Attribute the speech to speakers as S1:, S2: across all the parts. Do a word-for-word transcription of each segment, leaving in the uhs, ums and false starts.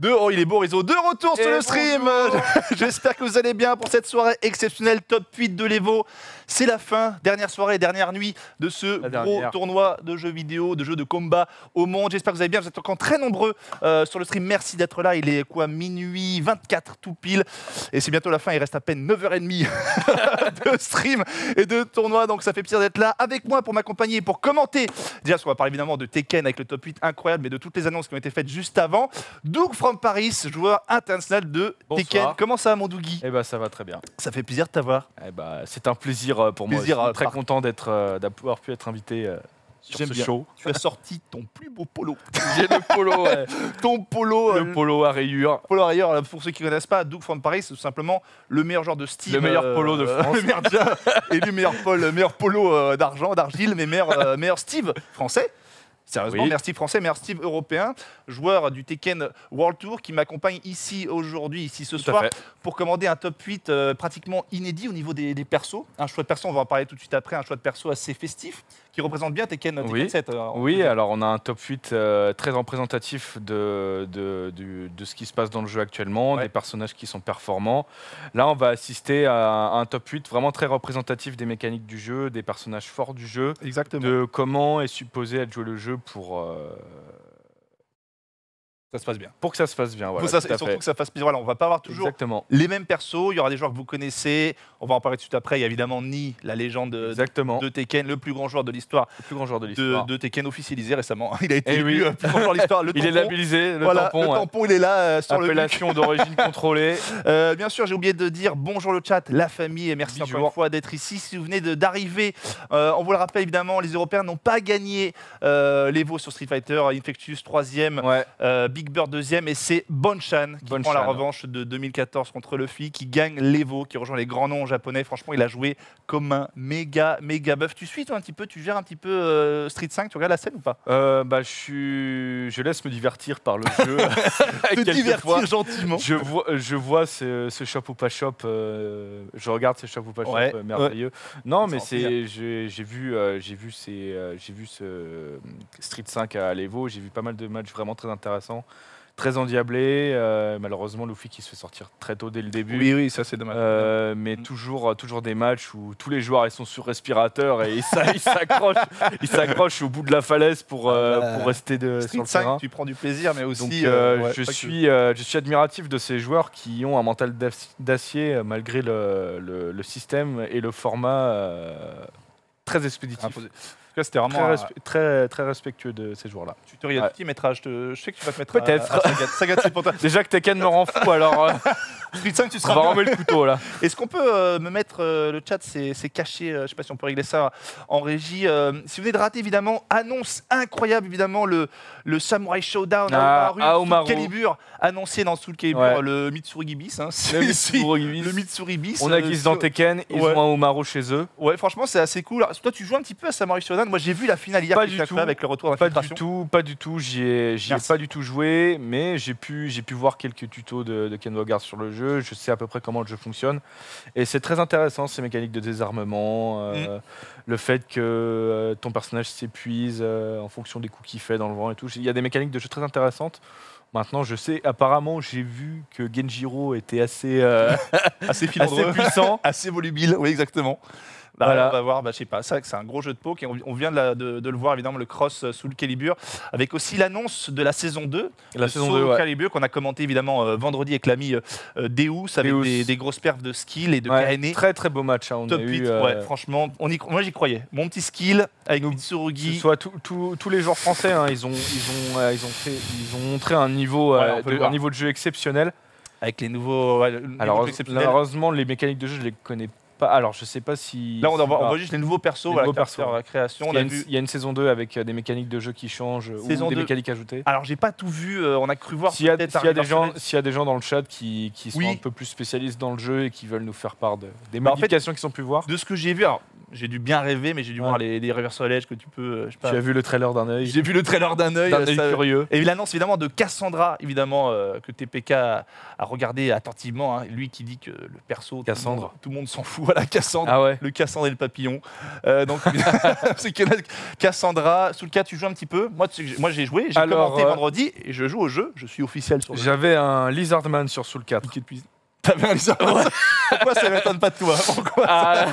S1: De, oh, il est beau, Rizzo. De retour sur
S2: Et
S1: le stream. J'espère que vous allez bien pour cette soirée exceptionnelle top huit de l'Evo. C'est la fin, dernière soirée, dernière nuit de ce
S2: La
S1: gros
S2: dernière.
S1: tournoi de jeux vidéo, de jeux de combat au monde. J'espère que vous allez bien, vous êtes encore très nombreux euh, sur le stream. Merci d'être là. Il est quoi, minuit vingt-quatre tout pile. Et c'est bientôt la fin, il reste à peine neuf heures trente de stream et de tournoi. Donc ça fait plaisir d'être là avec moi pour m'accompagner et pour commenter. Déjà, on va parler évidemment de Tekken avec le top huit incroyable, mais de toutes les annonces qui ont été faites juste avant. Doug from Paris, joueur international de
S2: Bonsoir.
S1: Tekken. Comment ça va, mon Dougie?
S2: Eh ben ça va très bien.
S1: Ça fait plaisir de t'avoir.
S2: Eh ben, c'est un plaisir euh, pour
S1: Plaisir
S2: moi. Je
S1: à
S2: suis très
S1: part-
S2: content d'être, euh, d'avoir pu être invité euh, sur
S1: J'aime
S2: ce
S1: bien.
S2: show.
S1: Tu as sorti ton plus beau polo.
S2: J'ai le polo, ouais.
S1: Ton polo.
S2: le polo à rayures.
S1: Polo ailleurs, pour ceux qui ne connaissent pas, Doug from Paris, c'est tout simplement le meilleur joueur de Steve.
S2: Le meilleur polo de France.
S1: Le meilleur dia- et le meilleur, pol- le meilleur polo euh, d'argent, d'argile, mais meilleur, euh, meilleur Steve français. Sérieusement,
S2: Oui.
S1: meilleur Steve français, meilleur Steve européen, joueur du Tekken World Tour qui m'accompagne ici aujourd'hui, ici ce
S2: Tout à
S1: soir,
S2: fait.
S1: pour commander un top huit euh, pratiquement inédit au niveau des, des persos. Un choix de perso, on va en parler tout de suite après, un choix de perso assez festif qui représente bien Tekken, Tekken
S2: Oui.
S1: sept. euh, on peut
S2: Oui,
S1: dire.
S2: alors on a un top huit euh, très représentatif de, de, du- de ce qui se passe dans le jeu actuellement,
S1: Ouais.
S2: des personnages qui sont performants. Là, on va assister à un top huit vraiment très représentatif des mécaniques du jeu, des personnages forts du jeu,
S1: Exactement.
S2: de comment est supposé être joué le jeu pour, euh,
S1: Ça se passe bien.
S2: pour que ça se fasse bien. Voilà,
S1: Faut ça,
S2: tout à
S1: et surtout
S2: fait.
S1: que ça fasse plaisir. Voilà, on va pas avoir toujours
S2: Exactement.
S1: les mêmes persos. Il y aura des joueurs que vous connaissez. On va en parler tout de suite après. Il y a évidemment Ni, la légende de,
S2: Exactement.
S1: de Tekken, le plus grand joueur de l'histoire
S2: Le plus grand joueur de
S1: de,
S2: l'histoire.
S1: de Tekken officialisé récemment. Il a été
S2: Eh
S1: élu
S2: oui.
S1: euh, plus grand joueur de l'histoire. Le
S2: Il est
S1: tampon.
S2: labellisé, le
S1: Voilà,
S2: tampon.
S1: le
S2: ouais.
S1: tampon, il est là euh, sur le
S2: Appellation d'origine contrôlée.
S1: Euh, bien sûr, j'ai oublié de dire bonjour le chat, la famille, et merci
S2: Bonjour.
S1: encore une fois d'être ici. Si vous venez de- d'arriver, euh, on vous le rappelle évidemment, les Européens n'ont pas gagné euh, l'Evo sur Street Fighter. Infectious troisième,
S2: Ouais.
S1: euh, Big Bird deuxième, et c'est Bonchan qui
S2: Bonchan.
S1: prend la revanche de deux mille quatorze contre Luffy, qui gagne l'Evo, qui rejoint les grands noms japonais. Franchement, il a joué comme un méga, méga buff. Tu suis toi un petit peu, tu gères un petit peu euh, Street cinq, tu regardes la scène ou pas?
S2: Euh, bah, je suis, je laisse me divertir par le jeu.
S1: Te
S2: Quelquefois.
S1: divertir gentiment.
S2: Je vois, je vois ce, ce shop ou pas shop. euh, je regarde ce shop ou pas shop
S1: Ouais,
S2: euh, merveilleux. Non, mais
S1: Ça en
S2: c'est, j'ai j'ai vu, euh, j'ai vu, ces, euh, j'ai vu ce euh, Street cinq à l'Evo. J'ai vu pas mal de matchs vraiment très intéressants, très endiablés. euh, malheureusement, Luffy qui se fait sortir très tôt dès le début.
S1: Oui, oui, ça c'est dommage.
S2: Euh, mais
S1: Mm.
S2: toujours, toujours des matchs où tous les joueurs ils sont sur respirateur et ils s'a- ils s'accrochent, ils s'accrochent au bout de la falaise pour, euh,
S1: Ah bah,
S2: pour rester de, sur
S1: Street
S2: le
S1: cinq,
S2: terrain.
S1: tu prends du plaisir, mais aussi.
S2: Donc
S1: euh,
S2: euh,
S1: ouais,
S2: je,
S1: pas que-
S2: suis, euh, je suis admiratif de ces joueurs qui ont un mental d'ac- d'acier euh, malgré le, le- le système et le format euh, très expéditif.
S1: imposé. En tout cas, c'était
S2: Très,
S1: vraiment. un-
S2: respe- très, très respectueux de ces joueurs-là.
S1: Tu te ris,
S2: Ouais.
S1: tu mettras, je, te- je sais que tu vas te mettre.
S2: Peut-être.
S1: à- à Sagat. Sagat, c'est pour toi.
S2: Déjà que Tekken me rend fou, alors euh,
S1: Street cinq, tu
S2: on
S1: seras
S2: va
S1: bien.
S2: remettre le couteau là.
S1: Est-ce qu'on peut euh, me mettre euh, le chat, c'est c'est caché, euh, je sais pas si on peut régler ça en régie. euh, si vous venez de rater, évidemment, annonce incroyable, évidemment, le, le Samurai Showdown
S2: Ah,
S1: à Omaru,
S2: à
S1: Soul
S2: Omaru.
S1: Calibur, annoncé dans Soul Calibur,
S2: Ouais.
S1: le Mitsurugi Bis. Hein,
S2: Le
S1: c'est-
S2: Mitsurugi Bis.
S1: le Mitsurugi Bis.
S2: On a
S1: euh,
S2: Guise dans
S1: sur-
S2: Tekken, ils
S1: Ouais.
S2: ont un Omaru chez eux.
S1: Ouais, franchement, c'est assez cool. Alors, toi, tu joues un petit peu à Samurai Showdown. Moi, j'ai vu la finale hier
S2: Pas
S1: qui
S2: du
S1: était
S2: tout.
S1: incroyable avec le retour
S2: Pas du
S1: d'infiltration.
S2: tout, pas du tout. J'y ai, j'y ai
S1: Merci.
S2: pas du tout joué, mais j'ai pu, j'ai pu voir quelques tutos de, de Ken Bogard sur le jeu. Je sais à peu près comment le jeu fonctionne. Et c'est très intéressant, ces mécaniques de désarmement, euh, le fait que euh, ton personnage s'épuise euh, en fonction des coups qu'il fait dans le vent et tout. Il y a des mécaniques de jeu très intéressantes. Maintenant, je sais, apparemment, j'ai vu que Genjiro était assez, euh,
S1: Assez
S2: assez
S1: filandreux,
S2: puissant.
S1: assez volubile. Oui, exactement. Bah,
S2: Voilà.
S1: On va voir, bah, je sais pas, c'est vrai que c'est un gros jeu de poke et on, on vient de, la- de- de le voir évidemment, le cross euh, sous le Calibur, avec aussi l'annonce de la saison deux,
S2: La
S1: de
S2: saison
S1: Soul
S2: deux, ouais.
S1: Calibur qu'on a commenté évidemment euh, vendredi avec l'ami euh, euh, Deus, avec
S2: Deus.
S1: des, des grosses perfs de skill et de
S2: Ouais,
S1: K N E.
S2: très très beau match. hein, on
S1: Top
S2: a
S1: huit,
S2: eu, euh,
S1: ouais, franchement, on y, moi j'y croyais. Mon petit skill avec
S2: Nous- que
S1: Mitsurugi.
S2: ce soit tout- tout- tous les joueurs français, hein, ils, ont, ils, ont, euh, ils, ont fait- ils ont montré un niveau,
S1: Ouais,
S2: euh,
S1: on peut
S2: de,
S1: le voir.
S2: un niveau de jeu exceptionnel.
S1: Avec les nouveaux. Ouais, le niveau
S2: Alors,
S1: exceptionnel.
S2: malheureusement, les mécaniques de jeu, je les connais pas. Alors, je sais pas si.
S1: Là, on,
S2: si-
S1: envoie, on
S2: bah,
S1: voit juste les nouveaux persos,
S2: Les
S1: voilà,
S2: nouveaux
S1: persos,
S2: persos.
S1: la création.
S2: il
S1: On
S2: y, a
S1: a
S2: une,
S1: vu.
S2: il y a une saison deux avec euh, des mécaniques de jeu qui changent
S1: Saison
S2: ou des
S1: deux.
S2: mécaniques ajoutées.
S1: Alors, j'ai pas tout vu, euh, on a cru voir
S2: S'il y a,
S1: peut-être
S2: s'il y a
S1: arriver
S2: des gens,
S1: personnel.
S2: s'il y a des gens dans le chat qui, qui sont
S1: Oui.
S2: un peu plus spécialistes dans le jeu et qui veulent nous faire part de, des
S1: Bah, en fait,
S2: modifications qu'ils ont pu voir.
S1: De ce que j'ai vu, alors J'ai dû bien rêver, mais j'ai dû
S2: Ouais.
S1: voir les, les reversal edge que tu peux. euh, je sais pas.
S2: Tu as vu le trailer d'un œil.
S1: J'ai vu le trailer d'un œil.
S2: D'un
S1: euh,
S2: œil
S1: ça-
S2: curieux.
S1: Et l'annonce évidemment de Cassandra, évidemment, euh, que T P K a, a regardé attentivement. Hein. Lui qui dit que le perso,
S2: Cassandre.
S1: tout le monde, tout le monde s'en fout. Voilà, Cassandre.
S2: Ah ouais.
S1: Le Cassandre et le papillon. Euh, donc, c'est que Cassandra. Sous le cas, tu joues un petit peu. Moi, tu sais que j'ai- moi j'ai joué. J'ai
S2: Alors,
S1: commenté
S2: euh,
S1: vendredi et je joue au jeu. Je suis officiel sur le jeu.
S2: J'avais un Lizardman sur Soul quatre.
S1: T'avais un Lizardman. Pourquoi ça m'étonne pas de toi? Pourquoi
S2: Ah,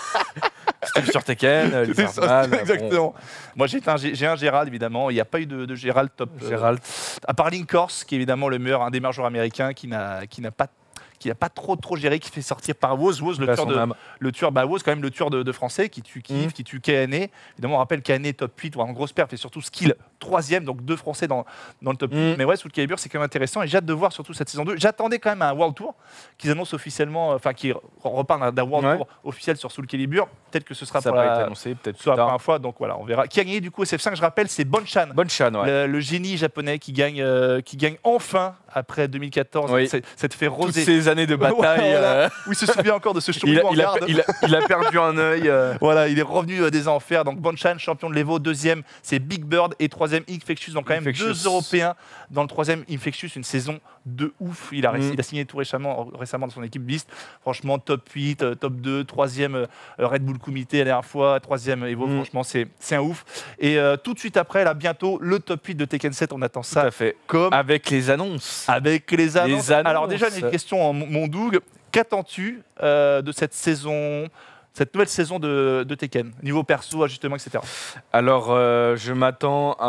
S2: C'était sur Tekken, euh,
S1: C'était
S2: Lizardman.
S1: ça,
S2: bon.
S1: exactement. Moi j'ai un, j'ai un Gérald évidemment. Il n'y a pas eu de, de Gérald top. euh,
S2: Gérald.
S1: À part Link Horse, qui est évidemment le meilleur, un des meilleurs joueurs américains, qui n'a qui n'a pas qui n'a pas trop trop géré, qui fait sortir par Woz. Woz, le
S2: Paix à
S1: tueur
S2: son
S1: de,
S2: âme.
S1: le tueur, bah Woz, quand même le tueur de, de français, qui tue Kiev,
S2: Mhm.
S1: qui tue K N A. Évidemment, on rappelle K N A top huit, ou en grosse perf, et surtout skill troisième, donc deux français dans, dans le top huit.
S2: Mhm.
S1: Mais ouais, Soul Calibur, c'est quand même intéressant, et j'ai hâte de voir surtout cette saison deux. J'attendais quand même un World Tour, qu'ils annoncent officiellement, enfin, qui reparlent d'un World
S2: Ouais.
S1: Tour officiel sur Soul Calibur. Peut-être que ce sera
S2: Ça
S1: pour
S2: n'a pas
S1: la,
S2: été annoncé, peut-être plus
S1: sur la
S2: tard.
S1: première fois, donc voilà, on verra. Qui a gagné du coup S F cinq, je rappelle, c'est Bonchan.
S2: Bonne Chan, ouais.
S1: Le, le génie japonais qui gagne, euh, qui gagne enfin, après deux mille quatorze,
S2: Oui.
S1: cette, cette fée
S2: Toutes
S1: rosée.
S2: ces années de bataille.
S1: Ouais, voilà.
S2: euh,
S1: Oui, il se souvient encore de ce
S2: il, a,
S1: Shoryuken en
S2: il a-
S1: garde.
S2: il a- il a perdu un œil. euh.
S1: Voilà, il est revenu euh, des enfers. Donc Bonchan, champion de l'Evo. Deuxième, c'est Big Bird. Et troisième, Infectious. Donc quand même
S2: Infectious.
S1: deux Européens dans le troisième. Infectious, une saison de ouf. Il a, réussi-
S2: Mm.
S1: il a signé tout récemment, récemment dans son équipe Beast. Franchement, top huit, euh, top deux, troisième euh, Red Bull Comité la dernière fois, troisième Evo.
S2: Mm.
S1: Franchement, c'est c'est un ouf. Et euh, tout de suite après, là, bientôt, le top huit de Tekken sept. On attend
S2: Tout
S1: ça
S2: à fait.
S1: comme
S2: Avec les annonces.
S1: avec les annonces.
S2: Les annonces.
S1: Alors déjà, une question, mon mon Doug. Qu'attends-tu euh, de cette saison, cette nouvelle saison de, de Tekken, niveau perso, ajustement, et cetera.
S2: Alors, euh, je m'attends à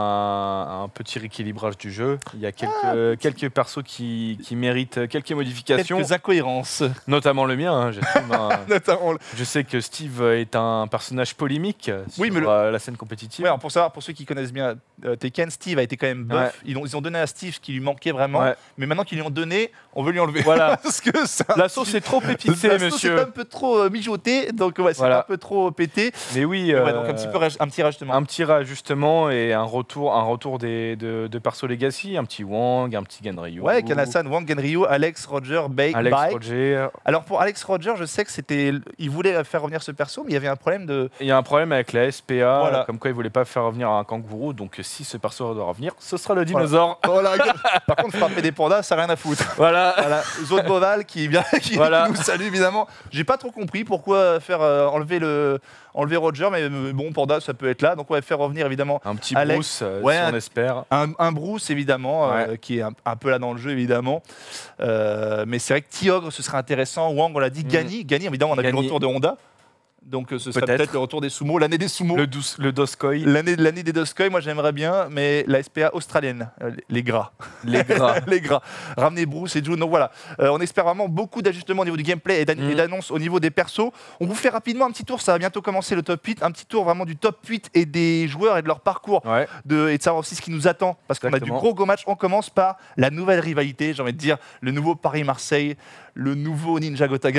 S2: un, à un petit rééquilibrage du jeu. Il y a quelques, quelques persos qui, qui méritent quelques modifications,
S1: Quelques incohérences.
S2: notamment le mien. hein, j'estime, hein.
S1: Notamment,
S2: Je sais que Steve est un personnage polémique
S1: Oui,
S2: sur
S1: mais le-
S2: euh, la scène compétitive.
S1: ouais, alors pour savoir, pour ceux qui connaissent bien euh, Tekken, Steve a été quand même buff.
S2: Ouais.
S1: Ils, ont, ils ont donné à Steve ce qui lui manquait vraiment,
S2: Ouais.
S1: mais maintenant qu'ils lui ont donné, on veut lui enlever.
S2: Voilà.
S1: Parce que ça,
S2: La sauce est trop épicée,
S1: la sauce
S2: monsieur.
S1: est un peu trop euh, mijotée, donc ouais, c'est
S2: Voilà.
S1: un peu trop pété.
S2: Mais oui,
S1: Ouais,
S2: euh,
S1: donc un petit, peu, raj- un petit rajustement.
S2: un petit réajustement et un retour, un retour des, de, de perso Legacy, un petit Wang, un petit Ganryu.
S1: Ouais, Kanasan, Wang Genryu, Alex, Roger, Bake,
S2: Alex
S1: Bike.
S2: Roger.
S1: Alors pour Alex Roger, je sais que c'était, il voulait faire revenir ce perso, mais il y avait un problème de.
S2: Il y a un problème avec la S P A,
S1: Voilà.
S2: comme quoi il voulait pas faire revenir un kangourou. Donc si ce perso doit revenir, ce sera le dinosaure.
S1: Voilà. Par contre, frapper des pandas, ça n'a rien à foutre.
S2: Voilà.
S1: Voilà. Zod Boval qui vient, qui,
S2: Voilà.
S1: qui nous salue évidemment. J'ai pas trop compris pourquoi faire euh, enlever le, enlever Roger, mais euh, bon, panda, ça peut être là. Donc on va faire revenir évidemment
S2: Un petit
S1: Alex.
S2: Bruce, euh,
S1: Ouais,
S2: si
S1: un-
S2: on espère.
S1: un, un Bruce évidemment, euh,
S2: Ouais.
S1: qui est un, un peu là dans le jeu évidemment. Euh, mais c'est vrai que Tiogre, ce serait intéressant. Wang, on l'a dit.
S2: Mhm.
S1: Gani, Gani, évidemment, on a vu le
S2: Gani.
S1: retour de Honda. Donc euh, ce serait
S2: Peut-être.
S1: peut-être le retour des sumo, l'année des sumo.
S2: Le, douce, le Doskoi,
S1: L'année l'année des Doskoi, moi j'aimerais bien, mais la S P A australienne, euh, les gras.
S2: les gras.
S1: les gras. Ramener Bruce et June. Donc voilà, Euh, on espère vraiment beaucoup d'ajustements au niveau du gameplay et d'an-
S2: Mm.
S1: et d'annonces au niveau des persos. On vous fait rapidement un petit tour, ça va bientôt commencer le top huit, un petit tour vraiment du top huit et des joueurs et de leur parcours
S2: Ouais.
S1: de, et de savoir aussi ce qui nous attend, parce qu'on a du
S2: Exactement.
S1: gros gros match. On commence par la nouvelle rivalité, j'ai envie de dire, le nouveau Paris-Marseille, le nouveau Ninja Gotaga,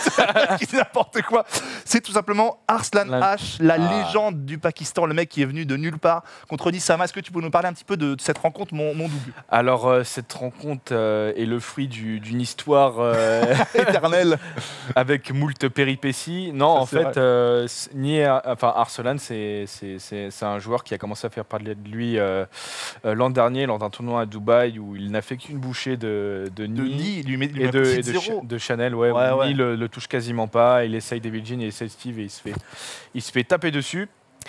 S1: qui n'importe quoi. C'est tout simplement Arslan
S2: La-
S1: H, la
S2: Ah.
S1: légende du Pakistan, le mec qui est venu de nulle part contre Nisama. Est-ce que tu peux nous parler un petit peu de, de cette rencontre, mon, mon Doug
S2: Alors euh, cette rencontre euh, est le fruit du- d'une histoire euh,
S1: Éternel.
S2: avec moult péripéties. Non,
S1: Ça,
S2: en
S1: c'est
S2: fait,
S1: vrai.
S2: euh, c- ni, enfin, Arslan, c'est c'est- c'est- c'est un joueur qui a commencé à faire parler de lui euh, euh, l'an dernier lors d'un tournoi à Dubaï où il n'a fait qu'une bouchée de, de,
S1: De
S2: Nini
S1: Ni, il lui met, il lui
S2: et
S1: met
S2: de,
S1: un
S2: et
S1: petit
S2: de,
S1: zéro.
S2: Ch- de Chanel. Ouais,
S1: Ouais,
S2: où
S1: ouais.
S2: Nini le, le touche quasiment pas. Il essaye Devil Jin, il essaye Steve et il se fait, il se fait taper dessus.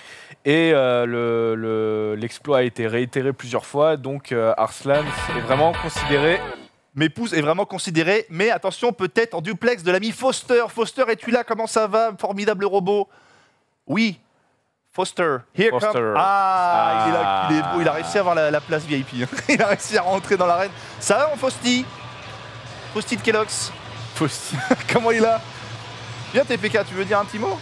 S2: Et euh, le- le- l'exploit a été réitéré plusieurs fois. Donc euh, Arslan est vraiment considéré.
S1: Mes pouces est vraiment considéré, mais attention, peut-être en duplex de l'ami Foster. Foster, es-tu là? Comment ça va? Formidable robot. Oui, Foster. Here
S2: Foster.
S1: come- Ah, il est là, il est
S2: Ah.
S1: beau, il a réussi à avoir la, la place V I P. hein. Il a réussi à rentrer dans l'arène. Ça va, mon Fausti? Fausti de Kellogg's. Comment il a? Viens, T P K, tu veux dire un petit mot?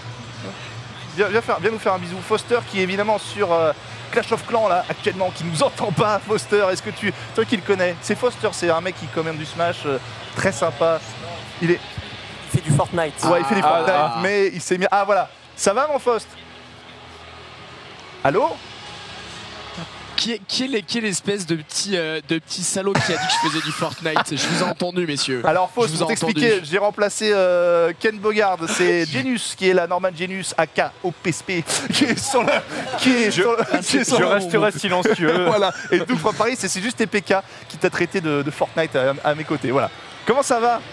S1: Viens, viens, faire- viens nous faire un bisou. Foster qui est évidemment sur euh, Clash of Clans là actuellement, qui nous entend pas. Foster, est-ce que tu, toi qui le connais, c'est Foster, c'est un mec qui commande du Smash, euh, très sympa. Il est,
S3: Il fait du Fortnite.
S1: ouais, il fait des
S2: Ah,
S1: Fortnite,
S2: ah.
S1: mais il s'est mis. Ah voilà, ça va mon Faust? Allô?
S3: Qui est, qui est les- qui est l'espèce de petit, euh, de petit salaud qui a dit que je faisais du Fortnite? Je vous ai entendu, messieurs.
S1: Alors, faut
S3: Je vous ai
S1: pour t'expliquer,
S3: entendu.
S1: j'ai remplacé euh, Ken Bogard, c'est Genius qui est la Norman Genius aka O P S P qui est sur la. Qui est
S2: Je,
S1: sur la-
S3: Ah,
S1: qui est
S3: c'est-
S1: sur
S2: je
S1: la-
S2: resterai silencieux.
S1: Voilà, et donc pour Paris, c'est c'est juste T P K qui t'a traité de, de Fortnite à, à mes côtés. Voilà. Comment ça va?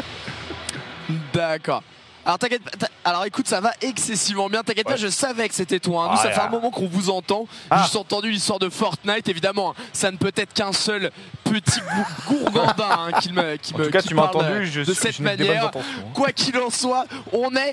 S3: D'accord. Alors t'inquiète pas, t'as- alors écoute, ça va excessivement bien. T'inquiète
S1: Ouais.
S3: pas, je savais que c'était toi. hein. Nous,
S1: Ah,
S3: ça fait
S1: yeah.
S3: un moment qu'on vous entend.
S1: Ah.
S3: J'ai juste entendu l'histoire de Fortnite, évidemment. hein. Ça ne peut être qu'un seul petit gou- gourgandin hein, qui me, qui
S2: En
S3: me,
S2: tout cas,
S3: qui
S2: tu m'as
S3: parle,
S2: entendu,
S3: euh,
S2: je,
S3: de
S2: suis-
S3: cette
S2: je n'ai que des bonnes
S3: manière.
S2: intentions.
S3: Quoi qu'il en soit, on est.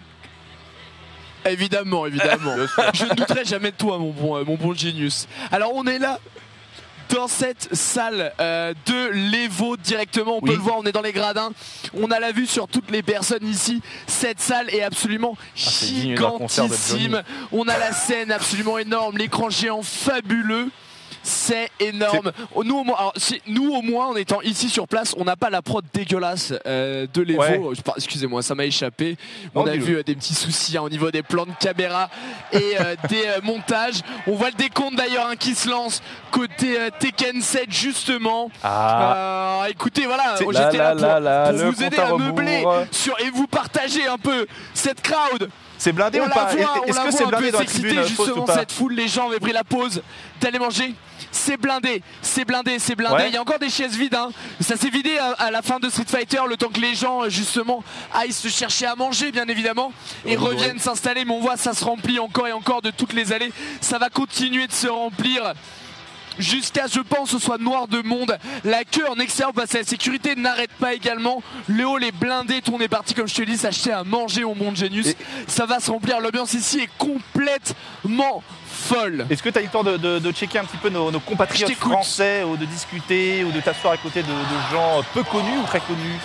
S3: Évidemment, évidemment. Je ne douterai jamais de toi, mon bon, euh, mon bon Genius. Alors, on est là. Dans cette salle euh, de l'Evo directement, on
S1: Oui.
S3: peut le voir, on est dans les gradins. On a la vue sur toutes les personnes ici. Cette salle est absolument
S2: c'est digne d'un concert de
S3: gigantissime. On a la scène absolument énorme, l'écran géant fabuleux. C'est énorme. Oh, Nous au, moins, alors, si- nous au moins, en étant ici sur place, on n'a pas la prod dégueulasse euh, de l'Evo.
S1: Ouais.
S3: Je par- Excusez-moi, ça m'a échappé.
S1: Non,
S3: On a
S1: dis-le.
S3: vu euh, des petits soucis hein, au niveau des plans de caméra et euh, des euh, montages. On voit le décompte d'ailleurs hein, qui se lance côté euh, Tekken sept justement.
S2: Ah,
S3: Euh, écoutez, voilà,
S1: C'est-
S3: j'étais là,
S2: là,
S3: pour,
S2: là, là,
S3: pour
S2: le
S3: vous aider
S2: compte à
S3: à meubler
S2: rebours.
S3: sur, et vous partager un peu cette crowd.
S1: C'est blindé
S3: On
S1: ou
S3: la
S1: pas?
S3: voit, on
S1: Est-ce
S3: la
S1: que
S3: voit
S1: c'est
S3: un
S1: blindé
S3: peu
S1: dans la
S3: s'exciter,
S1: tribune Faust, ou
S3: justement
S1: pas?
S3: cette foule, les gens avaient pris la pause d'aller manger. C'est blindé, c'est blindé, c'est blindé.
S1: Ouais.
S3: Il y a encore des chaises vides. Hein. Ça s'est vidé à, à la fin de Street Fighter, le temps que les gens euh, justement aillent se chercher à manger, bien évidemment, et
S1: Oh,
S3: reviennent s'installer. Mais on voit ça se remplit encore et encore de toutes les allées. Ça va continuer de se remplir. Jusqu'à, je pense, ce soit noir de monde. La queue en extérieur parce que la sécurité n'arrête pas également. Le hall est blindé, tout on est parti, comme je te l'ai dit, s'acheter à manger au Monde Genius.
S1: Et-
S3: Ça va se remplir, l'ambiance ici est complètement folle.
S1: Est-ce que tu as eu le temps de, de- de checker un petit peu nos, nos compatriotes
S3: Je t'écoute.
S1: français, ou de discuter, ou de t'asseoir à côté de, de gens peu connus ou très connus?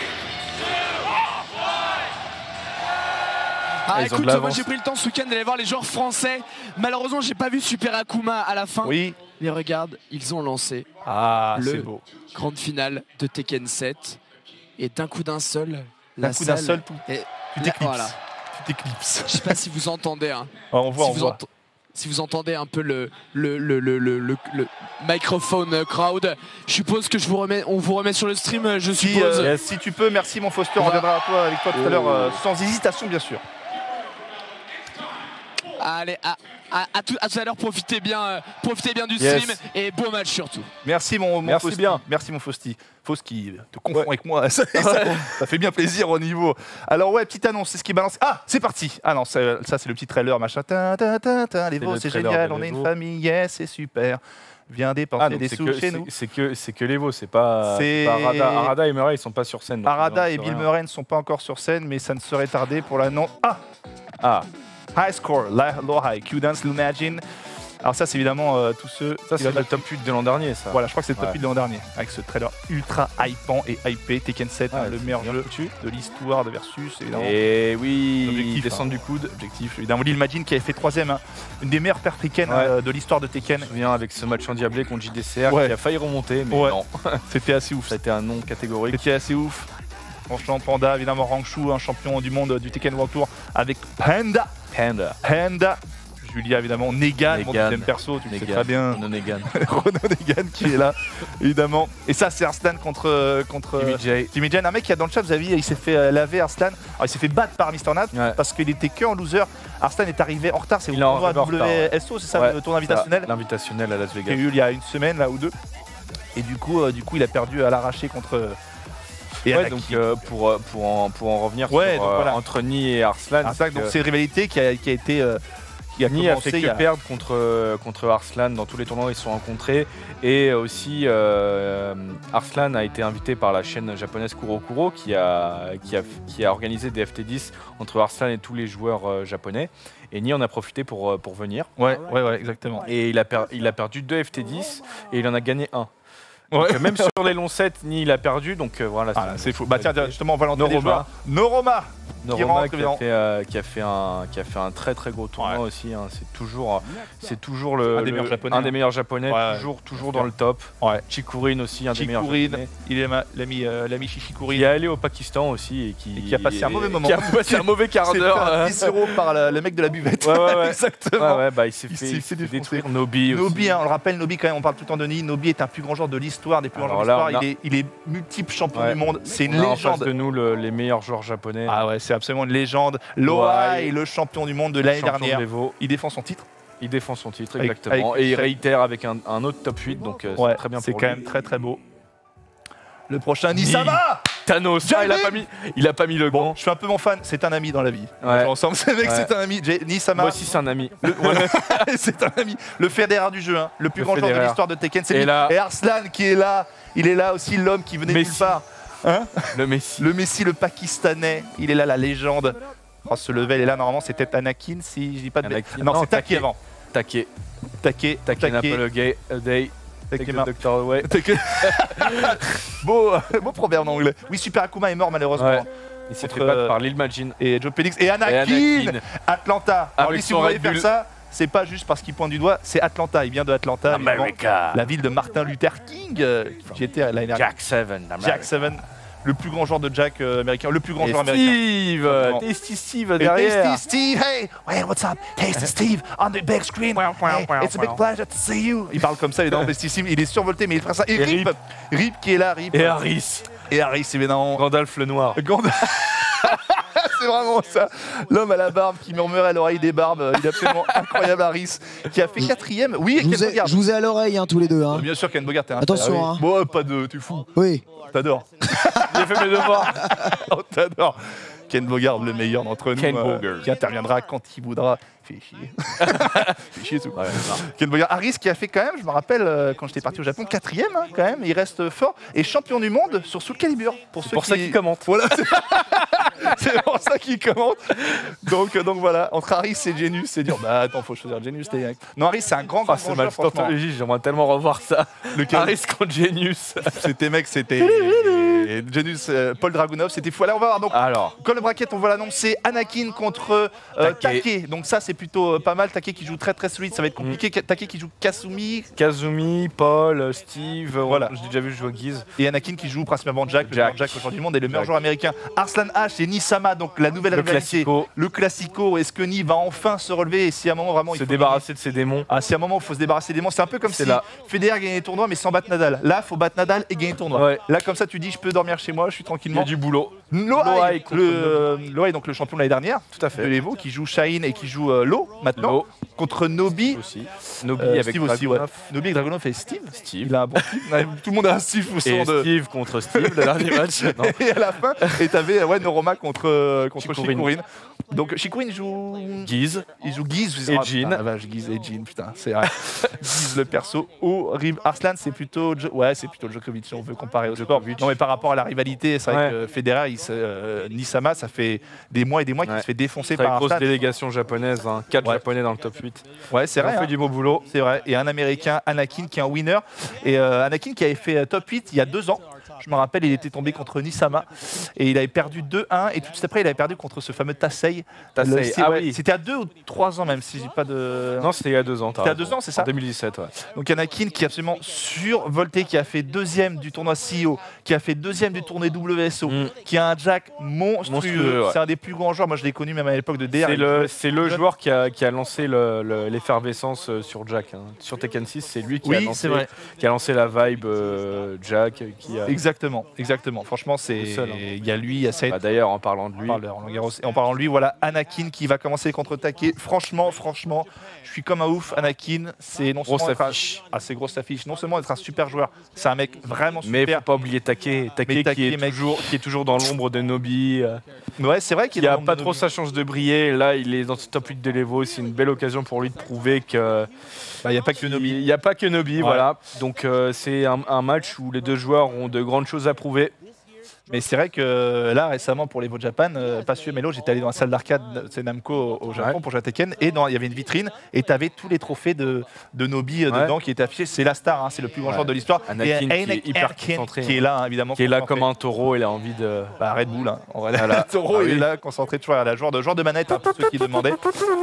S3: Ah,
S2: ils ont
S3: écoute,
S2: de
S3: moi
S2: l'avance.
S3: j'ai pris le temps ce week-end d'aller voir les joueurs français. Malheureusement, j'ai pas vu Super Akuma à la fin.
S1: Oui.
S3: Mais regarde, ils ont lancé
S1: Ah,
S3: Le-
S1: c'est beau.
S3: grande finale de Tekken sept. Et d'un coup d'un seul,
S1: D'un
S3: la
S1: coup d'un
S3: salle
S1: seul, tout,
S3: est-
S1: tu
S3: la-
S1: t'éclipses.
S3: voilà.
S1: Tu t'éclipses.
S3: Je sais pas si vous entendez. Hein.
S1: Ah, on voit,
S3: si,
S1: on
S3: vous
S1: voit.
S3: ent- si vous entendez un peu le, le, le, le, le, le- le microphone crowd, je suppose que je vous remets, on vous remet sur le stream, je
S1: Si,
S3: suppose.
S1: euh, si tu peux, merci mon Foster, on
S3: Voilà.
S1: reviendra à toi avec toi tout à l'heure, euh, sans hésitation bien sûr.
S3: Allez, à, à, à tout, à tout à l'heure, profitez bien, euh, profitez bien du
S2: Yes.
S3: stream et beau match surtout.
S1: Merci mon, mon
S2: Merci
S1: Fausti.
S2: bien.
S1: Merci mon Fausti. Faust qui te confond avec moi, ça, ça- ça fait bien plaisir au niveau. Alors ouais, petite annonce, c'est ce qui balance. Ah, c'est parti. Ah non, ça, ça, c'est le petit trailer machin. Ta, ta, ta, ta, les
S2: C'est
S1: veaux,
S2: le
S1: c'est
S2: trailer
S1: génial,
S2: de
S1: on est une
S2: l'Evo.
S1: famille, yes, c'est super. Viens dépenser
S2: Ah, donc
S1: des
S2: c'est
S1: sous
S2: que,
S1: chez
S2: c'est-
S1: nous.
S2: c'est que, c'est que l'Evo, c'est pas,
S1: C'est-
S2: c'est pas Arada. Arada et Murray, ils sont pas sur scène. donc
S1: Arada
S2: ils
S1: et
S2: en
S1: Bill
S2: savent
S1: Murray ne sont pas encore sur scène, mais ça ne serait tardé pour la non. Ah,
S2: rien. Ah,
S1: High Score, la- Low High, Q-Dance, L'Imagine. Alors ça, c'est évidemment euh, tous ceux.
S2: ça,
S1: qui
S2: c'est
S1: va-
S2: le top huit de l'an dernier, ça.
S1: Voilà, je crois que c'est le top
S2: Ouais.
S1: huit de l'an dernier, avec ce trailer ultra hypant et hypé. Tekken sept,
S2: Ouais,
S1: hein, le
S2: c'est
S1: meilleur
S2: bien
S1: jeu
S2: foutu.
S1: de l'histoire de Versus, évidemment.
S2: Et oui,
S1: L'objectif,
S2: descendre
S1: hein.
S2: du coude.
S1: Objectif, évidemment. L'Imagine qui avait fait troisième, hein, une des meilleures perfs Tekken
S2: Ouais.
S1: euh, de l'histoire de Tekken.
S2: Je me souviens avec ce match endiablé contre J D C R
S1: Ouais.
S2: qui a failli remonter, mais
S1: Ouais.
S2: non.
S1: C'était assez ouf.
S2: Ça a été un non catégorique.
S1: C'était assez ouf. Franchement, Panda, évidemment, Rangshu, un champion du monde du Tekken World Tour avec Panda.
S2: Panda.
S1: Panda. Julia, évidemment, Negan, mon
S2: Negan.
S1: deuxième perso, tu le sais
S2: Negan.
S1: très bien.
S2: Non, Negan.
S1: Renaud Negan qui est là, évidemment. Et ça, c'est Arslan contre. contre
S2: Jimmy J.
S1: Jimmy Jane, un mec qui a dans le chat, vous avez vu, il s'est fait euh, laver Arslan. Alors il s'est fait battre par Mister Nat
S2: Ouais.
S1: parce qu'il était que en loser. Arslan est arrivé en retard, c'est au
S2: Il est en-
S1: tournoi
S2: en retard, ouais.
S1: W S O, c'est ça
S2: Ouais,
S1: le tournoi invitationnel
S2: ça, L'invitationnel à Las
S1: qui a
S2: Vegas.
S1: eu il y a une semaine là ou deux. Et du coup, euh, du coup il a perdu à l'arraché contre. euh, et
S2: Ouais,
S1: Anaki.
S2: donc euh, pour, euh, pour, en, pour en revenir
S1: Ouais,
S2: sur,
S1: donc
S2: euh,
S1: voilà.
S2: entre Ni et Arslan,
S1: Arslan,
S2: c'est
S1: donc
S2: que
S1: c'est une rivalité qui a, qui a été. euh, qui a
S2: Ni a
S1: commencé
S2: fait
S1: il
S2: que
S1: y a-
S2: perdre contre, euh, contre Arslan dans tous les tournois où ils se sont rencontrés. Et aussi, euh, Arslan a été invité par la chaîne japonaise Kurokuro qui a, qui a, qui a organisé des F T dix entre Arslan et tous les joueurs euh, japonais. Et Ni en a profité pour, euh, pour venir.
S1: Ouais, ouais, ouais, exactement.
S2: Et il a, per- il a perdu deux F T dix et il en a gagné un.
S1: Ouais.
S2: Donc, euh, même sur les longs sets, Ni il a perdu. Donc euh, voilà.
S1: Ah, c'est fou. Bah tiens, justement, on va l'entendre.
S2: Noroma.
S1: Noroma
S2: Noroma
S1: rentre,
S2: qui, a
S1: évidemment.
S2: fait, euh, qui, a fait un, qui a fait un très très gros tournoi
S1: Ouais.
S2: aussi. Hein. C'est toujours, c'est toujours le,
S1: Un des
S2: le-
S1: meilleurs japonais,
S2: un des
S1: hein.
S2: meilleurs japonais,
S1: Ouais,
S2: toujours, toujours dans le top.
S1: Ouais.
S2: Chikurin aussi, un des meilleurs
S1: Chikurin,
S2: japonais.
S1: il est ma- l'ami euh, l'ami Shishikurin.
S2: Qui est allé au Pakistan aussi et qui,
S1: Et qui a passé un mauvais moment.
S2: Qui a passé un mauvais quart
S1: C'est
S2: d'heure.
S1: fait un
S2: euh.
S1: dix euros par la- le mec de la buvette.
S2: Ouais, ouais, ouais.
S1: Exactement.
S2: Ouais, ouais, bah, il s'est
S1: Il
S2: fait,
S1: s'est
S2: il
S1: fait
S2: s'est fait
S1: défoncer.
S2: détruire. Nobi aussi.
S1: Nobi, hein, on le rappelle, Nobi quand même, on parle tout le temps de Nobi. Nobi est un plus grand joueur de l'histoire, des plus grands
S2: Alors
S1: joueurs de
S2: là,
S1: l'histoire.
S2: on a-
S1: Il, est, il est multiple champion
S2: Ouais.
S1: du monde. C'est une
S2: On a en face
S1: légende.
S2: de nous le- les meilleurs joueurs japonais.
S1: Ah ouais, c'est absolument une légende. Loai est le champion du monde de l'année
S2: Champion de
S1: dernière.
S2: l'Evo.
S1: Il défend son titre.
S2: Il défend son titre,
S1: Avec-
S2: exactement.
S1: avec-
S2: et il réitère avec un, un autre top huit, donc euh,
S1: Ouais,
S2: c'est très bien
S1: c'est
S2: pour
S1: quand
S2: lui.
S1: même très très beau. Le prochain, Nisama.
S2: Thanos, ah, il, a
S1: Jamie
S2: pas mis, il a pas mis le
S1: Bon,
S2: grand.
S1: je suis un peu mon fan, c'est un ami dans la vie.
S2: Ouais.
S1: On joue ensemble, ce mec,
S2: Ouais.
S1: c'est un ami. Jay- Nisama,
S2: Moi aussi, c'est un ami.
S1: le- voilà. c'est un ami. Le Federer du jeu, hein. Le plus
S2: Le
S1: grand joueur de
S2: Federer.
S1: l'histoire de Tekken, c'est
S2: Et
S1: lui.
S2: là-
S1: Et Arslan qui est là, il est là aussi, l'homme qui venait de nulle
S2: Messi.
S1: part. Hein
S2: Le Messi.
S1: Le Messi, le Pakistanais, il est là, la légende. Oh, ce level est là, normalement, c'était Anakin, si je dis pas de bêtises.
S2: Anakin.
S1: Non,
S2: Non,
S1: c'est Taki
S2: Take.
S1: avant.
S2: Take.
S1: Take,
S2: Take
S1: Take,
S2: Apple a gay a day.
S1: Take
S2: Take
S1: him out.
S2: the doctor away.
S1: Take- beau, beau proverbe en anglais. Oui, Super Akuma est mort malheureusement.
S2: Ouais. Il s'est
S1: Contre,
S2: fait battre
S1: euh,
S2: par Lil Majin.
S1: Et Joe Pelix et Anakin,
S2: Et Anakin.
S1: Atlanta. Alors
S2: Avec
S1: lui, si
S2: son
S1: vous voulez
S2: Red
S1: faire
S2: Bull.
S1: ça, c'est pas juste parce qu'il pointe du doigt, c'est Atlanta. Il vient de Atlanta, évidemment.
S2: America.
S1: La ville de Martin Luther King. euh, J'y étais l'année dernière.
S2: Jack Seven.
S1: Jack Seven, le plus grand joueur de Jack euh, américain, le plus grand
S2: Et
S1: joueur américain.
S2: Steve.
S1: Simplement.
S2: Tasty Steve
S1: Et
S2: derrière.
S1: Tasty Steve, hey, hey, what's up? Tasty Steve on the big screen. Hey, it's a big pleasure to see you. Il parle comme ça, évidemment, Tasty Steve, il est survolté, mais il fait ça. Et,
S2: Et
S1: Rip,
S2: Rip.
S1: Rip qui est là, Rip.
S2: Et Harris.
S1: Et Harris, évidemment.
S2: Gandalf le noir.
S1: Gandalf. C'est vraiment ça. L'homme à la barbe qui murmure à l'oreille des barbes. Il est absolument incroyable, Harris, qui a fait quatrième. Oui,
S4: Je vous,
S1: Ken
S4: ai,
S1: Bogard.
S4: je vous ai à l'oreille hein, tous les deux. Hein.
S1: Bien sûr, Ken Bogard, t'es un
S4: Attention,
S1: frère,
S4: hein.
S1: oui. Bon, pas de, tu fous.
S4: Oui.
S1: T'adores.
S2: J'ai fait mes devoirs.
S1: On t'adore. Ken Bogard, le meilleur d'entre nous,
S2: Ken
S1: euh,
S2: Bogard.
S1: qui interviendra quand il voudra. Fait chier. Fait chier tout. Ken Bogard. Harris qui a fait quand même, je me rappelle, euh, quand j'étais parti au Japon, quatrième hein, quand même. Il reste fort. Et champion du monde sur Soul Calibur. Pour
S2: C'est
S1: ceux
S2: pour ça
S1: qui-
S2: qu'il commente.
S1: Voilà. c'est- C'est pour ça qu'il commente. Donc, euh, donc voilà, entre Harris et Genius, c'est dur. Bah attends, faut choisir Genius. t'es- Non, Harris, c'est un grand, grand,
S2: Ah, ce
S1: grand
S2: match
S1: joueur, franchement.
S2: d'anthologie, j'aimerais tellement revoir ça.
S1: Lequel
S2: Harris contre Genius.
S1: C'était mec, c'était Genius, euh, Paul Dragunov, c'était fou. Allez, on va voir. Donc,
S2: Alors,
S1: comme le bracket, on va l'annoncer. Anakin contre euh,
S2: Take.
S1: Take. Donc ça, c'est plutôt euh, pas mal. Take qui joue très très solide, ça va être compliqué. Take qui joue Kasumi
S2: Kazumi, Paul, Steve,
S1: Voilà.
S2: voilà. J'ai déjà vu jouer Guise.
S1: et Anakin qui joue principalement Jack, le
S2: Jack.
S1: meilleur Jack aujourd'hui du monde et le meilleur
S2: Jack.
S1: joueur américain. Arslan H et Nisama, donc la nouvelle
S2: Le
S1: rivalité.
S2: classico.
S1: Le classico. Est-ce que Ni va enfin se relever et si à un moment vraiment il
S2: Se
S1: faut
S2: débarrasser de ses démons.
S1: Ah, c'est un moment où il faut se débarrasser des monstres. C'est un peu comme
S2: C'est
S1: si
S2: là.
S1: Federer gagnait les tournois mais sans battre Nadal. Là, faut battre Nadal et gagner le tournoi.
S2: Ouais.
S1: Là, comme ça, tu dis, je peux dormir chez moi, je suis
S2: Il y
S1: tranquillement.
S2: a du boulot.
S1: Loai,
S2: Loai contre
S1: le, euh, Loai, donc le champion de l'année dernière,
S2: Tout à
S1: de
S2: fait.
S1: l'Evo, qui joue Shine et qui joue euh, Lo maintenant,
S2: Lo
S1: contre Nobi.
S2: aussi. Nobi
S1: Euh,
S2: avec
S1: Steve aussi, ouais.
S2: Dragunov.
S1: Nobi avec Dragunov et Steve.
S2: Steve.
S1: Il a un bon Steve. Ouais, tout le monde a un Steve au
S2: Et
S1: son de.
S2: Steve contre Steve, le dernier match. Non.
S1: Et à la fin, et t'avais ouais, Noroma contre, euh, contre
S2: Shikurin.
S1: Shikurin. Donc Shikurin joue.
S2: Guise.
S1: Il joue Guise.
S2: Et
S1: ah,
S2: Jin.
S1: putain, la vache, Guise et Jin, putain, c'est vrai. Guise le perso horrible. Arslan, c'est plutôt. Jo- Ouais, c'est plutôt Djokovic si on veut comparer au sport.
S2: Djokovic.
S1: Non, mais par rapport à la rivalité, c'est vrai
S2: Ouais.
S1: que Federer, il se- euh, Nisama, ça fait des mois et des mois qu'il
S2: Ouais.
S1: se fait défoncer
S2: Très
S1: par
S2: grosse
S1: Arslan.
S2: délégation japonaise. Hein. quatre
S1: Ouais.
S2: japonais dans le top huit.
S1: Ouais, c'est
S2: On
S1: vrai.
S2: fait
S1: hein.
S2: du beau boulot.
S1: C'est vrai. Et un américain, Anakin, qui est un winner. Et euh, Anakin qui avait fait euh, top huit il y a deux ans. Je me rappelle, il était tombé contre Nisama. Et il avait perdu deux un. Et tout de suite après, il avait perdu contre ce fameux Tassei.
S2: Tassei,
S1: Le- c'est-
S2: ah
S1: ouais,
S2: oui.
S1: C'était à deux ou trois ans même, si j'ai pas de.
S2: Non, c'était il y a deux ans. t'as
S1: C'était à
S2: raison.
S1: deux ans, c'est ça
S2: En deux mille dix-sept, ouais.
S1: Donc Anakin qui est absolument survolté, qui a fait deuxième du tournoi C E O, qui a fait deuxième du tournoi W S O,
S2: Mm.
S1: qui a un Jack monstrueux.
S2: Monstrueux, ouais.
S1: C'est un des plus grands joueurs. Moi, je l'ai connu même à l'époque de D R.
S2: C'est
S1: Il
S2: le,
S1: jouait-
S2: c'est le joueur qui a, qui a lancé le- le- l'effervescence euh, sur Jack. hein. Sur Tekken six, c'est lui qui, a
S1: Oui,
S2: lancé,
S1: c'est vrai.
S2: qui a lancé la vibe euh, Jack. Qui a...
S1: Exactement, exactement. Franchement, c'est
S2: Le seul, hein.
S1: il y a lui, il y a Saïd.
S2: Bah, D'ailleurs, en parlant de
S1: On
S2: lui,
S1: parle de Roland Garros. Et en parlant de lui, voilà Anakin qui va commencer contre Take. Franchement, franchement, je suis comme un ouf. Anakin, c'est non
S2: grosse
S1: seulement être un-
S2: affiche.
S1: ah, c'est grosse affiche. Non seulement être un super joueur, c'est un mec vraiment
S2: Mais
S1: super.
S2: faut pas oublier Take. Take,
S1: Mais Take,
S2: qui, est
S1: mec.
S2: toujours, qui est toujours dans l'ombre de Nobi. euh,
S1: Ouais, c'est vrai qu'il
S2: qui
S1: est
S2: a
S1: dans le
S2: pas
S1: nombre
S2: trop
S1: de-
S2: sa chance de briller. Là, il est dans ce top huit de l'Evo. C'est une belle occasion pour lui de prouver que.
S1: Bah, il n'y a pas que Nobi.
S2: Il n'y a pas que Nobi,
S1: Ouais.
S2: voilà. Donc euh, c'est un, un match où les deux joueurs ont de grandes choses à prouver.
S1: Mais c'est vrai que là, récemment, pour les Evo Japan, euh, pas sûr, mais là, j'étais allé dans la salle d'arcade, c'est Namco au, au Japon
S2: Ouais.
S1: pour jouer à Tekken, et dans- il y avait une vitrine, et tu avais tous les trophées de, de Nobi euh,
S2: Ouais.
S1: dedans qui étaient affichés. C'est la star, hein, c'est le plus grand
S2: Ouais.
S1: joueur de l'histoire.
S2: Anakin
S1: Et
S2: qui est
S1: Anakin
S2: hyper
S1: Erkin,
S2: concentré,
S1: qui est là, hein, évidemment.
S2: Qui est là
S1: concentré.
S2: comme un taureau, il a envie de.
S1: Bah, Red Bull, hein. On va
S2: Voilà.
S1: Taureau,
S2: Ah
S1: il
S2: oui.
S1: est là, concentré toujours à la joueur de, joueur de manette, hein, pour ceux qui demandaient.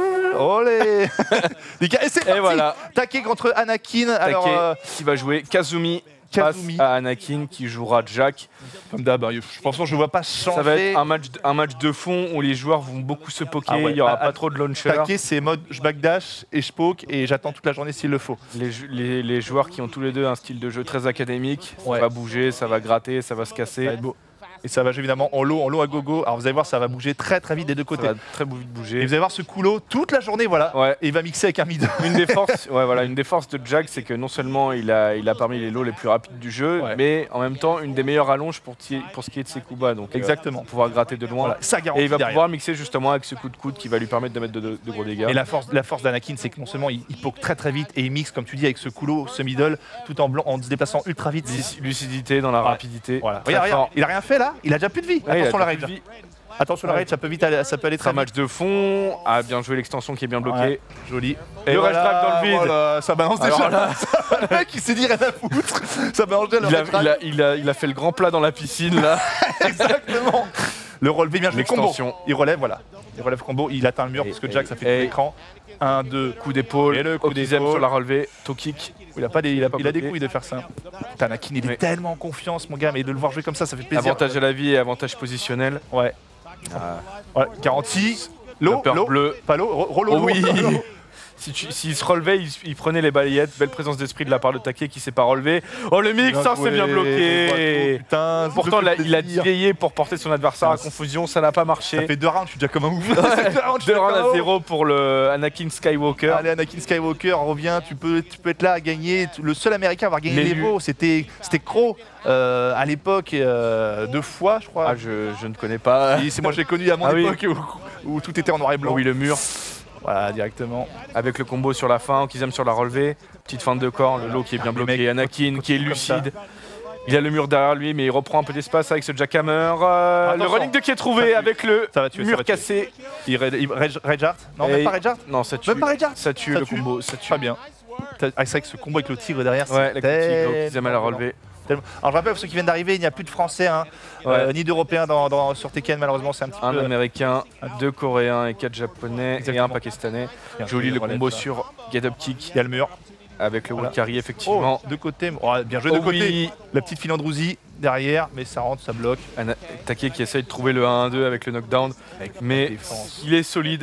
S1: Olé Les gars, et c'est parti.
S2: voilà.
S1: Take contre Anakin. Alors,
S2: Take
S1: euh,
S2: qui va jouer Kazumi.
S1: Kazumi.
S2: Face à Anakin qui jouera Jack.
S1: comme d'hab, hein, je pense que je ne vois pas changer.
S2: Ça va être un match, un match de fond où les joueurs vont beaucoup se poker,
S1: Ah ouais.
S2: il n'y aura
S1: Ah,
S2: pas
S1: ah,
S2: trop de launcher.
S1: Taquet, c'est mode je backdash et je poke et j'attends toute la journée s'il le faut.
S2: Les, jou- les- les joueurs qui ont tous les deux un style de jeu très académique,
S1: Ouais.
S2: ça va bouger, ça va gratter, ça va se
S1: Ça
S2: casser.
S1: va être beau. Et ça va jouer évidemment en low, en low à gogo. Alors vous allez voir, ça va bouger très très vite des deux
S2: Ça
S1: côtés.
S2: va très vite
S1: Et
S2: bouger.
S1: vous allez voir ce coulo toute la journée, voilà.
S2: Ouais.
S1: Et il va mixer avec un mid.
S2: Une des forces, ouais, voilà, une des forces de Jack, c'est que non seulement il a, il a parmi les lows les plus rapides du jeu,
S1: Ouais.
S2: mais en même temps une des meilleures rallonges pour, ti- pour ce qui est de ses coups bas. Donc, euh,
S1: Exactement.
S2: pouvoir gratter de loin.
S1: Voilà, ça garantit
S2: Et il va
S1: derrière.
S2: pouvoir mixer justement avec ce coup de coude qui va lui permettre de mettre de, de- de gros dégâts.
S1: Et la force, la force d'Anakin, c'est que non seulement il, il poke très très vite et il mixe, comme tu dis, avec ce coulo, ce middle, tout en blanc, en se déplaçant ultra vite.
S2: Luc- Lucidité dans la
S1: Ouais.
S2: rapidité.
S1: Voilà.
S2: Très
S1: Regarde, regarde,
S2: fort.
S1: il a rien fait là, il a déjà plus de vie.
S2: Ouais, il a
S1: Attention la
S2: déjà
S1: rage.
S2: plus de vie.
S1: Attention la
S2: Ouais.
S1: rage, ça peut vite aller, ça peut aller
S2: C'est un
S1: très
S2: match
S1: vite.
S2: de fond. Ah, bien joué l'extension qui est bien bloquée.
S1: Ouais, joli.
S2: Et le rage drag dans le vide.
S1: Voilà, ça balance
S2: Alors
S1: déjà.
S2: là-
S1: Le mec il s'est dit rien à foutre. Ça balance déjà le
S2: Il a,
S1: rage drag.
S2: il, a, il, a, il a fait le grand plat dans la piscine là.
S1: Exactement. Le relevé bien joué. Combo.
S2: L'extension.
S1: Il relève, voilà. Il relève combo, il atteint le mur
S2: Et-
S1: parce que Jack ça fait tout
S2: et-
S1: l'écran. Un, deux.
S2: Coup d'épaule.
S1: Et le coup
S2: Okizem
S1: d'épaule.
S2: sur la relevée. Toe kick.
S1: Il a, pas des, il a,
S2: Pas
S1: il a des
S2: bloqué.
S1: couilles de faire ça. Putain, Anakin, il est
S2: Oui.
S1: tellement en confiance, mon gars, mais de le voir jouer comme ça, ça fait plaisir.
S2: Avantage à la vie et avantage positionnel.
S1: Ouais.
S2: Ah,
S1: Ouais, garantie. L'eau,
S2: le peur
S1: l'eau,
S2: bleu.
S1: pas l'eau, ro- rollo,
S2: Oh oui.
S1: l'eau, l'eau.
S2: Si tu- S'il se relevait, il, il prenait les balayettes. Belle présence d'esprit de la part de Taquet qui s'est pas relevé. Oh le mix, ça c'est bien
S1: joué,
S2: bloqué.
S1: Putain,
S2: Pourtant
S1: ça
S2: là,
S1: fait
S2: il a
S1: plaisir.
S2: dévié pour porter son adversaire à
S1: Putain,
S2: confusion, ça n'a pas
S1: Ça
S2: marché.
S1: fait deux rounds, je suis déjà comme un ouf. Deux rounds, je suis
S2: deux rounds
S1: comme un
S2: à
S1: ouf.
S2: zéro pour le Anakin Skywalker.
S1: Allez, Anakin Skywalker, reviens, tu peux, tu peux être là à gagner. Le seul américain à avoir gagné
S2: L'élu.
S1: l'Evo, c'était c'était Crow euh, à l'époque, euh, deux fois, je crois.
S2: Ah, je, je ne connais pas.
S1: Et c'est moi, je l'ai connu à mon
S2: Ah oui.
S1: époque où, où tout était en noir et blanc.
S2: Oh oui, le mur.
S1: Voilà, directement.
S2: Avec le combo sur la fin, Okizem sur la relevée. Petite feinte de corps, le low qui est bien
S1: Le
S2: bloqué.
S1: mec
S2: Anakin
S1: continue
S2: qui est
S1: comme ça.
S2: lucide. Il a le mur derrière lui, mais il reprend un peu d'espace avec ce jackhammer. Euh, le
S1: Attention.
S2: running de qui est
S1: Ça
S2: trouvé
S1: tue.
S2: avec le
S1: Ça va tuer, ça
S2: mur
S1: va tuer.
S2: cassé.
S1: Il, Red- il- Red- Redjart Non,
S2: Et-
S1: même pas Redjart
S2: Non, ça tue.
S1: Même pas Redjart
S2: Ça tue
S1: Ça
S2: le
S1: tue.
S2: combo, ça tue.
S1: Très bien. T'as- Ah, c'est vrai que ce combo avec le tigre derrière,
S2: Ouais,
S1: c'est
S2: la critique,
S1: tellement
S2: Okizem à la relevée.
S1: tellement- Alors je rappelle pour ceux qui viennent d'arriver, il n'y a plus de français, hein,
S2: Ouais.
S1: euh, ni d'européens dans, dans- sur Tekken, malheureusement c'est un petit
S2: Un
S1: peu...
S2: américain, deux coréens et quatre japonais et
S1: Exactement.
S2: un pakistanais.
S1: Bien
S2: Joli
S1: joué,
S2: le
S1: relève,
S2: combo
S1: ça.
S2: sur Get Up Kick
S1: Il y a le mur.
S2: avec le
S1: Voilà.
S2: wall carry
S1: Oh,
S2: effectivement.
S1: de côté, oh, bien joué
S2: Oh
S1: de côté.
S2: oui.
S1: La petite filandrousie derrière, mais ça rentre, ça bloque.
S2: Ana- Taquet qui essaye de trouver le un un deux avec le knockdown,
S1: Avec la
S2: mais
S1: défense.
S2: il est solide.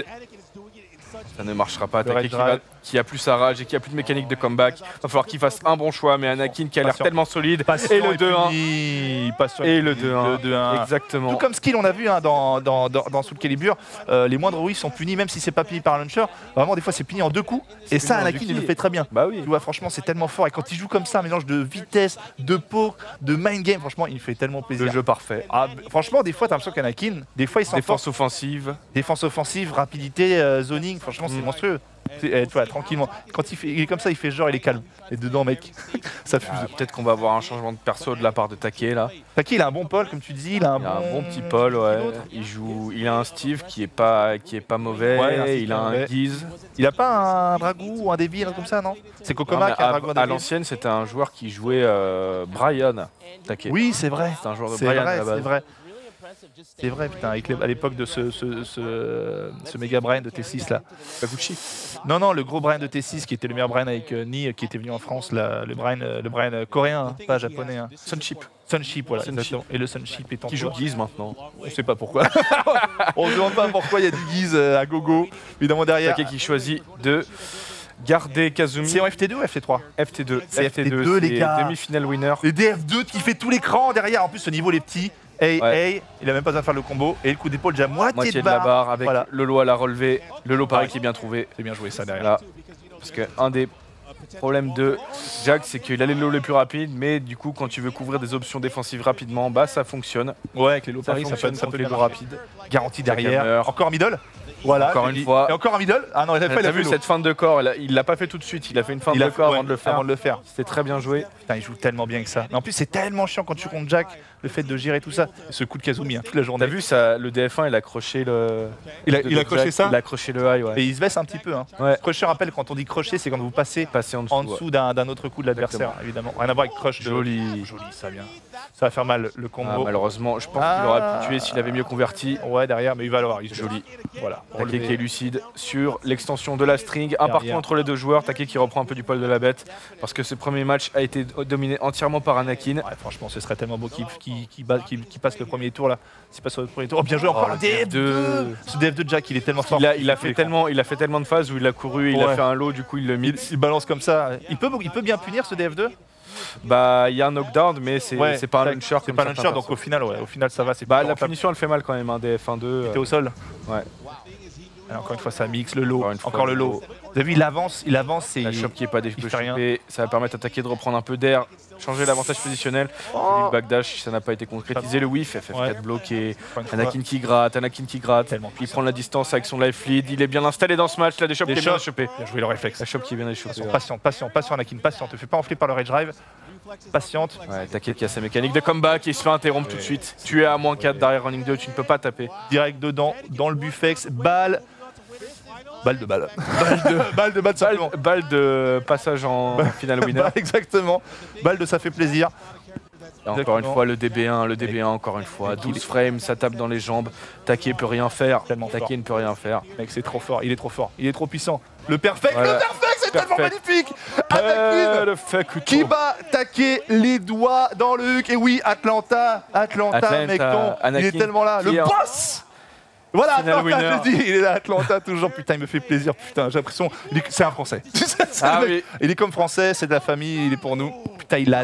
S2: Ça ne marchera pas.
S1: Le
S2: Taquet
S1: red
S2: qui,
S1: drive.
S2: va- qui a plus sa rage et qui a plus de mécanique de comeback. Va falloir qu'il fasse un bon choix, mais Anakin qui a l'air
S1: Patient.
S2: tellement solide.
S1: Patient
S2: Et le deux un.
S1: puni, patient
S2: Et le
S1: puni,
S2: deux un.
S1: le deux un.
S2: Exactement.
S1: Tout comme skill, on a vu hein, dans, dans, dans, dans Soul Calibur, euh, les moindres whiffs sont punis, même si c'est pas puni par un launcher. Vraiment, des fois, c'est puni en deux coups. Et ça,
S2: puni en
S1: Anakin,
S2: deux
S1: il le
S2: kills.
S1: fait très bien.
S2: Bah oui.
S1: Tu vois, franchement, c'est tellement fort. Et quand il joue comme ça, un mélange de vitesse, de poke, de mind game, franchement, il fait tellement plaisir.
S2: Le jeu parfait.
S1: Ah, b- franchement, des fois, t'as l'impression qu'Anakin, des fois, il s'en
S2: Défense offensive.
S1: Défense offensive, rapidité, euh, zoning, franchement, c'est
S2: Mm.
S1: monstrueux. C'est- eh, tu vois, tranquillement. Quand il, fait, il est comme ça, il fait genre, il est calme. Et dedans, mec, ça fuse.
S2: Ah, Peut-être qu'on va avoir un changement de perso de la part de Taquet là.
S1: Taki, il a un bon Paul, comme tu dis. Il a un,
S2: Il a
S1: bon...
S2: un bon petit Paul, ouais.
S1: Qui d'autre
S2: Il joue, il a un Steve qui est pas, qui est pas mauvais.
S1: Ouais, il a un Steve
S2: il a
S1: pas
S2: un
S1: mauvais.
S2: Guise.
S1: Il a pas un Dragou ou un Devil, un truc comme ça, non C'est
S2: Non,
S1: Kokoma
S2: mais
S1: qui a un
S2: à
S1: Dragou, un
S2: à
S1: Devil.
S2: l'ancienne, c'était un joueur qui jouait euh, Brian Taquet.
S1: Oui, c'est vrai.
S2: C'est un joueur de
S1: C'est
S2: Brian à
S1: vrai,
S2: la
S1: c'est
S2: base.
S1: vrai. C'est vrai, putain, avec les- à l'époque de ce, ce, ce, ce méga Brian de T six là.
S2: Kakuchi.
S1: Non, non, le gros Brian de T six qui était le meilleur Brian avec euh, Ni, qui était venu en France, là, le Brian, euh, le Brian euh, coréen, hein, pas japonais. Hein.
S2: Sunchip.
S1: Sunship, voilà.
S2: Sunchip.
S1: exactement. Et le Sunship étant
S2: Qui joue
S1: toi.
S2: Guise maintenant.
S1: On sait pas pourquoi. On se demande pas pourquoi il y a du guise euh, à gogo. Évidemment derrière.
S2: Taquet qui choisit de garder Kazumi.
S1: C'est en F T deux ou F T trois
S2: F T deux.
S1: C'est
S2: F T deux,
S1: F T deux, les
S2: c'est
S1: gars.
S2: demi-finale winner.
S1: Et D F deux qui fait tout l'écran derrière. En plus, ce niveau, les petits. Hey,
S2: Ouais.
S1: hey, il a même pas besoin de faire le combo. Et le coup d'épaule, déjà moitié,
S2: Moitié
S1: de
S2: de la
S1: barre.
S2: barre avec
S1: Voilà.
S2: le lot à la relevée. Le lot pareil
S1: Ouais.
S2: qui est bien trouvé.
S1: C'est bien joué ça derrière.
S2: Là. Parce que un des problèmes de Jack, c'est qu'il a les lots les plus rapides, mais du coup, quand tu veux couvrir des options défensives rapidement, bah ça fonctionne.
S1: Ouais, avec les lots
S2: Ça
S1: paris, ça peut,
S2: fonctionne
S1: ça
S2: contre
S1: peut
S2: les
S1: bien
S2: lots
S1: marcher.
S2: rapides.
S1: Garanti
S2: Jackhammer.
S1: derrière. Encore un middle. Voilà.
S2: Encore
S1: je
S2: une
S1: dis.
S2: fois.
S1: Et encore un middle. Ah non, il a pas, il
S2: T'as
S1: a
S2: vu
S1: fait
S2: cette feinte de corps, il a- il l'a pas fait tout de suite, il a fait une feinte
S1: il
S2: de
S1: a
S2: corps
S1: ouais,
S2: avant de le faire.
S1: Avant de le faire.
S2: C'était très bien joué.
S1: Putain, il joue tellement bien que ça. Mais en plus, c'est tellement chiant quand tu comptes Jack. le fait de gérer tout ça. Et ce coup de Kazumi, hein, toute la journée.
S2: T'as vu ça, le D F un, il a accroché le.
S1: Il a,
S2: le
S1: il a accroché
S2: Jack,
S1: ça.
S2: Il a accroché le high, ouais.
S1: Et il se baisse un petit peu. Hein.
S2: Ouais.
S1: Crusher, je rappelle, quand on dit crusher, c'est quand vous passez
S2: Passer en dessous,
S1: en dessous d'un d'un autre coup de l'adversaire, évidemment. Rien à voir avec crush. De...
S2: Joli.
S1: Joli, ça vient. Ça va faire mal le combo.
S2: Ah, malheureusement, je pense
S1: Ah.
S2: qu'il aurait pu tuer s'il avait mieux converti.
S1: Ouais, derrière, mais il va l'avoir. Il
S2: Joli.
S1: Voilà.
S2: Také qui est lucide sur l'extension de la string. Un partout
S1: Derrière.
S2: entre les deux joueurs. Také qui reprend un peu du poil de la bête. Parce que ce premier match a été dominé entièrement par Anakin.
S1: Ouais, franchement, ce serait tellement beau qu'il qui, qui, qui, qui passe le premier tour là. S'il passe le premier tour. Oh, bien joué, encore
S2: Oh,
S1: le D F deux. Ce D F deux Jack, il est tellement fort.
S2: Il a, il, a fait
S1: les
S2: tellement, il a fait tellement de phases où il a couru, il
S1: Ouais.
S2: a fait un lot, du coup il le
S1: Il,
S2: mid.
S1: il balance comme ça. Il peut, il peut bien punir ce D F deux.
S2: Bah, il y a un knockdown, mais c'est
S1: Ouais,
S2: c'est pas un
S1: c'est-
S2: launcher.
S1: C'est
S2: comme
S1: pas un
S2: certains
S1: launcher, donc
S2: persos.
S1: au final, ouais, au final, ça va. C'est
S2: Bah,
S1: pas
S2: la
S1: rentable.
S2: punition elle fait mal quand même, un D F un deux.
S1: T'es au sol.
S2: Ouais.
S1: Alors, encore une fois, ça mixe le lot.
S2: Encore
S1: Encore,
S2: une fois,
S1: le
S2: le
S1: lot.
S2: lot.
S1: Vous avez vu, il avance, il avance et
S2: La shop qui est pas
S1: il fait rien.
S2: développée, ça va permettre à Také de reprendre un peu d'air, changer l'avantage positionnel. Le backdash, ça n'a pas été concrétisé. Le whiff, F F quatre
S1: Ouais.
S2: bloqué.
S1: Encore une fois,
S2: Anakin qui gratte, Anakin qui gratte.
S1: Tellement
S2: Il
S1: puissant.
S2: prend la distance avec son life lead. Il est bien installé dans ce match. Là, des shops
S1: Des
S2: qui est bien
S1: shops.
S2: chopé.
S1: Bien joué le réflexe.
S2: La shop qui est bien échauffée.
S1: Patient, patient, patient, patient, Anakin, patient. Te fais pas enfler par le rage drive. Patiente.
S2: Ouais, Také qui a sa mécanique de combat qui se fait interrompre tout de suite. Tu es à moins quatre derrière running deux, tu ne peux pas taper.
S1: Direct dedans, dans le buffex. Balle. Balle de balle. Balle de balle, de balle simplement.
S2: Balle, balle de passage en final winner.
S1: Balle, exactement. Balle de ça fait plaisir.
S2: Et encore
S1: Exactement.
S2: une fois, le D B un, le D B un, encore une fois. douze frames, ça tape dans les jambes. Také peut rien faire.
S1: Tellement fort.
S2: Také ne peut rien faire.
S1: Mec, c'est trop fort. Il est trop fort. Il est trop puissant. Le perfect,
S2: Voilà.
S1: le perfect, c'est tellement
S2: Perfect.
S1: magnifique. Anakin
S2: Euh, le fuck
S1: qui va taquer les doigts dans le huc. Et oui, Atlanta, Atlanta,
S2: Atlanta,
S1: mec, ton, il
S2: Anakin
S1: est tellement là.
S2: qui
S1: Le
S2: est en-
S1: boss. Voilà,
S2: Final
S1: Atlanta,
S2: winner.
S1: je le dis, il est là, Atlanta, toujours. Putain, il me fait plaisir. Putain, j'ai l'impression, il est- c'est un Français. C'est
S2: Ah
S1: le mec.
S2: oui.
S1: Il est comme Français, c'est de la famille, il est pour nous. Putain, il a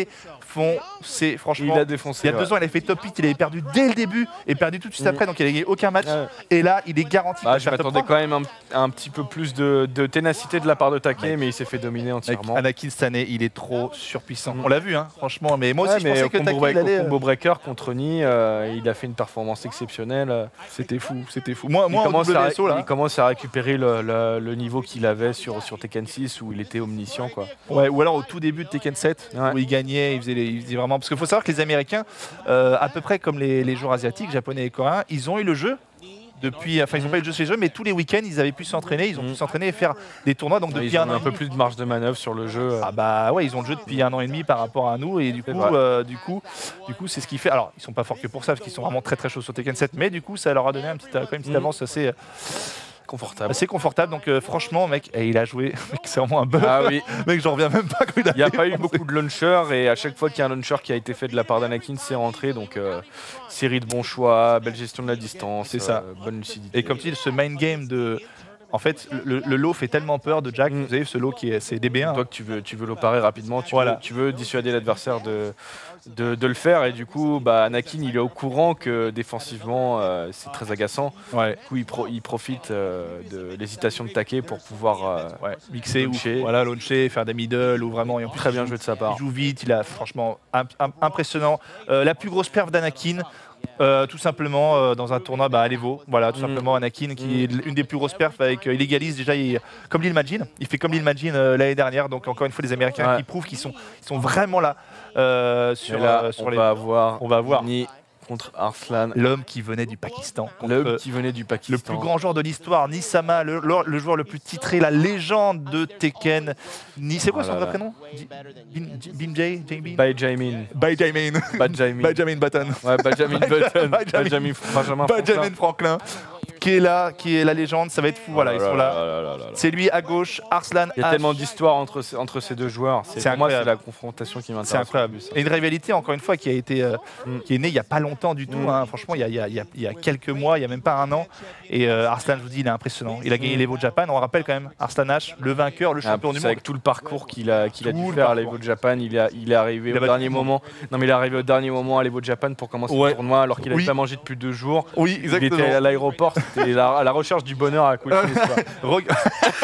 S1: défoncé, franchement.
S2: Il a défoncé.
S1: Il y a
S2: ouais.
S1: deux ans, il avait fait top huit, il avait perdu dès le début et perdu tout de suite
S2: Mhm.
S1: après, donc il a gagné aucun match.
S2: Ouais.
S1: Et là, il est garanti.
S2: Ah,
S1: de
S2: je
S1: faire top
S2: m'attendais
S1: trois.
S2: quand même un, un petit peu plus de, de ténacité de la part de Také, mais il s'est fait dominer
S1: Avec
S2: entièrement.
S1: Anakin cette année, il est trop surpuissant.
S2: Mhm.
S1: On l'a vu, hein, franchement. Mais moi aussi,
S2: Ouais,
S1: je
S2: mais
S1: pensais
S2: au
S1: que
S2: combo,
S1: Taki,
S2: break-
S1: il allait.
S2: au combo breaker contre Ni, euh, il a fait une performance exceptionnelle.
S1: C'était fou, c'était fou. Moi,
S2: Il,
S1: moi en
S2: commence à,
S1: W S O, là.
S2: il commence à récupérer le, le- le niveau qu'il avait sur, sur Tekken six où il était omniscient, quoi.
S1: Ouais, ou alors au tout début de Tekken sept,
S2: Ouais.
S1: où il gagnait, il faisait, les- il faisait vraiment. Parce qu'il faut savoir que les Américains, euh, à peu près comme les, les joueurs asiatiques, japonais et coréens, ils ont eu le jeu. Depuis, enfin, ils n'ont pas eu le jeu chez eux, mais tous les week-ends, ils avaient pu s'entraîner, ils ont pu
S2: Mhm.
S1: s'entraîner et faire des tournois. Donc depuis
S2: Ils ont
S1: un an
S2: un
S1: et
S2: peu
S1: demi-
S2: plus de marge de manœuvre sur le jeu.
S1: Ah bah ouais, ils ont le jeu depuis un an et demi par rapport à nous et du
S2: C'est
S1: coup,
S2: vrai.
S1: euh, du coup, du coup, c'est ce qui fait. Alors, ils sont pas forts que pour ça parce qu'ils sont vraiment très très chauds sur Tekken sept, mais du coup, ça leur a donné un petit, quand même une petite
S2: Mhm.
S1: avance assez,
S2: Confortable.
S1: assez confortable. Donc euh, franchement, mec, et il a joué. Mec, c'est vraiment un bug.
S2: Ah oui,
S1: Mec, j'en reviens même pas quand il a.
S2: il n'y a pas eu
S1: défoncé.
S2: beaucoup de launchers et à chaque fois qu'il y a un launcher qui a été fait de la part d'Anakin, c'est rentré. Donc euh, série de bons choix, belle gestion de la distance,
S1: C'est ça.
S2: euh, bonne lucidité.
S1: Et comme tu dis, ce main game de. En fait, le, le lot fait tellement peur de Jack.
S2: Mm.
S1: Vous avez vu ce lot qui est, c'est D B un.
S2: Toi que tu veux, tu veux l'opérer rapidement, tu,
S1: Voilà.
S2: veux, tu veux dissuader l'adversaire de, de, de le faire et du coup bah, Anakin il est au courant que défensivement euh, c'est très agaçant.
S1: Ouais.
S2: Du coup il, pro- il profite euh, de l'hésitation de Také pour pouvoir euh,
S1: Ouais. Mixer ou
S2: Launcher.
S1: voilà, launcher, faire des middle ou vraiment. Et en plus,
S2: très
S1: il
S2: bien
S1: joue-
S2: jouer de sa
S1: Il
S2: part.
S1: joue vite, il a franchement imp- imp- impressionnant. Euh, la plus grosse perf d'Anakin, euh, tout simplement euh, dans un tournoi bah, à l'Evo. Voilà, tout
S2: Mm.
S1: simplement Anakin qui est une des plus grosses perfs avec euh, il égalise déjà il- comme Lil Majin. Il fait comme Lil Majin euh, l'année dernière. Donc encore une fois les Américains
S2: Ouais.
S1: qui prouvent qu'ils sont, ils sont vraiment là euh, sur,
S2: Et là
S1: euh, sur
S2: on
S1: les.
S2: va avoir
S1: On va voir
S2: Ni contre Arslan,
S1: L'homme qui venait du Pakistan. contre,
S2: l'homme
S1: euh,
S2: qui venait du
S1: le
S2: Pakistan.
S1: plus grand joueur de l'histoire, Nisama, le, le- le joueur le plus titré, la légende de Tekken. Ni, c'est quoi
S2: Oh
S1: son
S2: là
S1: vrai
S2: là.
S1: prénom Bin- Bimjay Jamin
S2: Benjamin.
S1: Benjamin.
S2: Benjamin.
S1: Benjamin Button.
S2: Ouais, Benjamin Button.
S1: Benjamin-
S2: Benjamin Benjamin Franklin.
S1: Benjamin Franklin. Qui est là, qui est la légende, ça va être fou. Voilà,
S2: Oh
S1: ils
S2: là
S1: sont
S2: là
S1: là.
S2: là là là là.
S1: C'est lui à gauche, Arslan.
S2: Il y a
S1: H.
S2: tellement d'histoires entre, ces- entre ces deux joueurs. C'est,
S1: C'est
S2: pour moi, c'est
S1: incroyable.
S2: la confrontation qui m'intéresse.
S1: C'est incroyable.
S2: le plus.
S1: Et une rivalité, encore une fois, qui a été, euh,
S2: Mm.
S1: qui est née il n'y a pas longtemps du tout.
S2: Mm.
S1: hein. Franchement, il y, a, il y a- il y a- il y a quelques mois, il n'y a même pas un an. Et euh, Arslan, je vous dis, il est impressionnant. Il a gagné
S2: Mm.
S1: l'Evo Japan. On rappelle quand même, Arslan H, le vainqueur, le
S2: Ah,
S1: champion du
S2: c'est
S1: monde.
S2: avec tout le parcours qu'il a, qu'il a
S1: Tout
S2: dû
S1: le
S2: faire à
S1: parcours.
S2: l'Evo Japan, il, a, il est arrivé
S1: Il a
S2: au
S1: battu
S2: dernier
S1: tout le monde.
S2: moment. Non, mais il est arrivé au dernier moment à l'Evo Japan pour commencer
S1: Ouais.
S2: le tournoi alors qu'il n'avait
S1: Oui.
S2: pas mangé depuis deux jours.
S1: Oui,
S2: Il
S1: exactement.
S2: était à l'aéroport, c'était la- à la recherche du bonheur à coucher.
S1: Reg-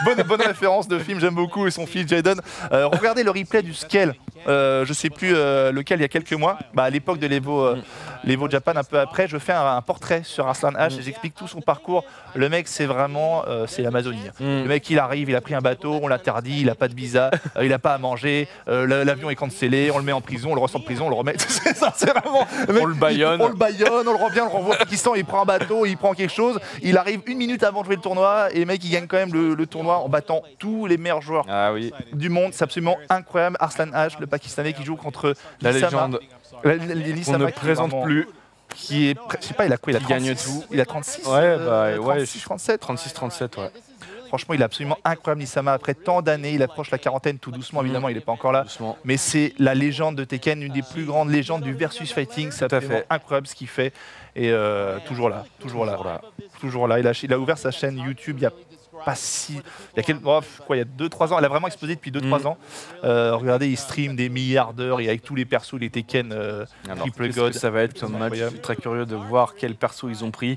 S1: bonne, bonne référence de film, j'aime beaucoup, et son fils Jaden. Euh, regardez le replay du Scale, euh, je sais plus euh, lequel, il y a quelques mois, bah, à l'époque de l'Evo euh, l'Evo Japan, un peu après, je fais un, un portrait sur Arslan H et j'explique tout son parcours. Le mec, c'est vraiment, euh, c'est l'Amazonie.
S2: Mm.
S1: Le mec, il arrive, il a pris un bateau, on l'interdit, il a pas de visa, euh, il a pas à manger, euh, l'avion est cancellé, on le met en prison, on le ressort de prison, on le remet. C'est ça, c'est vraiment. Le mec,
S2: On le baïonne.
S1: il- On le baïonne, on le revient, on le renvoie au Pakistan, il prend un bateau, il prend quelque chose, il arrive une minute avant de jouer le tournoi et le mec, il gagne quand même le, le tournoi en battant tous les meilleurs joueurs
S2: Ah oui,
S1: du monde. C'est absolument incroyable. Arslan H, le Pakistanais qui joue contre
S2: la
S1: Lissama.
S2: légende
S1: La- la- la-
S2: qu'on
S1: Lissama
S2: ne
S1: qui est
S2: présente
S1: vraiment-
S2: plus.
S1: Qui est, je sais pas, il a quoi? Il a
S2: Qui gagne
S1: trente-six,
S2: tout.
S1: Il a trente-six.
S2: Ouais,
S1: euh,
S2: bah, ouais,
S1: trente-six, trente-sept.
S2: trente-six trente-sept, ouais.
S1: Franchement, il est absolument incroyable, Lissama. Après tant d'années, il approche la quarantaine tout doucement, évidemment, il n'est pas encore là.
S2: Doucement.
S1: Mais c'est la légende de Tekken, une des plus grandes légendes du versus fighting. C'est
S2: Tout à
S1: absolument
S2: fait.
S1: incroyable ce qu'il fait. Et euh, toujours là, toujours là,
S2: Toujours là.
S1: toujours là. Il a, il a ouvert sa chaîne YouTube il y a pas si. Il y a, quel, oh, quoi, il y a deux trois ans. Elle a vraiment explosé depuis deux trois
S2: Mm.
S1: ans. Euh, regardez, il stream des milliards d'heures et avec tous les persos, les Tekken, euh,
S2: Alors,
S1: triple
S2: qu'est-ce
S1: God.
S2: que ça va être comme
S1: C'est
S2: match? Je
S1: incroyable.
S2: suis très curieux de voir quel perso ils ont pris.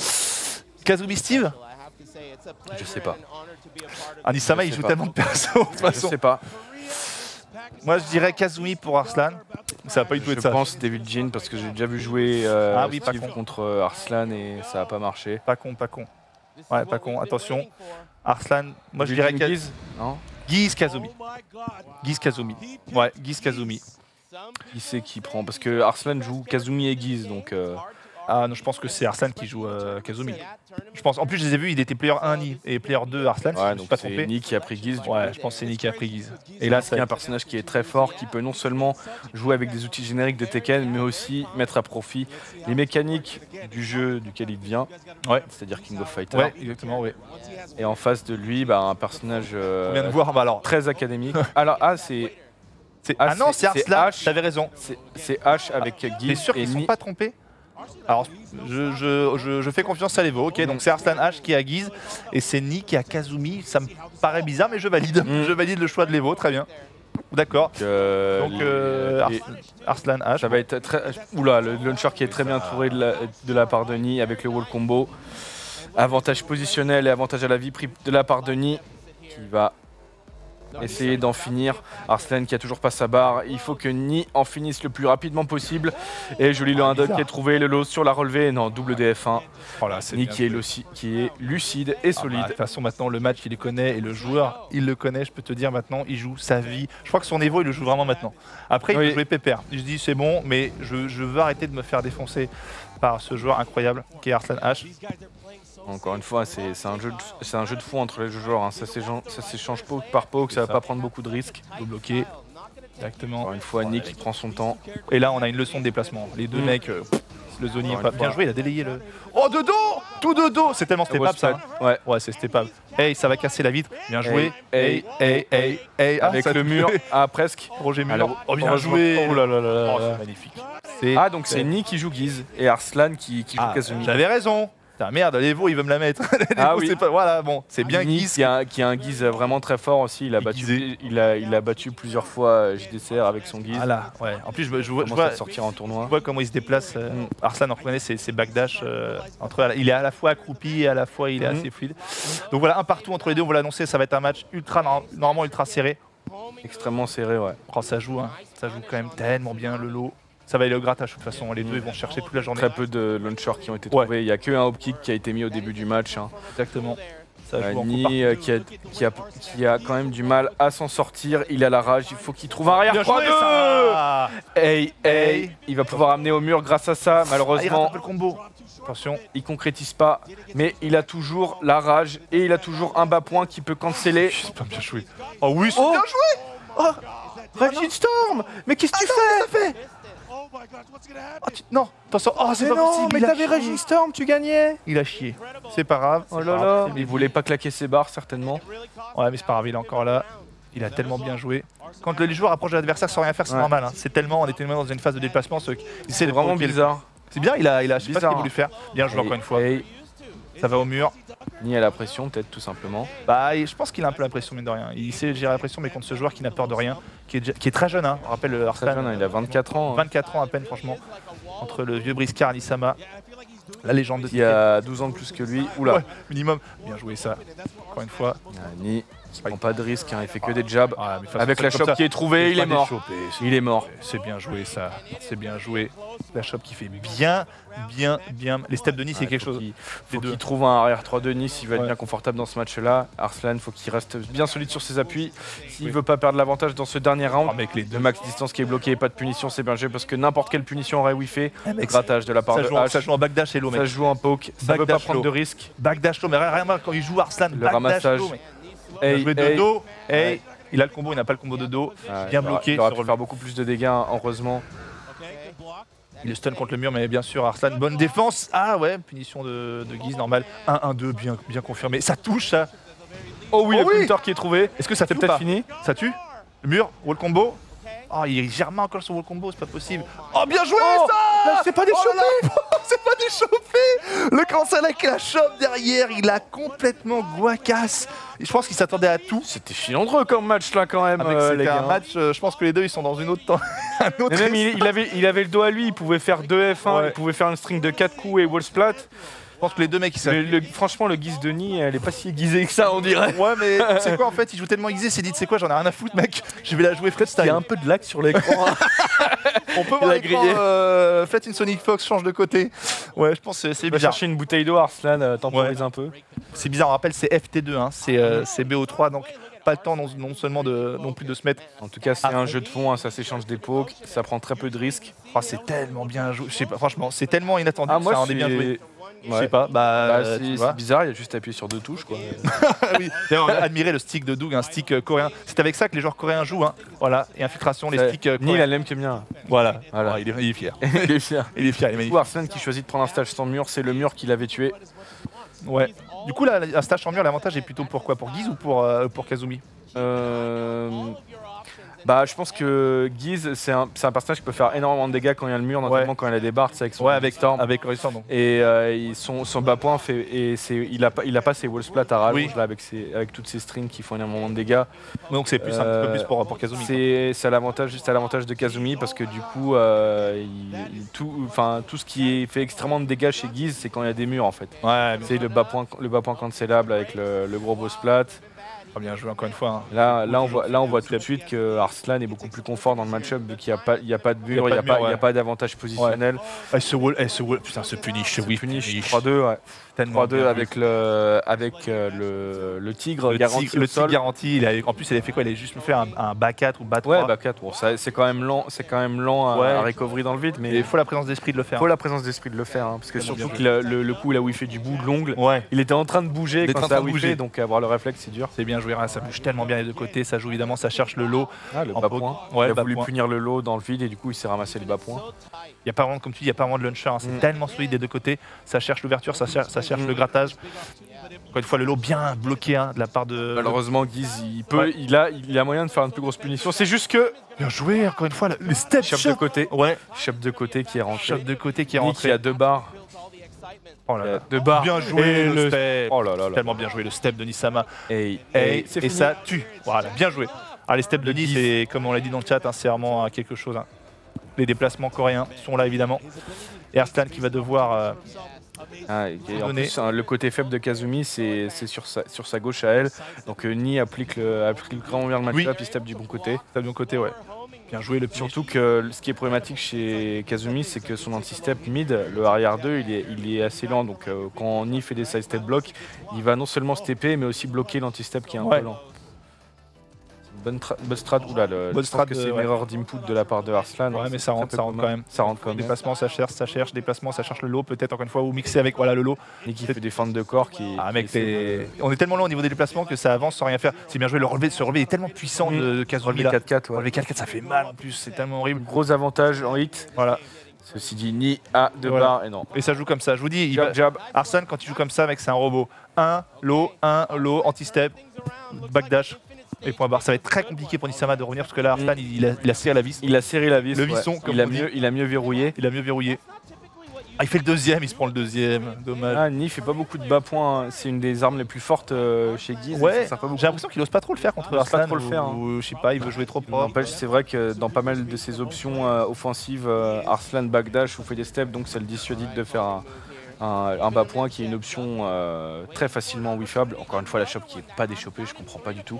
S1: Kazumi Steve.
S2: Je sais pas.
S1: Anisama,
S2: Je
S1: il
S2: sais
S1: joue
S2: pas.
S1: tellement de persos. De toute
S2: Je
S1: façon.
S2: sais pas.
S1: Moi, je dirais Kazumi pour Arslan. Ça va pas du tout
S2: Je
S1: être ça.
S2: pense David Jean parce que j'ai déjà vu jouer euh,
S1: Ah oui, pas
S2: Steve
S1: con.
S2: contre euh, Arslan et ça a pas marché.
S1: Pas con, pas con. Ouais, pas con. Attention. Arslan, moi je
S2: David
S1: dirais Ka-
S2: Guise Non.
S1: Guise Kazumi. Guise Kazumi. Ouais, Guise Kazumi.
S2: Qui c'est qui prend? Parce que Arslan joue Kazumi et Guise donc. euh,
S1: Ah non, je pense que c'est Arslan qui joue euh, Kazumi. Je pense. En plus, je les ai vus, il était player un Ni et player deux Arslan, si je
S2: Ouais,
S1: me suis
S2: donc
S1: pas
S2: c'est
S1: trompé.
S2: Nick qui a pris Guise. du
S1: Ouais,
S2: coup.
S1: je pense que c'est Ni qui a pris Guise. Et là,
S2: C'est
S1: ça.
S2: un personnage qui est très fort, qui peut non seulement jouer avec des outils génériques de Tekken, mais aussi mettre à profit les mécaniques du jeu duquel il vient,
S1: Ouais.
S2: c'est-à-dire King of Fighters.
S1: Ouais, exactement, ouais.
S2: Et en face de lui, bah, un personnage euh,
S1: On vient de voir, bah alors.
S2: très académique. Alors, ah, c'est
S1: c'est-
S2: ah,
S1: Ah non,
S2: c'est-
S1: c'est
S2: c'est
S1: Arslan,
S2: H.
S1: t'avais raison.
S2: c'est- c'est H avec
S1: T'es
S2: Guise
S1: sûr
S2: et
S1: qu'ils sont
S2: Ni.
S1: pas trompés? Alors, je, je, je, je fais confiance à l'Evo, ok, donc c'est Arslan H qui a Guise et c'est Ni qui a Kazumi. Ça me paraît bizarre, mais je valide.
S2: Mm.
S1: Je valide le choix de l'Evo, très bien. D'accord.
S2: Euh,
S1: Donc,
S2: les-
S1: euh,
S2: les-
S1: Ars- Arslan H.
S2: ça va être très. Oula, le launcher qui est très bien entouré de la, de la part de Ni avec le wall combo. Avantage positionnel et avantage à la vie pris de la part de Ni qui va essayer d'en finir. Arslan qui a toujours pas sa barre. Il faut que Ni en finisse le plus rapidement possible. Et joli le un dock qui est trouvé, le low sur la relevée. Non, double D F un.
S1: Oh là, c'est
S2: Ni
S1: bien
S2: qui est,
S1: joué.
S2: luci- qui est lucide et
S1: Ah bah,
S2: solide.
S1: de toute façon, maintenant, le match, il le connaît et le joueur, il le connaît. Je peux te dire maintenant, il joue sa vie. Je crois que son Evo, il le joue vraiment maintenant. Après, il
S2: Oui.
S1: peut jouer pépère. Il se dit, c'est bon, mais je, je veux arrêter de me faire défoncer par ce joueur incroyable qui est Arslan H.
S2: Encore une fois, c'est c'est un, jeu de- c'est un jeu de fou entre les deux joueurs. hein. Ça s'échange ça s'échange poke par poke, ça va
S1: ça.
S2: pas prendre beaucoup de risques.
S1: Il bloqué. Exactement.
S2: Encore une fois, Nick qui prend son temps.
S1: Et là, on a une leçon de déplacement. Les deux
S2: Mm.
S1: mecs, euh, pff, le Zoni,
S2: Encore
S1: pas
S2: une
S1: bien
S2: fois.
S1: joué, il a délayé le. Oh, de dos. Tout de dos. C'est tellement stepable ça. hein.
S2: Ouais.
S1: Ouais, c'est stepable. Hey, ça va casser la vitre. Bien joué.
S2: Hey,
S1: Hey, hey, hey, hey. Ah,
S2: Avec
S1: ça a
S2: le
S1: touché.
S2: mur, ah presque.
S1: Roger Mur.
S2: Alors,
S1: oh, bien
S2: heureusement-
S1: joué.
S2: Oh là là là là
S1: Oh,
S2: là.
S1: c'est magnifique. C'est-
S2: Ah, donc c'est Nick qui joue Guise et Arslan qui, qui joue
S1: Ah,
S2: Kazumi.
S1: j'avais raison. Putain, merde, l'Evo, il veut me la mettre. L'Evo,
S2: Ah oui.
S1: c'est pas... Voilà, bon, c'est bien
S2: Nick
S1: Guise.
S2: qui a, qui a un Guise vraiment très fort aussi. Il a, battu,
S1: Aiguisé.
S2: il a, il a battu plusieurs fois euh, J D C R avec son Guise.
S1: Ah là, ouais. En plus, je, je vois,
S2: Il
S1: je
S2: commence
S1: vois,
S2: à sortir en
S1: je
S2: tournoi.
S1: vois comment il se déplace. euh,
S2: Mm.
S1: Arslan, on reconnaît ses, ses backdash. euh, entre, il est à la fois accroupi et à la fois il est
S2: Mm.
S1: assez fluide. Donc voilà, un partout entre les deux, on va l'annoncer. Ça va être un match ultra, normalement ultra serré.
S2: Extrêmement serré, ouais.
S1: Oh, ça joue, hein. Ça joue quand même tellement bien le lot. Ça va aller au grattage de toute façon. Les deux, ils vont chercher toute la journée.
S2: Très peu de launchers qui ont été
S1: Ouais.
S2: trouvés. Il n'y a qu'un hop kick qui a été mis au début du match. hein.
S1: Exactement. Ça
S2: Euh,
S1: joue en
S2: Ni euh, qui, a, qui, a, qui a quand même du mal à s'en sortir. Il a la rage. Il faut qu'il trouve un arrière
S1: Bien
S2: trois
S1: joué,
S2: deux.
S1: ça.
S2: Hey, hey. Il va pouvoir amener au mur grâce à ça.
S1: Ah, il rate un
S2: Malheureusement,
S1: peu le combo. Attention.
S2: il concrétise pas. Mais il a toujours la rage et il a toujours un bas point qui peut canceller.
S1: C'est pas bien joué. Oh oui, c'est
S2: Oh.
S1: bien joué. Oh,
S2: Raging Storm. Mais qu'est-ce que tu fais?
S1: oh, tu- non, attention. Oh, c'est
S2: Mais
S1: pas
S2: non,
S1: possible.
S2: mais
S1: il a
S2: t'avais
S1: chié.
S2: Raging Storm, tu gagnais.
S1: Il a chié. C'est pas grave.
S2: Oh
S1: c'est
S2: là
S1: pas
S2: là.
S1: grave, c'est
S2: Il voulait pas claquer ses barres certainement.
S1: Ouais, mais c'est pas grave, il est encore là. Il a tellement bien joué. Quand les joueurs approchent de l'adversaire sans rien faire, c'est
S2: Ouais.
S1: normal. hein. C'est tellement, on était dans une phase de déplacement. Ceux qui essaient
S2: C'est
S1: de
S2: vraiment
S1: provoquer le-
S2: bizarre.
S1: C'est bien, il a, il a, je sais pas ce
S2: Bizarre,
S1: qu'il a voulu faire. Bien joué
S2: Et-
S1: encore une fois.
S2: et
S1: Ça va au mur.
S2: Ni à la pression, peut-être tout simplement.
S1: Bah, et je pense qu'il a un peu la pression, mine de rien. Il sait gérer la pression, mais contre ce joueur qui n'a peur de rien, qui est, déjà- qui est très jeune. Hein. On rappelle le
S2: Très
S1: Arslan.
S2: jeune, hein, il a vingt-quatre ans. hein.
S1: vingt-quatre ans à peine, franchement. Entre le vieux briscard Anisama. La légende de
S2: qui a douze ans de plus que lui. Oula.
S1: Ouais, minimum. Bien joué ça. Encore une fois.
S2: Ah, Ni, il prend pas de risque, hein, il fait que des jabs.
S1: Ah, mais de toute
S2: Avec
S1: façon,
S2: la
S1: c'est
S2: shop
S1: comme ça.
S2: qui est trouvée, il
S1: Pas
S2: est mort.
S1: déchopé, c'est-
S2: Il est mort.
S1: C'est bien joué ça. C'est bien joué. La shop qui fait bien, bien, bien. Les steps de Nice, c'est
S2: Ouais,
S1: quelque
S2: faut
S1: chose.
S2: qu'il-
S1: Les
S2: Faut
S1: deux.
S2: qu'il trouve un arrière trois de Nice, il va être
S1: Ouais.
S2: bien confortable dans ce match-là. Arslan, faut qu'il reste bien solide sur ses appuis. S'il
S1: Oui.
S2: veut pas perdre l'avantage dans ce dernier round,
S1: Ah, mec, les deux.
S2: le max distance qui est bloqué et pas de punition, c'est bien joué parce que n'importe quelle punition aurait whiffé.
S1: Ah,
S2: Le
S1: mec,
S2: grattage de la part
S1: ça,
S2: de
S1: joue en,
S2: H.
S1: ça joue en backdash et low,
S2: Ça
S1: mec.
S2: joue en poke, ça veut pas
S1: Backdash
S2: prendre
S1: low.
S2: de risque.
S1: Backdash low, mais rien, rien quand il joue Arslan.
S2: Le
S1: backdash
S2: ramassage.
S1: low, mec. Il a
S2: Hey,
S1: joué de
S2: hey.
S1: dos. Hey.
S2: Ouais.
S1: Il a le combo, il n'a pas le combo de dos.
S2: Ouais,
S1: Bien
S2: il aura-
S1: bloqué.
S2: Il aurait
S1: sur
S2: pu
S1: le-
S2: faire beaucoup plus de dégâts, hein, heureusement.
S1: Il est stun contre le mur, mais bien sûr, Arslan, bonne défense. Ah ouais, punition de, de Guise, normal. un un deux, bien, bien confirmé. Ça touche, ça.
S2: Oh oui,
S1: Oh
S2: le
S1: oui.
S2: counter qui est trouvé.
S1: Est-ce que ça
S2: C'est
S1: tue ou
S2: peut-être
S1: pas
S2: fini.
S1: Ça tue. Le mur, wall combo. Oh, il gère mal encore sur wall combo, c'est pas possible. Oh, bien joué
S2: Oh,
S1: ça.
S2: là, c'est pas
S1: Oh là là, c'est pas déchauffé. Le cancel avec la chope derrière, il a complètement guacasse. Et je pense qu'il s'attendait à tout.
S2: C'était filandreux comme match là quand même,
S1: Ah, mec,
S2: euh,
S1: c'était
S2: les
S1: un
S2: gars.
S1: match, euh, je pense que les deux ils sont dans une autre temps. un autre
S2: Mais même il,
S1: instant.
S2: il avait, il avait le dos à lui, il pouvait faire deux F un,
S1: Ouais.
S2: il pouvait faire une string de quatre coups et wall splat.
S1: Je pense que les deux mecs ils savent.
S2: Mais le- franchement, le Guise Denis, elle est pas si aiguisée que ça, on dirait.
S1: Ouais, mais tu sais quoi en fait, il joue tellement aiguisé, il s'est dit, tu sais quoi, j'en ai rien à foutre, mec. Je vais la jouer freestyle.
S2: Il y a un peu de lag sur l'écran.
S1: On peut voir
S2: a
S1: l'écran,
S2: grillé.
S1: euh, faites une Sonic Fox, change de côté. Ouais, je pense que c'est- c'est
S2: Il va
S1: bizarre.
S2: chercher une bouteille d'eau, Arslan, euh, temporise un peu.
S1: C'est bizarre, on rappelle, c'est F T deux, hein, c'est euh, c'est B O trois, donc pas le temps non, non seulement de, non plus de se mettre.
S2: En tout cas, c'est
S1: Ah.
S2: un jeu de fond, hein, ça s'échange des pokes, ça prend très peu de risques.
S1: Oh, c'est tellement bien joué, je sais pas, franchement, c'est tellement inattendu
S2: Ah,
S1: que
S2: moi,
S1: ça rendait bien joué. Je sais
S2: Ouais.
S1: pas, bah,
S2: Bah,
S1: euh,
S2: c'est
S1: tu
S2: c'est
S1: vois.
S2: bizarre, il y a juste appuyé sur deux touches quoi.
S1: Oui. D'ailleurs, admirez le stick de Doug, un stick euh, coréen. C'est avec ça que les joueurs coréens jouent, hein. Voilà, et infiltration, les
S2: Ça-
S1: sticks euh,
S2: Ni il a
S1: coréens.
S2: le même que le mien.
S1: Voilà,
S2: Voilà.
S1: Oh, il, est, il est fier.
S2: Il est fier.
S1: Il est fier, il est
S2: Du
S1: magnifique.
S2: coup, Arslan qui choisit de prendre un stage sans mur, c'est le mur qui l'avait tué.
S1: Ouais. Du coup, là, un stage en mur, l'avantage est plutôt pour quoi? Pour Guise ou pour, euh, pour Kazumi?
S2: Euh... Bah, je pense que Guise, c'est un, c'est un personnage qui peut faire énormément de dégâts quand il y a le mur, notamment
S1: Ouais.
S2: quand il a des barres, c'est avec son
S1: Ouais, avec
S2: Storm.
S1: Avec Horizon, donc.
S2: Et euh, il- son, son bas point fait et c'est il a pas il a pas ses wall splats à rallonge
S1: Oui.
S2: là avec ses avec toutes ces strings qui font énormément de dégâts.
S1: Donc c'est plus un petit peu
S2: Euh,
S1: plus pour, pour Kazumi. quoi.
S2: C'est c'est à l'avantage c'est à l'avantage de Kazumi parce que du coup euh, il- il- tout enfin tout ce qui est fait extrêmement de dégâts chez Guise, c'est quand il y a des murs en fait.
S1: Ouais, mais
S2: C'est le bas point le bas point cancelable avec le, le gros boss splat.
S1: pas bien joué encore une fois. hein.
S2: Là, là, on voit, là, on voit tout de suite que Arslan est beaucoup plus confort dans le match-up vu qu'il n'y a, pas- il y a pas de mur, il n'y a,
S1: de
S2: pas-
S1: mur,
S2: il y a
S1: ouais.
S2: pas d'avantage positionnel.
S1: Eh, ce wall, eh, ce wall, putain, ce punish, ce oui,
S2: Finish trois deux, ouais.
S1: tellement
S2: trois deux
S1: bien
S2: avec, le, avec euh, le, le tigre
S1: le
S2: garanti
S1: tigre,
S2: au
S1: le tigre
S2: sol.
S1: garanti. Il a, en plus, il a fait quoi? Il a juste fait un, un bas quatre ou bas trois.
S2: Ouais, bah quatre. Bon, ça- c'est quand même lent, c'est quand même lent à,
S1: Ouais.
S2: à recovery dans le vide, mais
S1: Mais il faut la présence d'esprit de le
S2: il
S1: faire.
S2: faut la présence d'esprit de le faire, hein, parce que
S1: Tellement
S2: surtout
S1: bien
S2: que le, le- le coup là où il fait du bout de l'ongle,
S1: Ouais,
S2: il était en train de bouger
S1: Il était
S2: quand
S1: en
S2: ça
S1: train
S2: a
S1: de
S2: whiffé,
S1: bouger.
S2: donc avoir le réflexe c'est dur.
S1: c'est bien joué. Ah, ça bouge tellement bien les deux côtés. Ça joue évidemment, ça cherche le lot.
S2: Ah, le
S1: En
S2: bas
S1: poke.
S2: point.
S1: Ouais,
S2: il a
S1: bas
S2: voulu
S1: point.
S2: punir le lot dans le vide et du coup il s'est ramassé le bas point.
S1: Il y a pas vraiment, comme tu dis, il y a pas vraiment de launcher. hein. C'est
S2: Mm.
S1: tellement solide des deux côtés. Ça cherche l'ouverture, ça cherche, ça cherche
S2: Mm.
S1: le grattage. Encore une fois, le lot bien bloqué hein, de la part de.
S2: Malheureusement, Guise, il, peut,
S1: Ouais.
S2: il, a, il a moyen de faire une plus grosse punition. C'est juste que
S1: Bien joué. Encore une fois, le step
S2: Chop
S1: shot.
S2: de côté,
S1: Ouais.
S2: Chop de côté qui est rentré.
S1: Shot de côté qui est
S2: Nick
S1: rentré.
S2: qui a deux barres.
S1: Oh là là.
S2: Deux barres.
S1: Bien joué
S2: Et
S1: le,
S2: le-
S1: step.
S2: Oh là là là.
S1: Tellement bien joué le step de Nisama.
S2: Et,
S1: Et,
S2: et,
S1: et
S2: c'est fini.
S1: ça tue. Voilà, bien joué. Ah, les steps de
S2: Le
S1: Nice,
S2: dix.
S1: c'est comme on l'a dit dans le chat, hein, c'est vraiment euh, quelque chose. hein. Les déplacements coréens sont là évidemment. Et Arslan qui va devoir. euh,
S2: Ah, et en
S1: donner.
S2: plus, hein, le côté faible de Kazumi, c'est c'est sur sa, sur sa gauche à elle. Donc euh, Ni applique, le, applique vraiment bien le match-up,
S1: Oui.
S2: il se tape du bon côté.
S1: de mon côté, ouais. Bien joué le
S2: Surtout que ce qui est problématique chez Kazumi, c'est que son anti-step mid, le arrière deux, il est, il est assez lent. Donc euh, quand Ni fait des side-step blocs, il va non seulement stepper, mais aussi bloquer l'anti-step qui est un
S1: Ouais.
S2: peu lent. C'est une bonne, tra- bonne strat. Oula, le,
S1: Bonne
S2: je
S1: strat
S2: pense que
S1: de-
S2: c'est une
S1: ouais.
S2: erreur d'input de la part de Arslan.
S1: Ouais,
S2: hein,
S1: mais
S2: c'est
S1: ça
S2: très
S1: rentre,
S2: peu
S1: ça rentre
S2: commun.
S1: quand même.
S2: Ça rentre quand même.
S1: Déplacement, ça cherche, ça cherche. Déplacement, ça cherche le lot, peut-être encore une fois, ou mixer avec voilà, le lot.
S2: Ni qui fait des feintes de corps qui.
S1: Ah
S2: qui
S1: mec,
S2: essaie de-
S1: t'es- on est tellement loin au niveau des déplacements que ça avance sans rien faire. C'est bien joué, le relevé, ce relevé est tellement puissant
S2: Mm.
S1: de, de Kazumi
S2: Relevé
S1: là.
S2: quatre quatre, ouais.
S1: Relevé quatre quatre, ça fait mal en plus, c'est tellement horrible.
S2: Gros avantage en hit.
S1: Voilà.
S2: Ceci dit, Ni a deux
S1: Voilà.
S2: barres et non.
S1: Et ça joue comme ça, je vous dis, il
S2: Jab,
S1: va-
S2: jab.
S1: Arslan quand il joue comme ça, mec, c'est un robot. un, low, un, low, anti-step, backdash et point barre. Ça va être très compliqué pour Nisama de revenir parce que là, Arslan, il, a, il a serré la vis.
S2: Il a serré la vis.
S1: Le
S2: ouais.
S1: visson, comme
S2: il, a
S1: on dit.
S2: mieux, il a mieux verrouillé.
S1: Il a mieux verrouillé. Ah, il fait le deuxième, il se prend le deuxième. Dommage.
S2: Ah, Ni fait pas beaucoup de bas points. hein. C'est une des armes les plus fortes euh, chez Guise.
S1: Ouais,
S2: ça sert pas beaucoup.
S1: j'ai l'impression qu'il ose pas trop le faire contre
S2: Il ose pas
S1: Arslan.
S2: trop le
S1: ou-
S2: faire, hein.
S1: ou je sais pas, il veut jouer trop propre.
S2: N'empêche, c'est vrai que dans pas mal de ses options euh, offensives, euh, Arslan backdash ou fait des steps, donc ça le dissuade de faire un, Un, un bas point qui est une option euh, très facilement whiffable. Encore une fois, la shop qui est pas déchopée, je comprends pas du tout.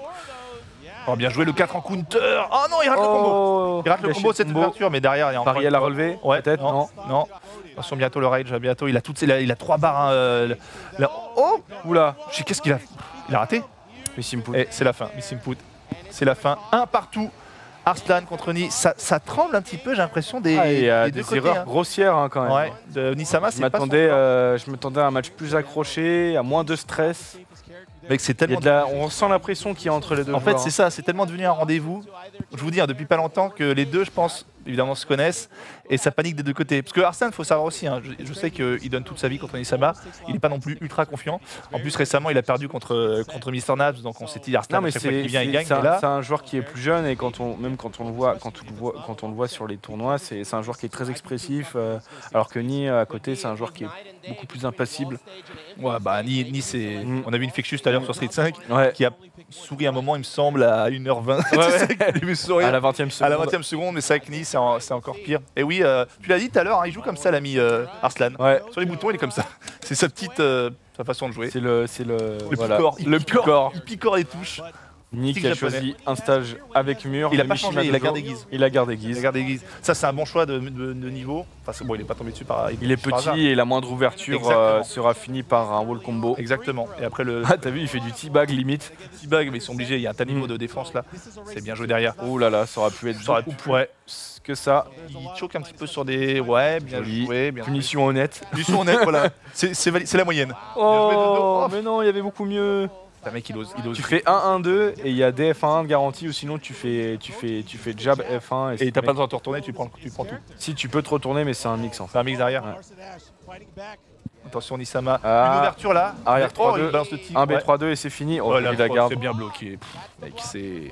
S1: Oh, bien joué le quatre en counter. Oh non, il rate le combo.
S2: Oh,
S1: Il rate le combo de cette ouverture, mais derrière, il y a encore.
S2: Paris à la relevée,
S1: Ouais,
S2: peut-être,
S1: non,
S2: non.
S1: non. Attention, bientôt le rage, bientôt. Il a toutes ses, il a trois barres. Hein, euh, là. Oh,
S2: Oula,
S1: je sais qu'est-ce qu'il a. Il a raté.
S2: Miss Input.
S1: Et c'est la fin, Miss Input. C'est la fin. Un partout. Arslan contre Ni. Ça, ça tremble un petit peu, j'ai l'impression, des,
S2: Ah, il y a
S1: des
S2: des
S1: deux côtés.
S2: erreurs
S1: hein.
S2: grossières hein, quand même.
S1: Ouais, de Nisama,
S2: Je
S1: c'est pas son
S2: m'attendais,
S1: fort.
S2: euh, je m'attendais à un match plus accroché, à moins de stress.
S1: Mec, c'est
S2: Il y a
S1: tellement.
S2: de la- on sent la pression qu'il y a entre les deux
S1: En fait,
S2: joueurs,
S1: c'est
S2: hein.
S1: ça, c'est tellement devenu un rendez-vous. Je vous dis, hein, depuis pas longtemps, que les deux, je pense, évidemment, se connaissent et ça panique des deux côtés. Parce que Arslan, il faut savoir aussi, hein, je, je sais qu'il donne toute sa vie contre Nisama, il n'est pas non plus ultra confiant. En plus, récemment, il a perdu contre, contre mister Nabs, donc on s'est dit, Arslan,
S2: Non mais
S1: chaque fois
S2: c'est
S1: qu'il vient, il
S2: c'est-
S1: gagne.
S2: c'est
S1: Et
S2: un,
S1: là,
S2: c'est un joueur qui est plus jeune et quand on, même quand on le voit, quand on le voit, quand on le voit sur les tournois, c'est c'est un joueur qui est très expressif, euh, alors que Ni à côté, c'est un joueur qui est beaucoup plus impassible.
S1: ouais, bah, Ni, Ni, c'est.
S2: Mm.
S1: On a vu une Fictus tout à l'heure sur Street cinq
S2: Ouais.
S1: qui a souri un moment, il me semble, à une heure vingt.
S2: Ouais,
S1: Tu sais,
S2: ouais.
S1: qu'il a vu sourire.
S2: À la vingtième
S1: À
S2: seconde.
S1: la vingtième seconde, mais c'est avec Ni, c'est en- c'est encore pire. Et oui, euh, tu l'as dit tout à l'heure, hein, il joue comme ça, l'ami euh, Arslan.
S2: Ouais.
S1: Sur les boutons, il est comme ça. C'est sa petite euh, sa façon de jouer.
S2: C'est le, c'est le,
S1: Le
S2: voilà.
S1: picore, il
S2: le
S1: picore,
S2: picore.
S1: il picore les touches.
S2: Ni qui a
S1: japonais.
S2: choisi un stage avec mur.
S1: Il a
S2: le
S1: pas
S2: Mishima
S1: changé, il a
S2: Dojo.
S1: gardé Guise.
S2: Il a gardé Guise.
S1: Regardez Guise. Ça, c'est un bon choix de, de- de niveau. Enfin, c'est- bon, il est pas tombé dessus par.
S2: Il est
S1: par hasard.
S2: petit et la moindre ouverture
S1: Exactement.
S2: euh, sera finie par un wall combo.
S1: Exactement. Et après le
S2: Ah t'as vu, il fait du T-bag limite.
S1: petit bag, mais ils sont obligés. Il y a un tel niveau
S2: Mm.
S1: de défense là. C'est bien joué derrière.
S2: Oh là là, ça aurait pu être
S1: Ça aurait
S2: beaucoup
S1: pu-
S2: plus
S1: ouais.
S2: que ça.
S1: Il choque un petit peu sur des. Ouais, bien
S2: Joli.
S1: joué. Bien
S2: Punition honnête.
S1: Punition honnête, voilà. C'est c'est vali- c'est la moyenne. joué,
S2: Oh,
S1: Dodo.
S2: mais non, il y avait beaucoup mieux.
S1: Un mec, il ose. Il ose.
S2: Tu fais un un deux et il y a D F un de garantie ou sinon tu fais tu fais tu fais jab F un et,
S1: Et
S2: c'est-
S1: t'as pas besoin de te retourner, tu prends, tu prends tout.
S2: si tu peux te retourner mais c'est un mix en fait.
S1: C'est un mix derrière.
S2: Ouais.
S1: Attention, Nisama.
S2: Ah.
S1: Une ouverture là.
S2: Arrière
S1: Oh,
S2: trois deux.
S1: une balance de tir.
S2: un B
S1: Ouais.
S2: trois deux et c'est fini. Oh,
S1: Oh,
S2: il
S1: la
S2: la
S1: fois,
S2: garde.
S1: c'est bien bloqué. Pff, mec, c'est.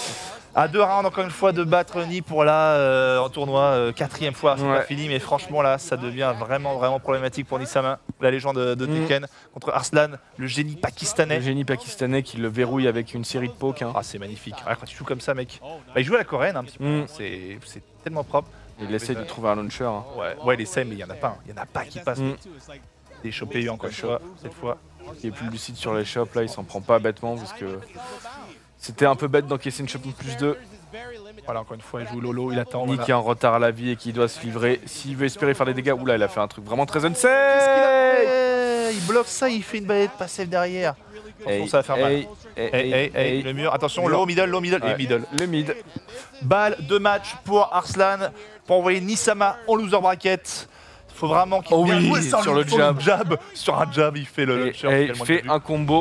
S1: À deux rounds, encore une fois, de battre Ni pour là, euh, en tournoi, euh, quatrième fois, c'est
S2: Ouais.
S1: pas fini, mais franchement, là, ça devient vraiment, vraiment problématique pour Nisama, la légende de, de
S2: Mm.
S1: Tekken, contre Arslan, le génie
S2: Le
S1: pakistanais.
S2: génie pakistanais qui le verrouille avec une série de pokes. Hein.
S1: Ah, c'est magnifique. Ouais, quand tu joues comme ça, mec. Bah, il joue à la coréenne un petit peu,
S2: Mm.
S1: c'est c'est tellement propre.
S2: Il essaie de trouver un launcher. Hein.
S1: Ouais, ouais, il essaie, mais il y en a pas, hein. il y en a pas qui passent.
S2: Mm.
S1: Il est chopé lui, encore une fois, cette fois.
S2: Il est plus lucide sur les shops là, il s'en prend pas bêtement parce que c'était un peu bête d'encaisser une shop en plus deux.
S1: Voilà, encore une fois, il joue Lolo, il attend.
S2: Ni
S1: voilà.
S2: qui est en retard à la vie et qui doit se livrer. S'il veut espérer faire des dégâts, oula, il a fait un truc vraiment très
S1: Qu'est-ce qu'il a
S2: unsafe.
S1: fait Il bloque ça, il fait une balayette passive derrière. Attention, ça va faire mal.
S2: Hey, hey,
S1: Hey, hey, hey,
S2: hey.
S1: le mur, attention,
S2: Mur.
S1: low, middle, low, middle
S2: Ouais.
S1: et middle.
S2: Le mid.
S1: Balle de match pour Arslan pour envoyer Nisama en loser bracket. Faut vraiment qu'il
S2: Oh
S1: bien
S2: oui,
S1: jouer ça,
S2: sur le jab.
S1: jab. Sur un jab, il fait le
S2: Et,
S1: launcher,
S2: et il
S1: tellement
S2: fait
S1: bien vu.
S2: un combo.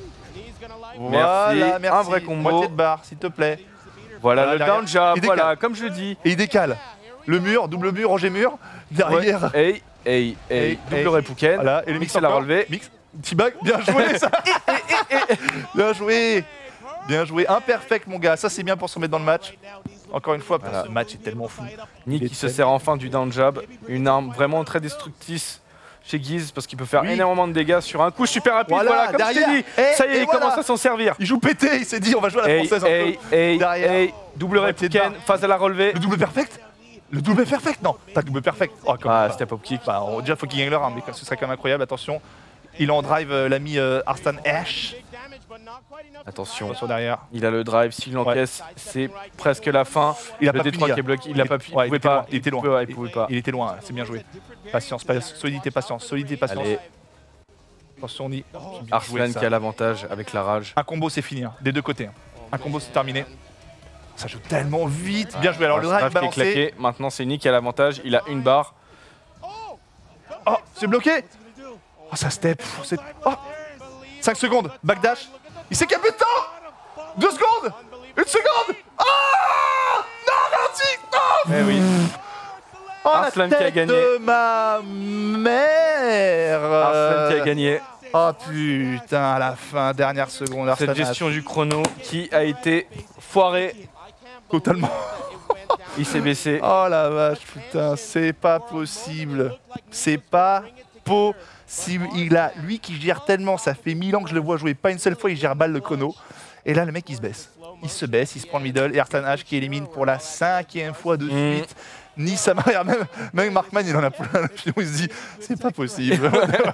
S1: Voilà,
S2: Merci.
S1: merci.
S2: Un vrai combo.
S1: Moitié de barre, s'il te plaît.
S2: Voilà,
S1: Voilà,
S2: le
S1: derrière.
S2: down jab,
S1: Il décale.
S2: voilà, comme je dis.
S1: Et il décale. Le mur, double mur, Roger mur. Derrière.
S2: Ouais. Hey, hey, hey,
S1: Hey,
S2: double
S1: hey.
S2: Repuken.
S1: Voilà, et le mix
S2: Mix à la
S1: encore.
S2: relevée.
S1: Mix, petit bug, bien joué ça. Bien joué. Bien joué, imperfect mon gars, ça c'est bien pour se remettre dans le match. Encore une fois, parce que
S2: Voilà.
S1: ce match est tellement fou.
S2: Nick
S1: Il est
S2: qui se
S1: très-
S2: sert enfin du down jab, une arme vraiment très destructrice chez Guise parce qu'il peut faire
S1: Oui.
S2: énormément de dégâts sur un coup super rapide.
S1: Voilà,
S2: Voilà, comme je
S1: derrière.
S2: t'ai dit,
S1: Et-
S2: ça y est,
S1: et
S2: il
S1: voilà.
S2: commence à s'en servir.
S1: Il joue pété, il s'est dit on va jouer à la
S2: Hey,
S1: française un
S2: hey,
S1: peu.
S2: hey,
S1: Derrière.
S2: hey, double
S1: Moitié de
S2: Repuken,
S1: barre.
S2: face à la relevée.
S1: Le double perfect Le double perfect Non, pas le double perfect. Oh, comme
S2: Ah,
S1: ça.
S2: c'était pop kick.
S1: Bah, on, déjà faut qu'il gagne leur arme, mais ce serait quand même incroyable. Attention, il est en drive euh, l'ami euh, Arslan Ash.
S2: Attention,
S1: Attention derrière.
S2: il a le drive, s'il l'encaisse, c'est presque la fin.
S1: Il a
S2: le
S1: pas
S2: D trois
S1: fini,
S2: qui est bloqué, il a pas pu, il
S1: Ouais,
S2: pouvait
S1: était
S2: pas,
S1: loin, il était loin.
S2: pouvait- il pouvait pas.
S1: Il était loin, c'est bien joué. Patience, patience, solidité, patience, solidité, patience.
S2: Allez,
S1: Attention, on y.
S2: Arslan qui a l'avantage avec la rage.
S1: Un combo, c'est fini, hein, des deux côtés. hein. Un combo, c'est terminé. Ça joue tellement vite. Bien joué. Alors le drive
S2: Drive qui est
S1: balancé.
S2: claqué, maintenant c'est Nick qui a l'avantage, il a une barre.
S1: Oh, c'est bloqué. Oh, ça step. c'est- Oh. cinq secondes. Backdash. Il s'est capé de temps. deux secondes. une seconde. Oh non, ralenti. Non.
S2: Eh oui.
S1: Oh, la
S2: Arslan qui a
S1: tête
S2: gagné.
S1: de ma mère.
S2: Arslan qui a gagné.
S1: Oh putain, à la fin, dernière seconde. Arslan
S2: Cette
S1: a
S2: gestion du chrono qui a été foirée.
S1: totalement.
S2: Il s'est baissé.
S1: Oh la vache, putain, c'est pas possible. C'est pas possible. Il a, lui qui gère tellement, ça fait mille ans que je le vois jouer. Pas une seule fois, il gère balle le chrono. Et là, le mec, il se baisse. il se baisse, il se prend le middle et Arslan H qui élimine pour la cinquième fois de
S2: Mm.
S1: suite. Nissama, même, même Markman il en a plein, il se dit c'est pas possible.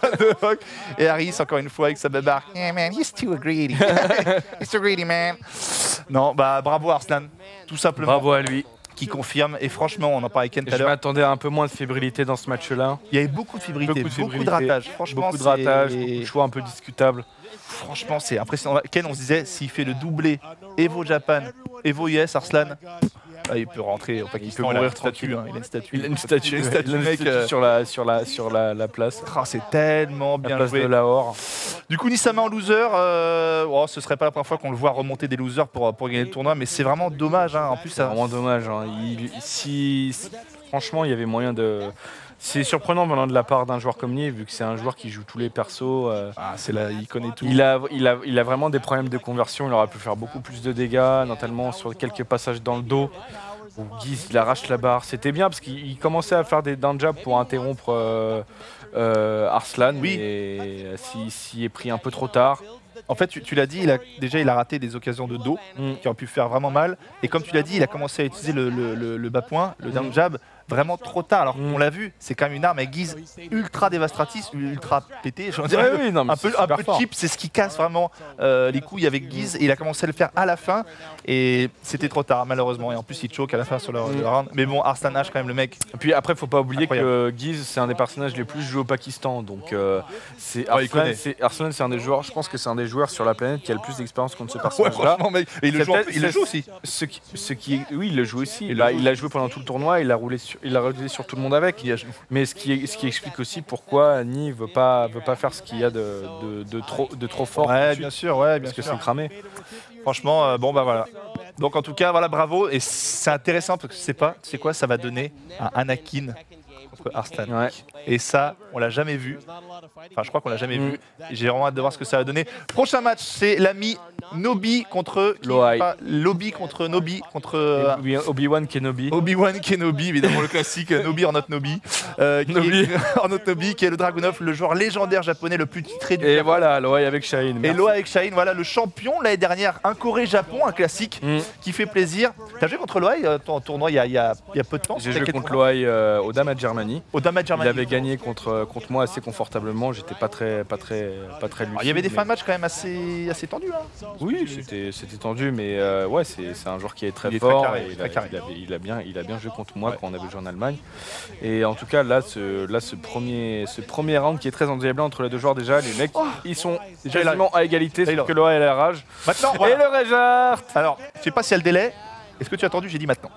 S1: Et Harris encore une fois avec sa babarre. Yeah man, he's too greedy. He's too greedy man. Non, bah bravo Arslan, tout simplement.
S2: Bravo à lui.
S1: Qui confirme, et franchement, on en parlait avec Ken tout à
S2: Je
S1: l'heure,
S2: m'attendais à un peu moins de fébrilité dans ce match-là.
S1: il y avait beaucoup de fébrilité,
S2: Beaucoup de
S1: beaucoup de
S2: fébrilité,
S1: ratage. Franchement,
S2: Beaucoup de
S1: c'est-
S2: ratage, beaucoup de choix un peu discutables.
S1: Franchement, c'est impressionnant. Ken, on se disait, s'il fait le doublé Evo Japan, Evo U S, Arslan, ah, il peut rentrer au Pakistan,
S2: peut
S1: il a
S2: mourir
S1: une statue,
S2: tranquille.
S1: hein, il a une statue.
S2: Il a une statue,
S1: Une statue,
S2: il a une
S1: mec,
S2: statue
S1: euh,
S2: sur, la, sur, la, sur la, la place.
S1: Ah, c'est tellement
S2: La
S1: bien
S2: place
S1: joué.
S2: de Lahore.
S1: Du coup, Nissama en loser, euh, oh, ce serait pas la première fois qu'on le voit remonter des losers pour, pour gagner le tournoi, mais c'est vraiment dommage. Hein. En plus,
S2: C'est
S1: ça,
S2: vraiment dommage. Hein. Il, si, si- franchement, il y avait moyen de. C'est surprenant venant de la part d'un joueur comme Nive, vu que c'est un joueur qui joue tous les persos. euh,
S1: ah, c'est là, il connaît tout.
S2: il, a, il, a, il a vraiment des problèmes de conversion. Il aurait pu faire beaucoup plus de dégâts, notamment sur quelques passages dans le dos. Où Guise il arrache la barre. C'était bien parce qu'il il commençait à faire des down jabs pour interrompre euh, euh, Arslan.
S1: Oui.
S2: Et s'il s'y est pris un peu trop tard.
S1: En fait, tu, tu l'as dit, il a, déjà, il a raté des occasions de dos
S2: Mm.
S1: qui auraient pu faire vraiment mal. Et comme tu l'as dit, il a commencé à utiliser le, le, le, le bas point, le down jab, vraiment trop tard. Alors
S2: Mm.
S1: on l'a vu, c'est quand même une arme avec guise ultra dévastatrice, ultra pétée. Je veux dire,
S2: Ouais, oui, non, mais
S1: un peu,
S2: c'est
S1: un
S2: super
S1: peu
S2: fort.
S1: cheap, c'est ce qui casse vraiment euh, les couilles avec Guise. Et il a commencé à le faire à la fin. Et c'était trop tard, malheureusement. Et en plus, il choke à la fin sur le,
S2: Mm.
S1: le round. Mais bon, Arslan H, quand même, le mec.
S2: Et puis après, faut pas oublier
S1: Incroyable.
S2: que Guise, c'est un des personnages les plus joués au Pakistan. Donc, euh, c'est
S1: Ouais, il
S2: Arslan,
S1: connaît.
S2: c'est Arslan, c'est un des joueurs. Je pense que c'est un des joueurs sur la planète qui a le plus d'expérience contre ce
S1: Ouais,
S2: personnage-là.
S1: franchement, mec. Et il le
S2: C'est
S1: joue, en
S2: peut-être-
S1: plus- il le
S2: c'est-
S1: joue aussi.
S2: Ce qui, ce qui, oui, il le joue aussi.
S1: Il
S2: Il,
S1: le
S2: a,
S1: joue
S2: il a joué pendant tout le tournoi. Il a roulé, sur, il a roulé sur tout le monde avec.
S1: Il a-
S2: Mais ce qui, ce qui explique aussi pourquoi Annie veut pas, veut pas faire ce qu'il y a de, de, de trop, de trop fort. tout de
S1: Ouais,
S2: suite,
S1: bien sûr, ouais, bien
S2: parce que
S1: sûr.
S2: c'est cramé.
S1: Franchement, euh, bon bah voilà. Donc en tout cas, voilà, bravo. Et c'est intéressant parce que je sais pas, c'est quoi, ça va donner un Anakin contre Arslan.
S2: Ouais.
S1: Et ça, on l'a jamais vu. Enfin, je crois qu'on l'a jamais
S2: Mm.
S1: vu. Et j'ai vraiment hâte de voir ce que ça va donner. Prochain match, c'est l'ami Nobi contre qui-
S2: Loai.
S1: pas- Lobi contre Nobi contre euh,
S2: Obi- Obi-Wan Kenobi.
S1: Obi-Wan Kenobi, évidemment le classique euh, Nobi or not Nobi, euh, qui
S2: Nobi.
S1: est, or not Nobi, qui est le Dragunov, le joueur légendaire japonais le plus titré du
S2: Et
S1: Japon.
S2: voilà, Loai avec Shaheen.
S1: Et
S2: merci.
S1: Loa avec Shaheen, voilà le champion l'année dernière, un Corée-Japon, un classique
S2: Mm.
S1: qui fait plaisir. T'as joué contre Loa euh, en tournoi il y a, il y a- il y a peu de temps
S2: J'ai
S1: il y a
S2: joué
S1: quelques
S2: contre
S1: mois.
S2: Loai euh, au Dama de Germany.
S1: Au Dama de
S2: Il
S1: Germany.
S2: avait gagné contre, contre moi assez confortablement. J'étais pas très, pas très, pas très lucide.
S1: Alors, il y avait des
S2: mais-
S1: fins de match quand même assez, assez tendus. Hein.
S2: Oui, c'était, c'était tendu, mais euh, ouais, c'est, c'est un joueur qui est très
S1: Il est très
S2: fort.
S1: carré,
S2: et il,
S1: très
S2: a,
S1: carré.
S2: il avait- il a bien, il a bien joué contre moi
S1: Ouais.
S2: quand on avait joué en Allemagne. Et en tout cas, là, ce, là, ce premier, ce premier round qui est très endiablé entre les deux joueurs déjà, les mecs, ils sont
S1: Déjà, il a-
S2: quasiment à égalité,
S1: Là, il a-
S2: sauf que Loa a la rage.
S1: Maintenant,
S2: Et
S1: voilà.
S2: le Rejart.
S1: Alors, je sais pas si y a le délai. Est-ce que tu as attendu? J'ai dit maintenant.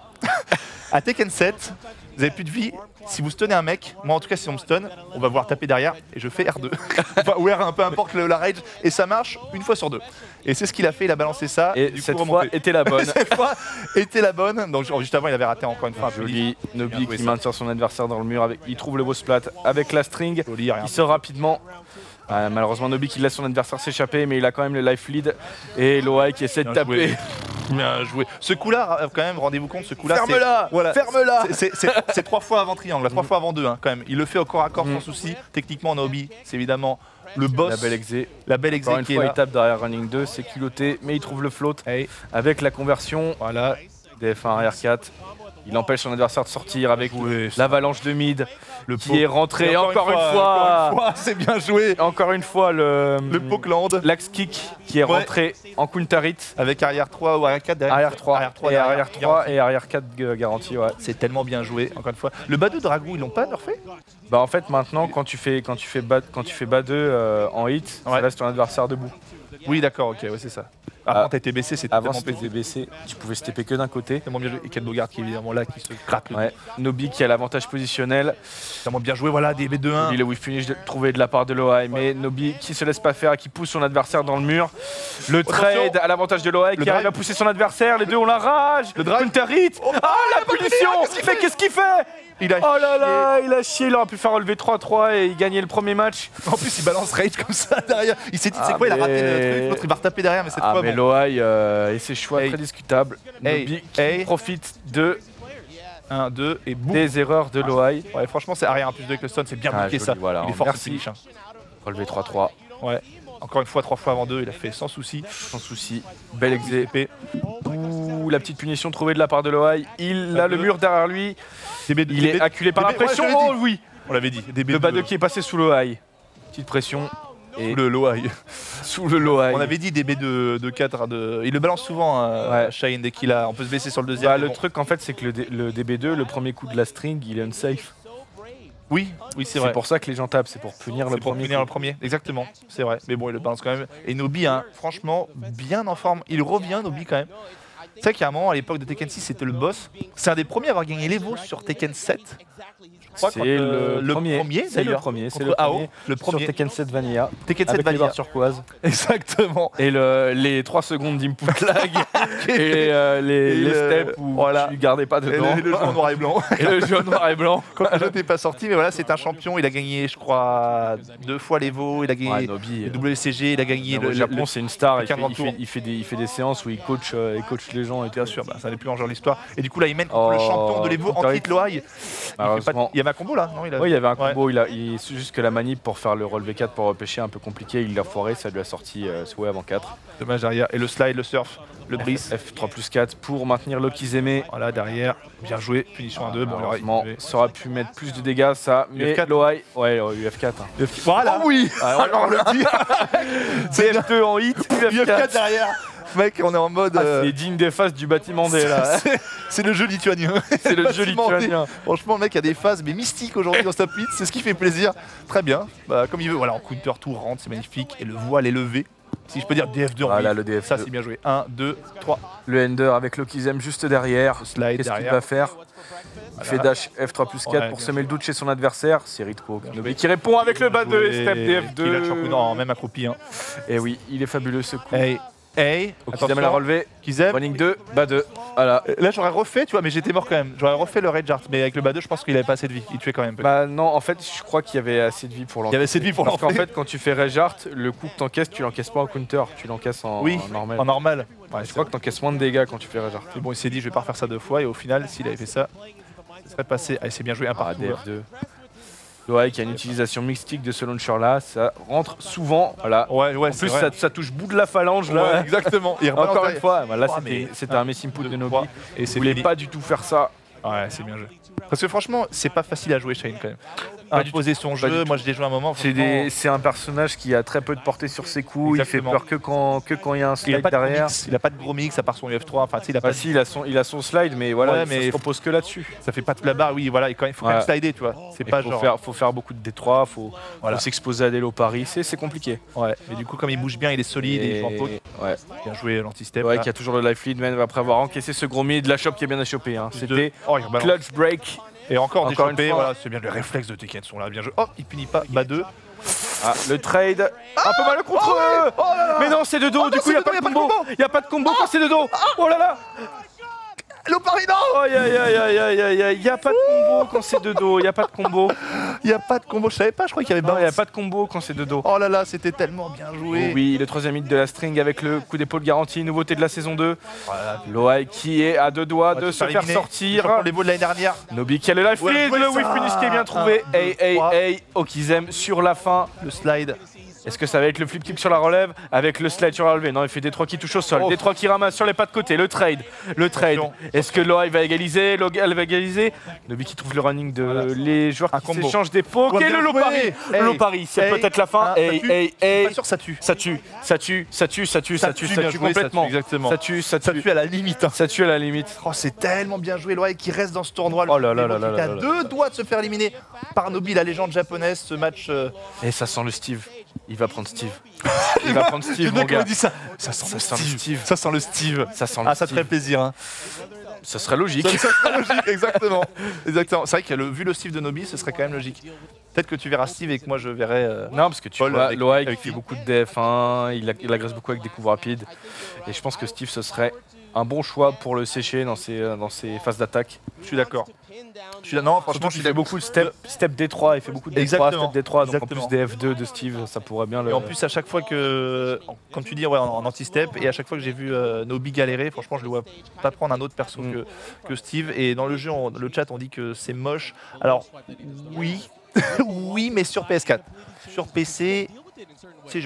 S1: À Tekken sept, vous avez plus de vie. Si vous stunnez un mec, moi en tout cas si on me stun, on va voir taper derrière et je fais R deux. Enfin, ou R un, peu importe le- la rage. Et ça marche une fois sur deux. Et c'est ce qu'il a fait, il a balancé ça.
S2: Et
S1: du coup,
S2: cette fois
S1: remonté.
S2: était la bonne.
S1: Cette fois était la bonne. Donc genre, juste avant, il avait raté encore une fois un peu.
S2: Joli, Nobi
S1: Bien joué,
S2: qui
S1: ça.
S2: maintient son adversaire dans le mur, avec, il trouve le beau splat avec la string.
S1: Joli, rien.
S2: Il sort rapidement. Euh, malheureusement, Nobi qui laisse son adversaire s'échapper, mais il a quand même le life lead. Et Loai qui essaie de
S1: Bien
S2: taper.
S1: joué. Bien joué. Ce coup-là, euh, quand même, rendez-vous compte, ce coup-là. c'est-
S2: Ferme-la
S1: Voilà.
S2: Ferme-la
S1: C'est- C'est c'est- c'est trois fois avant triangle, trois fois avant deux, hein, quand même. Il le fait au corps à corps
S2: Mm.
S1: sans souci. Techniquement, Nobi, c'est évidemment le boss.
S2: La belle exé.
S1: La belle exé
S2: Encore une
S1: qui est
S2: fois,
S1: là.
S2: il tape derrière running deux, c'est culotté, mais il trouve le float
S1: Hey,
S2: avec la conversion.
S1: voilà.
S2: D F un arrière quatre. Il empêche son adversaire de sortir avec
S1: Ouais,
S2: l'avalanche de mid
S1: le
S2: qui
S1: poke.
S2: est rentré
S1: Et
S2: encore, une fois.
S1: encore une fois, c'est bien joué.
S2: Encore une fois, le,
S1: Le Pokeland
S2: l'axe kick qui est
S1: Ouais.
S2: rentré en counter hit.
S1: avec arrière trois ou arrière quatre derrière.
S2: Arrière trois,
S1: Arrière trois
S2: et
S1: derrière.
S2: arrière trois et arrière quatre euh, garanti, ouais.
S1: C'est tellement bien joué, encore une fois. Le bas deux de Dragou, ils l'ont pas nerfé?
S2: Bah en fait maintenant quand tu fais quand tu fais bas quand tu fais bas deux euh, en hit,
S1: Ouais.
S2: ça laisse ton adversaire debout.
S1: Oui, d'accord, ok, ouais, c'est ça.
S2: Ah.
S1: Avant, t'as été baissé, c'était
S2: Avant
S1: tellement,
S2: c'était baissé, tu pouvais se taper que d'un côté.
S1: tellement bien joué. Et Ken Bogart qui est évidemment là, qui se gratte le
S2: Ouais. Nobi qui a l'avantage positionnel.
S1: tellement bien joué, voilà, des B deux un.
S2: Il est whiff finish de- trouvé de la part de Loai, mais Nobi qui se laisse pas faire et qui pousse son adversaire dans le mur. Le trade à l'avantage de Loai qui
S1: drive.
S2: arrive à pousser son adversaire, les deux ont la rage.
S1: Le drive.
S2: Counter hit. Ah la punition. Mais qu'est-ce qu'il fait?
S1: Il a
S2: Oh là là, il a chié, il aurait pu faire relever trois trois et gagner le premier match.
S1: En plus, il balance rage comme ça derrière. Il s'est dit,
S2: Ah,
S1: c'est quoi, il a raté
S2: mais-
S1: le truc, l'autre il va retaper derrière, mais cette
S2: Ah
S1: fois,
S2: mais
S1: bon.
S2: Loai euh, et ses choix
S1: Hey.
S2: très discutables.
S1: Hey.
S2: Nobi qui
S1: Hey.
S2: profite de
S1: un, deux, et boum.
S2: des erreurs de Loai.
S1: Ouais, franchement, c'est arrière un plus deux avec le stun, c'est bien
S2: Ah,
S1: bloqué
S2: joli,
S1: ça.
S2: voilà,
S1: il est fort
S2: merci.
S1: ce finish, hein.
S2: Relevé trois trois.
S1: Ouais. Encore une fois, trois fois avant deux, il a fait sans souci.
S2: Sans souci. Belle exé. Ouh, la petite punition trouvée de la part de Loai. Il a le mur derrière lui.
S1: D B,
S2: il
S1: D B,
S2: est acculé par
S1: D B,
S2: la pression.
S1: ouais,
S2: Oh oui.
S1: On l'avait dit. D B
S2: Le bas deux qui est passé sous Loai. Petite pression. Et
S1: sous le Loai.
S2: Sous le Loai.
S1: On avait dit D B de, de quatre. De... Il le balance souvent, euh,
S2: Ouais.
S1: Shine, dès qu'il a. On peut se baisser sur le deuxième.
S2: Bah,
S1: mais
S2: le
S1: bon.
S2: truc en fait c'est que le, D- le D B deux, le premier coup de la string, il est unsafe.
S1: Oui, oui, c'est
S2: C'est
S1: vrai.
S2: pour ça que les gens tapent, c'est pour punir le
S1: C'est pour
S2: premier.
S1: punir
S2: coup.
S1: le premier, exactement, c'est vrai. Mais bon, il le balance quand même. Et Nobi, hein, franchement, bien en forme. Il revient, Nobi, quand même. C'est vrai qu'il y a un moment, à l'époque de Tekken six, c'était le boss. C'est un des premiers à avoir gagné l'Evo sur Tekken sept. Je crois,
S2: C'est
S1: quand,
S2: le,
S1: euh, le
S2: premier.
S1: premier,
S2: C'est le
S1: d'ailleurs,
S2: premier. C'est
S1: contre
S2: le
S1: A O,
S2: premier.
S1: le premier.
S2: Sur Tekken sept Vanilla.
S1: Tekken sept
S2: Avec les
S1: Vanilla.
S2: barres turquoise.
S1: Exactement.
S2: Et le, les trois secondes d'input lag. et euh, les,
S1: Et
S2: les
S1: le-
S2: steps où
S1: voilà.
S2: tu gardais pas
S1: Et
S2: dedans.
S1: le, le jeu en noir et blanc.
S2: Et le jeu en noir et blanc.
S1: Quand le jeu n'était pas sorti, mais voilà, c'est un champion. Il a gagné, je crois, deux fois l'Evo. Il a gagné
S2: Ouais, Nobi,
S1: le W C G. Il a gagné
S2: le,
S1: le,
S2: Japon,
S1: le-
S2: c'est une star. Il fait,
S1: quinze
S2: il, fait,
S1: tours.
S2: il, fait des, il fait des séances où il coach, euh, il coach les gens et tout.
S1: Bien sûr, bah, ça n'est plus en genre l'histoire. Et du coup, là, il mène contre le
S2: Oh,
S1: champion de l'Evo,
S2: Counter
S1: Antit Loai. Il, fait pas de-
S2: Malheureusement.
S1: il y avait un combo là, non il a...
S2: Oui, il y avait un
S1: Ouais.
S2: combo, il a, il- c'est juste que la manip pour faire le relevé quatre pour repêcher un peu compliqué, il l'a foiré, ça lui a sorti euh, souhait avant quatre.
S1: Dommage derrière. Et le slide, le surf, le brise.
S2: F trois plus quatre pour maintenir Lokizeme.
S1: Voilà, derrière. Bien joué. Punition à deux. Bon,
S2: Malheureusement,
S1: il aurait-
S2: ça aurait pu mettre plus de dégâts, ça. Mais
S1: U F quatre.
S2: Loai, ouais, U F quatre. hein.
S1: Voilà.
S2: Oh oui
S1: Ah, on le dit.
S2: C F deux en hit, U F
S1: U F quatre
S2: quatre.
S1: derrière. Mec, on est en mode.
S2: Ah,
S1: euh,
S2: c'est digne des phases du bâtiment D là.
S1: c'est- C'est le jeu lituanien.
S2: C'est le jeu
S1: Bâtiment D.
S2: lituanien.
S1: Franchement, le mec a des phases mais mystiques aujourd'hui dans Stop huit. C'est ce qui fait plaisir. Très bien. Bah, comme il veut. Voilà, en counter tout rentre, c'est magnifique. Et le voile est levé. Si je peux dire D F deux en
S2: Voilà
S1: huit.
S2: le D F deux.
S1: Ça, c'est bien joué. un, deux, trois.
S2: Le Ender avec Lokizeme juste derrière.
S1: Slide
S2: Qu'est-ce qu'il
S1: derrière.
S2: va faire Il fait dash F trois plus quatre
S1: Ouais,
S2: pour
S1: bien
S2: semer le doute chez son adversaire. C'est Ritko
S1: joué.
S2: qui répond avec le bas deux
S1: Et
S2: et step D F
S1: Il a le choc-
S2: deux.
S1: Non, même accroupi. Hein.
S2: Et oui, il est fabuleux ce coup.
S1: Hey, hey.
S2: Okizeme l'a relevé.
S1: Kizem.
S2: Running deux, bas deux. Voilà.
S1: Là, j'aurais refait, tu vois, mais j'étais mort quand même. J'aurais refait le Rage Art, mais avec le bas deux, je pense qu'il avait pas assez de vie. Il tuait quand même.
S2: Bah non, en fait, je crois qu'il y avait assez de vie pour
S1: Il y
S2: l'encaisser.
S1: avait assez de vie pour
S2: Parce qu'en
S1: l'enfer.
S2: fait, quand tu fais Rage Art, le coup que t'encaisses, tu l'encaisses pas en counter, tu l'encaisses en,
S1: Oui,
S2: en normal.
S1: en normal. Ouais,
S2: Je crois que t'encaisses moins de dégâts quand tu fais Rage Art.
S1: Mais bon, il s'est dit, je vais pas refaire ça deux fois, et au final, s'il avait fait ça, ça serait passé. Allez, c'est bien joué, un
S2: Ah,
S1: partout.
S2: D F deux. Loai qui a une utilisation mystique de ce launcher là, ça rentre souvent. Voilà.
S1: Ouais, ouais,
S2: En
S1: c'est
S2: plus,
S1: vrai.
S2: ça, ça touche bout de la phalange là.
S1: Ouais, exactement. Il rebalance
S2: Encore une
S1: derrière.
S2: fois, bah, là
S1: Oh,
S2: c'était
S1: mais-
S2: c'était un miss input
S1: deux,
S2: de Nobi.
S1: trois, et
S2: Il
S1: c'est
S2: voulait
S1: fini.
S2: pas du tout faire ça.
S1: Ouais, c'est bien joué. Parce que franchement, c'est pas facile à jouer Shane quand même.
S2: Pas du
S1: Imposer son
S2: Pas
S1: jeu,
S2: du
S1: moi je l'ai joué un moment.
S2: C'est
S1: franchement,
S2: des- c'est un personnage qui a très peu de portée sur ses coups,
S1: Exactement.
S2: il fait peur que quand que quand il y a un
S1: Il a
S2: slide
S1: pas de gros
S2: derrière.
S1: mix, il a pas de gros mix à part son U F trois. Enfin, tu sais, il a
S2: Bah
S1: pas.
S2: si, il a son, il a son slide, mais voilà,
S1: Ouais,
S2: il
S1: mais-
S2: se repose que là-dessus.
S1: Ça fait pas toute la barre. Oui, voilà. Il quand même- faut quand
S2: Ouais.
S1: même slider, tu vois. C'est
S2: Il
S1: pas
S2: faut,
S1: genre.
S2: faire, faut faire beaucoup de D trois, faut,
S1: Voilà.
S2: faut s'exposer à des low paris, c'est c'est compliqué.
S1: Ouais. Mais du coup, comme il bouge bien, il est solide, et il joue en poke.
S2: ouais,
S1: Bien joué l'anti-step.
S2: ouais
S1: là.
S2: qui a toujours le life lead même après avoir encaissé ce gros mid, la shop qui est bien à choper. Hein. C'était
S1: Deux. Oh, il rebalance.
S2: clutch break.
S1: Et encore,
S2: Encore
S1: déchopé,
S2: une fois.
S1: voilà, c'est bien, les réflexes de Tekken sont là, bien joué. Oh, il punit pas, bas deux.
S2: Ah, le trade, un peu mal contre
S1: Oh ouais,
S2: eux.
S1: oh là là.
S2: Mais non, c'est de dos,
S1: Oh
S2: du
S1: non,
S2: coup il
S1: c'est
S2: n'y a,
S1: de
S2: pas
S1: dos,
S2: de
S1: y a pas de
S2: combo.
S1: combo.
S2: Il n'y a pas de combo quand c'est de dos. Oh là là.
S1: Lopari, non.
S2: Aïe aïe aïe aïe aïe aïe aïe, il n'y a pas de combo quand c'est de dos, il n'y a pas de combo.
S1: Il n'y a pas de combo, je savais pas, je crois qu'il y avait
S2: Non, il n'y a
S1: bounce.
S2: pas de combo quand c'est de dos.
S1: Oh là là, c'était tellement bien joué.
S2: Oh oui, le troisième hit de la string avec le coup d'épaule garanti, nouveauté de la saison deux.
S1: Voilà.
S2: Loai qui est à deux doigts de
S1: va
S2: se
S1: faire
S2: faire
S1: éliminer.
S2: sortir.
S1: Pour les mots de l'année dernière.
S2: Nobi qui a le life
S1: Ouais,
S2: lead,
S1: ouais,
S2: le
S1: ça.
S2: whiff finish qui est bien trouvé.
S1: Un,
S2: Hey
S1: deux,
S2: hey
S1: trois.
S2: hey, Okizeme sur la fin.
S1: Le slide.
S2: Est-ce que ça va être le flip kick sur la relève avec le slide sur la relevée? Non, il fait D trois qui touche au sol,
S1: Oh.
S2: D trois qui ramasse sur les pas de côté, le trade, le trade.
S1: Attention.
S2: Est-ce que Loai va égaliser? Logal va égaliser. Nobi qui trouve le running de
S1: Voilà.
S2: les joueurs
S1: Un
S2: qui
S1: combo.
S2: s'échangent des pokes
S1: Ouais,
S2: et
S1: bien
S2: le low
S1: joué.
S2: pari.
S1: Hey.
S2: Le low pari, c'est
S1: Hey.
S2: peut-être la fin.
S1: Ah, ça
S2: Hey
S1: tue.
S2: hey
S1: Je suis
S2: hey.
S1: pas sûr que ça tue.
S2: Ça tue, ça tue, ça tue, ça tue, ça tue, ça
S1: bien
S2: tue
S1: joué,
S2: complètement.
S1: Ça tue, exactement.
S2: Ça tue, ça
S1: Ça
S2: tue.
S1: tue à la limite. hein.
S2: Ça tue à la limite.
S1: Oh, c'est tellement bien joué, Loai qui reste dans ce tournoi.
S2: Oh là là là
S1: Il
S2: là
S1: est
S2: là
S1: à
S2: là
S1: deux doigts de se faire éliminer par Nobi, la légende japonaise. Ce match. euh,
S2: Et ça sent le Steve. Il va prendre Steve. Il va prendre Steve,
S1: le
S2: mon
S1: mec, on
S2: gars.
S1: dit ça. Ça sent
S2: Ça
S1: le
S2: sent le
S1: Steve.
S2: Steve.
S1: Ça sent le Steve.
S2: Ça sent le
S1: Ah, ça te
S2: Steve.
S1: ferait plaisir. Hein.
S2: Ça serait logique.
S1: Ça, ça serait logique, exactement. Exactement. C'est vrai que le, vu le Steve de Nobi, ce serait quand même logique. Peut-être que tu verras Steve et que moi je verrai. euh,
S2: Non, parce que tu
S1: Paul
S2: vois,
S1: avec-
S2: Loai
S1: avec
S2: qui fait
S1: qui
S2: beaucoup de D F un, il, a- il agresse beaucoup avec des coups rapides. Et je pense que Steve, ce serait un bon choix pour le sécher dans ses, dans ses phases d'attaque.
S1: Je suis d'accord. Je suis non, franchement,
S2: Franchement,
S1: je
S2: il
S1: suis
S2: fait beaucoup de step, step D trois, il fait beaucoup de D trois,
S1: Exactement.
S2: step D trois, donc
S1: Exactement.
S2: en plus D F deux de Steve, ça pourrait bien le...
S1: Et en plus, à chaque fois que, comme tu dis, ouais, en, en anti-step, et à chaque fois que j'ai vu euh, Nobi galérer, franchement, je le vois pas prendre un autre perso
S2: Mm.
S1: que, que Steve. Et dans le jeu, on- le chat, on dit que c'est moche. Alors, oui, oui, mais sur P S quatre. Sur P C, c'est joli.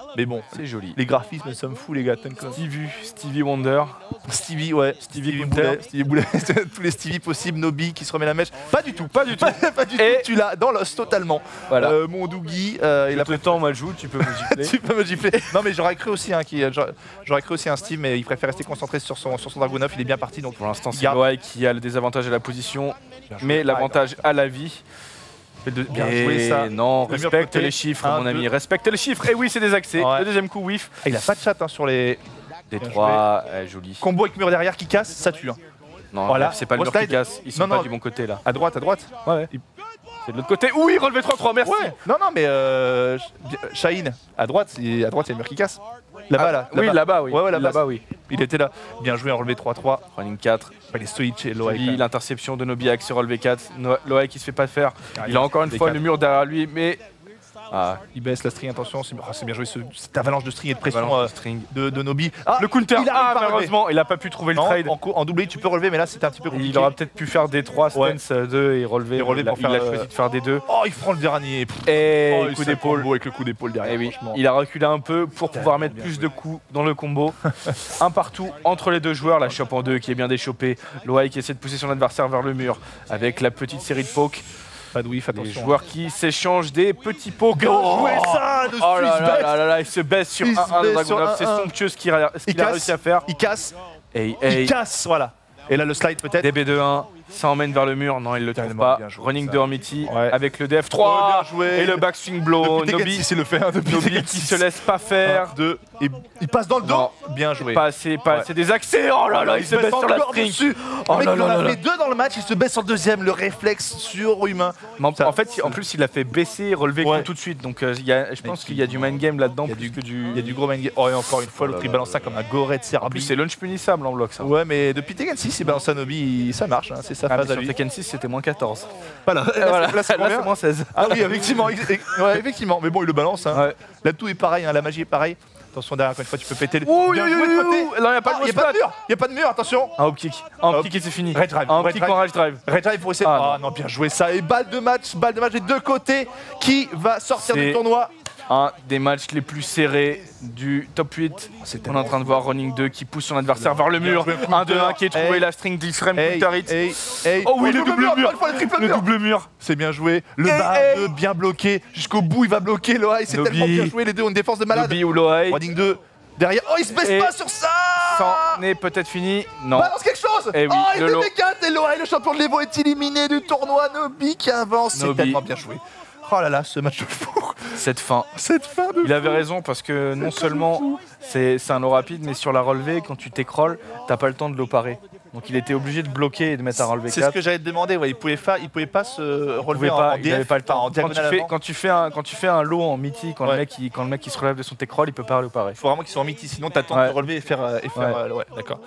S1: Mais bon,
S2: C'est joli.
S1: les graphismes, ça me fout, les gars. T'inquiète.
S2: Stevie, Stevie Wonder.
S1: Stevie, ouais.
S2: Stevie
S1: Boulet.
S2: Gunther.
S1: Stevie Boulet. Tous les Stevie possibles. Nobi qui se remet la mèche. Pas du tout.
S2: Pas du tout.
S1: Pas, pas du
S2: Et-
S1: tout. Tu l'as dans l'os totalement.
S2: Voilà.
S1: Euh, mon Dougie, euh, il
S2: Il
S1: a
S2: a tout le temps, moi je joue, tu peux me gifler.
S1: tu peux me gifler. Non mais j'aurais cru aussi hein, qu'il- j'aurais j'aurais cru aussi un Steve, mais il préfère rester concentré sur son, sur son Dragunov. Il est bien parti donc.
S2: Pour l'instant, c'est
S1: Garde.
S2: Loai qui a le désavantage à la position,
S1: Bien joué.
S2: mais
S1: Ah,
S2: l'avantage à la vie.
S1: De- bien
S2: Et
S1: joué ça.
S2: non,
S1: Le mur
S2: respecte
S1: côté.
S2: les chiffres,
S1: Un,
S2: mon ami,
S1: deux.
S2: respecte les chiffres. Et oui, c'est des accès.
S1: Ouais.
S2: Le deuxième coup, whiff.
S1: Ah, il a pas de chat hein, sur les
S2: Des
S1: Bien
S2: trois, eh, joli.
S1: combos avec mur derrière qui casse, ça tue. hein.
S2: Non,
S1: Voilà.
S2: c'est pas le
S1: Au
S2: mur qui
S1: slide.
S2: casse, ils sont
S1: Non,
S2: pas
S1: non.
S2: du bon côté là.
S1: À droite, à droite.
S2: Ouais, ouais. C'est de l'autre côté. Oui, relevé trois trois, merci.
S1: Ouais. Non non mais euh, Shaheen, à droite, c'est- à droite il y a le mur qui casse. Là-bas
S2: Ah,
S1: là.
S2: Oui, là-bas, oui.
S1: Ouais, ouais, là-bas.
S2: là-bas, oui.
S1: Il était là. Bien joué en relevé trois trois.
S2: Running quatre.
S1: Il est stoïque chez Loai.
S2: Joli, l'interception de Nobi avec ce relevé quatre. No- Loai qui se fait pas faire.
S1: Ah,
S2: Il a encore une
S1: relevé
S2: fois
S1: quatre.
S2: le mur derrière lui, mais. Ah,
S1: Il baisse la string, attention, c'est oh, c'est bien joué ce- cette avalanche de string et de pression
S2: balance
S1: euh,
S2: de string.
S1: de, de Nobi. Ah,
S2: Le counter,
S1: il arrive
S2: ah,
S1: pas à relever.
S2: malheureusement, il a pas pu trouver le
S1: Non,
S2: trade.
S1: en, cou- en doublé tu peux relever, mais là c'était un petit peu compliqué.
S2: Il aura peut-être pu faire des trois,
S1: Ouais.
S2: stance deux et relever.
S1: Et relever
S2: il a,
S1: pour
S2: il a
S1: faire,
S2: choisi
S1: euh,
S2: de faire des deux.
S1: Oh, il prend le dernier. Pff,
S2: Et
S1: oh,
S2: coup
S1: il fait
S2: d'épaule.
S1: le combo avec le coup d'épaule derrière.
S2: Eh oui,
S1: franchement.
S2: il a reculé un peu pour pouvoir mettre
S1: bien
S2: plus
S1: joué.
S2: de coups dans le combo. Un partout entre les deux joueurs, la chope en deux qui est bien déchopée. Loai qui essaie de pousser son adversaire vers le mur avec la petite série de pokes.
S1: Pas de whiff,
S2: Les
S1: attention.
S2: joueurs qui s'échangent des petits pokes.
S1: Bien joué ça de
S2: Oh là
S1: Suisse
S2: là
S1: Best.
S2: là là, il se baisse sur
S1: Il se
S2: un un de
S1: baisse sur
S2: Dragunov,
S1: un
S2: c'est
S1: un.
S2: somptueux ce qu'il a, ce
S1: Il
S2: qu'il a
S1: casse.
S2: réussi à faire.
S1: Il casse,
S2: Et,
S1: il
S2: et
S1: casse, voilà. Et là le slide peut-être.
S2: D B deux un, ça emmène vers le mur, non il le trouve
S1: Tellement
S2: pas.
S1: bien joué,
S2: Running
S1: ça.
S2: de Hermity
S1: Ouais.
S2: avec le D F
S1: Oh,
S2: trois
S1: bien joué.
S2: et le backswing blow.
S1: Depuis Tekken
S2: Nobi,
S1: six, il le fait hein, depuis
S2: Nobi
S1: Tekken
S2: qui
S1: six.
S2: se laisse pas faire.
S1: Un, deux, et il passe dans le dos.
S2: Non.
S1: Bien joué.
S2: Pas assez, pas
S1: Ouais.
S2: assez des accès. Oh là là, il, se baisse sur la
S1: encore
S2: string.
S1: dessus.
S2: Oh
S1: Le mec,
S2: là
S1: il en
S2: là
S1: a
S2: là
S1: fait deux dans le match, il se baisse sur le deuxième, le réflexe surhumain.
S2: Mais en,
S1: Ça,
S2: en fait, en plus, il a fait baisser, relever
S1: Ouais.
S2: coup tout de suite. Donc, euh, il y a, je pense
S1: Et
S2: qu'il y a du mind game là-dedans
S1: Il y a
S2: plus
S1: du-
S2: que du.
S1: Il y a du gros main game. Oh, et encore une fois,
S2: Oh là
S1: l'autre il
S2: là
S1: balance
S2: là
S1: ça
S2: là
S1: comme un goret de
S2: En
S1: Serbie.
S2: plus, c'est lunch punissable en bloc ça.
S1: Ouais, mais depuis Tekken six, il balance un Nobi, ça marche, hein, c'est sa
S2: Ah, mais
S1: phase à
S2: sur
S1: lui.
S2: Tekken six, c'était moins quatorze.
S1: Voilà,
S2: Et voilà,
S1: là, c'est
S2: là,
S1: combien
S2: c'est moins seize.
S1: Ah oui, effectivement, ex- ex- ouais, effectivement, mais bon, il le balance. Hein.
S2: Ouais.
S1: Là, tout est pareil, hein, la magie est pareille. Attention derrière, encore une fois, tu peux péter le.
S2: Ouh,
S1: Bien
S2: ouh,
S1: joué de
S2: ouh,
S1: côté.
S2: ouh. Non, il n'y a pas
S1: Ah,
S2: le
S1: y a
S2: spot.
S1: pas de mur, y a pas de mur, attention.
S2: Un hop kick. Un hop
S1: Hop.
S2: kick et c'est fini.
S1: Red drive,
S2: Un
S1: red
S2: kick
S1: drive.
S2: en rage drive.
S1: Red drive pour essayer.
S2: Ah,
S1: Ah non, bien joué ça. Et balle de match, balle de match des deux côtés. Qui va sortir
S2: C'est-
S1: du tournoi?
S2: Un des matchs les plus serrés du top huit. On est en train de voir Running deux qui pousse son adversaire vers le mur.
S1: Bien joué,
S2: un deux un qui est trouvé,
S1: Hey.
S2: la string d'Iframe
S1: Hey,
S2: counter hit.
S1: hey, hey.
S2: Oh oui, le double mur.
S1: encore une fois, le triple
S2: Le
S1: mur.
S2: double mur.
S1: C'est bien joué. Le
S2: Hey,
S1: bas
S2: hey.
S1: deux bien bloqué. Jusqu'au bout, il va bloquer Loai. C'est
S2: Nobi.
S1: tellement bien joué. Les deux ont une défense de malade.
S2: Nobi ou Loai.
S1: Running deux derrière. Oh, il se baisse
S2: Et-
S1: pas sur ça.
S2: C'en est peut-être fini. Non.
S1: Balance quelque chose.
S2: Eh oui,
S1: Oh, il
S2: le
S1: fait
S2: lot.
S1: des quatre et Loai, le champion de l'Evo, est éliminé du tournoi. Nobi qui avance. C'est
S2: Nobi.
S1: tellement bien joué. Oh là là, ce match de fou.
S2: Cette fin.
S1: Cette fin de
S2: Il avait raison parce que non seulement c'est c'est un lot rapide, mais sur la relevée, quand tu t'écrolles, t'as pas le temps de l'eau parer. Donc il était obligé de bloquer et de mettre un relevé
S1: C'est ce
S2: quatre.
S1: que j'allais te demander, ouais, il pouvait pas, il pouvait pas se
S2: Il
S1: relever
S2: pouvait
S1: en,
S2: pas,
S1: en
S2: il
S1: D F,
S2: avait pas le temps.
S1: en
S2: Quand tu,
S1: diagonale
S2: fais,
S1: avant.
S2: quand, tu fais un, quand tu fais un lot en mythique, quand,
S1: Ouais.
S2: le mec, il, quand le mec il se relève de son t'écroll, il peut pas le parer.
S1: Il faut vraiment qu'ils soient en mythe, sinon t'attends
S2: Ouais.
S1: de relever et faire, euh, et faire,
S2: Ouais.
S1: euh, ouais, d'accord.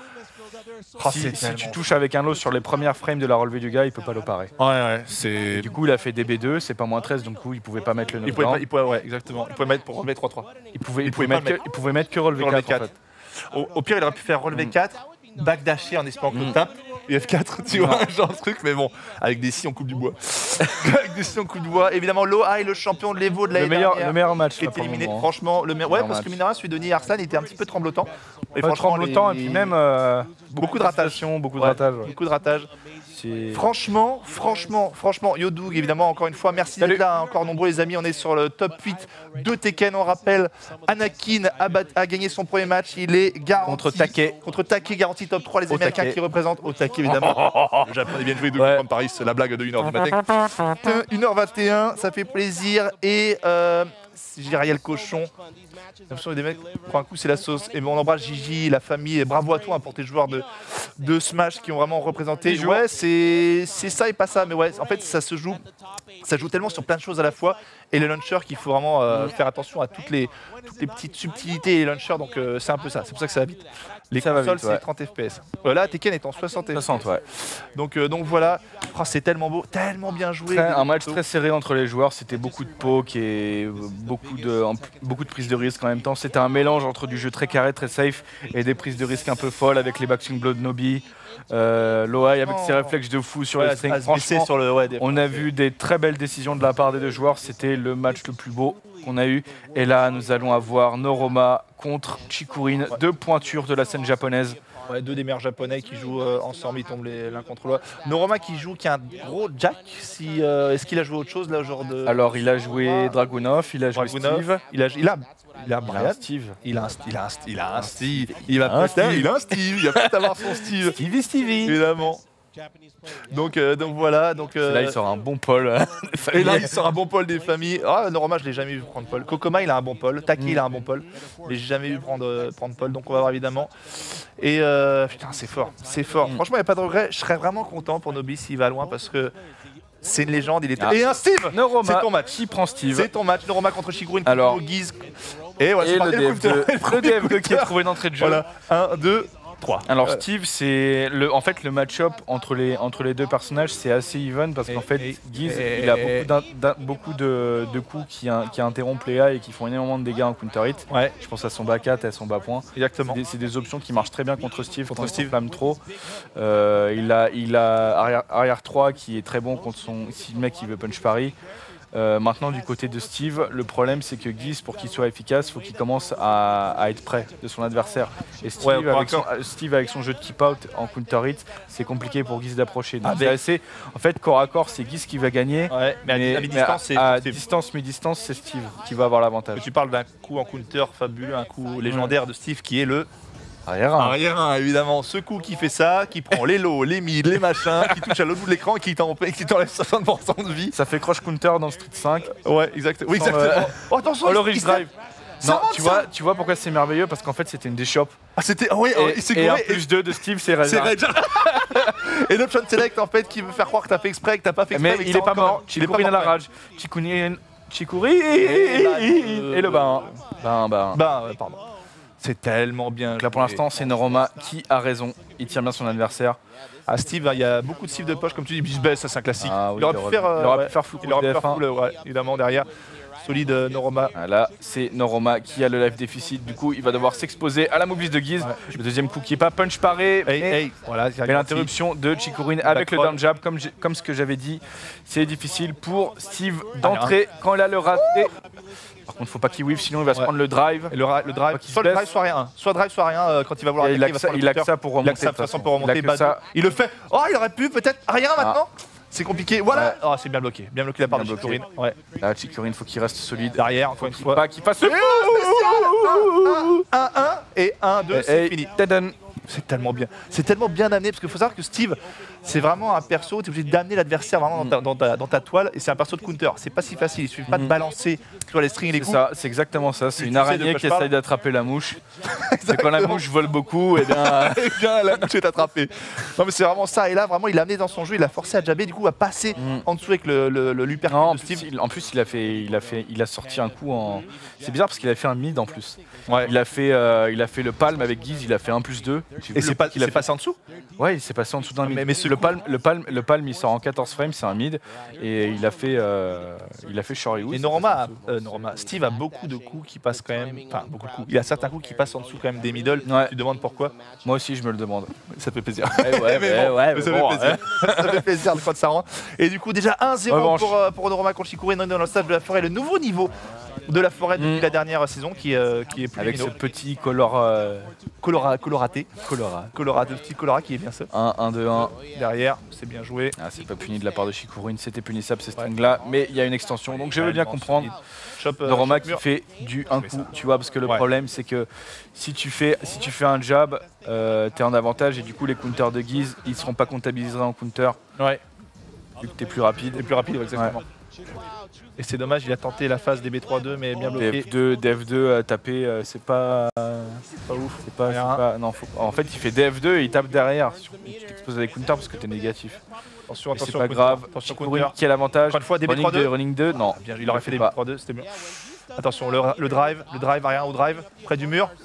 S1: Oh,
S2: si
S1: c'est
S2: si tu
S1: tellement
S2: touches avec un lot sur les premières frames de la relevée du gars, il peut pas le parer.
S1: Ouais, ouais, c'est.
S2: Du coup, il a fait D B deux, c'est pas moins treize, donc du coup, il pouvait pas mettre le
S1: Il pouvait, pas,
S2: knockdown.
S1: il pouvait, ouais, exactement. Il pouvait mettre pour relever trois trois.
S2: Il pouvait, il
S1: il
S2: pouvait
S1: pouvait
S2: mettre
S1: pas
S2: que, il pouvait mettre que relevé
S1: Relevé
S2: quatre, en
S1: quatre.
S2: fait.
S1: Au, au pire, il aurait pu faire relever
S2: Mm.
S1: quatre, backdasher en espérant que
S2: Mm.
S1: le tape, et F quatre, tu
S2: Non.
S1: vois, genre de truc, mais bon, avec des si on coupe du bois. Avec des si on coupe du bois. Évidemment, Loai, le champion de l'Evo de l'année
S2: Le meilleur,
S1: dernière,
S2: le meilleur match.
S1: qui
S2: là,
S1: est
S2: pour le
S1: éliminé.
S2: moment, hein.
S1: Franchement, le meilleur. Ouais,
S2: Meilleur
S1: parce que
S2: match.
S1: mine de rien, celui de Denis Arslan était un petit peu tremblotant. Et
S2: Ouais,
S1: franchement,
S2: tremblotant,
S1: les-
S2: et puis même euh,
S1: beaucoup de ratage.
S2: d'hésitations, beaucoup de
S1: Ouais,
S2: ratage. ouais.
S1: Beaucoup de ratage.
S2: C'est-
S1: Franchement, franchement, franchement, Yodoug, évidemment, encore une fois, merci
S2: Salut.
S1: d'être là, hein, encore nombreux les amis, on est sur le top huit de Tekken, on rappelle, Anakin a, bat- a gagné son premier match, il est garanti.
S2: Contre Take.
S1: Contre Take, garanti top trois, les
S2: Au
S1: Américains
S2: taquet.
S1: qui représentent au Take, évidemment. Le japonais bien joué de
S2: Ouais.
S1: comme Paris, c'est la blague de une heure du matin. une heure vingt et un, ça fait plaisir, et euh, j'ai Ariel Cochon. J'ai l'impression que des mecs prennent un coup, c'est la sauce. Et bon, on embrasse Gigi, la famille, et bravo à toi hein, pour tes joueurs de, de Smash qui ont vraiment représenté.
S2: Bisous.
S1: Ouais, c'est c'est ça et pas ça, mais ouais, en fait, ça se joue, ça joue tellement sur plein de choses à la fois. Et les launchers, qu'il faut vraiment euh, faire attention à toutes les, toutes les petites subtilités et les launchers, donc euh, c'est un peu ça, c'est pour ça que ça va vite. Les
S2: Ça va
S1: consoles,
S2: vite, ouais.
S1: c'est trente F P S. Euh, là, Tekken est en soixante F P S.
S2: soixante, ouais.
S1: Donc, euh, donc voilà, Oh, c'est tellement beau, tellement bien joué.
S2: Très-
S1: des
S2: un match
S1: photos.
S2: très serré entre les joueurs, c'était beaucoup de poke et euh, beaucoup de, en, beaucoup de prises de risques en même temps. C'était un mélange entre du jeu très carré, très safe et des prises de risques un peu folles avec les backswing blow de Nobi. Euh, Loai avec
S1: Oh.
S2: ses réflexes de fou sur
S1: Ouais,
S2: les
S1: à-
S2: strings.
S1: à se baisser
S2: Franchement,
S1: sur le, ouais, des-
S2: on a vu des très belles décisions de la part des deux joueurs. C'était le match le plus beau qu'on a eu. Et là, nous allons avoir Noroma contre Chikurin, deux pointures de la scène japonaise.
S1: Ouais, deux des meilleurs japonais qui jouent euh, ensemble, ils tombent les- l'un contre l'autre. Noroma qui joue, qui a un gros jack. Si, euh, Est-ce qu'il a joué autre chose là, genre de.
S2: Alors, il a joué Dragunov, il a joué
S1: Dragunov,
S2: Steve.
S1: Il a, il a, il a
S2: Il a
S1: Brian.
S2: un Steve.
S1: Il a un, il a un, il a un Steve. Il va
S2: Un
S1: peut-être,
S2: Steve.
S1: il a un Steve. Il va peut-être avoir son Steve.
S2: Stevie Stevie.
S1: Évidemment. Donc, euh, donc voilà. Donc, euh,
S2: Là, il sort un bon Paul.
S1: et là, il sort un bon Paul des familles. Ah, Noroma, je l'ai jamais vu prendre Paul. Kokoma, il a un bon Paul. Taki,
S2: Mm.
S1: il a un bon Paul. Mais j'ai jamais vu prendre, euh, prendre Paul. Donc on va voir évidemment. Et euh, putain, c'est fort. C'est fort.
S2: Mm.
S1: Franchement, il n'y a pas de regret. Je serais vraiment content pour Nobi s'il va loin parce que c'est une légende. Il est...
S2: Ah.
S1: Et un Steve.
S2: Noroma
S1: C'est ton match.
S2: qui prend Steve.
S1: C'est ton match. Noroma contre Chikurin.
S2: Alors.
S1: Guise. Et voilà,
S2: Et
S1: c'est
S2: le
S1: parti.
S2: D F deux,
S1: counter.
S2: le D F deux qui
S1: counter.
S2: a trouvé une entrée de jeu.
S1: Voilà. un, deux, trois.
S2: Alors
S1: Euh,
S2: Steve, c'est le, en fait le match-up entre les, entre les deux personnages, c'est assez even parce
S1: Et-
S2: qu'en fait
S1: et-
S2: Guise,
S1: et-
S2: il a
S1: et-
S2: beaucoup, d'in- d'in- beaucoup de, de coups qui, in- qui interrompent les A et qui font énormément de dégâts en counter hit.
S1: Ouais,
S2: Je pense à son bas quatre et à son bas point.
S1: exactement.
S2: C'est des, c'est des options qui marchent très bien contre Steve,
S1: Contre
S2: contre
S1: Steve.
S2: Steve Flamme trop. Euh, il a, il a arrière, arrière trois qui est très bon contre son si le mec il veut punch parry. Euh, maintenant du côté de Steve, le problème c'est que Guise, pour qu'il soit efficace, il faut qu'il commence à, à être près de son adversaire. Et Steve,
S1: Ouais, au corps à
S2: avec son, euh, Steve avec son jeu de keep out en counter hit, c'est compliqué pour Guise d'approcher. Donc
S1: Avec-
S2: c'est assez. En fait, corps à corps, c'est Guise qui va gagner.
S1: Ouais, mais à,
S2: mais-
S1: à
S2: mais
S1: mi-distance, c'est.
S2: à
S1: c'est-
S2: distance, mi-distance, c'est Steve qui va avoir l'avantage.
S1: Tu parles d'un coup en counter fabuleux, un coup légendaire de Steve qui est le
S2: Arrière un.
S1: arrière un, évidemment. Ce coup qui fait ça, qui prend les lows, les mid, les machins, qui touche à l'autre bout de l'écran et qui t'en- qui t'enlève soixante pour cent de vie.
S2: Ça fait croche counter dans Street cinq.
S1: Ouais, exact. Oui,
S2: Sans,
S1: exactement.
S2: euh,
S1: Oh, attention,
S2: Oh, le
S1: il-
S2: Ridge
S1: il-
S2: Drive.
S1: Ça
S2: Non,
S1: rentre,
S2: tu
S1: ça.
S2: vois, tu vois pourquoi c'est merveilleux? Parce qu'en fait, c'était une déchoppe.
S1: Ah, c'était. Ah, ouais,
S2: Et,
S1: il s'est
S2: et un
S1: gouré.
S2: plus deux de Steve, c'est
S1: C'est
S2: Reza.
S1: Red. Et l'option select en fait qui veut faire croire que t'as fait exprès, que t'as pas fait exprès.
S2: Mais
S1: que
S2: il
S1: ça
S2: est pas
S1: encore.
S2: mort.
S1: Il est pas
S2: Chikurin à la
S1: mort,
S2: rage. Chikurin. Chikuri.
S1: Et là,
S2: Et le bain. Ben, ben.
S1: Bah, ouais, pardon. C'est tellement bien.
S2: Donc là, pour l'instant, c'est Noroma qui a raison. Il tire bien son adversaire.
S1: À Steve, il y a beaucoup de Steve de poche, comme tu dis, Bisbeth, ça c'est un classique.
S2: Ah oui,
S1: il aurait
S2: il
S1: pu
S2: aurait
S1: faire,
S2: pu-
S1: euh,
S2: il aurait pu
S1: ouais,
S2: faire full
S1: il aurait pu
S2: D F
S1: faire
S2: un.
S1: full, ouais, évidemment, derrière. Solide euh, Noroma.
S2: Ah, là, c'est Noroma qui a le life déficit. Du coup, il va devoir s'exposer à la mobile de Guise.
S1: Ouais.
S2: Le deuxième coup qui est pas punch paré.
S1: Hey,
S2: mais
S1: hey, voilà,
S2: mais l'interruption de Chikurin avec le
S1: Backroll.
S2: down jab, comme, j'ai- comme ce que j'avais dit, c'est difficile pour Steve d'entrer quand il a le raté. Par contre, faut pas qu'il whiff, sinon il va se
S1: Ouais.
S2: prendre le drive.
S1: Et le, ra- le drive,
S2: Faut qu'il
S1: soit
S2: se
S1: le drive,
S2: baisse.
S1: soit rien. Soit drive, soit rien euh, quand il va vouloir
S2: Et il a
S1: attaquer,
S2: que
S1: va
S2: ça-
S1: prendre le
S2: il a que
S1: counter.
S2: ça pour
S1: Il a
S2: remonter.
S1: que ça de toute façon pour
S2: Il a
S1: remonter.
S2: que
S1: Bas
S2: ça.
S1: deux. Il le fait. Oh, il aurait pu peut-être rien
S2: Ah.
S1: maintenant. C'est compliqué. Voilà.
S2: Ouais.
S1: Oh, c'est bien bloqué. Bien bloqué la part
S2: Bien
S1: de
S2: bloqué.
S1: Chikurin. Ouais.
S2: Là, Chikurin, faut qu'il reste solide.
S1: Derrière, encore une fois.
S2: Pas qu'il fasse.
S1: un un et un deux, c'est
S2: Et
S1: fini.
S2: Tadan.
S1: C'est tellement bien. C'est tellement bien amené parce qu'il faut savoir que Steve, c'est vraiment un perso, tu es obligé d'amener l'adversaire vraiment dans ta, dans, ta, dans ta toile et c'est un perso de counter. C'est pas si facile, il suffit pas de
S2: Mhm.
S1: balancer tu vois, les strings et les
S2: C'est
S1: coups.
S2: ça, c'est exactement ça. C'est
S1: Tu
S2: une
S1: sais de
S2: araignée
S1: quoi
S2: qui
S1: je parle.
S2: essaye d'attraper la mouche. C'est quand la mouche vole beaucoup, et bien.
S1: Et bien, la mouche est attrapée. Non, mais c'est vraiment ça. Et là, vraiment, il l'a amené dans son jeu, il l'a forcé à jabber, du coup, à passer
S2: Mhm.
S1: en dessous avec le, le, le l'uppercut
S2: Non, en
S1: de
S2: plus,
S1: Steve.
S2: il, en plus, il a fait, il a fait, il a sorti un coup en. C'est bizarre parce qu'il a fait un mid en plus.
S1: Ouais.
S2: Il a fait, euh, il a fait le palm avec Guise, il a fait un plus deux. J'ai vu
S1: Et
S2: le-
S1: c'est pas,
S2: il a
S1: c'est passé en dessous.
S2: Ouais, il s'est passé en dessous d'un mid.
S1: Mais- mais ce
S2: le
S1: coup-
S2: palm, le palm, le palm, il sort en quatorze frames, c'est un mid, et il a fait, euh, il a fait Shoryuu.
S1: Et
S2: c'est
S1: Noroma,
S2: passé en
S1: a-
S2: dessous.
S1: euh, Noroma, Steve a beaucoup de coups qui passent quand même. Enfin, beaucoup de coups. Il a certains coups qui passent en dessous quand même des middle.
S2: Ouais.
S1: Tu te demandes pourquoi.
S2: Moi aussi, je me le demande.
S1: Ça fait plaisir.
S2: Ouais, ouais,
S1: Mais bon,
S2: ouais,
S1: mais ça,
S2: mais bon,
S1: fait plaisir. ça fait plaisir le quand ça rentre. Et du coup, déjà un zéro
S2: Revanche.
S1: pour, euh, pour Noroma contre Chikurin dans le stade de la forêt. Le nouveau niveau de la forêt depuis
S2: Mm.
S1: la dernière saison qui, euh, qui est plus
S2: Avec ce
S1: lumino.
S2: petit color, euh,
S1: Colora, coloraté.
S2: colora.
S1: Colora, de petit Colora qui est bien ça.
S2: un, un, deux, un.
S1: Derrière, c'est bien joué.
S2: Ah, c'est pas puni de la part de Chikurin, c'était punissable ces strings là, mais il y a une extension, donc je veux
S1: Ouais,
S2: bien
S1: bon,
S2: comprendre.
S1: solide. Chop, euh,
S2: Noroma
S1: chop
S2: qui
S1: mur.
S2: fait du un
S1: Mais
S2: coup,
S1: ça.
S2: tu vois, parce que le
S1: Ouais.
S2: problème c'est que si tu fais, si tu fais un jab, euh, t'es en avantage et du coup les counters de Guise ils seront pas comptabilisés en counter
S1: Ouais,
S2: vu que t'es plus rapide.
S1: c'est plus rapide, ouais, exactement. Et c'est dommage, il a tenté la phase des B trois deux, mais bien bloqué.
S2: D F deux, D F deux à taper, euh, c'est pas,
S1: C'est pas ouf.
S2: c'est pas, c'est
S1: Rien.
S2: pas- non, faut- en fait il fait D F deux et il tape derrière. Tu t'exposes à des counters parce que t'es négatif.
S1: Attention,
S2: Mais c'est
S1: attention.
S2: pas
S1: counter.
S2: grave.
S1: Attention,
S2: Chikurin
S1: counter.
S2: qui a l'avantage.
S1: Encore une fois, des B
S2: Running
S1: trois deux.
S2: deux, running deux, non.
S1: Bien, il aurait fait des B
S2: pas.
S1: trois deux, c'était mieux. Attention, le, le drive, le drive, rien au drive, près du mur.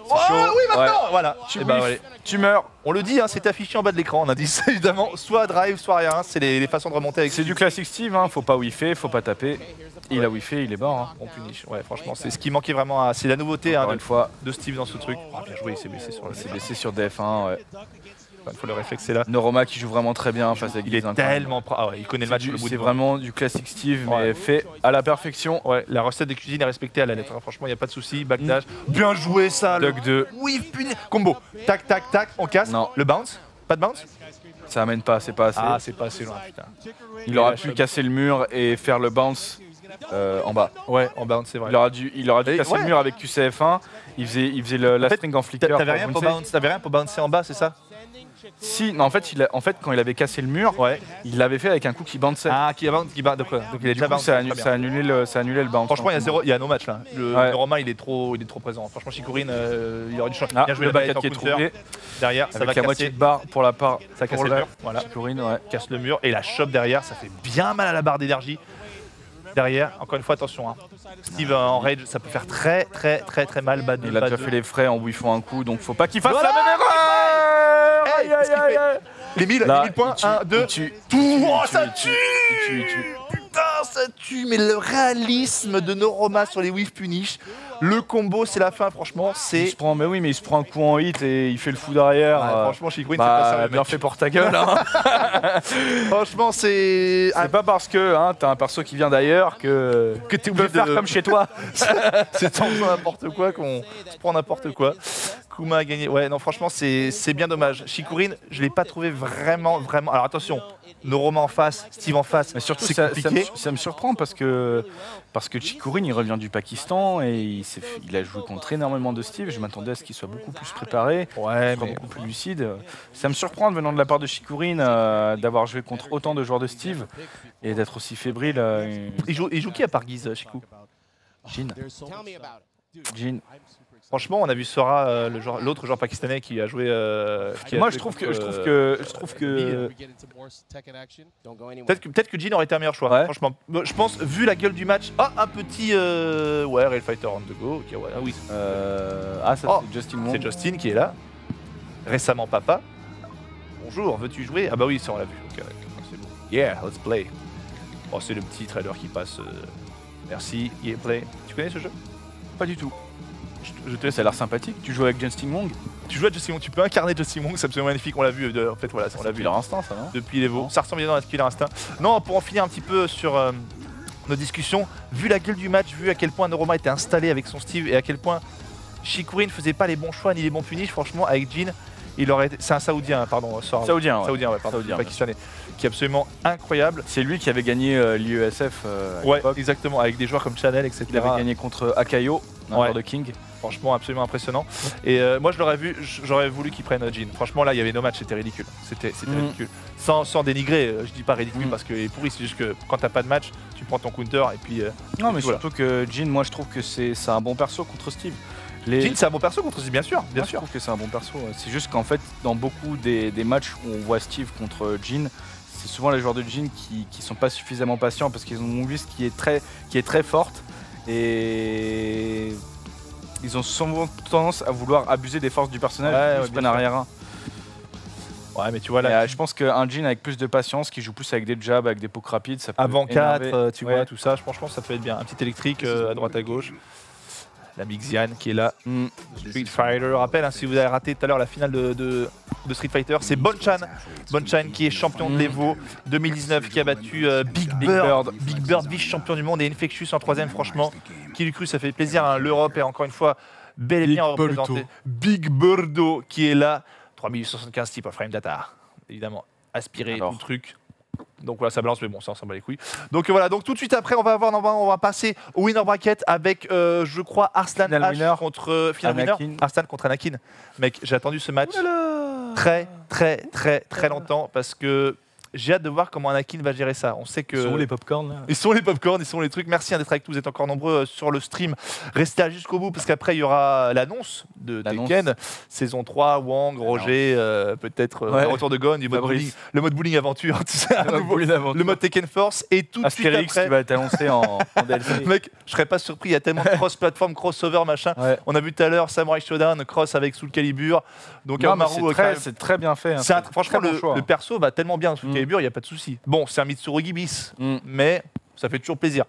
S1: Oh
S2: chaud.
S1: oui, maintenant
S2: Ouais.
S1: Voilà.
S2: Tu
S1: Eh ben,
S2: whiffes,
S1: allez.
S2: tu meurs.
S1: On le dit, hein, c'est affiché en bas de l'écran, on indice évidemment. Soit drive, soit rien. C'est les, les façons de remonter avec
S2: C'est du classique Steve, hein. Faut pas whiffer, faut pas taper. Il a whiffé, il est mort. Hein.
S1: on punish. Ouais, franchement, c'est ce qui manquait vraiment. À... C'est la nouveauté hein,
S2: Encore
S1: de,
S2: une fois,
S1: de Steve dans ce truc. Oh, bien joué, il s'est blessé sur le.
S2: il s'est blessé sur D F un. Ouais.
S1: Une fois, le réflexe est là.
S2: Noroma qui joue vraiment très bien face à
S1: Il est
S2: Guizin.
S1: tellement. Pra... Ah ouais, il connaît le
S2: C'est
S1: match
S2: du-
S1: sur le bout
S2: c'est
S1: du bras.
S2: vraiment du classique Steve, mais
S1: Ouais.
S2: fait à la perfection.
S1: Ouais, la recette de cuisine est respectée à la lettre. hein. Franchement, il n'y a pas de souci. Backdash. Bien joué ça. le-
S2: Duck deux,
S1: Oui, puni. Combo. Tac, tac, tac. On casse.
S2: Non.
S1: Le bounce. Pas de bounce.
S2: ça amène pas, c'est pas assez.
S1: Ah, c'est pas assez loin, putain.
S2: Il aurait
S1: Et
S2: pu
S1: la-
S2: casser le mur et faire le bounce euh, en bas.
S1: Ouais, en bounce, c'est vrai.
S2: Il aurait dû, il aurait dû
S1: Et
S2: casser
S1: ouais.
S2: le mur avec Q C F un. Il faisait, il faisait le- la
S1: fait,
S2: string en
S1: T'a-
S2: flicker.
S1: T'avais
S2: pour
S1: rien pour
S2: bouncer.
S1: bounce. T'avais rien pour bouncer en bas, c'est ça?
S2: Si, non, en fait, il a- en fait, quand il avait cassé le mur,
S1: Ouais.
S2: il l'avait fait avec un coup qui bounçait.
S1: Ah, qui a bounce, qui bounce. Donc, ouais. Donc il est
S2: du
S1: déjà
S2: coup,
S1: bounce.
S2: ça,
S1: très
S2: annu-
S1: bien.
S2: ça annulait le, ça annulait le bounce.
S1: Franchement, il y a zéro, il y a no match là. Le,
S2: Ouais.
S1: le Romain, il est trop, il est trop présent. Franchement, Chicourine, euh, il aurait dû changer.
S2: Ah,
S1: Bien joué
S2: le
S1: la baguette
S2: baguette
S1: en
S2: qui est
S1: counter.
S2: trouvé
S1: Derrière, ça
S2: avec
S1: va
S2: la moitié
S1: casser.
S2: de barre pour la part.
S1: Ça casse
S2: pour
S1: le
S2: le-
S1: mur. Voilà.
S2: Chicourine, ouais.
S1: Casse le mur et la chope derrière, ça fait bien mal à la barre d'énergie. Derrière, encore une fois, attention. Hein. Steve euh, en rage, ça peut faire très, très, très, très mal. Bas deux,
S2: Il a
S1: bas
S2: déjà
S1: deux.
S2: fait les frais en whiffant un coup, donc faut pas qu'il fasse
S1: Voilà.
S2: la même erreur.
S1: Hey,
S2: Aïe, aïe,
S1: qu'est-ce qu'il
S2: aïe,
S1: fait
S2: aïe.
S1: Les mille,
S2: Là,
S1: les mille points.
S2: il tue,
S1: un, deux.
S2: il tue,
S1: Tout.
S2: il
S1: Oh,
S2: tue,
S1: ça
S2: il
S1: tue.
S2: il tue, il tue.
S1: Putain, ça tue. Mais le réalisme de Noroma sur les whiff punish. Le combo, c'est la fin, franchement.
S2: Il
S1: C'est.
S2: se prend, mais oui, mais il se prend un coup en hit et il fait le fou derrière.
S1: Ouais,
S2: euh,
S1: franchement, Chicourine, c'est pas
S2: bah,
S1: sérieux,
S2: bien
S1: mec.
S2: fait pour ta gueule. Hein.
S1: Franchement, c'est.
S2: C'est pas parce que hein, t'as un perso qui vient d'ailleurs que
S1: Que t'es
S2: tu peux
S1: obligé
S2: faire
S1: de-
S2: comme chez toi.
S1: C'est en faisant n'importe quoi qu'on se prend n'importe quoi. Kuma a gagné. Ouais, non, franchement, c'est c'est bien dommage. Chicourine, je l'ai pas trouvé vraiment, vraiment. Alors attention, Noroma en face, Steve en face.
S2: Mais surtout,
S1: c'est
S2: ça, ça, me,
S1: compliqué.
S2: ça me surprend parce que, parce que Chicourine, il revient du Pakistan et il, s'est fait- il a joué contre énormément de Steve. Je m'attendais à ce qu'il soit beaucoup plus préparé,
S1: Ouais,
S2: qu'il soit
S1: mais
S2: beaucoup plus lucide. Ça me surprend, venant de la part de Chicourine, euh, d'avoir joué contre autant de joueurs de Steve et d'être aussi fébrile. euh,
S1: il joue, il joue qui à part Guise, Chikou?
S2: Jin. Jin.
S1: Franchement, on a vu Sora, euh, le joueur- l'autre joueur pakistanais qui a joué. euh, qui a
S2: Moi,
S1: joué
S2: je trouve
S1: contre,
S2: que, je trouve
S1: euh,
S2: que, je trouve que,
S1: Peut-être que, peut-être que Jin aurait été un meilleur choix,
S2: Ouais.
S1: franchement. Bon, je pense, vu la gueule du match. Ah, un petit. Euh... Ouais, Rail Fighter on the go. Ok, ouais, ah oui,
S2: euh, ah, ça
S1: Oh,
S2: c'est Justin Wong.
S1: c'est Justin qui est là. Récemment papa. Bonjour, veux-tu jouer? Ah bah oui, ça on l'a vu. Ok, ouais, c'est bon. Yeah, let's play. Oh, c'est le petit trailer qui passe. euh, Merci, yeah, play. Tu connais ce jeu?
S2: Pas du tout.
S1: Je, je te laisse.
S2: Ça a l'air sympathique. Tu joues avec Justin Wong.
S1: Tu joues à Justin Wong, tu peux incarner Justin Wong, c'est absolument magnifique. On l'a vu. euh, en fait, voilà, on l'a vu
S2: Depuis leur instant, ça, non?
S1: depuis les veaux. Ça ressemble bien à Killer Instinct. Non, pour en finir un petit peu sur euh, nos discussions, vu la gueule du match, vu à quel point Noroma était installé avec son Steve et à quel point Chicourine ne faisait pas les bons choix ni les bons punis, franchement, avec Jin, il aurait été. C'est un Saoudien, pardon, Sora.
S2: Saoudien, ouais.
S1: Saoudien, ouais, pardon,
S2: Saoudien,
S1: pakistanais, qui est absolument incroyable.
S2: C'est lui qui avait gagné euh, l'I E S F euh, à
S1: Ouais,
S2: l'époque.
S1: exactement, avec des joueurs comme Chanel, et cetera.
S2: Il avait gagné contre Akayo, un
S1: Ouais.
S2: joueur de King.
S1: Franchement, absolument impressionnant. Et euh, moi, je l'aurais vu, j'aurais voulu qu'il prenne Jin. Franchement, là, il y avait no match, c'était ridicule. C'était c'était
S2: Mm.
S1: ridicule. Sans, sans dénigrer, euh, je dis pas ridicule
S2: Mm.
S1: parce qu'il est pourri, c'est juste que quand t'as pas de match, tu prends ton counter et puis. euh,
S2: Non, mais
S1: Voilà.
S2: surtout que Jin, moi je trouve que c'est c'est un bon perso contre Steve. Les...
S1: Jin, c'est un bon perso contre lui, bien sûr, bien
S2: Moi, je
S1: sûr.
S2: trouve que c'est un bon perso. ouais. C'est juste qu'en fait, dans beaucoup des, des matchs où on voit Steve contre Jin, c'est souvent les joueurs de Jin qui, qui sont pas suffisamment patients parce qu'ils ont une liste qui est très, qui est très forte et ils ont souvent tendance à vouloir abuser des forces du personnage
S1: Ouais,
S2: qui
S1: ouais,
S2: se
S1: bien
S2: prennent
S1: sûr.
S2: arrière un.
S1: Ouais, mais tu vois
S2: Et,
S1: là,
S2: euh, je pense qu'un Jin avec plus de patience, qui joue plus avec des jabs, avec des pokes rapides, ça peut
S1: avant
S2: énerver.
S1: quatre, euh, tu
S2: Ouais.
S1: vois, tout ça, franchement, ça peut être bien. Un petit électrique euh, à droite à gauche. La Mixian qui est là.
S2: Mm.
S1: Street Fighter. Rappelle, hein, si vous avez raté tout à l'heure la finale de, de- de Street Fighter, c'est Bonchan. Bonchan qui est champion de
S2: Mm.
S1: l'Evo deux mille dix-neuf, qui a battu euh, Big,
S2: Big
S1: Bird.
S2: Bird.
S1: Big Bird, vice-champion du monde, et Infectious en troisième, franchement. Qui lui cru, ça fait plaisir. hein. L'Europe est encore une fois bel et
S2: Big
S1: bien représentée.
S2: Birdo.
S1: Big Birdo qui est là. trois mille huit cent soixante-quinze type of frame data. Évidemment, aspiré
S2: Alors.
S1: tout le truc. Donc voilà, ça balance, mais bon, ça, on s'en bat les couilles. Donc euh, voilà, donc tout de suite après, on va avoir, on va, on va passer au winner bracket avec, euh, je crois, Arslan
S2: Final
S1: H
S2: winner.
S1: contre euh, final winner.
S2: Anakin.
S1: Arslan contre Anakin. Mec, j'ai attendu ce match très, très, très, très longtemps parce que j'ai hâte de voir comment Anakin va gérer ça. On sait que...
S2: Ils sont où les popcorn là
S1: Ils sont les popcorn, ils sont les trucs. Merci hein, d'être avec nous, vous êtes encore nombreux sur le stream. Restez jusqu'au bout parce qu'après il y aura l'annonce de Tekken, saison trois, Wang, Roger, euh, peut-être euh,
S2: ouais.
S1: le retour de Gon, du mode bowling, le mode bowling aventure, tu sais,
S2: le,
S1: nouveau,
S2: mode
S1: le mode Tekken Force et tout de suite
S2: Astérix
S1: après...
S2: qui va être annoncé en, en D L C.
S1: Mec, je serais pas surpris, il y a tellement de cross-platform, crossover, machin. Ouais. On a vu tout à l'heure Samurai Shodown, cross avec Soul Calibur. Donc
S2: c'est très, très, très bien fait. Hein,
S1: un, franchement, le,
S2: bon
S1: le perso va tellement bien dans Soul mm. Calibur, il n'y a pas de souci. Bon, c'est un Mitsurugi bis, mm. mais ça fait toujours plaisir.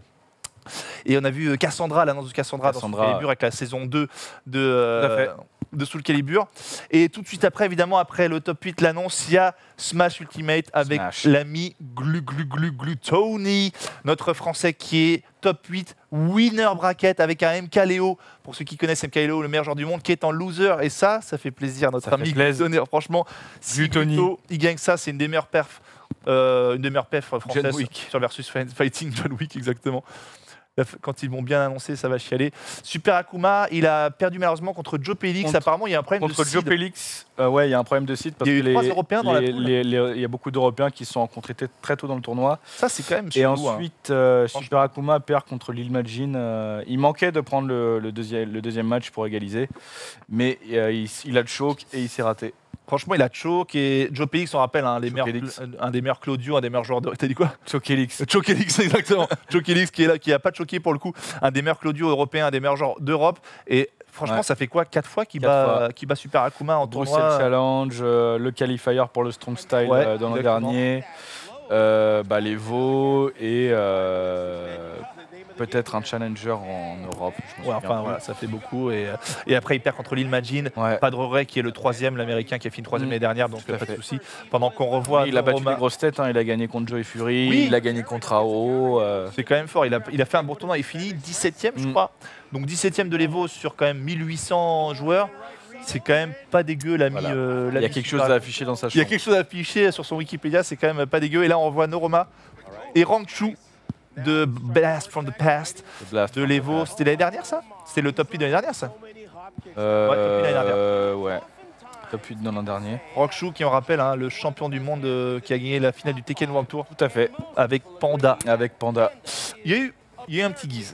S1: Et on a vu Cassandra, l'annonce de Cassandra, Cassandra dans Soul Calibur avec la saison deux de, euh, de Soul Calibur. Et tout de suite après, évidemment, après le top huit, l'annonce, il y a Smash Ultimate avec l'ami Glu Glu Glu Glu Tony, notre français qui est top huit, winner bracket avec un M K Leo. Pour ceux qui connaissent M K Leo, le meilleur joueur du monde, qui est en loser. Et ça, ça fait plaisir. Notre
S2: ça
S1: ami
S2: Tony,
S1: franchement, si Gluto, il gagne ça, c'est une des meilleures perfs, euh, une des meilleures perfs françaises sur Versus Fighting. John Wick, exactement. Quand ils vont bien annoncer, ça va chialer. Super Akuma, il a perdu malheureusement contre Joe Pélix.
S2: Contre,
S1: Apparemment, il y a un problème
S2: contre
S1: de seed.
S2: Joe Pélix, euh, ouais, il y a un problème de seed parce
S1: il y a eu
S2: que
S1: trois
S2: les,
S1: Européens dans
S2: les,
S1: la poule.
S2: Les, les, il y a beaucoup d'Européens qui se sont rencontrés très tôt dans le tournoi.
S1: Ça, c'est quand même
S2: Et
S1: chelou,
S2: ensuite, hein. euh, Super Akuma perd contre Lil Majin. Euh, il manquait de prendre le, le, deuxième, le deuxième match pour égaliser, mais euh, il, il a le choke et il s'est raté.
S1: Franchement, il a choke et Joe Pélix, on rappelle, hein, les meilleurs, un des meilleurs Claudio, un des meilleurs joueurs de... T'as dit quoi?
S2: Chokelix.
S1: Chokelix, exactement. Chokelix qui est là, qui a pas choqué pour le coup, un des meilleurs Claudio européens, un des meilleurs joueurs d'Europe. Et franchement, ouais. ça fait quoi? Quatre fois qu'il bat, qu bat Super Akuma en
S2: Bruxelles
S1: tournoi.
S2: Challenge, euh, le qualifier pour le Strong Style ouais, euh, dans le dernier, euh, bah, les Vaux et euh, peut-être un challenger en Europe.
S1: Ouais, enfin, voilà, ça fait beaucoup. Et, et après, il perd contre Lil Majin. Ouais. Padre Ray, qui est le troisième, l'américain, qui a fini troisième mmh, l'année dernière, donc pas fait. de souci. Pendant qu'on revoit.
S2: Oui, il a battu les grosses têtes, hein, il a gagné contre Joey Fury,
S1: oui.
S2: il a gagné contre A O. Euh...
S1: C'est quand même fort. Il a, il a fait un bon tournoi. Il finit dix-septième, mmh. je crois. Donc dix-septième de l'Evo sur quand même mille huit cents joueurs. C'est quand même pas dégueu. L'ami,
S2: voilà.
S1: euh,
S2: il y a quelque chose à afficher dans sa chambre.
S1: Il y a quelque chose à afficher sur son Wikipédia, c'est quand même pas dégueu. Et là, on revoit Noroma et Rangchu de Blast from the Past,
S2: Blast
S1: de l'Evo. C'était l'année dernière, ça? C'était le top huit de l'année dernière, ça?
S2: euh, Ouais, top huit de l'année dernière. Euh, ouais. Top huit de l'an dernier.
S1: Rangchu, qui on rappelle, hein, le champion du monde euh, qui a gagné la finale du Tekken World Tour.
S2: Tout à fait.
S1: Avec Panda.
S2: Avec Panda.
S1: Il y a eu, il y a eu un petit guise.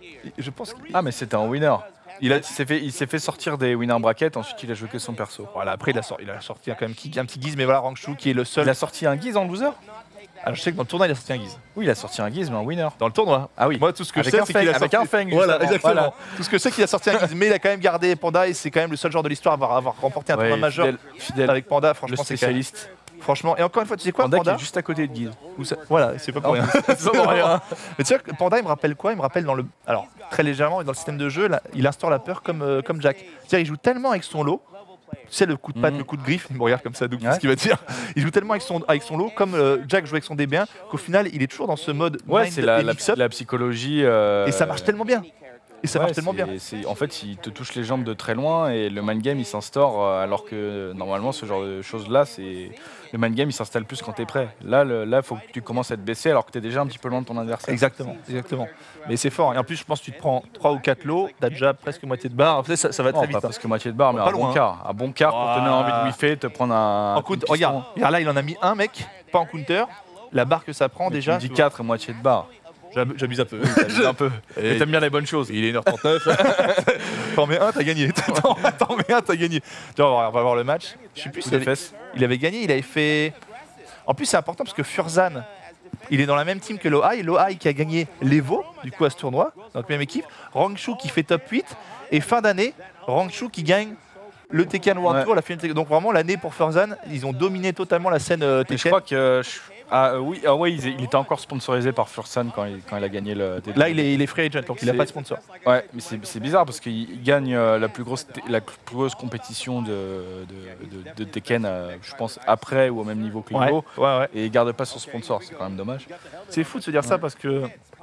S1: Je pense que...
S2: Ah, mais c'était un winner. Il, il s'est fait, fait sortir des winner brackets, ensuite il a joué que son perso.
S1: Voilà, après il a sorti, il a sorti quand même un petit guise, mais voilà, Rangchu qui est le seul.
S2: Il a sorti un guise en loser?
S1: Alors je sais que dans le tournoi il a sorti un guise.
S2: Oui, il a sorti un guise, mais en winner.
S1: Dans le tournoi?
S2: Ah oui.
S1: Moi tout ce que
S2: avec
S1: je sais c'est qu'il a
S2: avec
S1: sorti...
S2: un feng.
S1: Voilà, exactement. Voilà. Tout ce que je sais qu'il a sorti un guise, mais il a quand même gardé Panda et c'est quand même le seul joueur de l'histoire à avoir, avoir remporté un ouais, tournoi majeur
S2: fidèle, fidèle.
S1: avec Panda. Franchement,
S2: c'est spécialiste.
S1: Franchement, et encore une fois, tu sais quoi,
S2: Panda,
S1: Panda
S2: qui est juste à côté de Guise.
S1: Ça... Voilà, c'est pas pour rien. C'est pas pour rien. Mais tu sais que Panda, il me rappelle quoi? Il me rappelle dans le, alors très légèrement dans le système de jeu, là, il instaure la peur comme euh, comme Jack. C'est-à-dire, il joue tellement avec son lot. Tu sais, le coup de patte, mmh. le coup de griffe, il me regarde comme ça, donc ouais. ce qu'il va dire. Il joue tellement avec son, avec son lot, comme euh, Jack joue avec son D B un, qu'au final, il est toujours dans ce mode.
S2: Ouais, c'est la, la, la psychologie. Euh...
S1: Et ça marche tellement bien. Et ça
S2: ouais,
S1: marche tellement bien.
S2: En fait, il te touche les jambes de très loin et le mind game il s'instaure euh, alors que normalement ce genre de choses-là, c'est le mind game il s'installe plus quand tu es prêt. Là, il faut que tu commences à te baisser alors que tu es déjà un petit peu loin de ton adversaire.
S1: Exactement, exactement. Mais c'est fort. Et en plus, je pense que tu te prends trois ou quatre lots, tu as déjà presque moitié de barre. En fait, ça, ça va
S2: non,
S1: très vite.
S2: Pas
S1: hein.
S2: presque moitié de barre, mais
S1: pas
S2: un
S1: loin,
S2: bon quart. Un bon quart pour te donner envie de whiffer, te prendre un.
S1: En coup, regarde, regarde, là, il en a mis un mec, pas en counter. La barre que ça prend
S2: mais
S1: déjà.
S2: Tu dis quatre et moitié de barre.
S1: J'abuse un peu.
S2: Oui, un peu. Mais t'aimes bien les bonnes choses.
S1: Il est une heure trente-neuf. T'en mets un, t'as gagné. T'en mets un, t'as gagné. Tu vois, on va voir le match. Je sais plus si il avait, il avait gagné, il avait fait. En plus, c'est important parce que Furzan, il est dans la même team que Lohai. Lohai qui a gagné l'Evo, du coup, à ce tournoi, dans la même équipe. Rangchu qui fait top huit. Et fin d'année, Rangchu qui gagne le Tekken World ouais. Tour, la finale. Donc vraiment, l'année pour Furzan, ils ont dominé totalement la scène euh, Tekken.
S2: Mais je crois que. Je... Ah euh, oui, ah, ouais, il, il était encore sponsorisé par Furzan quand il, quand il a gagné le.
S1: Là, il est, il est free agent, donc il n'a pas de sponsor.
S2: Ouais, mais c'est bizarre parce qu'il gagne euh, la plus grosse, la plus grosse compétition de, de, de, de Tekken, euh, je pense après ou au même niveau que l'Evo,
S1: ouais, ouais, ouais.
S2: et il garde pas son sponsor, c'est quand même dommage.
S1: C'est fou de se dire ouais. ça parce que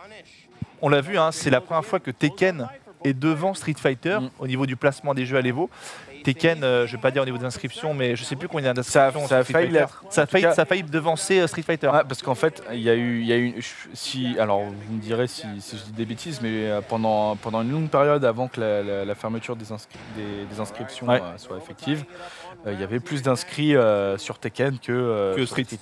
S1: on l'a vu, hein, c'est la première fois que Tekken est devant Street Fighter mm. au niveau du placement des jeux à l'Evo. Tekken, euh, je ne vais pas dire au niveau des inscriptions, mais je ne sais plus combien d'inscriptions.
S2: Ça, ça a failli l'être.
S1: Ça, ça a failli devancer euh, Street Fighter.
S2: Ouais, parce qu'en fait, il y a eu, il y a eu, si, alors vous me direz si, si je dis des bêtises, mais pendant pendant une longue période avant que la, la, la fermeture des, inscri des, des inscriptions ouais. euh, soit effective, il euh, y avait plus d'inscrits euh, sur Tekken que, euh,
S1: que Street.
S2: Street.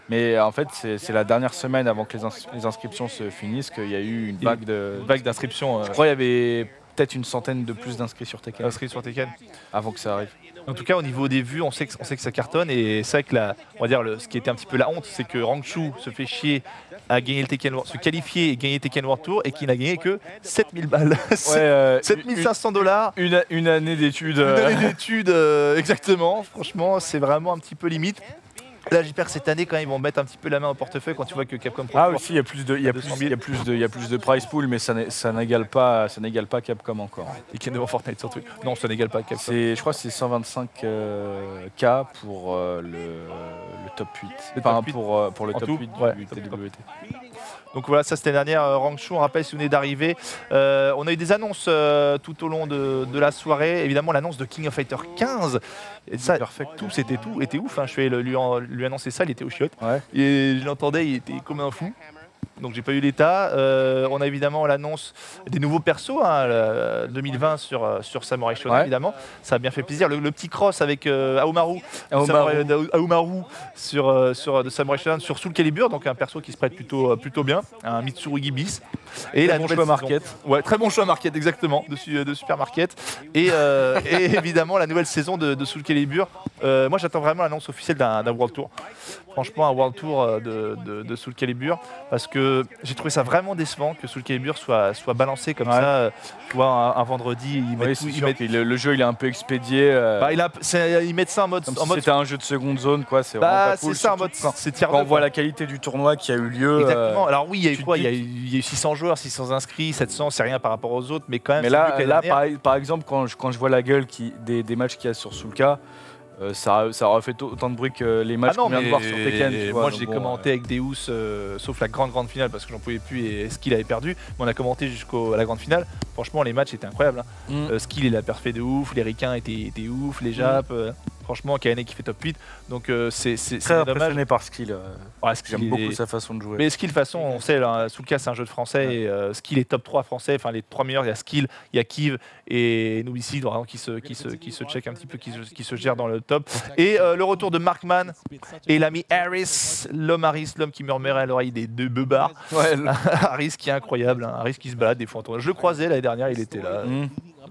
S2: Mais en fait, c'est la dernière semaine avant que les, ins les inscriptions se finissent qu'il y a eu une vague de
S1: vague d'inscriptions. Euh...
S2: Je crois qu'il y avait peut-être une centaine de plus d'inscrits sur Tekken.
S1: Inscrits sur Tekken.
S2: Avant que ça arrive.
S1: En tout cas, au niveau des vues, on sait que, on sait que ça cartonne. Et c'est vrai que la, on va dire le, ce qui était un petit peu la honte, c'est que Rangchu se fait chier à gagner le Tekken World, se qualifier et gagner le Tekken World Tour et qu'il n'a gagné que sept mille balles.
S2: Ouais, euh,
S1: sept mille cinq cents dollars.
S2: Une, une année d'études.
S1: Une année d'études, euh, exactement. Franchement, c'est vraiment un petit peu limite. Là, j'espère que cette année, quand même, ils vont mettre un petit peu la main au portefeuille quand tu vois que Capcom Pro
S2: Ah
S1: Tour,
S2: aussi, il y a plus de, il y a plus, il y a plus de, il y a plus de prize pool, mais ça n'égale pas, ça n'égale pas Capcom encore.
S1: Et qui est devant Fortnite surtout. Non, ça n'égale pas Capcom.
S2: Je crois que c'est cent vingt-cinq euh, K pour euh, le, le top huit.
S1: Le
S2: enfin,
S1: top huit.
S2: pour, euh, pour le
S1: En
S2: top
S1: tout,
S2: huit
S1: ouais,
S2: du
S1: top,
S2: T W T.
S1: Donc voilà, ça c'était la dernière euh, Rangchu. On rappelle si vous venez d'arriver. Euh, on a eu des annonces euh, tout au long de, de la soirée. Évidemment, l'annonce de King of Fighter quinze. Et ça, tout, c'était tout, était ouf. Hein. Je suis allé lui, en, lui annoncer ça, il était au chiottes.
S2: Ouais.
S1: Et je l'entendais, il était comme un fou. Donc j'ai pas eu l'état. Euh, on a évidemment l'annonce des nouveaux persos, hein, le deux mille vingt sur, sur Samurai Shodown,
S2: ouais.
S1: évidemment. Ça a bien fait plaisir. Le, le petit cross avec euh, Aomaru,
S2: Aomaru.
S1: Samurai, Aomaru sur, euh, sur de Samurai Shodown sur Soul Calibur, donc un perso qui se prête plutôt, euh, plutôt bien, un Mitsurugi bis. Et
S2: très
S1: la
S2: bon
S1: nouvelle
S2: choix
S1: saison.
S2: market.
S1: Ouais, très bon choix market, exactement, de, de supermarket. Et, euh, et évidemment la nouvelle saison de, de Soul Calibur. Euh, moi j'attends vraiment l'annonce officielle d'un World Tour. Franchement, un World Tour de, de, de Soul Calibur, parce que j'ai trouvé ça vraiment décevant que Soul Calibur soit, soit balancé comme ouais. ça. Tu vois, un, un vendredi, ils mettent,
S2: oui,
S1: ils mettent...
S2: le, le jeu il est un peu expédié. Euh...
S1: Bah, il a, ils mettent ça en mode.
S2: Comme
S1: en
S2: si
S1: mode...
S2: c'était un jeu de seconde zone, quoi. C'est
S1: bah,
S2: vraiment pas cool.
S1: C'est ça, en mode.
S2: Quand,
S1: quand
S2: on voit la qualité du tournoi qui a eu lieu.
S1: Exactement.
S2: Euh,
S1: Alors oui, il y a eu quoi? Il y, y a eu six cents joueurs, six cents inscrits, sept cents, c'est rien par rapport aux autres, mais quand même.
S2: Mais là, là par, par exemple, quand je, quand je vois la gueule qui, des, des matchs qu'il y a sur Soulka. Euh, ça, ça aura fait autant de bruit que les matchs ah qu'on vient de voir sur Tekken. Tu vois,
S1: moi j'ai
S2: bon,
S1: commenté
S2: euh...
S1: avec Deus, euh, sauf la grande grande finale parce que j'en pouvais plus et Skill avait perdu. Mais on a commenté jusqu'à la grande finale. Franchement, les matchs étaient incroyables. Hein. Mm. Euh, Skill il a parfait de ouf, les Ricains étaient, étaient ouf, les Japs. Mm. Euh, franchement, K N A qui fait top huit. Donc euh, c'est
S2: très impressionné par Skill. Euh,
S1: ouais,
S2: J'aime beaucoup sa façon de jouer.
S1: Mais Skill, de toute façon, on sait, là, Soulka c'est un jeu de français ouais. et euh, Skill est top trois français. Enfin, les trois meilleurs, il y a Skill, il y a Kiv et Nobicid qui se, qui, se, qui se check un petit peu, qui se, qui se gère dans le top. Et euh, le retour de Markman et l'ami Harris, l'homme Harris, l'homme qui murmurait à l'oreille des deux beubards. Ouais, le... Harris qui est incroyable, hein. Harris qui se balade des fois en tournoi. Je le croisais l'année dernière, il était là. Mm.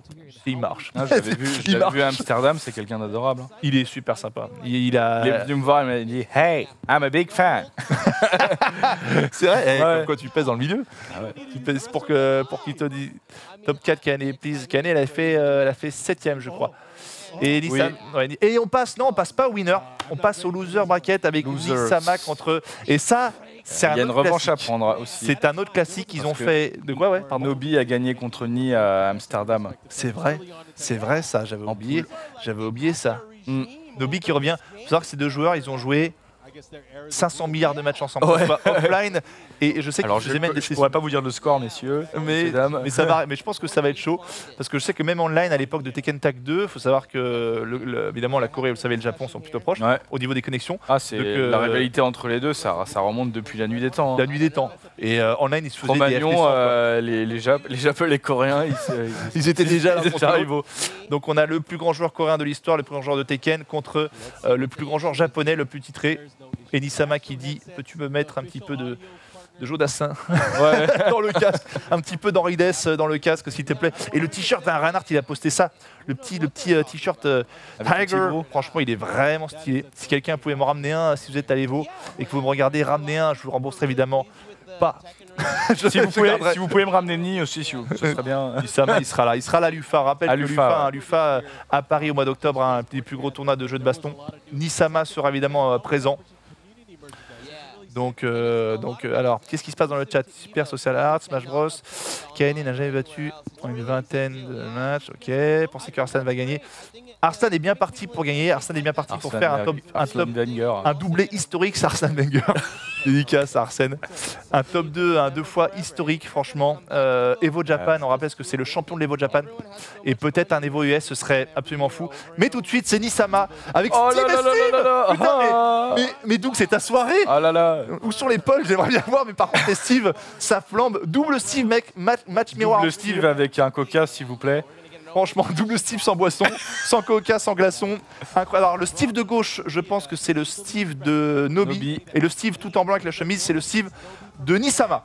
S1: Il marche.
S2: Ah, je l'avais vu, je vu à Amsterdam, c'est quelqu'un d'adorable. Hein.
S1: Il est super sympa. Il, il, a...
S2: il est venu me voir, il m'a dit Hey, I'm a big fan.
S1: C'est vrai, ouais. Comme quoi tu pèses dans le milieu. Ah ouais. Tu pèses pour que pour qu'il te dise top quatre K N A, please. K N A, elle a fait, euh, elle a fait septième, je crois. Et, oui. ouais, et on passe, non, on passe pas au winner, on passe au loser bracket avec Nisama contre. Et ça, c'est un
S2: Il y a une revanche classique. à prendre aussi.
S1: C'est un autre classique qu'ils ont fait. De quoi, ouais
S2: pardon. Nobi a gagné contre Ni à Amsterdam.
S1: C'est vrai, c'est vrai ça, j'avais oublié. J'avais oublié ça. Mm. Nobi qui revient. Il faut savoir que ces deux joueurs, ils ont joué cinq cents milliards de matchs ensemble, ouais. offline. Et je sais que
S2: Alors je ne pourrais pas vous dire le score, messieurs,
S1: mais, mais, ça va, mais je pense que ça va être chaud. Parce que je sais que même online, à l'époque de Tekken Tag deux, il faut savoir que, le, le, évidemment, la Corée, vous le savez, et le Japon sont plutôt proches ouais. au niveau des connexions.
S2: Ah, c'est euh, la rivalité entre les deux, ça, ça remonte depuis la nuit des temps. Hein.
S1: La nuit des temps. Et euh, online, ils se faisaient
S2: Romagnon,
S1: des F P cent,
S2: euh, les, les, Jap les Japonais, les Coréens, ils, ils,
S1: ils étaient déjà rivaux. Donc on a le plus grand joueur coréen de l'histoire, le plus grand joueur de Tekken, contre euh, le plus grand joueur japonais, le plus titré. Et Nisama qui dit, peux-tu me mettre un petit peu de, de Jodassin ouais. dans le casque, un petit peu d'Henri Dess dans le casque, s'il te plaît. Et le t-shirt d'un Reinhardt, il a posté ça, le petit, le petit euh, t-shirt euh, Tiger. Franchement, il est vraiment stylé. Si quelqu'un pouvait m'en ramener un, si vous êtes à l'Evo et que vous me regardez, ramenez un, je vous rembourserai évidemment pas.
S2: je si, vous pouvez, si vous pouvez me ramener Ni aussi, si vous, ce serait bien.
S1: Nisama, il sera là, il sera là à l'U F A. Rappelle à que l'U F A, ouais. hein, l'U F A à Paris au mois d'octobre, un des plus gros tournois de jeux de baston. Nisama sera évidemment euh, présent. Donc, euh, donc euh, alors, qu'est-ce qui se passe dans le chat? Super Social Art, Smash Bros. K N A n'a jamais battu en une vingtaine de matchs. Ok, pensez que Arslan va gagner. Arslan est bien parti pour gagner. Arslan est bien parti Arslan pour faire un top, un, top un doublé historique. C'est Arslan Wenger. Dédicace à Arsène. Un top deux, un deux fois historique, franchement. Euh, Evo Japan, on rappelle que c'est le champion de l'Evo Japan. Et peut-être un Evo U S, ce serait absolument fou. Mais tout de suite, c'est Nisama avec
S2: oh
S1: Steve
S2: là là
S1: Steve.
S2: Là là là
S1: Putain,
S2: ah.
S1: mais, mais, mais Doug, c'est ta soirée.
S2: Oh là là.
S1: Où sont les Pauls? J'aimerais bien voir, mais par contre, les Steve, ça flambe. Double Steve, mec, match, match miroir.
S2: Double Steve avec un coca, s'il vous plaît.
S1: Franchement, double Steve sans boisson, sans coca, sans glaçon. Incroyable. Alors le Steve de gauche, je pense que c'est le Steve de Nobi.
S2: Nobi.
S1: Et le Steve tout en blanc avec la chemise, c'est le Steve de Nisama.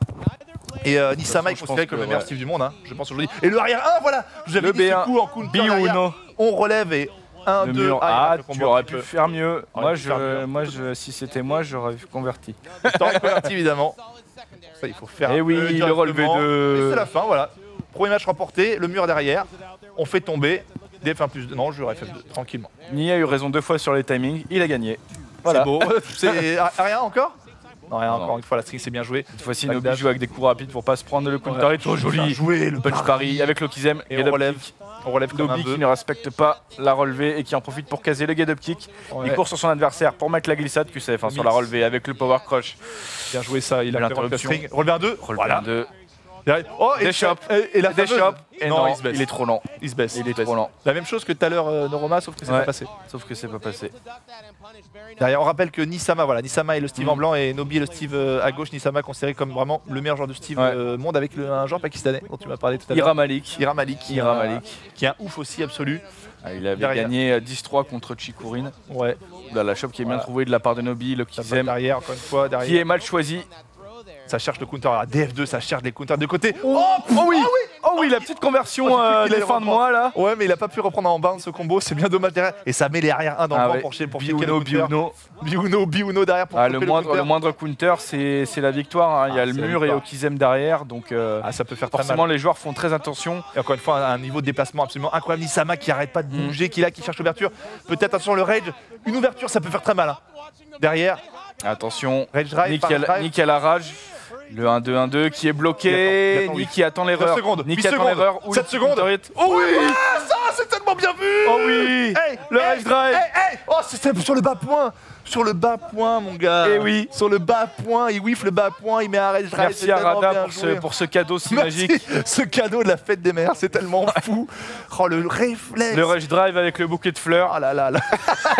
S1: Et euh, Nisama est
S2: façon, je
S1: considéré
S2: pense
S1: comme
S2: que,
S1: le meilleur
S2: ouais.
S1: Steve du monde, hein, je pense aujourd'hui. Et le arrière un, voilà, je vous avais
S2: Le
S1: dit
S2: B un,
S1: ce coup en counter
S2: Bi
S1: arrière.
S2: Uno.
S1: On relève et un,
S2: Le
S1: deux,
S2: mur.
S1: ah, il
S2: Ah,
S1: rate le
S2: tu
S1: combo un
S2: aurais
S1: petit
S2: pu
S1: peu.
S2: faire mieux.
S1: Aurait
S2: Moi,
S1: pu faire mieux.
S2: je, moi je, si c'était moi, j'aurais converti.
S1: T'aurais converti évidemment. Ça, il faut faire.
S2: Eh oui,
S1: euh,
S2: le
S1: directement.
S2: relevé de-
S1: Et c'est la fin, voilà. Premier match remporté, le mur derrière. On fait tomber. D F un plus deux. Non, je F F deux, tranquillement.
S2: Nia a eu raison deux fois sur les timings, il a gagné. Voilà.
S1: C'est beau. C'est rien encore. Non, rien
S2: Non,
S1: encore
S2: non.
S1: une fois, la string c'est bien joué.
S2: Cette fois-ci,
S1: Bagdad.
S2: Nobi joue avec des coups rapides pour pas se prendre le counter.
S1: Ouais.
S2: est trop
S1: Bien
S2: joli.
S1: joué, le
S2: Punch
S1: pari.
S2: pari avec Lokizem.
S1: Et
S2: Get
S1: on
S2: up
S1: relève.
S2: kick.
S1: On relève comme un
S2: Nobi qui
S1: bœuf.
S2: ne respecte pas la relevée et qui en profite pour caser le get up kick.
S1: Ouais.
S2: Il court sur son adversaire pour mettre la glissade Q C F hein, sur la relevée avec le power crush.
S1: Bien joué ça, il a fait
S2: L'interruption.
S1: la string. Relevé un deux.
S2: Relevé
S1: Voilà.
S2: de
S1: Derrière- Oh, et,
S2: Des chops.
S1: et, et la
S2: des
S1: fameuse-
S2: chops. Et
S1: non,
S2: non,
S1: il se baisse.
S2: il est trop lent.
S1: Il se baisse.
S2: Il est
S1: se baisse.
S2: trop lent.
S1: La même chose que tout à l'heure euh, Noroma, sauf que c'est
S2: Ouais.
S1: pas passé.
S2: Sauf que c'est pas passé.
S1: Derrière, on rappelle que Nisama, voilà, Nisama est le Steve
S2: Mm.
S1: en blanc et Nobi est le Steve euh, à gauche. Nisama considéré comme vraiment le meilleur joueur de Steve
S2: Ouais.
S1: euh, monde avec le- un joueur pakistanais dont tu m'as parlé tout à l'heure.
S2: Ira Malik.
S1: Ira Malik. qui
S2: Ira
S1: est un-
S2: Malik.
S1: Qui est un ouf aussi absolu.
S2: Ah, il avait
S1: Derrière.
S2: gagné euh, dix trois contre Chikurin.
S1: Ouais.
S2: Là, la shop qui est bien
S1: Voilà.
S2: trouvée de la part de Nobi, le
S1: Ça va
S2: Kizem
S1: derrière, encore une fois, derrière.
S2: qui est mal choisi.
S1: Ça cherche le counter. Alors, D F deux, ça cherche les counters de côté. Oh,
S2: Oh oui, oh oui, la petite conversion
S1: Oh, j'ai cru
S2: euh,
S1: qu'il
S2: des
S1: allait
S2: fins de
S1: reprendre.
S2: mois là.
S1: Ouais, mais il a pas pu reprendre en bounce ce combo. C'est bien dommage derrière. Et ça met les arrière un dans le
S2: Ah
S1: vent
S2: ouais.
S1: pour, chez- pour checker le
S2: Biuno,
S1: counter.
S2: Biuno.
S1: Biuno, Biuno derrière pour
S2: Ah,
S1: choper
S2: le, moindre,
S1: counter.
S2: le moindre counter, c'est c'est la victoire. hein. Il y
S1: Ah,
S2: a le
S1: c'est la
S2: mur et
S1: victoire.
S2: Okizem derrière, donc euh,
S1: Ah, ça peut faire très
S2: forcément
S1: mal.
S2: les joueurs font très attention.
S1: Et encore une fois, un niveau de déplacement absolument incroyable. Nisama qui arrête pas de
S2: Mm.
S1: bouger, qui est là, qui cherche l'ouverture. Peut-être attention le rage. Une ouverture, ça peut faire très mal. hein. Derrière,
S2: Attention,
S1: rage drive,
S2: Nick
S1: par
S2: a,
S1: drive.
S2: Nick a la rage. Le un deux un deux qui est
S1: Il attend,
S2: bloqué.
S1: il attend,
S2: Nick
S1: oui.
S2: qui attend l'erreur.
S1: neuf secondes,
S2: Nick
S1: huit
S2: qui attend
S1: secondes,
S2: l'erreur. ou
S1: sept
S2: le
S1: secondes.
S2: counter hit.
S1: Oh oui, ah, ça c'est tellement bien vu.
S2: Oh oui,
S1: Hey,
S2: le
S1: hey,
S2: rage drive.
S1: hey, hey. Oh, c'est sur le bas point. Sur le bas point, mon gars.
S2: Eh oui.
S1: Sur le bas point, il whiff le bas point, il met un rage drive.
S2: Merci
S1: c'est
S2: à
S1: tellement
S2: Rada
S1: bien
S2: pour ce,
S1: joué.
S2: pour ce cadeau si
S1: Merci.
S2: magique.
S1: Ce cadeau de la fête des mères, c'est tellement fou. Oh, le réflexe.
S2: Le rush drive avec le bouquet de fleurs.
S1: Ah là là là.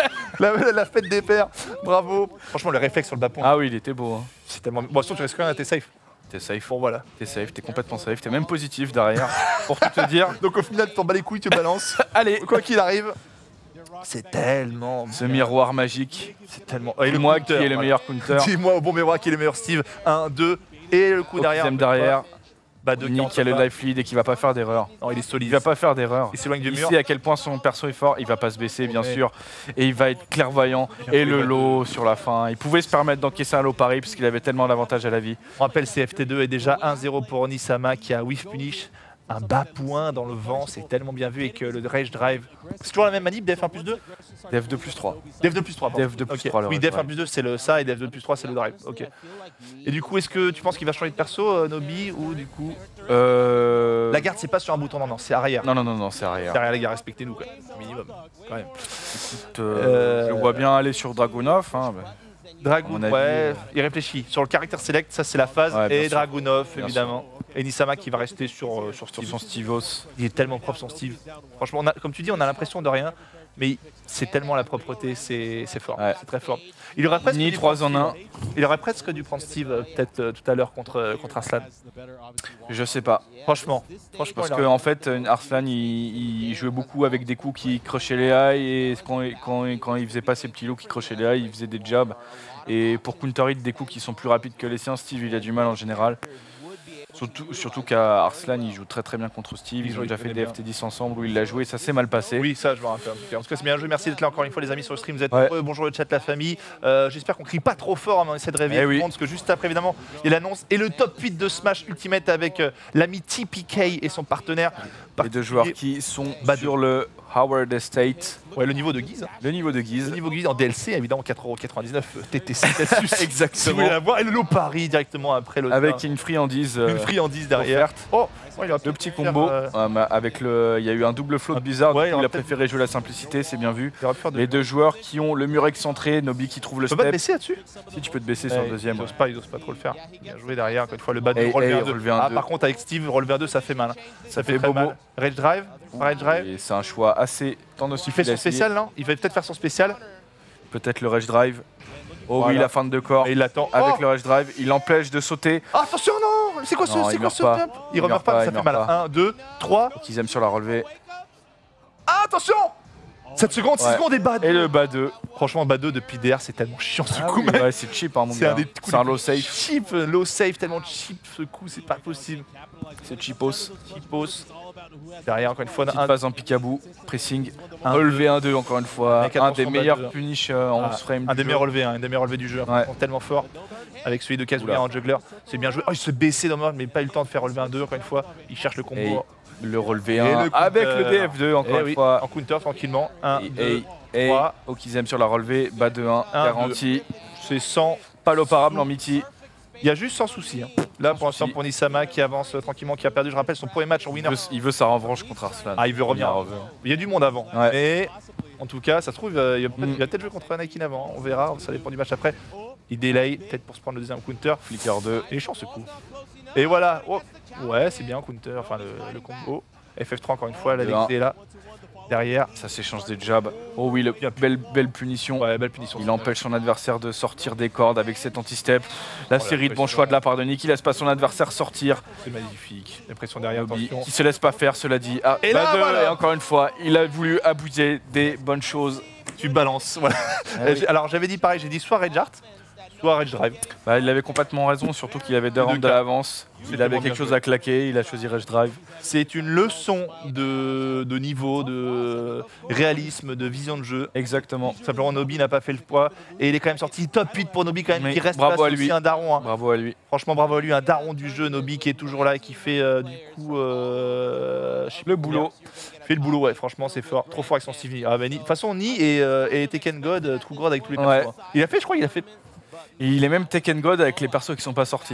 S1: la, la fête des pères. Bravo. Franchement, le réflexe sur le bas point.
S2: Ah oui, il était beau. hein.
S1: C'est tellement. Bon, sinon, tu restes quand même, t'es safe.
S2: T'es safe,
S1: Bon, voilà.
S2: t'es safe, t'es complètement safe, t'es même positif derrière. Pour tout te dire.
S1: Donc, au final, tu t'en bats les couilles, tu balances.
S2: Allez,
S1: Quoi qu'il arrive. C'est tellement.
S2: ce miroir magique.
S1: C'est tellement. Oh, et le
S2: Dis-moi
S1: counter,
S2: qui est le
S1: voilà.
S2: meilleur counter.
S1: Dis-moi au bon miroir qui est le meilleur Steve. un, deux. Et le coup derrière.
S2: Okizem derrière.
S1: Bah, deux
S2: Nick qui a le life lead et qui va pas faire d'erreur.
S1: Non, il est
S2: Il
S1: solide.
S2: va pas faire d'erreur.
S1: Il s'éloigne du
S2: Il
S1: mur.
S2: sait à quel point son perso est fort, il va pas se baisser bien
S1: Ouais.
S2: sûr, et il va être clairvoyant.
S1: Bien
S2: Et
S1: joué,
S2: le
S1: Bad.
S2: lot sur la fin, il pouvait se permettre d'encaisser un lot pari parce qu'il avait tellement d'avantages à la vie.
S1: On rappelle, C F T deux est déjà un zéro pour Nisama qui a whiff punish. Un bas point dans le vent, c'est tellement bien vu. Et que le rage drive. C'est toujours la même manip, D F un plus deux
S2: D F deux plus trois.
S1: D F deux plus trois, pardon.
S2: D F deux plus
S1: Ok.
S2: trois, le
S1: Oui,
S2: rage
S1: D F un
S2: drive.
S1: plus deux c'est le ça et D F deux plus trois c'est le drive. Ok. Et du coup, est-ce que tu penses qu'il va changer de perso, euh, Nobi, ou du coup.
S2: Euh...
S1: La garde, c'est pas sur un bouton, non, non, c'est arrière.
S2: Non, non, non, non, c'est
S1: C'est
S2: arrière.
S1: arrière, les gars, respectez-nous, quoi. Minimum. Quand même.
S2: Euh,
S1: Euh,
S2: Je le vois bien aller sur Dragunov. Hein, bah.
S1: Dragoon,
S2: À mon avis,
S1: ouais,
S2: euh,
S1: il réfléchit. Sur le caractère select, ça c'est la phase.
S2: Ouais, bien
S1: et
S2: sûr.
S1: Dragunov,
S2: Bien
S1: évidemment. Et Nisama qui va rester sur, euh, sur
S2: Sur
S1: Steve.
S2: son Stivos.
S1: Il est tellement propre son Steve. Franchement, on a- comme tu dis, on a l'impression de rien. Mais c'est tellement la propreté, c'est c'est fort.
S2: Ouais.
S1: C'est très fort. Il aurait presque
S2: Ni
S1: dû
S2: trois
S1: prendre
S2: en un.
S1: Steve. Il aurait presque dû prendre Steve euh, peut-être euh, tout à l'heure contre, euh, contre Arslan.
S2: Je sais pas.
S1: Franchement. Franchement,
S2: Parce
S1: il
S2: que
S1: aurait-
S2: en fait, euh, Arslan il, il jouait beaucoup avec des coups qui crochaient les high et quand, quand, quand il faisait pas ses petits lots qui crochaient les high, il faisait des jabs. Et pour counter hit des coups qui sont plus rapides que les siens, Steve il a du mal en général. Surtout, surtout qu'à Arslan il joue très très bien contre Steve.
S1: Il
S2: Ils
S1: joue,
S2: ont
S1: il
S2: déjà fait
S1: connaît
S2: des
S1: bien.
S2: F T dix ensemble où il l'a joué, ça s'est mal passé.
S1: Oui, ça, je me rappelle. En tout cas, En tout cas, c'est bien joué. Merci d'être là encore une fois, les amis, sur le stream. Vous êtes
S2: Ouais.
S1: nombreux. Bonjour le chat, la famille. Euh, J'espère qu'on crie pas trop fort, hein, mais on essaie de réveiller
S2: Eh
S1: tout le
S2: oui.
S1: monde. Parce que juste après, évidemment, il y a l'annonce et le top huit de Smash Ultimate avec euh, l'ami T P K et son partenaire.
S2: Les deux joueurs qui sont
S1: Bah,
S2: sur le Howard Estate,
S1: Ouais, le niveau de Guise.
S2: le niveau de
S1: Le
S2: Guise.
S1: niveau Guise en D L C, évidemment, quatre euros quatre-vingt-dix-neuf T T C. Exactement. Si vous
S2: Exactement.
S1: voulez la voir. Et le lot Paris directement après le.
S2: Avec une friandise euh,
S1: une friandise derrière.
S2: offerte.
S1: Oh, ouais, il a
S2: Deux petits combos.
S1: euh,
S2: Euh, mais avec le, il y a eu un double float
S1: un-
S2: bizarre.
S1: ouais,
S2: du
S1: il
S2: coup, il
S1: aurait
S2: a préféré jouer la simplicité, c'est bien vu.
S1: il aurait pu faire de-
S2: Les deux joueurs qui ont le mur excentré, Nobi qui trouve le
S1: Tu peux pas te
S2: step.
S1: baisser là-dessus.
S2: Si tu peux te baisser sur
S1: Ouais,
S2: le deuxième.
S1: Ils
S2: ouais.
S1: osent pas, ils osent pas trop le faire. Bien joué derrière, encore une fois, le bas de
S2: Et-
S1: relevé
S2: et
S1: un deux.
S2: relevé un
S1: Ah,
S2: deux.
S1: par contre, avec Steve, relevé un deux, ça fait mal. hein. Ça fait
S2: fait
S1: très
S2: bobo.
S1: mal. Rage drive, rage drive.
S2: Et c'est un choix assez tendance.
S1: Il fait son spécial, non Il va peut-être faire son spécial.
S2: Peut-être le rush drive. Oh
S1: Voilà.
S2: oui, la fin de deux corps.
S1: Et il l'attend.
S2: Avec
S1: Oh
S2: le rush drive, il empêche de sauter.
S1: Ah, attention, non C'est quoi ce,
S2: Non,
S1: c'est
S2: il
S1: quoi
S2: meurt
S1: ce
S2: pas.
S1: top Il
S2: Il
S1: remeurt
S2: meurt
S1: pas,
S2: pas,
S1: mais
S2: il
S1: ça fait
S2: meurt
S1: mal.
S2: pas.
S1: un, deux, trois.
S2: Qu'ils aiment sur la relevée.
S1: Ah, attention sept secondes, six
S2: Ouais.
S1: secondes et bas deux.
S2: Et le bas deux.
S1: Franchement, bas deux depuis D R, c'est tellement chiant ce
S2: Ah
S1: coup,
S2: oui,
S1: mec.
S2: ouais, c'est cheap, hein, mon
S1: C'est
S2: gars.
S1: un des coups
S2: C'est un
S1: les
S2: low
S1: plus
S2: safe.
S1: cheap, low safe, tellement cheap ce coup, c'est pas possible.
S2: C'est cheapos.
S1: Cheapos. Derrière, encore une fois, on a
S2: Petite
S1: un
S2: phase en picabou, pressing,
S1: Un,
S2: relevé un deux encore une fois.
S1: Mec,
S2: Un
S1: attention,
S2: des
S1: bas
S2: meilleurs
S1: deux.
S2: punish euh, en
S1: Ah,
S2: onze frames.
S1: un
S2: du
S1: des
S2: jeu.
S1: meilleurs relevés, hein, un des meilleurs relevés du jeu,
S2: Ouais.
S1: vraiment tellement fort. Avec celui de Kazuya
S2: Oula.
S1: en juggler, c'est bien joué. Oh, il se baissait dans le mode, mais pas eu le temps de faire relever un deux encore une fois. Il cherche le combo.
S2: Et le relevé
S1: Et
S2: un
S1: le
S2: avec le
S1: counter.
S2: D F deux encore
S1: Eh
S2: une
S1: oui,
S2: fois.
S1: en counter tranquillement. un,
S2: Et,
S1: deux,
S2: et, et
S1: trois.
S2: Okizem sur la relevée, bas deux un,
S1: Un,
S2: garanti.
S1: c'est sans.
S2: Pas l'opérable en miti.
S1: Il y a juste sans souci. Hein. Là, pour l'instant,
S2: souci.
S1: pour Nisama qui avance euh, tranquillement, qui a perdu, je rappelle, son premier match en
S2: Il
S1: winner.
S2: veut, il veut sa revanche contre Arslan.
S1: Ah, il veut revenir.
S2: revenir.
S1: Il y a du monde avant.
S2: Ouais.
S1: Mais en tout cas, ça se trouve, euh, il va peut-être
S2: Mm.
S1: il va peut-être jouer contre Anakin avant. On verra, ça dépend du match après. Il délay, peut-être pour se prendre le deuxième counter.
S2: Flicker deux.
S1: Il est chiant ce coup. Et voilà. Oh. Ouais, c'est bien, counter, enfin le, le combo. F F trois encore une fois, la
S2: Le un.
S1: dexté est là. Derrière.
S2: Ça s'échange des jabs. Oh oui, le, belle, belle punition.
S1: Ouais, belle punition.
S2: Il empêche son adversaire de sortir des cordes avec cet anti-step. La
S1: Oh,
S2: série de bons
S1: l'impression.
S2: choix de la part de Nick. Il laisse pas son adversaire sortir.
S1: C'est magnifique. La pression derrière,
S2: Obi,
S1: attention.
S2: qui se laisse pas faire, cela dit. Ah,
S1: Et
S2: bas
S1: là,
S2: deux,
S1: voilà.
S2: et encore une fois, il a voulu abuser des bonnes choses.
S1: Tu balances. Voilà.
S2: Ah oui.
S1: Alors j'avais dit pareil, j'ai dit soit Rage Art, soit Rage Drive.
S2: Bah, il avait complètement raison, surtout qu'il avait deux
S1: Les deux
S2: rounds de
S1: cas.
S2: l'avance.
S1: C'est
S2: Il avait
S1: tellement
S2: quelque
S1: bien
S2: chose
S1: joué.
S2: à claquer, il a choisi Rush Drive.
S1: C'est une leçon de, de niveau, de réalisme, de vision de jeu.
S2: Exactement.
S1: Simplement, Nobi n'a pas fait le poids et il est quand même sorti top huit pour Nobi quand même,
S2: Mais
S1: qui reste
S2: bravo
S1: là,
S2: à
S1: c'est
S2: lui.
S1: aussi un daron. Hein.
S2: Bravo à lui.
S1: Franchement, bravo à lui, un daron du jeu, Nobi qui est toujours là et qui fait euh, du coup euh, je sais
S2: Le
S1: plus
S2: boulot.
S1: combien. Il fait le boulot, ouais, franchement, c'est fort, trop fort avec son Steve Ni. Ah, bah, Ni- de toute façon, Ni et, euh, et Tekken God, euh, True God avec tous les
S2: Ouais.
S1: persos. hein. Il a fait, je crois, il a fait.
S2: Et il est même Tekken God avec les persos qui sont pas sortis.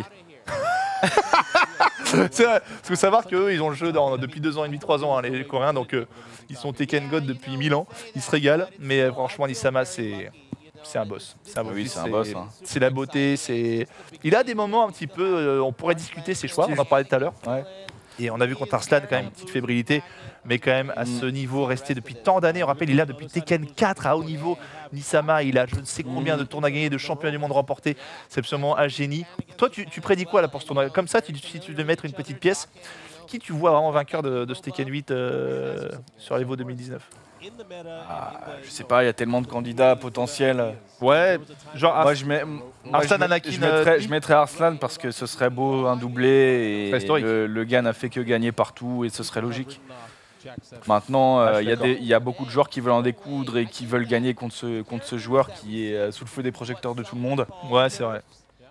S1: C'est vrai, parce que savoir qu'eux, ils ont le jeu dans- depuis deux ans et demi, trois ans, hein, les Coréens, donc euh, ils sont Tekken God depuis mille ans, ils se régalent, mais euh, franchement, Nisama, c'est. C'est un boss. C'est un,
S2: Oui,
S1: boss.
S2: c'est un boss, hein.
S1: C'est la beauté. C'est. Il a des moments un petit peu. euh, on pourrait discuter ses choix. On en parlait tout à l'heure.
S2: Ouais.
S1: Et on a vu contre Arslan quand même une petite fébrilité, mais quand même à
S2: Mm.
S1: ce niveau resté depuis tant d'années. On rappelle, il est là depuis Tekken quatre à haut niveau. Nisama, il a je ne sais combien
S2: Mm.
S1: de tournois gagnés, de championnats du monde remportés. C'est absolument un génie. Toi, tu, tu prédis quoi là pour ce tournoi? Comme ça, tu, si tu devais mettre une petite pièce, qui tu vois vraiment vainqueur de, de ce Tekken huit euh, sur l'Evo deux mille dix-neuf?
S2: Ah, je sais pas, il y a tellement de candidats potentiels.
S1: Ouais, genre
S2: Moi,
S1: Ars-
S2: je, mets, moi,
S1: Arslan,
S2: je, mets-
S1: Anakin,
S2: je
S1: euh,
S2: mettrais,
S1: Ni.
S2: je mettrais Arslan parce que ce serait beau un doublé
S1: Très
S2: et
S1: historique.
S2: le, le gars n'a fait que gagner partout et ce serait logique. Maintenant,
S1: Ah, je
S2: euh,
S1: suis
S2: il y a
S1: d'accord.
S2: des- il y, a beaucoup de joueurs qui veulent en découdre et qui veulent gagner contre ce, contre ce joueur qui est euh, sous le feu des projecteurs de tout le monde.
S1: ouais, c'est vrai.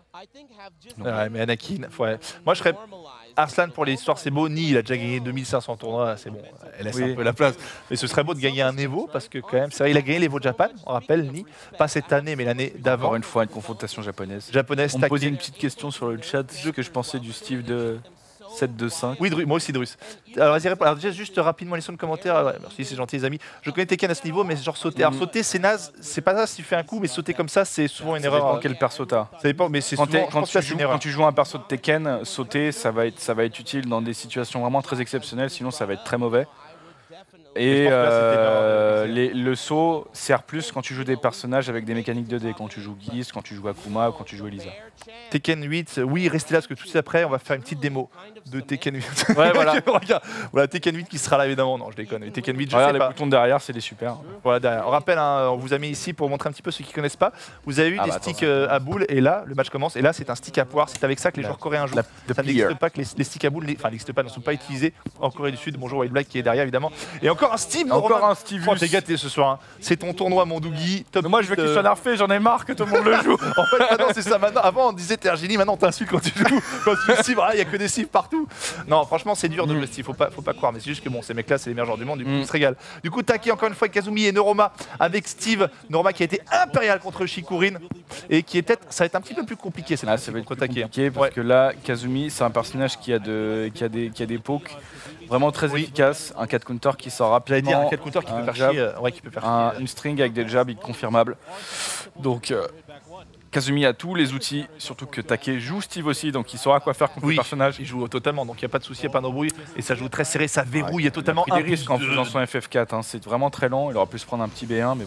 S1: Ouais, mais Anakin, ouais. Moi, je serais Arslan pour l'histoire, c'est beau. Ni, il a déjà gagné deux mille cinq cents tournois, c'est bon. Elle laisse
S2: Oui.
S1: un peu la place. Mais ce serait beau de gagner un Evo parce que quand même, c'est vrai, il a gagné l'Evo Japan. On rappelle, Ni, pas cette année, mais l'année d'avant.
S2: Encore une fois, une confrontation japonaise.
S1: Japonaise.
S2: On me
S1: taquée.
S2: posait une petite question sur le chat, ce que je pensais du Steve de sept deux cinq.
S1: Oui, Dru- moi aussi, Drus. Alors, vas-y, réponds. Alors, déjà, juste rapidement, les sons de commentaires. Ouais, merci, c'est gentil, les amis. Je connais Tekken à ce niveau, mais genre sauter. Alors,
S2: Mhm.
S1: sauter, c'est naze. C'est pas ça si tu fais un coup, mais sauter comme ça, c'est souvent une
S2: Ça
S1: erreur.
S2: dépend quel perso t'as.
S1: Ça dépend, mais c'est
S2: Quand,
S1: souvent.
S2: t'es-
S1: je
S2: quand
S1: pense que
S2: tu
S1: là, c'est
S2: joues,
S1: une erreur.
S2: quand tu joues un perso de Tekken, sauter, ça va, être, ça va être utile dans des situations vraiment très exceptionnelles, sinon ça va être très mauvais.
S1: je
S2: Et
S1: pense que là, c'était
S2: euh,
S1: une erreur de-
S2: les- le saut sert plus quand tu joues des personnages avec des mécaniques deux D, quand tu joues Geese, quand tu joues Akuma ou quand tu joues Elisa.
S1: Tekken huit, oui, restez là parce que tout de suite après, on va faire une petite démo de Tekken huit.
S2: Ouais, voilà.
S1: Regarde, voilà, Tekken huit qui sera là évidemment. Non, je déconne. Mais Tekken huit, je
S2: Regarde
S1: sais
S2: les
S1: pas.
S2: boutons derrière, c'est des super.
S1: Voilà, derrière. On rappelle, hein, on vous a mis ici pour montrer un petit peu ceux qui connaissent pas. Vous avez eu
S2: Ah
S1: des
S2: bah,
S1: sticks
S2: attention.
S1: euh, à boules et là, le match commence. Et là, c'est un stick à poire. C'est avec ça que les
S2: La-
S1: joueurs coréens jouent.
S2: La, the
S1: Ça
S2: player.
S1: n'existe pas que les, les sticks à boules, enfin, n'existent pas, ne sont pas utilisés en Corée du Sud. Bonjour White Black qui est derrière évidemment. Et encore un Steam.
S2: Encore
S1: Romain.
S2: un Steve.
S1: Oh, t'es gâté ce soir. hein. C'est ton tournoi, mon Dougie. Top
S2: Mais moi je veux
S1: huit,
S2: qu'il
S1: euh,
S2: soit nerfé, j'en ai marre que tout le monde le joue.
S1: En fait, maintenant, c'est ça. Maintenant, avant, on disait t'es un génie. Maintenant, on t'insulte quand tu joues. Quand tu fais Steve, il y a que des Steve partout. Non, franchement, c'est dur de
S2: Mm.
S1: jouer Steve. Faut pas, faut pas croire. Mais c'est juste que bon, ces mecs-là, c'est les meilleurs joueurs du monde. Du coup,
S2: Mm.
S1: ils se régalent. Du coup, Taki encore une fois avec Kazumi et Noroma avec Steve. Noroma qui a été impérial contre Shikurin et qui est peut-être, ça va être un petit peu plus compliqué cette
S2: Ah,
S1: fois-ci
S2: ça va être
S1: contre
S2: plus
S1: Taki, hein.
S2: compliqué parce
S1: Ouais.
S2: que là, Kazumi, c'est un personnage qui a, de, qui a, des, qui a des pokes vraiment très
S1: Oui.
S2: efficaces. Un quatre counter qui sort
S1: J'allais
S2: rapidement.
S1: dire un quatre counter qui peut
S2: un
S1: faire
S2: jab,
S1: chier. euh, Ouais, qui peut faire
S2: un-
S1: chier.
S2: une string avec des jabs inconfirmables. Donc, euh, Kazumi a tous les outils, surtout que Take joue Steve aussi, donc il saura quoi faire contre
S1: Oui,
S2: le personnage.
S1: il joue totalement, donc il n'y a pas de souci, il n'y a pas d'embrouille. Et ça joue très serré, ça verrouille, il y a
S2: Il a
S1: totalement
S2: pris des
S1: un
S2: risques en
S1: plus
S2: faisant
S1: deux.
S2: son F F quatre, hein. C'est vraiment très lent. Il aurait pu se prendre un petit B un, mais bon.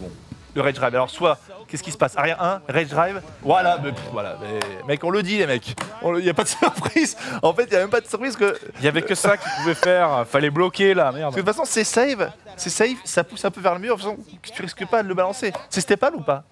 S1: le Rage Drive. Alors soit, qu'est-ce qui se passe? Arrière un, Rage Drive, voilà, mais, pff, voilà, mais, mec, on le dit les mecs, il n'y a pas de surprise. En fait, il n'y a même pas de surprise que...
S2: Il y avait que ça qu'ils pouvaient faire, fallait bloquer là, merde.
S1: Parce que de toute façon, c'est save, c'est save, ça pousse un peu vers le mur, de toute façon, tu risques pas de le balancer. C'est Stepal ou pas?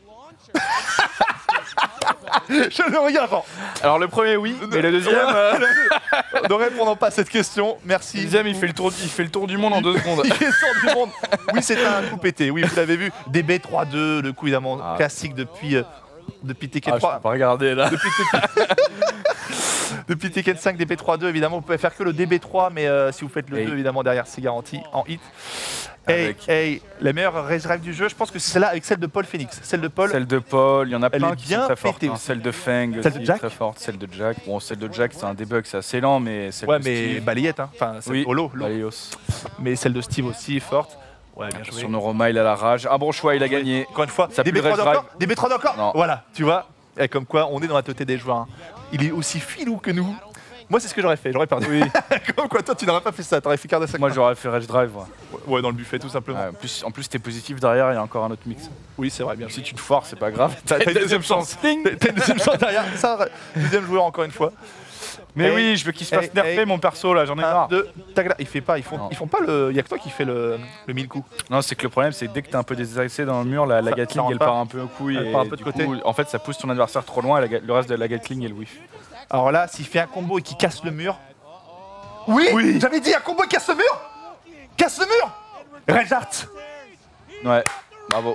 S1: Je le regarde. Attends.
S2: Alors le premier oui, mais le deuxième... euh,
S1: Ne répondons pas à cette question, merci.
S2: Le deuxième il fait, le tour, il fait le tour du monde en deux secondes.
S1: Il fait le tour du monde. Oui, c'est un coup pété, oui, vous l'avez vu. D B trois deux, le coup évidemment
S2: Ah.
S1: classique depuis, euh, depuis Tekken
S2: Ah, je
S1: trois.
S2: peux pas regarder là.
S1: Depuis Tekken... depuis Tekken cinq, D B trois deux, évidemment, vous pouvez faire que le D B trois, mais euh, si vous faites le
S2: Hey.
S1: deux, évidemment, derrière, c'est garanti en hit. Hey,
S2: Avec-
S1: hey, la meilleure Rage Drive du jeu, je pense que c'est celle-là avec celle de Paul Phoenix. Celle de Paul,
S2: Celle de Paul, il y en a
S1: Elle
S2: plein
S1: est
S2: qui
S1: bien
S2: sont très fortes.
S1: pétée
S2: hein.
S1: aussi.
S2: Celle de Feng
S1: Celle
S2: aussi,
S1: de Jack
S2: très forte. Celle de Jack. Bon, celle de Jack, c'est un debug, c'est assez lent, mais celle
S1: ouais,
S2: de
S1: mais
S2: Steve...
S1: balayette, hein. Enfin, c'est
S2: Oui,
S1: holo, holo.
S2: Balayos.
S1: Mais celle de Steve aussi, forte. Ouais, bien joué.
S2: Sur Noroma, il a la rage. Un bon choix, il a gagné.
S1: Encore une fois,
S2: Ça pue le
S1: D B trois
S2: Rage
S1: d'encore,
S2: Drive.
S1: D B trois d'encore.
S2: Non.
S1: Voilà, tu vois. Et comme quoi, on est dans la teuté des joueurs. hein. Il est aussi filou que nous. Moi, c'est ce que j'aurais fait, j'aurais perdu.
S2: Oui.
S1: Comme quoi, toi, tu n'aurais pas fait ça, t'aurais fait quart de cinq.
S2: Moi, j'aurais fait Rage Drive. Ouais.
S1: Ouais, dans le buffet, tout simplement.
S2: Ouais, en plus, en plus t'es positif derrière, il y a encore un autre mix.
S1: Oui, c'est vrai, bien joué.
S2: Si tu te foires, c'est pas grave.
S1: T'as t'as une deuxième chance. T'as t'as une deuxième chance derrière. Ça, deuxième joueur, encore une fois.
S2: Mais
S1: Hey,
S2: oui, je veux qu'il se fasse
S1: hey,
S2: nerfer
S1: hey.
S2: mon perso là, j'en ai
S1: Un,
S2: marre.
S1: deux, tac là. Il fait pas, ils font,
S2: Non.
S1: ils font pas le. Il y a que toi qui fais le, le mille coups.
S2: Non, c'est que le problème, c'est que dès que t'es un peu désaxé dans le mur, la, la
S1: Ça-
S2: Gatling
S1: ça rentre
S2: elle
S1: pas.
S2: part un peu au couille.
S1: Elle
S2: et
S1: part un peu de
S2: du
S1: côté.
S2: coup, en fait, ça pousse ton adversaire trop loin et la ga- le reste de la Gatling elle whiff.
S1: Alors là, s'il fait un combo et qu'il casse le mur. Oui, J'avais dit un combo et casse le mur. Casse le mur. Reinhardt.
S2: Ouais, bravo.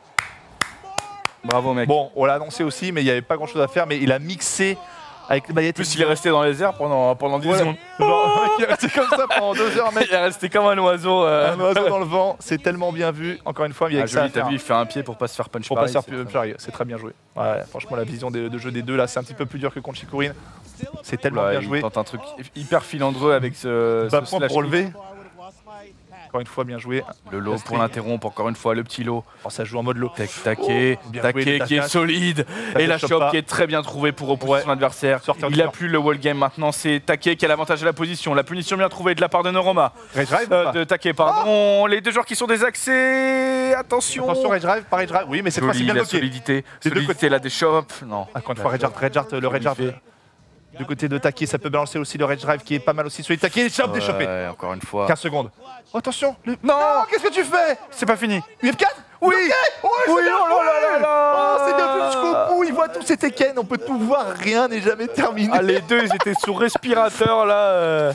S2: Bravo, mec.
S1: Bon, on l'a annoncé aussi, mais il n'y avait pas grand chose à faire. Mais il a mixé avec les
S2: En
S1: maillettes.
S2: plus, il est resté dans les airs pendant, pendant dix
S1: Voilà.
S2: secondes.
S1: Genre, il est resté comme ça pendant deux heures, mec.
S2: Il est resté comme un oiseau. euh.
S1: Un oiseau dans le vent, c'est tellement bien vu. Encore une fois, il y a
S2: Ah,
S1: que ça à
S2: joli, t'as
S1: faire.
S2: vu, il fait un pied pour pas se faire punch
S1: Pour pas
S2: pareil,
S1: se faire
S2: c'est
S1: plus
S2: très-
S1: Charlie, c'est très bien joué. Ouais, franchement, la vision de, de jeu des deux là, c'est un petit peu plus dur que contre Chikurine. C'est tellement
S2: Oula,
S1: bien
S2: il
S1: joué.
S2: tente un truc hyper filandreux avec ce,
S1: Bas
S2: ce
S1: point
S2: slash
S1: pour
S2: kick.
S1: relever. Encore une fois, bien joué.
S2: Le lot pour l'interrompre, encore une fois, le petit lot.
S1: Oh, ça joue en mode low.
S2: Tac, taqué,
S1: Oh, bien
S2: taqué
S1: joué, le
S2: qui est
S1: taquage.
S2: solide.
S1: Taquet
S2: Et la
S1: chope
S2: chope
S1: pas.
S2: qui est très bien trouvée pour repousser
S1: Ouais.
S2: son adversaire.
S1: Sortir du
S2: Il a
S1: corps.
S2: plus le wall game maintenant, c'est Taqué qui a l'avantage de la position. La punition bien trouvée de la part de Noroma.
S1: Rage Drive
S2: Euh,
S1: ou pas
S2: de Taqué, pardon. Les deux joueurs qui sont désaxés. Attention.
S1: Attention, Rage Drive, pas Rage Drive. Oui, mais cette fois, c'est
S2: Joli,
S1: bien
S2: la
S1: bloqué.
S2: solidité.
S1: Des deux
S2: Solidité là des chops. Non.
S1: Encore une fois, Rage Drive, Rage Drive, le Rage Drive.
S2: fait.
S1: Du côté de Taki, ça peut balancer aussi le Rage Drive qui est pas mal aussi solide. Taki, chope, déchopé.
S2: Ouais, encore une fois.
S1: quinze secondes. Oh, attention. le-
S2: Non.
S1: Qu'est-ce que tu fais
S2: C'est pas fini.
S1: U F quatre
S2: Oui.
S1: Ouais,
S2: Oui,
S1: c'est bien
S2: oh là là
S1: joué.
S2: là là.
S1: Oh, c'est bien joué jusqu'au bout. Il voit tous ces Tekken. On peut tout voir. Rien n'est jamais terminé.
S2: Ah, les deux, ils étaient sous respirateur là. euh.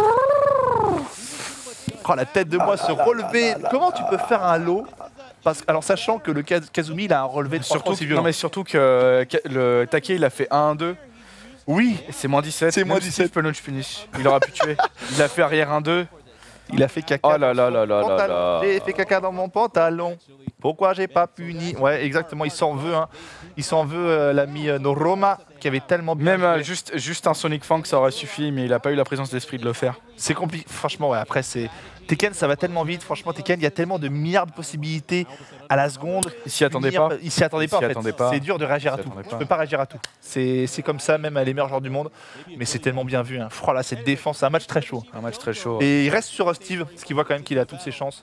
S1: Oh, la tête de moi se relever. Comment tu peux faire un lot Parce, alors, sachant que le Kaz- Kazumi, il a un relevé de trois fois
S2: Surtout,
S1: aussi
S2: non
S1: violent.
S2: mais surtout que euh, le Taqué il a fait un deux.
S1: Oui,
S2: Et c'est moins dix-sept.
S1: C'est
S2: Même
S1: moins
S2: Steve
S1: dix-sept.
S2: peut launch finish. Il aura pu tuer. Il a fait arrière un deux.
S1: il a fait caca.
S2: Oh là là là là là
S1: Pantalon.
S2: là.
S1: J'ai fait caca dans mon pantalon. Pourquoi j'ai pas puni Ouais, exactement. Il s'en veut. Hein. Il s'en veut euh, l'ami euh, Noroma qui avait tellement bien
S2: Même euh,
S1: joué.
S2: juste, juste un Sonic Fang ça aurait suffi, mais il a pas eu la présence d'esprit de le faire.
S1: C'est compliqué. Franchement, ouais. Après, c'est Tekken, ça va tellement vite. Franchement, Tekken, il y a tellement de milliards de possibilités à la seconde.
S2: Il s'y attendait
S1: Punir-
S2: pas.
S1: Il s'y attendait
S2: Il
S1: pas.
S2: s'y
S1: En fait.
S2: attendait pas.
S1: C'est dur de réagir à
S2: Il s'y
S1: tout.
S2: attendait
S1: Tu
S2: pas.
S1: peux pas réagir à tout. C'est c'est comme ça, même à les meilleurs joueurs du monde. Mais c'est tellement bien vu. Hein. Froid, là, cette défense, c'est un match très chaud.
S2: Un match très chaud.
S1: Et il reste sur Steve, parce qu'il voit quand même qu'il a toutes ses chances.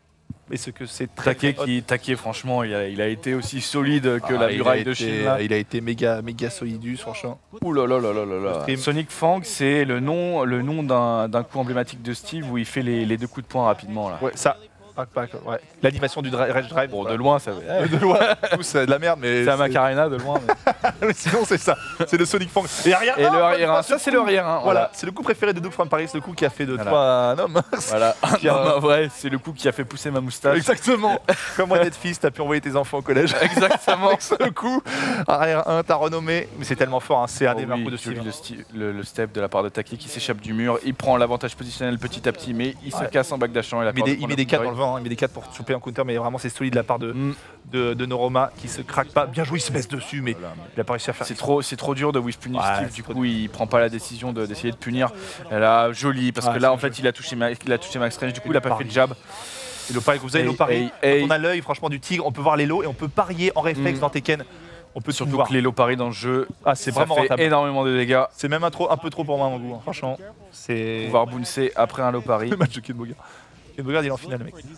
S1: Et ce que c'est très,
S2: Taqué
S1: très hot.
S2: qui Taqué franchement il a, il a été aussi solide que
S1: Ah,
S2: la
S1: il
S2: muraille
S1: a
S2: de
S1: été-
S2: Chine là.
S1: Il a été méga, méga solidus, franchement.
S2: Ouh là là là là là là.
S1: stream.
S2: Sonic Fang c'est le nom, le nom d'un d'un coup emblématique de Steve où il fait les, les deux coups de poing rapidement là.
S1: Ouais, ça. Pas- pas- ouais. L'animation du dra- Rage Drive.
S2: Bon
S1: ouais.
S2: de loin ça.
S1: de loin, tout, c'est de la merde, mais.
S2: C'est à Macarena de loin. mais-
S1: Mais sinon, c'est ça. C'est le Sonic Fang. Et arrière
S2: Et
S1: un,
S2: le
S1: encore
S2: arrière
S1: une fois,
S2: un, ça
S1: ce
S2: c'est
S1: coup.
S2: le arrière un.
S1: Voilà, c'est le coup préféré de Doug from Paris, le coup qui a fait de
S2: Voilà.
S1: toi un homme.
S2: Voilà.
S1: Qui a-
S2: Non, mais ouais, c'est le coup qui a fait pousser ma moustache.
S1: Exactement. Comme moi d'être fils, t'as pu envoyer tes enfants au collège.
S2: Exactement.
S1: Avec ce coup. Arrière un, t'as renommé. Mais c'est tellement fort, hein. C'est un
S2: Oh
S1: des meilleurs
S2: oui,
S1: coups de
S2: celui
S1: Steve.
S2: de Steve- le, le step de la part de Taqué qui s'échappe du mur, il prend l'avantage positionnel petit à petit, mais il se
S1: Ouais.
S2: casse en backdashant.
S1: Il met des, il met des quatre dans le vent, hein. Il met des quatre pour choper un counter, mais vraiment c'est solide de la part de,
S2: Mm.
S1: de, de Noroma qui se craque pas. Bien joué, il se baisse dessus, mais
S2: Voilà, mais
S1: il a pas réussi à faire.
S2: C'est trop, c'est trop dur de wish punir
S1: Ouais,
S2: Steve,
S1: c'est
S2: du
S1: trop
S2: coup il prend pas la décision de- d'essayer de, punir. Et là, joli, parce
S1: Ouais,
S2: que là
S1: c'est
S2: en fait il a touché, Ma- il a touché Max Range, du coup
S1: Et
S2: il a
S1: le
S2: pas
S1: pari.
S2: fait de jab.
S1: Et le pari, vous avez
S2: Hey,
S1: le pari.
S2: hey,
S1: Quand
S2: hey.
S1: on a l'œil franchement du tigre, on peut voir les lots et on peut parier en réflexe
S2: Mm.
S1: dans Tekken. On peut
S2: Surtout
S1: tout voir.
S2: que les low paris dans le jeu,
S1: Ah, c'est
S2: ça
S1: vraiment
S2: fait
S1: rentable.
S2: énormément de dégâts.
S1: C'est même un, trop, un peu trop pour moi à mon goût, hein. Franchement. C'est
S2: Pouvoir bouncer après un low pari.
S1: le match de Ken Bogard. Ken Bogard, il est en finale, mec.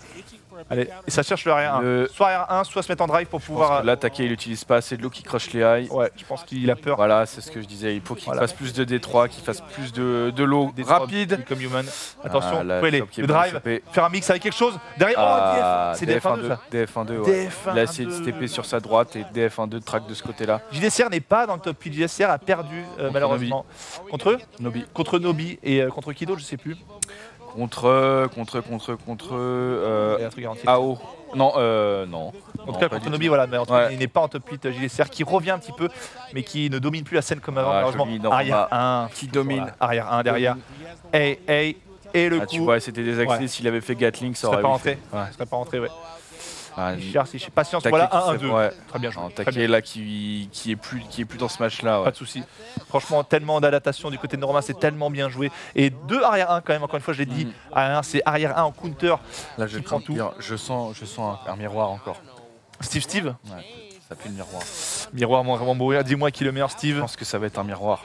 S1: Allez, et ça cherche le arrière un.
S2: Le-
S1: Soit arrière un, soit se mettre en drive pour
S2: Je
S1: pouvoir.
S2: pense que là, Také, il utilise pas assez de l'eau qui crush les highs.
S1: Ouais, je pense qu'il a peur.
S2: Voilà, c'est ce que je disais. Il faut qu'il
S1: Voilà.
S2: fasse plus de D trois, qu'il fasse plus de, de l'eau
S1: Des
S2: rapide.
S1: trois, comme human. Attention,
S2: Ah, la
S1: faut aller.
S2: chope qui est
S1: Le
S2: bien
S1: drive,
S2: chopée.
S1: faire un mix avec quelque chose. Derrière,
S2: Ah,
S1: oh, D F, c'est D F un deux ça.
S2: D F un deux, ouais.
S1: D F un
S2: Il a essayé de
S1: deux.
S2: se T P sur sa droite et D F un deux de track de ce côté-là.
S1: J D C R n'est pas dans le top huit. J D C R a perdu euh,
S2: Contre
S1: malheureusement. Contre eux
S2: Nobi.
S1: Contre Nobi et euh, contre qui d'autre, je sais plus.
S2: Contre, contre, contre, contre. Euh,
S1: Il y a un truc garanti.
S2: A O. Non, euh, non.
S1: En
S2: Non,
S1: tout cas,
S2: pas
S1: contre
S2: du
S1: Nobi,
S2: tout.
S1: voilà, mais en tout cas,
S2: Ouais.
S1: il n'est pas en top huit. J D C R qui revient un petit peu, mais qui ne domine plus la scène comme avant,
S2: Ah,
S1: malheureusement.
S2: joli, Norma.
S1: Arrière un.
S2: Qui domine.
S1: Voilà, arrière un derrière. Hey, hey. Et le
S2: Ah,
S1: coup.
S2: tu vois, c'était des accès.
S1: Ouais.
S2: S'il avait fait Gatling, ça
S1: serait
S2: aurait
S1: pas
S2: eu
S1: rentré.
S2: fait. Ouais.
S1: Il serait pas rentré, ouais.
S2: Ah,
S1: Il cherche, il cherche. Patience,
S2: Také
S1: voilà,
S2: qui
S1: un un
S2: s'est-
S1: deux.
S2: ouais.
S1: Très bien joué.
S2: Non,
S1: Très
S2: Také
S1: bien.
S2: là qui, qui, est plus, qui est plus dans ce match-là. Ouais.
S1: Pas de souci. Franchement, tellement d'adaptation du côté de Norma, c'est tellement bien joué. Et deux arrière un quand même, encore une fois, je l'ai dit.
S2: Mhm.
S1: Arrière un, c'est arrière un en counter.
S2: Là, je
S1: qui
S2: vais
S1: prend
S2: te
S1: tout.
S2: dire, je sens, je sens un, un miroir encore.
S1: Steve Steve.
S2: Ouais, ça pue le miroir.
S1: Miroir, mon vraiment mourir. Dis-moi qui est le meilleur
S2: Je
S1: Steve.
S2: pense que ça va être un miroir.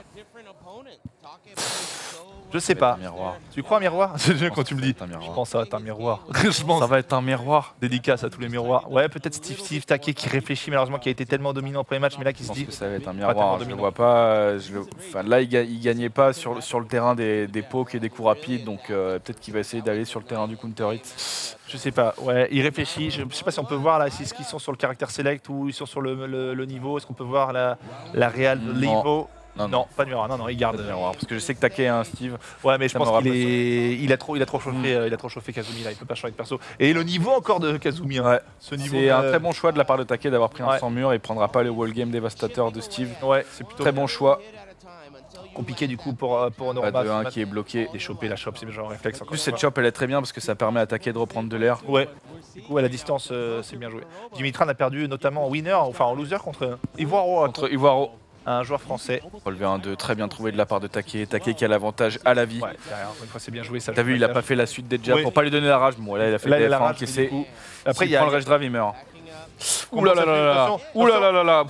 S1: Je sais
S2: Ça va être
S1: pas.
S2: un miroir.
S1: Tu crois un miroir? C'est bien
S2: Je
S1: quand
S2: pense
S1: tu me
S2: que
S1: dis.
S2: ça va être un
S1: Je
S2: miroir.
S1: pense que ça va être un miroir. Je pense.
S2: Ça va être un miroir.
S1: Dédicace à tous les miroirs. Ouais, peut-être Steve Steve Také qui réfléchit malheureusement, qui a été tellement dominant au premier match, mais là qui
S2: Je
S1: se
S2: pense
S1: dit.
S2: que ça va être un
S1: tellement
S2: miroir. Je le
S1: dominant.
S2: vois pas. euh, Je le... enfin, là, il, ga- il gagnait pas sur, sur le terrain des, des pokes et des coups rapides, donc euh, peut-être qu'il va essayer d'aller sur le terrain du counter hit.
S1: Je sais pas, ouais, il réfléchit. Je sais pas si on peut voir là, si est-ce qu'ils sont sur le caractère select ou ils sont sur le, le- le niveau. Est-ce qu'on peut voir la, la réelle
S2: Non.
S1: niveau?
S2: Non,
S1: Non, pas de miroir. Non, non, il garde.
S2: Pas de miroir. Parce que je sais que Také a un Steve.
S1: Ouais, mais je
S2: Ça
S1: pense
S2: m'aura
S1: qu'il
S2: pas
S1: est, il a trop, il a trop chauffé, euh, il a trop chauffé Kazumi là. Il peut pas changer de perso. Et le niveau encore de Kazumi. hein.
S2: Ouais.
S1: Ce niveau.
S2: C'est un
S1: euh,
S2: très bon choix de la part de Také d'avoir pris un
S1: Ouais.
S2: sans mur. Il prendra pas le wall game dévastateur de Steve.
S1: Ouais, c'est plutôt
S2: Très bon choix.
S1: compliqué du coup pour euh, pour
S2: Pas
S1: Norma.
S2: de un qui est bloqué.
S1: Et choper la chope, c'est genre réflexe
S2: En
S1: encore.
S2: plus,
S1: une
S2: cette
S1: fois.
S2: chop, elle est très bien parce que ça permet à Také de reprendre de l'air.
S1: Ouais. Du coup, à la distance, euh, c'est bien joué. Dimitran a perdu notamment en winner, enfin en loser contre Ivoire,
S2: Contre Ivoiro,
S1: un joueur français.
S2: relevé un deux, très bien trouvé de la part de Také. Také qui a l'avantage à la vie.
S1: Ouais, derrière, encore une fois, c'est bien joué. Ça
S2: T'as
S1: joue
S2: vu, il a
S1: bien.
S2: pas fait la suite des jabs
S1: Oui.
S2: pour pas lui donner la rage. Bon, là, il a fait
S1: Là, il
S2: le
S1: a la
S2: D F un
S1: rage,
S2: encaissé.
S1: du coup. Après,
S2: S'il
S1: il y a.
S2: prend le rage drive, il meurt.
S1: Comment
S2: Ouh là
S1: ça
S2: là là
S1: fait
S2: là là.
S1: Attention,
S2: Ouh là là là là.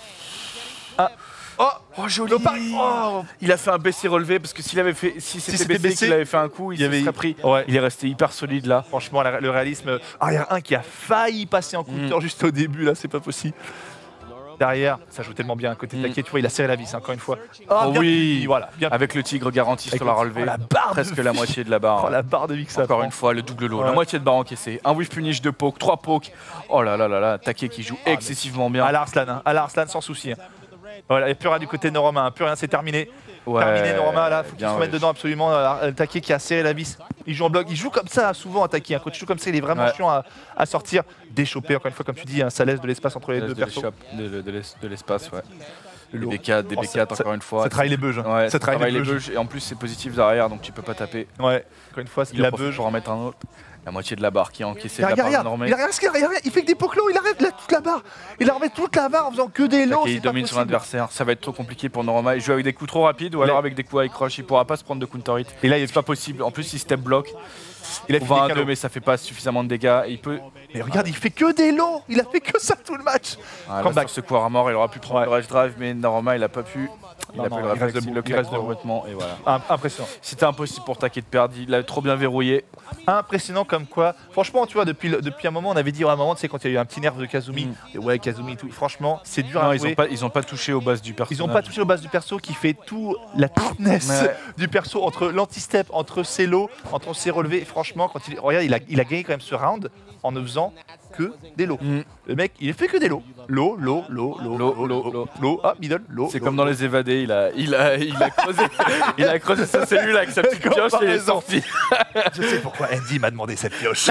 S1: Oh,
S2: Oh joli.
S1: le pari- oh.
S2: Il a fait un baissé relevé parce que s'il avait fait, si c'était
S1: c'était
S2: baissé,
S1: baissé,
S2: qu'il avait fait un coup, il,
S1: il y
S2: se
S1: avait-
S2: serait pris.
S1: Ouais.
S2: Il est resté hyper solide là.
S1: Franchement, la- le réalisme. Arrière un qui a failli passer en counter
S2: Mm.
S1: juste au début, là, c'est pas possible. Derrière, ça joue tellement bien. Côté
S2: Mm.
S1: Také, tu vois, il a serré la vis, encore une fois.
S2: Oh
S1: bien
S2: oui.
S1: puni, voilà, bien
S2: Avec le tigre garanti
S1: Avec
S2: sur la
S1: le-
S2: relevée.
S1: oh, la barre de
S2: Presque la
S1: vie.
S2: moitié de la barre.
S1: Oh, la barre de vie que ça
S2: Encore
S1: prend.
S2: une fois, le double lot.
S1: Ouais.
S2: La moitié de barre encaissée. Un whiff punish, deux pokes, trois pokes. Oh là là là là. Také qui joue
S1: mais-
S2: excessivement bien.
S1: À l'Arslan, hein. À l'Arslan sans souci. hein. Voilà, il n'y a plus rien du côté de Norma, hein. Plus rien, c'est terminé.
S2: Ouais,
S1: Terminé Norma, là, faut qu'il
S2: bien,
S1: se
S2: ouais.
S1: mette dedans absolument. Euh, Také qui a serré la vis. Il joue en bloc, il joue comme ça souvent à Také. hein. Quand il joue comme ça, il est vraiment
S2: Ouais.
S1: chiant à, à sortir. Déchopper, encore une fois, comme tu dis, hein, ça laisse de l'espace entre les
S2: De
S1: deux persos.
S2: l'échappe- de- de l'es- de l'espace, ouais.
S1: Le
S2: Des
S1: lot.
S2: B quatre, des
S1: Oh,
S2: B
S1: ça-
S2: quatre
S1: ça-
S2: encore une fois.
S1: Ça travaille les beuges. hein.
S2: Ouais,
S1: ça
S2: ça
S1: travaille
S2: travaille
S1: les
S2: les
S1: beuges.
S2: beuges. Et en plus, c'est positif derrière, donc tu peux pas taper.
S1: Ouais, encore une fois,
S2: Il
S1: la
S2: a
S1: beuge.
S2: pour en mettre un autre. La moitié de la barre qui est encaissée de
S1: Regarde,
S2: la part de
S1: regarde,
S2: Normé.
S1: il regarde ce qu'il regarde, il fait que des poklos, il arrête là, toute la barre. Il remet toute la barre en faisant que des lots.
S2: Také, il
S1: c'est pas
S2: domine son
S1: possible.
S2: adversaire. Ça va être trop compliqué pour Norma. Il joue avec des coups trop rapides ou alors
S1: Mais-
S2: avec des coups high crush. Il pourra pas se prendre de counter hit.
S1: Et là, il
S2: C'est pas possible. En plus, il step block.
S1: il a
S2: On
S1: fait
S2: va
S1: des
S2: un
S1: cadeaux.
S2: deux, mais ça fait pas suffisamment de dégâts. Et il peut.
S1: Mais regarde, il fait que des lots. Il a fait que ça tout le match.
S2: Ah, là,
S1: Comeback.
S2: sur ce coup à mort, il aurait pu prendre
S1: Ouais.
S2: le rage drive, mais Norma, il a pas pu. Il
S1: Non,
S2: a
S1: non,
S2: pas eu
S1: il
S2: le
S1: reste
S2: réflexe,
S1: debout,
S2: il le
S1: il reste
S2: claque
S1: debout.
S2: complètement. Et voilà.
S1: Im- Impressionnant.
S2: C'était impossible pour Také de perdre. Il l'a trop bien verrouillé.
S1: Impressionnant comme quoi. Franchement, tu vois, depuis, le- depuis un moment, on avait dit, ouais, à un moment, tu sais, quand il y a eu un petit nerf de Kazumi,
S2: Mm.
S1: et ouais, Kazumi et tout. Franchement, c'est dur
S2: Non,
S1: à
S2: ils
S1: jouer.
S2: ont pas, ils ont pas touché aux bases du personnage.
S1: Ils n'ont pas touché aux bases du perso qui fait tout la toughness
S2: Ouais.
S1: du perso entre l'anti-step, entre ses lots, entre ses relevés. Franchement, quand il regarde, il a, il a gagné quand même ce round en ne faisant que des lots.
S2: Mm.
S1: Le mec, il a fait que des lots. Lot, lot, lot, lot,
S2: Lot,
S1: lot,
S2: lot,
S1: lot,
S2: lot.
S1: lot. Ah, middle, lot.
S2: C'est
S1: lot,
S2: comme dans
S1: lot.
S2: les évadés, il a, il a, il a creusé, il a creusé sa cellule avec sa petite pioche et il est
S1: Comparaison.
S2: sorti.
S1: Je sais pourquoi Andy m'a demandé cette pioche.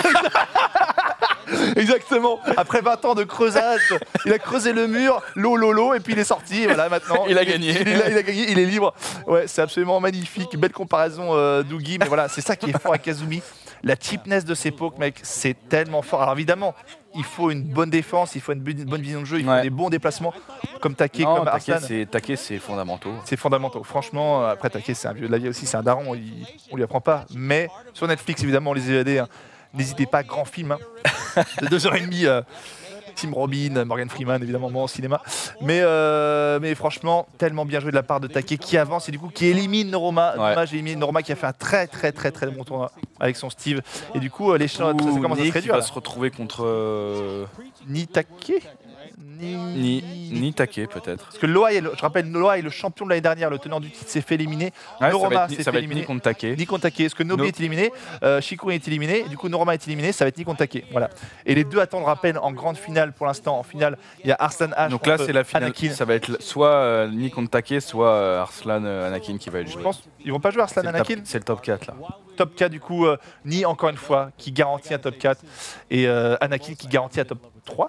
S1: Exactement. Après vingt ans de creusage, il a creusé le mur, l'eau, l'eau, l'eau, et puis il est sorti. Et voilà, maintenant.
S2: Il a
S1: est-
S2: gagné.
S1: Il, est là, il a gagné, il est libre. Ouais, c'est absolument magnifique. Belle comparaison, euh, Dougie. Mais voilà, c'est ça qui est fort avec Kazumi. La cheapness de ses pokes, mec, c'est tellement fort. Alors évidemment, il faut une bonne défense, il faut une bu- bonne vision de jeu, il faut
S2: Ouais.
S1: des bons déplacements, comme Také,
S2: Non,
S1: comme
S2: Také,
S1: Arslan.
S2: c'est Také, c'est fondamentaux.
S1: C'est fondamentaux. Franchement, euh, après Také, c'est un vieux de la vie aussi, c'est un daron, il- on lui apprend pas. Mais sur Netflix, évidemment, on les évadés. hein. N'hésitez pas, grand film hein, de deux heures et demie. euh, Tim Robin, Morgan Freeman, évidemment, moi en cinéma. Mais, euh, mais franchement, tellement bien joué de la part de Take qui avance et du coup qui élimine Noroma.
S2: Ouais.
S1: Dommage, élimine Noroma qui a fait un très très très très bon tournoi avec son Steve. Et du coup, les champs, ça, ça commence à se
S2: Nick qui
S1: réduire.
S2: va
S1: là.
S2: se retrouver contre euh,
S1: Ni Take Ni...
S2: ni ni Take peut-être.
S1: Parce que Loa, est le- je rappelle, Loa est le champion de l'année dernière, le tenant du titre s'est fait éliminer.
S2: Ouais, ça va
S1: Noroma
S2: être, ni-
S1: s'est
S2: ça
S1: fait
S2: va être ni
S1: éliminer.
S2: contre Take.
S1: Ni contre Take. Est-ce que Nobi
S2: No.
S1: est éliminé, euh, Shiko est éliminé, du coup Noroma est éliminé, ça va être ni contre Take. Voilà. Et les deux attendent rappel en grande finale pour l'instant. En finale, il y a Arslan H.
S2: Donc là
S1: contre
S2: c'est la finale.
S1: Anakin.
S2: Ça va être soit euh, ni contre Take, soit euh, Arslan euh, Anakin qui va être joué.
S1: Je pense ils vont pas jouer
S2: C'est
S1: Arslan
S2: le top-
S1: Anakin.
S2: C'est le top quatre là.
S1: Top quatre du coup, euh, Ni encore une fois qui garantit un top quatre et euh, Anakin qui garantit un top trois.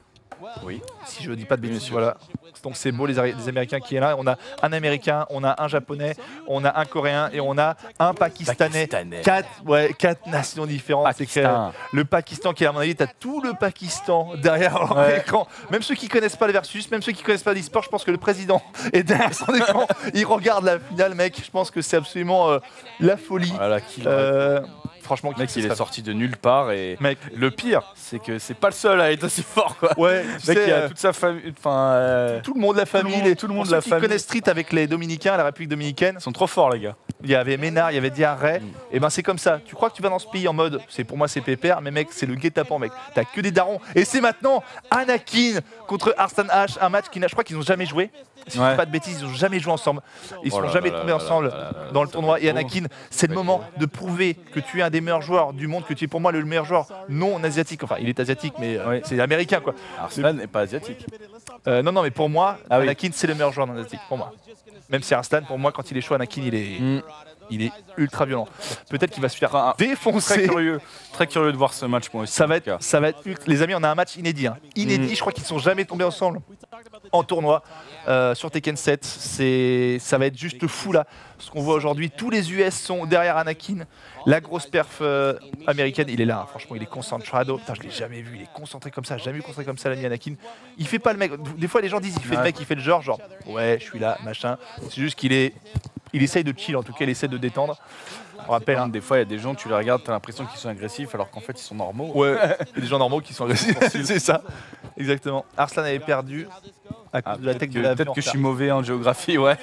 S2: Oui.
S1: Si je dis pas de
S2: Bien
S1: bêtises,
S2: sûr.
S1: voilà. Donc c'est beau les, Ari- les Américains qui est là. On a un Américain, on a un Japonais, on a un Coréen et on a un Pakistanais.
S2: Pakistanais.
S1: Quatre, ouais, quatre nations différentes. C'est que,
S2: Pakistan.
S1: euh, le Pakistan qui est à mon avis, t'as tout le Pakistan derrière leur
S2: Ouais.
S1: écran. Même ceux qui connaissent pas le versus, même ceux qui connaissent pas l'e-sport, je pense que le président est derrière son écran. Il regarde la finale, mec. Je pense que c'est absolument euh, la folie.
S2: Voilà, qui
S1: Euh, franchement,
S2: le mec
S1: qui
S2: il
S1: ce
S2: est
S1: serait-
S2: sorti de nulle part et
S1: Mec,
S2: le pire c'est que c'est pas le seul à être aussi fort quoi.
S1: ouais, tu
S2: Le mec
S1: sais,
S2: il a
S1: euh,
S2: toute sa famille. Enfin. euh,
S1: tout le monde, la
S2: Tout le
S1: famille,
S2: monde-
S1: les-
S2: tout le monde
S1: pour
S2: de la
S1: ceux qui
S2: famille.
S1: connaissent Street avec les Dominicains, la République dominicaine.
S2: Ils sont trop forts les gars.
S1: Il y avait Ménard, il y avait Diarra,
S2: Mm.
S1: et ben c'est comme ça. Tu crois que tu vas dans ce pays en mode, c'est pour moi c'est pépère, mais mec c'est le guet-apens mec. T'as que des darons. Et c'est maintenant Anakin contre Arslan H, un match qui n'a, je crois qu'ils n'ont jamais joué. Si je
S2: Ouais.
S1: dis pas de bêtises, ils n'ont jamais joué ensemble. Ils
S2: Oh
S1: sont
S2: là
S1: jamais
S2: là
S1: tombés
S2: là
S1: ensemble
S2: là là là
S1: dans le
S2: ça
S1: tournoi.
S2: va être
S1: Et
S2: beau.
S1: Anakin, c'est le
S2: va être
S1: moment
S2: beau.
S1: de prouver que tu es un des meilleurs joueurs du monde, que tu es pour moi le meilleur joueur non asiatique. Enfin, il est asiatique, mais euh,
S2: Ouais.
S1: c'est américain quoi.
S2: Arslan n'est pas asiatique.
S1: Euh, non, non, mais pour moi,
S2: Ah oui.
S1: Anakin c'est le meilleur joueur non asiatique pour moi. Même si Arslan, pour moi, quand il est chaud, Anakin il est,
S2: Mm.
S1: il est ultra violent. Peut-être qu'il va se faire
S2: Enfin, Très
S1: défoncer.
S2: curieux, très curieux de voir ce match moi aussi.
S1: Ça va
S2: en tout cas.
S1: être, ça va être, ultra- les amis, on a un match inédit. hein. Inédit,
S2: Mm.
S1: je crois qu'ils sont jamais tombés ensemble en tournoi euh, sur Tekken sept. C'est, ça va être juste fou là. Ce qu'on voit aujourd'hui, tous les U S sont derrière Anakin. La grosse perf euh, américaine, il est là. hein. Franchement, il est concentrado. Putain, je l'ai jamais vu. Il est concentré comme ça. Jamais vu concentré comme ça l'ami Anakin. Il fait pas le mec. Des fois, les gens disent, il fait le
S2: Ouais.
S1: mec, il fait le genre, genre, ouais, je suis là, machin. C'est juste qu'il est, il essaye de chill. En tout cas, il essaie de détendre. On rappelle. hein.
S2: Des fois, il y a des gens, tu les regardes, t'as l'impression qu'ils sont agressifs alors qu'en fait, ils sont normaux.
S1: Ouais, il y a des gens normaux qui sont agressifs. C'est ça, exactement. Arslan avait perdu à cause
S2: Ah,
S1: de la
S2: peut-être
S1: tech
S2: que,
S1: de la
S2: peut-être que je suis mauvais en géographie, ouais.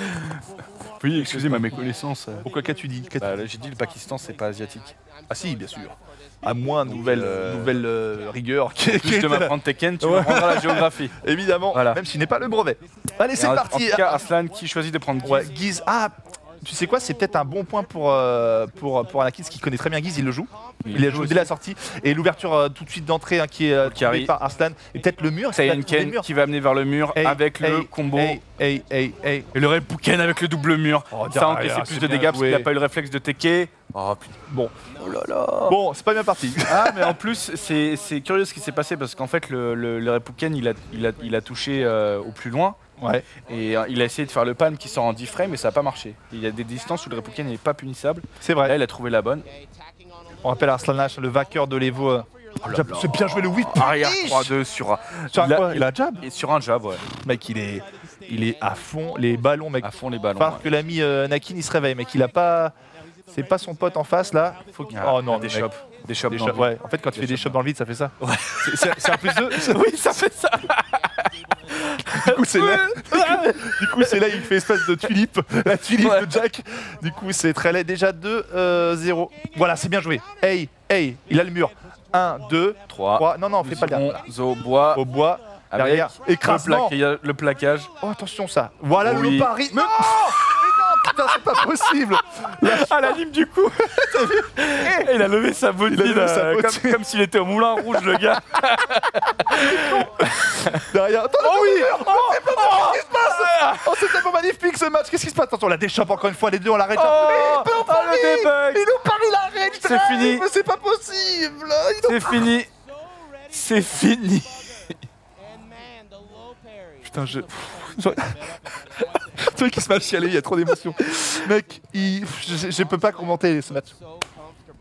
S2: Oui, excusez ma méconnaissance.
S1: Pourquoi qu'as-tu dit Qu'as-tu-
S2: Bah, là, j'ai dit le Pakistan, c'est pas asiatique.
S1: Ah si, bien sûr. À moins de
S2: Donc,
S1: nouvelles,
S2: euh,
S1: nouvelles euh, rigueurs. qui- qui
S2: Plus de
S1: étaient là.
S2: m'apprendre Tekken, tu
S1: Ouais.
S2: m'apprendras la géographie.
S1: Évidemment,
S2: Voilà.
S1: même s'il n'est pas le brevet. Allez,
S2: Et
S1: c'est
S2: en-
S1: parti.
S2: En tout cas, Arslan qui choisit de prendre
S1: Ouais,
S2: Guise.
S1: Guise. Ah, tu sais quoi, c'est peut-être un bon point pour, euh, pour, pour Anakin, qui connaît très bien Guise, il le joue. Il, a
S2: joue
S1: joué
S2: aussi.
S1: dès la sortie. Et l'ouverture euh, tout de suite d'entrée hein, qui est euh,
S2: Carry.
S1: trouvée par Arslan. Et peut-être le mur. c'est
S2: Saiyan
S1: peut-être le
S2: Ken
S1: mur.
S2: qui va amener vers le mur
S1: Hey,
S2: avec le
S1: hey,
S2: combo.
S1: Hey, hey, hey, hey.
S2: Et le Repouken avec le double mur.
S1: Oh,
S2: Ça a
S1: derrière,
S2: encaissé plus
S1: c'est
S2: de
S1: bien
S2: dégâts parce
S1: joué.
S2: qu'il n'a pas eu le réflexe de Teke. Oh putain.
S1: Bon,
S2: Oh là là.
S1: bon, c'est pas bien parti.
S2: Ah mais en plus c'est c'est curieux ce qui s'est passé parce qu'en fait le, le, le Repouken il a, il a, il a touché euh, au plus loin
S1: Ouais.
S2: et euh, il a essayé de faire le pan qui sort en dix frames mais ça n'a pas marché. Il y a des distances où le Repouken n'est pas punissable.
S1: C'est vrai.
S2: Là il a trouvé la bonne.
S1: On rappelle Arslan H, le vainqueur de l'Evo. euh, jab- C'est bien joué le whip.
S2: Arrière
S1: Ish.
S2: trois deux sur un,
S1: Sur un
S2: il a-
S1: quoi Il a un jab.
S2: et sur un jab ouais.
S1: Mec, il est, il est à fond les ballons, mec.
S2: À fond les ballons.
S1: Parce
S2: ouais.
S1: que l'ami euh, Nakin, il se réveille, mec. Il a pas, c'est pas son pote en face là. Faut qu'il-
S2: Ah,
S1: oh non,
S2: des
S1: mec.
S2: chops. Des chops
S1: Des
S2: dans
S1: chops,
S2: le vide.
S1: ouais. En fait, quand tu
S2: Des
S1: fais des
S2: chops
S1: chops dans le vide, ça fait ça. C'est- C'est c'est un plus deux.
S2: Oui ça fait ça.
S1: Du coup, c'est là. Du coup, c'est là, il fait espèce de tulipe, la tulipe
S2: Ouais.
S1: de Jack. Du coup, c'est très laid. Déjà deux zéro. Voilà, c'est bien joué. Hey, hey, il a le mur. un, deux,
S2: trois.
S1: trois. Non, non, fais pas le dernier.
S2: Zo bois.
S1: Au bois,
S2: Avec
S1: derrière.
S2: le,
S1: Écrasement.
S2: plaquage, le plaquage.
S1: Oh, attention, ça. Voilà
S2: Oui.
S1: le pari. Non, mais non, putain, c'est pas possible.
S2: À la lime du coup. Et il a levé sa bottine
S1: Il a levé sa
S2: euh,
S1: bottine.
S2: comme, comme s'il était au moulin rouge le gars.
S1: Derrière. Attends,
S2: Oh oui.
S1: oh, c'est pas mal. Qu'est-ce qui se passe? Oh, c'est tellement magnifique ce match. Qu'est-ce qui se passe? Attention, la déchoppe encore une fois. Les deux, on l'arrête.
S2: Oh,
S1: il peut en
S2: oh,
S1: parler.
S2: le debug.
S1: Il nous parie l'arrêt.
S2: C'est
S1: drive,
S2: fini.
S1: Mais c'est pas possible. Il nous-
S2: C'est fini. C'est fini.
S1: Putain, je. Tu vois qu'il se m'a chialé, il y a trop d'émotions. Mec, il... je, je peux pas commenter ce match.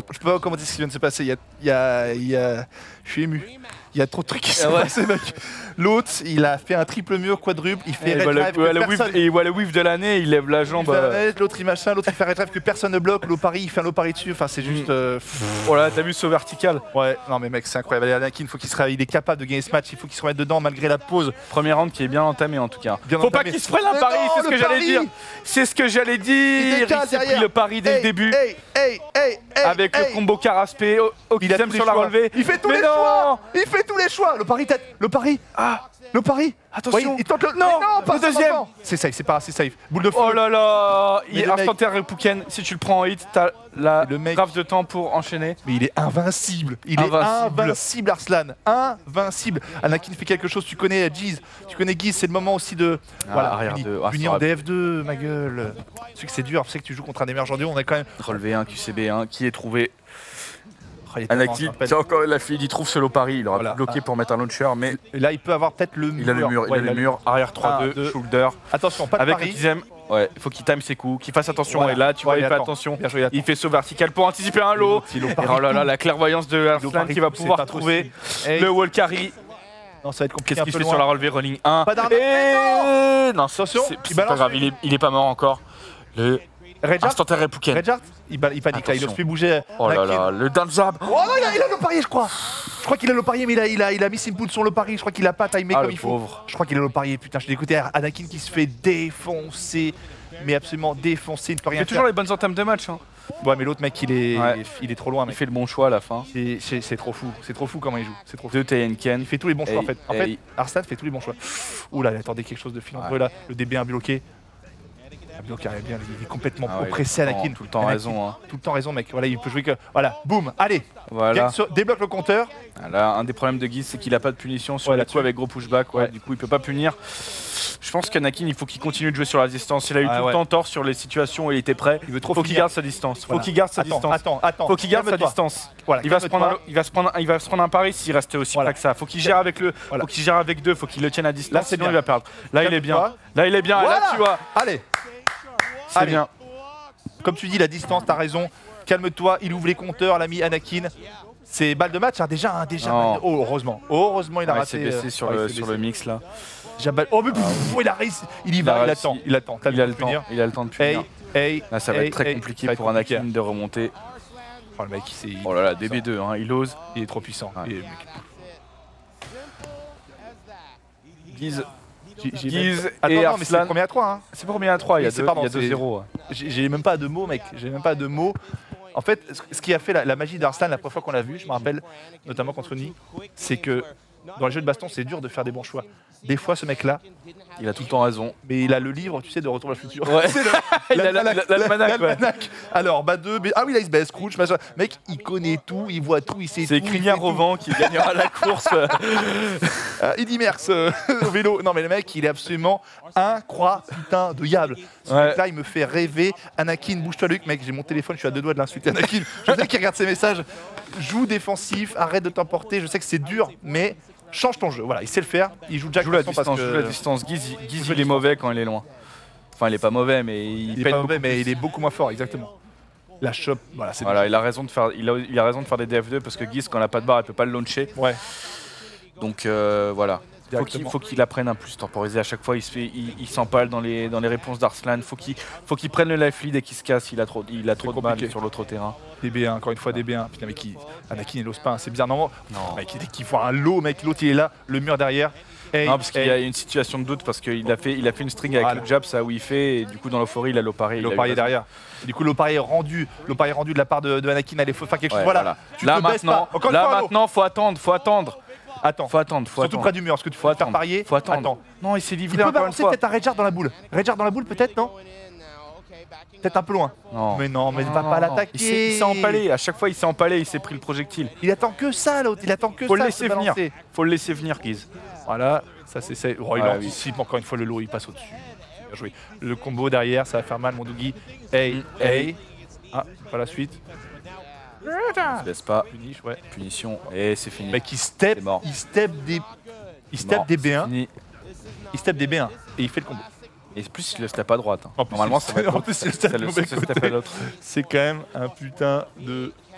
S1: je peux pas commenter ce qui vient de se passer. Il y a, il y a, il y a... Je suis ému. Il y a trop de trucs qui se
S2: Ah ouais.
S1: passent, mec. L'autre, il a fait un triple mur, quadruple, il fait
S2: Et il
S1: red
S2: voit le-
S1: drive
S2: ouais,
S1: que
S2: le
S1: personne-
S2: whiff- et il voit le whiff de l'année, il lève la
S1: il
S2: jambe.
S1: fait un
S2: euh,
S1: red, l'autre il machin, l'autre il fait un red drive que personne ne bloque, l'eau pari, il fait un low pari dessus. Enfin, c'est juste. euh, pff.
S2: Oh là, t'as vu ce vertical?
S1: Ouais, non mais mec, c'est incroyable. Anakin, il faut qu'il se réveille, il est capable de gagner ce match, il faut qu'il se remette dedans malgré la pause.
S2: Premier round qui est bien entamé en tout cas.
S1: Bien
S2: Faut
S1: entamé.
S2: pas qu'il se prenne un
S1: Mais
S2: pari,
S1: non,
S2: c'est ce
S1: le
S2: que j'allais
S1: pari
S2: dire. C'est ce que j'allais
S1: Il
S2: dire.
S1: décale
S2: Il s'est
S1: derrière.
S2: pris le pari dès
S1: Hey,
S2: le début.
S1: Hey, hey, hey, hey,
S2: Avec
S1: hey.
S2: le combo Caraspé,
S1: Il a
S2: Oxysem
S1: tous les
S2: sur la
S1: choix.
S2: relevée.
S1: Il fait tous
S2: Mais
S1: les
S2: non.
S1: choix. Il fait tous les choix. Le pari tête. Le pari.
S2: Ah,
S1: Le pari.
S2: attention.
S1: Ouais, il tente le.
S2: Non,
S1: Mais non, pas
S2: le
S1: ça
S2: deuxième.
S1: maintenant. C'est safe, c'est pas c'est safe. Boule de feu.
S2: Oh là là.
S1: Mais
S2: Il est
S1: le mec-
S2: instantané Repouken. Si tu le prends en hit, t'as la
S1: Le mec-
S2: grave de temps pour enchaîner.
S1: Mais il est invincible. Il
S2: Invincible.
S1: est invincible, Arslan. Invincible. Anakin fait quelque chose. Tu connais Giz. Tu connais Giz. C'est le moment aussi de.
S2: Ah,
S1: voilà.
S2: arrière
S1: Uni,
S2: deux. Ah,
S1: Uni
S2: ça
S1: en
S2: aurait-
S1: D F deux, ma gueule. Tu sais que c'est dur. Tu sais que tu joues contre un des meilleurs joueurs du monde. On est quand même.
S2: Relevé un Q C B un qui est trouvé.
S1: Oh, il est tellement-
S2: Anakin,
S1: je rappelle.
S2: c'est encore la fille, il trouve solo pari. Il aura
S1: Voilà.
S2: bloqué pour mettre un launcher, mais
S1: Et là, il peut avoir peut-être le mur.
S2: il a le mur. Il
S1: Ouais,
S2: a le mur. Arrière trois
S1: Un,
S2: deux,
S1: deux.
S2: shoulder.
S1: Attention, pas de
S2: Avec
S1: pari.
S2: le dixième, ouais, il faut qu'il time ses coups, qu'il fasse attention.
S1: Voilà.
S2: Et là, tu vois,
S1: Ouais,
S2: il fait
S1: attend.
S2: attention.
S1: Bien joué, il attend.
S2: Il fait saut vertical pour anticiper un lot.
S1: Il est au
S2: Et
S1: pari
S2: oh là là,
S1: tout.
S2: la clairvoyance de
S1: Il est au
S2: Arslan
S1: pari
S2: qui va
S1: tout, c'est
S2: pouvoir
S1: pas
S2: trouver
S1: possible. Hey.
S2: le wall carry.
S1: Non, ça va être compliqué.
S2: Qu'est-ce
S1: un
S2: qu'il
S1: peu
S2: fait
S1: loin.
S2: sur la relevée rolling un?
S1: Pas d'arnaque.
S2: Et non,
S1: Attention,
S2: c'est
S1: il
S2: c'est pas
S1: balance.
S2: grave, il est, il est pas mort encore. Le
S1: Redjart,
S2: instantané Repouken.
S1: Redjart, il, ba- il panique là, il
S2: Attention.
S1: n'ose plus bouger.
S2: Oh là
S1: Anakin.
S2: là, le down jab.
S1: Oh non, il a, il a le parier, je crois. Je crois qu'il a le parier, mais il a, il a, il a mis Simpoud sur le pari. Je crois qu'il a pas timé
S2: Ah,
S1: comme
S2: le
S1: il faut.
S2: pauvre.
S1: Je crois qu'il a le parier. Putain, je l'ai écouté. Anakin qui se fait défoncer. Mais absolument défoncer. Il ne peut
S2: Il
S1: rien
S2: fait
S1: faire.
S2: toujours les bonnes entames de match. hein.
S1: Ouais, mais l'autre mec, il est,
S2: Ouais.
S1: il est trop loin,
S2: Il
S1: mec.
S2: fait le bon choix à la fin.
S1: C'est- C'est c'est trop fou. C'est trop fou comment il joue. C'est trop fou.
S2: Deux Tayenken.
S1: Il fait tous les bons choix en
S2: Hey,
S1: fait. En
S2: hey.
S1: fait, Arslan fait tous les bons choix. Ouh là, il attendait quelque chose de filandreux là. Le D B un bloqué. Un bloqué arrive bien, il est complètement
S2: Ah ouais,
S1: oppressé
S2: il a tout le
S1: Anakin.
S2: temps- tout le temps
S1: Anakin,
S2: raison, hein.
S1: Tout le temps raison mec. Voilà, il peut jouer que. Voilà, boum, allez.
S2: Voilà.
S1: Gagne sur- Débloque le compteur.
S2: Là, un des problèmes de Guise, c'est qu'il a pas de punition sur
S1: Ouais,
S2: les
S1: là-dessus.
S2: coups avec gros pushback. Ouais.
S1: Ouais.
S2: Du coup, il peut pas punir. Je pense qu'Anakin, il faut qu'il continue de jouer sur la distance. Il a eu
S1: Ah
S2: tout
S1: ouais.
S2: le temps tort sur les situations où il était prêt.
S1: Il veut trop
S2: Faut qu'il
S1: finir.
S2: garde sa distance. Faut
S1: Voilà.
S2: qu'il garde sa
S1: Attends,
S2: distance.
S1: attends, attends.
S2: Faut qu'il garde sa
S1: Calme-toi.
S2: distance.
S1: Voilà,
S2: Il va, se prendre un,
S1: calme-toi.
S2: il, va se prendre, un- il va se prendre un pari s'il reste aussi
S1: Voilà.
S2: près que ça. Faut qu'il gère avec le,
S1: Voilà.
S2: faut qu'il gère avec deux. Faut qu'il le tienne à distance.
S1: Là, c'est
S2: sinon
S1: bien.
S2: il va perdre. Là, il est bien.
S1: Calme-toi.
S2: Là, il est bien.
S1: Voilà.
S2: Là, tu vois,
S1: Allez,
S2: c'est
S1: Allez.
S2: bien.
S1: comme tu dis, la distance, t'as raison. Calme-toi, il ouvre les compteurs, l'ami Anakin. C'est balle de match, hein, déjà, hein, déjà.
S2: Non.
S1: Oh, heureusement. Heureusement, il a
S2: Ouais, il
S1: raté.
S2: s'est baissé
S1: euh,
S2: sur,
S1: ouais,
S2: le,
S1: il s'est
S2: sur
S1: baissé.
S2: le mix là.
S1: Déjà balle- Oh, mais pff, il a réussi. Il y
S2: Il
S1: va,
S2: a
S1: il
S2: réussi.
S1: attend, il attend. T'as
S2: Il a
S1: le
S2: le
S1: temps de
S2: temps.
S1: punir.
S2: Il a le temps de
S1: Hey,
S2: punir.
S1: hey,
S2: Là, ça va
S1: hey,
S2: être très
S1: hey.
S2: compliqué
S1: Ça va être
S2: pour
S1: compliqué.
S2: Anakin de remonter.
S1: Oh, le mec, c'est.
S2: Oh là là, D B deux, hein, il ose.
S1: Il est trop puissant.
S2: Ouais.
S1: Il est-
S2: Guise.
S1: J'ai- j'ai
S2: Guise
S1: même- Attends,
S2: et
S1: non, mais c'est le
S2: Arslan.
S1: premier à trois. Hein.
S2: C'est pas combien à trois, il y a
S1: Oui, c'est-
S2: deux-
S1: pardon,
S2: il y a deux
S1: c'est-
S2: zéro.
S1: J'ai j'ai même pas de mots, mec. J'ai même pas de mots. En fait, ce- ce qui a fait la, la magie d'Arslan la première fois qu'on l'a vu, je me rappelle, notamment contre Uni, c'est que dans les jeux de baston, c'est dur de faire des bons choix. Des fois, ce mec-là,
S2: Il a tout le temps raison.
S1: mais il a le livre, tu sais, de Retour vers le futur.
S2: Ouais.
S1: C'est le-
S2: Il a la- la- l'almanach, ouais.
S1: l'almanach. Alors, bah deux, mais- ah oui, là, il se baisse, Scrooge, machin. Mec, il connaît tout, il voit tout, il sait tout.
S2: C'est
S1: il
S2: Crinier
S1: fait tout.
S2: Rovan qui gagnera la course.
S1: Euh, Eddie Merckx euh, au vélo. Non mais le mec, il est absolument incroyable, putain de diable. Ce
S2: Ouais.
S1: mec-là, il me fait rêver. Anakin, bouge-toi Luc, mec, j'ai mon téléphone, je suis à deux doigts de l'insulter Anakin. Je sais qu'il regarde ses messages. Joue défensif, arrête de t'emporter. Je sais que c'est dur, mais change ton jeu. Voilà, il sait le faire. Il joue Jack
S2: Joue la
S1: Johnson parce
S2: distance,
S1: que
S2: joue la distance. Guise, il- Guise,
S1: Joue
S2: il est mauvais quand il est loin. Enfin, il est pas mauvais, mais il,
S1: il est
S2: peine
S1: pas mauvais,
S2: beaucoup
S1: mais
S2: plus.
S1: il est beaucoup moins fort, exactement. La chope, voilà, c'est
S2: Voilà, il a raison de faire, il a, il a raison de faire des D F deux parce que Guise, quand il a pas de barre, il peut pas le launcher.
S1: bon. Ouais.
S2: Donc euh, voilà. Faut qu'il
S1: Directement.
S2: faut qu'il apprenne un plus temporiser à chaque fois. Il se fait, il, il s'empale dans les dans les réponses d'Arslan. Faut qu'il faut qu'il prenne le life lead et qu'il se casse. Il a trop il a trop de
S1: compliqué.
S2: mal sur l'autre terrain.
S1: D B un, encore une fois D B un. Putain, mais qui. Anakin, il ose pas, hein, c'est bizarre. Non,
S2: Non.
S1: mec, dès qu'il voit un lot, mec, l'autre il est là, le mur derrière. Hey,
S2: Non, parce qu'il
S1: hey.
S2: y a une situation de doute parce qu'il a fait il a fait une string avec
S1: Voilà.
S2: le jab, ça où il fait et du coup dans l'euphorie il a l'opari.
S1: Le pari derrière. Et du coup, le pari est rendu. Le pari est rendu de la part de, de Anakin. Allez, faut faire quelque chose.
S2: Ouais,
S1: Voilà.
S2: voilà.
S1: Tu
S2: Là
S1: te baisses
S2: maintenant,
S1: pas. Encore une
S2: là
S1: fois, un lot.
S2: maintenant, faut attendre, faut attendre,
S1: Attends.
S2: faut attendre, faut
S1: Surtout
S2: attendre.
S1: près du mur. Parce que tu
S2: Faut
S1: faut faire
S2: attendre.
S1: parier.
S2: Faut attendre.
S1: Attends.
S2: Non, il s'est
S1: Il
S2: livré
S1: peut
S2: encore une
S1: balancer
S2: fois.
S1: peut-être un Redjar dans la boule. Redjar dans la boule, peut-être, non Peut-être un peu loin.
S2: Non.
S1: Mais non, mais
S2: Non,
S1: va
S2: non,
S1: pas
S2: non.
S1: l'attaquer.
S2: Il s'est il s'est empalé. À chaque fois, il s'est empalé. Il s'est pris le projectile.
S1: Il attend que ça, l'autre. Il attend que
S2: Faut
S1: ça.
S2: le
S1: de se
S2: laisser venir.
S1: balancer.
S2: Faut le laisser venir, Guise.
S1: Voilà. Ça, c'est ça. Oh, il
S2: Ouais,
S1: anticipe encore une fois le lot. Il passe au-dessus. Bien joué. Le combo derrière, ça va faire mal, mon Dougie. Hey,
S2: Mm,
S1: hey. Ah, pas la suite.
S2: Il se baisse pas.
S1: Finish, ouais.
S2: Punition. Et c'est fini.
S1: Mec, il step,
S2: C'est mort.
S1: il step des, il step
S2: Mort,
S1: des B
S2: c'est
S1: un,
S2: fini.
S1: il step des B un et il fait le combo.
S2: Et plus, il le step à droite. hein.
S1: En plus,
S2: Normalement,
S1: il-
S2: ça va être
S1: en
S2: l'autre.
S1: plus, il le
S2: C'est
S1: step
S2: le
S1: mauvais
S2: ce step
S1: côté.
S2: à l'autre.
S1: C'est quand même un putain de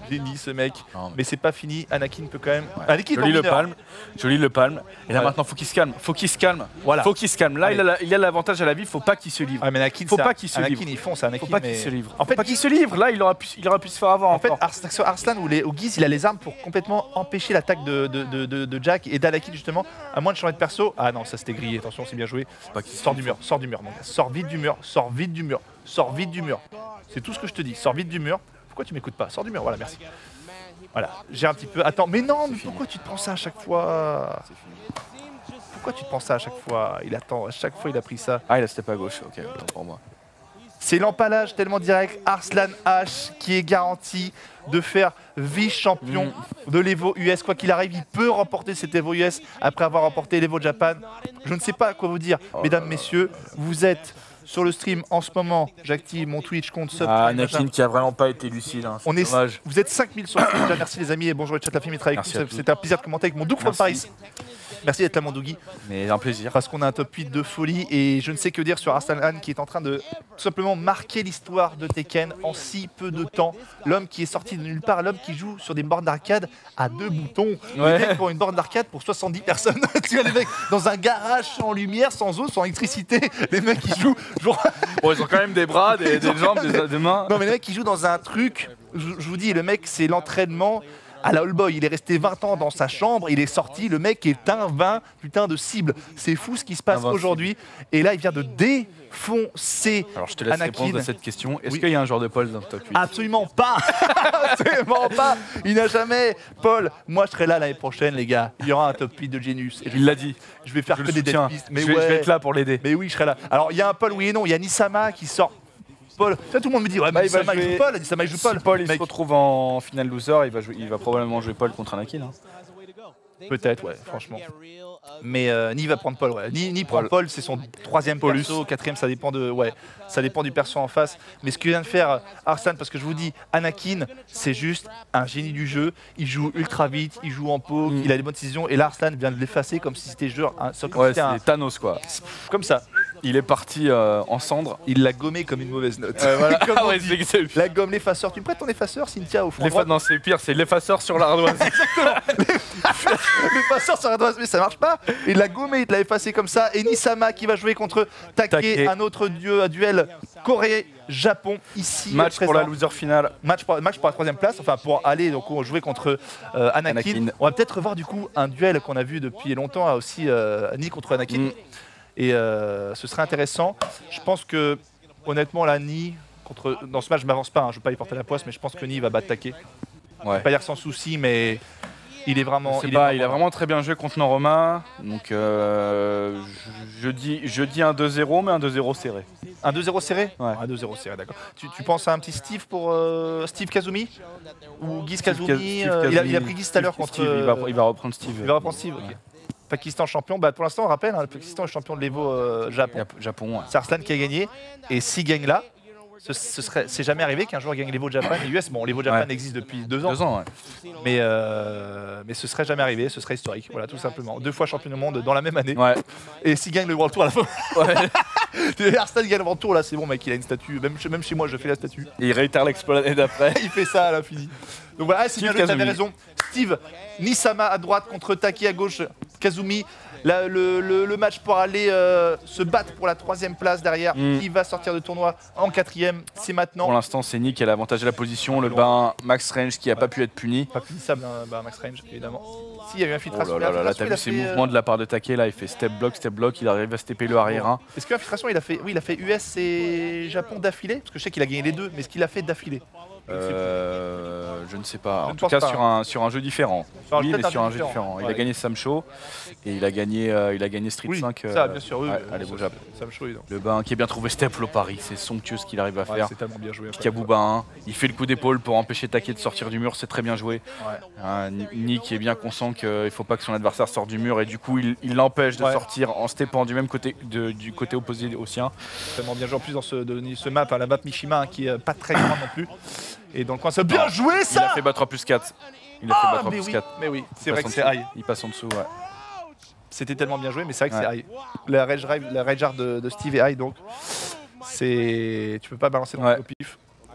S1: Génie ce mec.
S2: Non, mais-
S1: Mais c'est pas fini. Anakin peut quand même.
S2: Ouais.
S1: Anakin
S2: Joli
S1: en
S2: le
S1: mineur.
S2: palme, joli le palme. Et là
S1: Ouais.
S2: maintenant, faut qu'il se calme, faut qu'il se calme,
S1: Voilà.
S2: faut qu'il se calme. Là, il a la- il a l'avantage à la vie, faut pas qu'il se livre.
S1: Ah, mais Anakin,
S2: Faut
S1: c'est
S2: pas
S1: un-
S2: qu'il se
S1: Anakin,
S2: livre.
S1: il fonce. Anakin,
S2: Faut pas
S1: mais-
S2: qu'il se livre.
S1: En fait,
S2: Faut pas qu'il se livre. Là, il aura pu, il aura pu se faire avoir.
S1: En fait,
S2: encore.
S1: Ars- sur Arslan ou, les, ou Guise, il a les armes pour complètement empêcher l'attaque de, de, de, de- de Jack et d'Anakin justement, à moins de changer de perso. Ah non, ça c'était grillé, attention, c'est bien joué.
S2: pas qu'il se
S1: Sors du
S2: livre.
S1: mur, sors du mur, mon gars. Sors vite du mur, sors vite du mur, sors vite du mur. C'est tout ce que je te dis, sors vite du mur. Pourquoi tu m'écoutes pas? Sors du mur, voilà, merci. Voilà, j'ai un petit peu. Attends, mais non, mais
S2: fini.
S1: pourquoi tu te prends ça à chaque fois? Pourquoi tu te prends ça à chaque fois? Il attend, à chaque fois il a pris ça.
S2: Ah, il a step à gauche. Ok, autant pour moi.
S1: C'est l'empalage tellement direct. Arslan H qui est garanti de faire vice-champion de l'Evo U S. Quoi qu'il arrive, il peut remporter cet Evo U S après avoir remporté l'Evo Japan. Je ne sais pas quoi vous dire,
S2: Oh
S1: mesdames,
S2: là là.
S1: messieurs. Vous êtes sur le stream en ce moment. J'active mon Twitch compte sub.
S2: Ah, Anakin qui a vraiment pas été lucide. Hein.
S1: On est,
S2: dommage.
S1: vous êtes cinq mille sur Twitch. Déjà, merci les amis et bonjour le chat, la famille travaille avec
S2: Merci
S1: nous.
S2: à tous.
S1: C'était un plaisir de commenter avec mon Doug from
S2: Merci.
S1: Paris. Merci d'être là mon Dougie.
S2: Mais un plaisir.
S1: Parce qu'on a un top huit de folie et je ne sais que dire sur Arslan qui est en train de tout simplement marquer l'histoire de Tekken en si peu de temps. L'homme qui est sorti de nulle part, l'homme qui joue sur des bornes d'arcade à deux boutons.
S2: Ouais.
S1: Les mecs pour une borne d'arcade pour soixante-dix personnes. Tu vois les mecs dans un garage sans lumière, sans eau, sans électricité. Les mecs qui jouent genre...
S2: Bon, ils ont quand même des bras, des, des jambes, des, des mains.
S1: Non mais les mecs qui jouent dans un truc, je, je vous dis, le mec c'est l'entraînement à la All Boy. Il est resté vingt ans dans sa chambre, il est sorti, le mec est un vingt putain de cible. C'est fou ce qui se passe
S2: Invincible.
S1: aujourd'hui. Et là il vient de défoncer
S2: Alors, je te laisse
S1: Anakin.
S2: répondre à cette question. Est-ce
S1: Oui.
S2: qu'il y a un joueur de Paul dans le top huit?
S1: Absolument pas. Absolument pas. Il n'a jamais. Paul, moi je serai là l'année prochaine les gars. Il y aura un top huit de Genius. Et je,
S2: Il l'a dit.
S1: je vais faire
S2: Je
S1: que
S2: le
S1: des
S2: soutiens.
S1: dead pistes. Mais
S2: je, vais,
S1: ouais.
S2: je vais être là pour l'aider.
S1: Mais oui, je serai là. Alors il y a un Paul, oui et non. Il y a Nisama qui sort. Paul, ça tout le monde me dit ouais, mais
S2: Bah, il va
S1: Nisama il
S2: jouer-
S1: joue Paul, Nisama il joue Paul.
S2: Si Paul il
S1: Mec,
S2: se retrouve en finale loser, il va, jouer, il va probablement jouer Paul contre Anakin. Hein.
S1: peut-être, ouais, franchement. Mais euh, Ni va prendre Paul, ouais. Ni, Ni prend
S2: Paul.
S1: Paul, c'est son troisième
S2: Paulus.
S1: perso, quatrième, ça dépend de, ouais, ça dépend du perso en face. Mais ce que vient de faire Arslan, parce que je vous dis, Anakin, c'est juste un génie du jeu. Il joue ultra vite, il joue en poke,
S2: Mm.
S1: il a des bonnes décisions. Et là, Arslan vient de l'effacer comme si c'était genre, un, comme,
S2: Ouais,
S1: si c'était un-
S2: c'est Thanos quoi.
S1: comme ça.
S2: Il est parti euh, en cendres.
S1: Il l'a gommé comme une mauvaise note.
S2: voilà.
S1: Comme
S2: Ah
S1: on
S2: ouais,
S1: dit.
S2: c'est- c'est-
S1: La gomme, l'effaceur. Tu me prêtes ton effaceur, Cynthia, au fond
S2: L'effa-
S1: droit.
S2: Non, c'est pire, c'est l'effaceur sur l'ardoise.
S1: L'effaceur sur la droite, mais ça marche pas. Il l'a gommé, il l'a effacé comme ça. Et Nisama qui va jouer contre Take,
S2: Take.
S1: un autre dieu, un duel Corée-Japon ici.
S2: Match pour la
S1: présent.
S2: loser finale.
S1: Match pour, match pour la troisième place, enfin pour aller donc on jouer contre euh, Anakin.
S2: Anakin.
S1: On va peut-être revoir du coup un duel qu'on a vu depuis longtemps aussi, euh, Ni contre Anakin.
S2: Mm.
S1: Et euh, ce serait intéressant. Je pense que honnêtement là, Ni contre dans ce match, je m'avance pas, hein, je veux pas y porter la poisse, mais je pense que Ni va battre Take. Je
S2: Ouais.
S1: vais pas dire sans souci, mais il est vraiment.
S2: Je sais
S1: il,
S2: pas,
S1: est
S2: il a vraiment très bien joué contre Noroma. Donc euh, je, je dis, je dis un deux zéro, mais un deux zéro serré.
S1: Un deux zéro serré.
S2: Ouais.
S1: Un deux zéro serré, d'accord. Tu, tu penses à un petit Steve pour euh, Steve Kazumi ou Guise
S2: Steve
S1: Kazumi,
S2: Kaz- Steve
S1: euh, il, a, il a
S2: Kazumi.
S1: pris Guise tout à l'heure
S2: Steve-
S1: contre.
S2: Steve, il, va, il va reprendre Steve.
S1: il va reprendre Steve, ok.
S2: Ouais.
S1: Pakistan champion, bah pour l'instant on rappelle, hein, le Pakistan est champion de l'Evo euh, Japon.
S2: Jap- Japon, ouais.
S1: C'est Arslan qui a gagné. Et s'il gagne là, ce, ce serait, c'est jamais arrivé qu'un joueur gagne l'Evo Japan et U S. Bon, l'Evo Japan
S2: Ouais.
S1: existe depuis deux ans,
S2: Deux ans, ouais.
S1: mais, euh, mais ce serait jamais arrivé, ce serait historique. Voilà, tout simplement. Deux fois champion du monde dans la même année.
S2: Ouais.
S1: Et s'il gagne le World Tour à la fin.
S2: Ouais.
S1: Arslan gagne le World Tour là, c'est bon mec, il a une statue. Même, chez- même chez moi, je fais la statue.
S2: Et il réitère l'exploit l'année d'après.
S1: Il fait ça à l'infini. Donc voilà, ah, c'est bien
S2: Steve
S1: joué, t'avais
S2: Kazumi.
S1: raison. Steve, Nisama à droite contre Taki à gauche, Kazumi. La- le, le- le match pour aller euh, se battre pour la troisième place derrière.
S2: Mm.
S1: Qui va sortir de tournoi en quatrième, c'est maintenant.
S2: Pour l'instant, c'est Nick qui a l'avantage de la position. Le bain Max Range qui a pas pu être puni.
S1: Pas punissable, hein, bah, Max Range, évidemment. Si, il y a eu
S2: Oh
S1: infiltration.
S2: là là là, là,
S1: L'infiltration,
S2: t'as
S1: il
S2: vu
S1: a
S2: ces
S1: fait, euh,
S2: mouvements de la part de Take là, il fait step block, step block, il arrive à stepper le arrière un.
S1: Est-ce que l'infiltration, il a fait. Oui, il a fait U S et Japon d'affilée. Parce que je sais qu'il a gagné les deux, mais est-ce qu'il a fait d'affilée?
S2: Euh, je ne sais pas.
S1: Je
S2: En
S1: ne
S2: tout
S1: pense
S2: cas,
S1: pas,
S2: sur
S1: hein.
S2: un, sur un jeu différent.
S1: Enfin,
S2: Oui,
S1: peut-être
S2: mais
S1: un
S2: sur un
S1: jeu
S2: jeu
S1: différent.
S2: différent. Il
S1: Ouais.
S2: a gagné Sam Show et il a gagné, euh, il a gagné Street
S1: Oui,
S2: cinq.
S1: ça,
S2: euh,
S1: bien sûr, oui.
S2: ouais,
S1: oui,
S2: allez,
S1: ça,
S2: bon, Jap.
S1: ça me chaud, donc.
S2: Le bain qui a bien trouvé step low Paris, c'est somptueux ce qu'il arrive à
S1: Ouais,
S2: faire.
S1: c'est tellement bien joué. après.
S2: Kabuba un, il fait le coup d'épaule pour empêcher Take de sortir du mur, c'est très bien joué.
S1: Ouais.
S2: Hein, Nick est bien conscient qu'il ne faut pas que son adversaire sorte du mur et du coup il il l'empêche de
S1: Ouais.
S2: sortir en steppant du même côté, de- du côté opposé au sien.
S1: Tellement bien joué en plus dans ce, de- ce map, hein, la map Mishima hein, qui est pas très grande non plus. Et dans le coin, ça bien joué
S2: Il a
S1: ça.
S2: fait battre trois plus quatre. Il a fait
S1: Ah,
S2: battre trois
S1: mais
S2: plus
S1: oui,
S2: quatre.
S1: mais oui, c'est
S2: Il
S1: vrai
S2: passe
S1: que
S2: en
S1: c'est
S2: dessous.
S1: high.
S2: Il passe en dessous, ouais.
S1: C'était tellement bien joué, mais c'est vrai que
S2: Ouais.
S1: c'est high. La rage drive, la rage art de, de Steve est high, donc c'est tu peux pas balancer dans
S2: Ouais.
S1: le pif.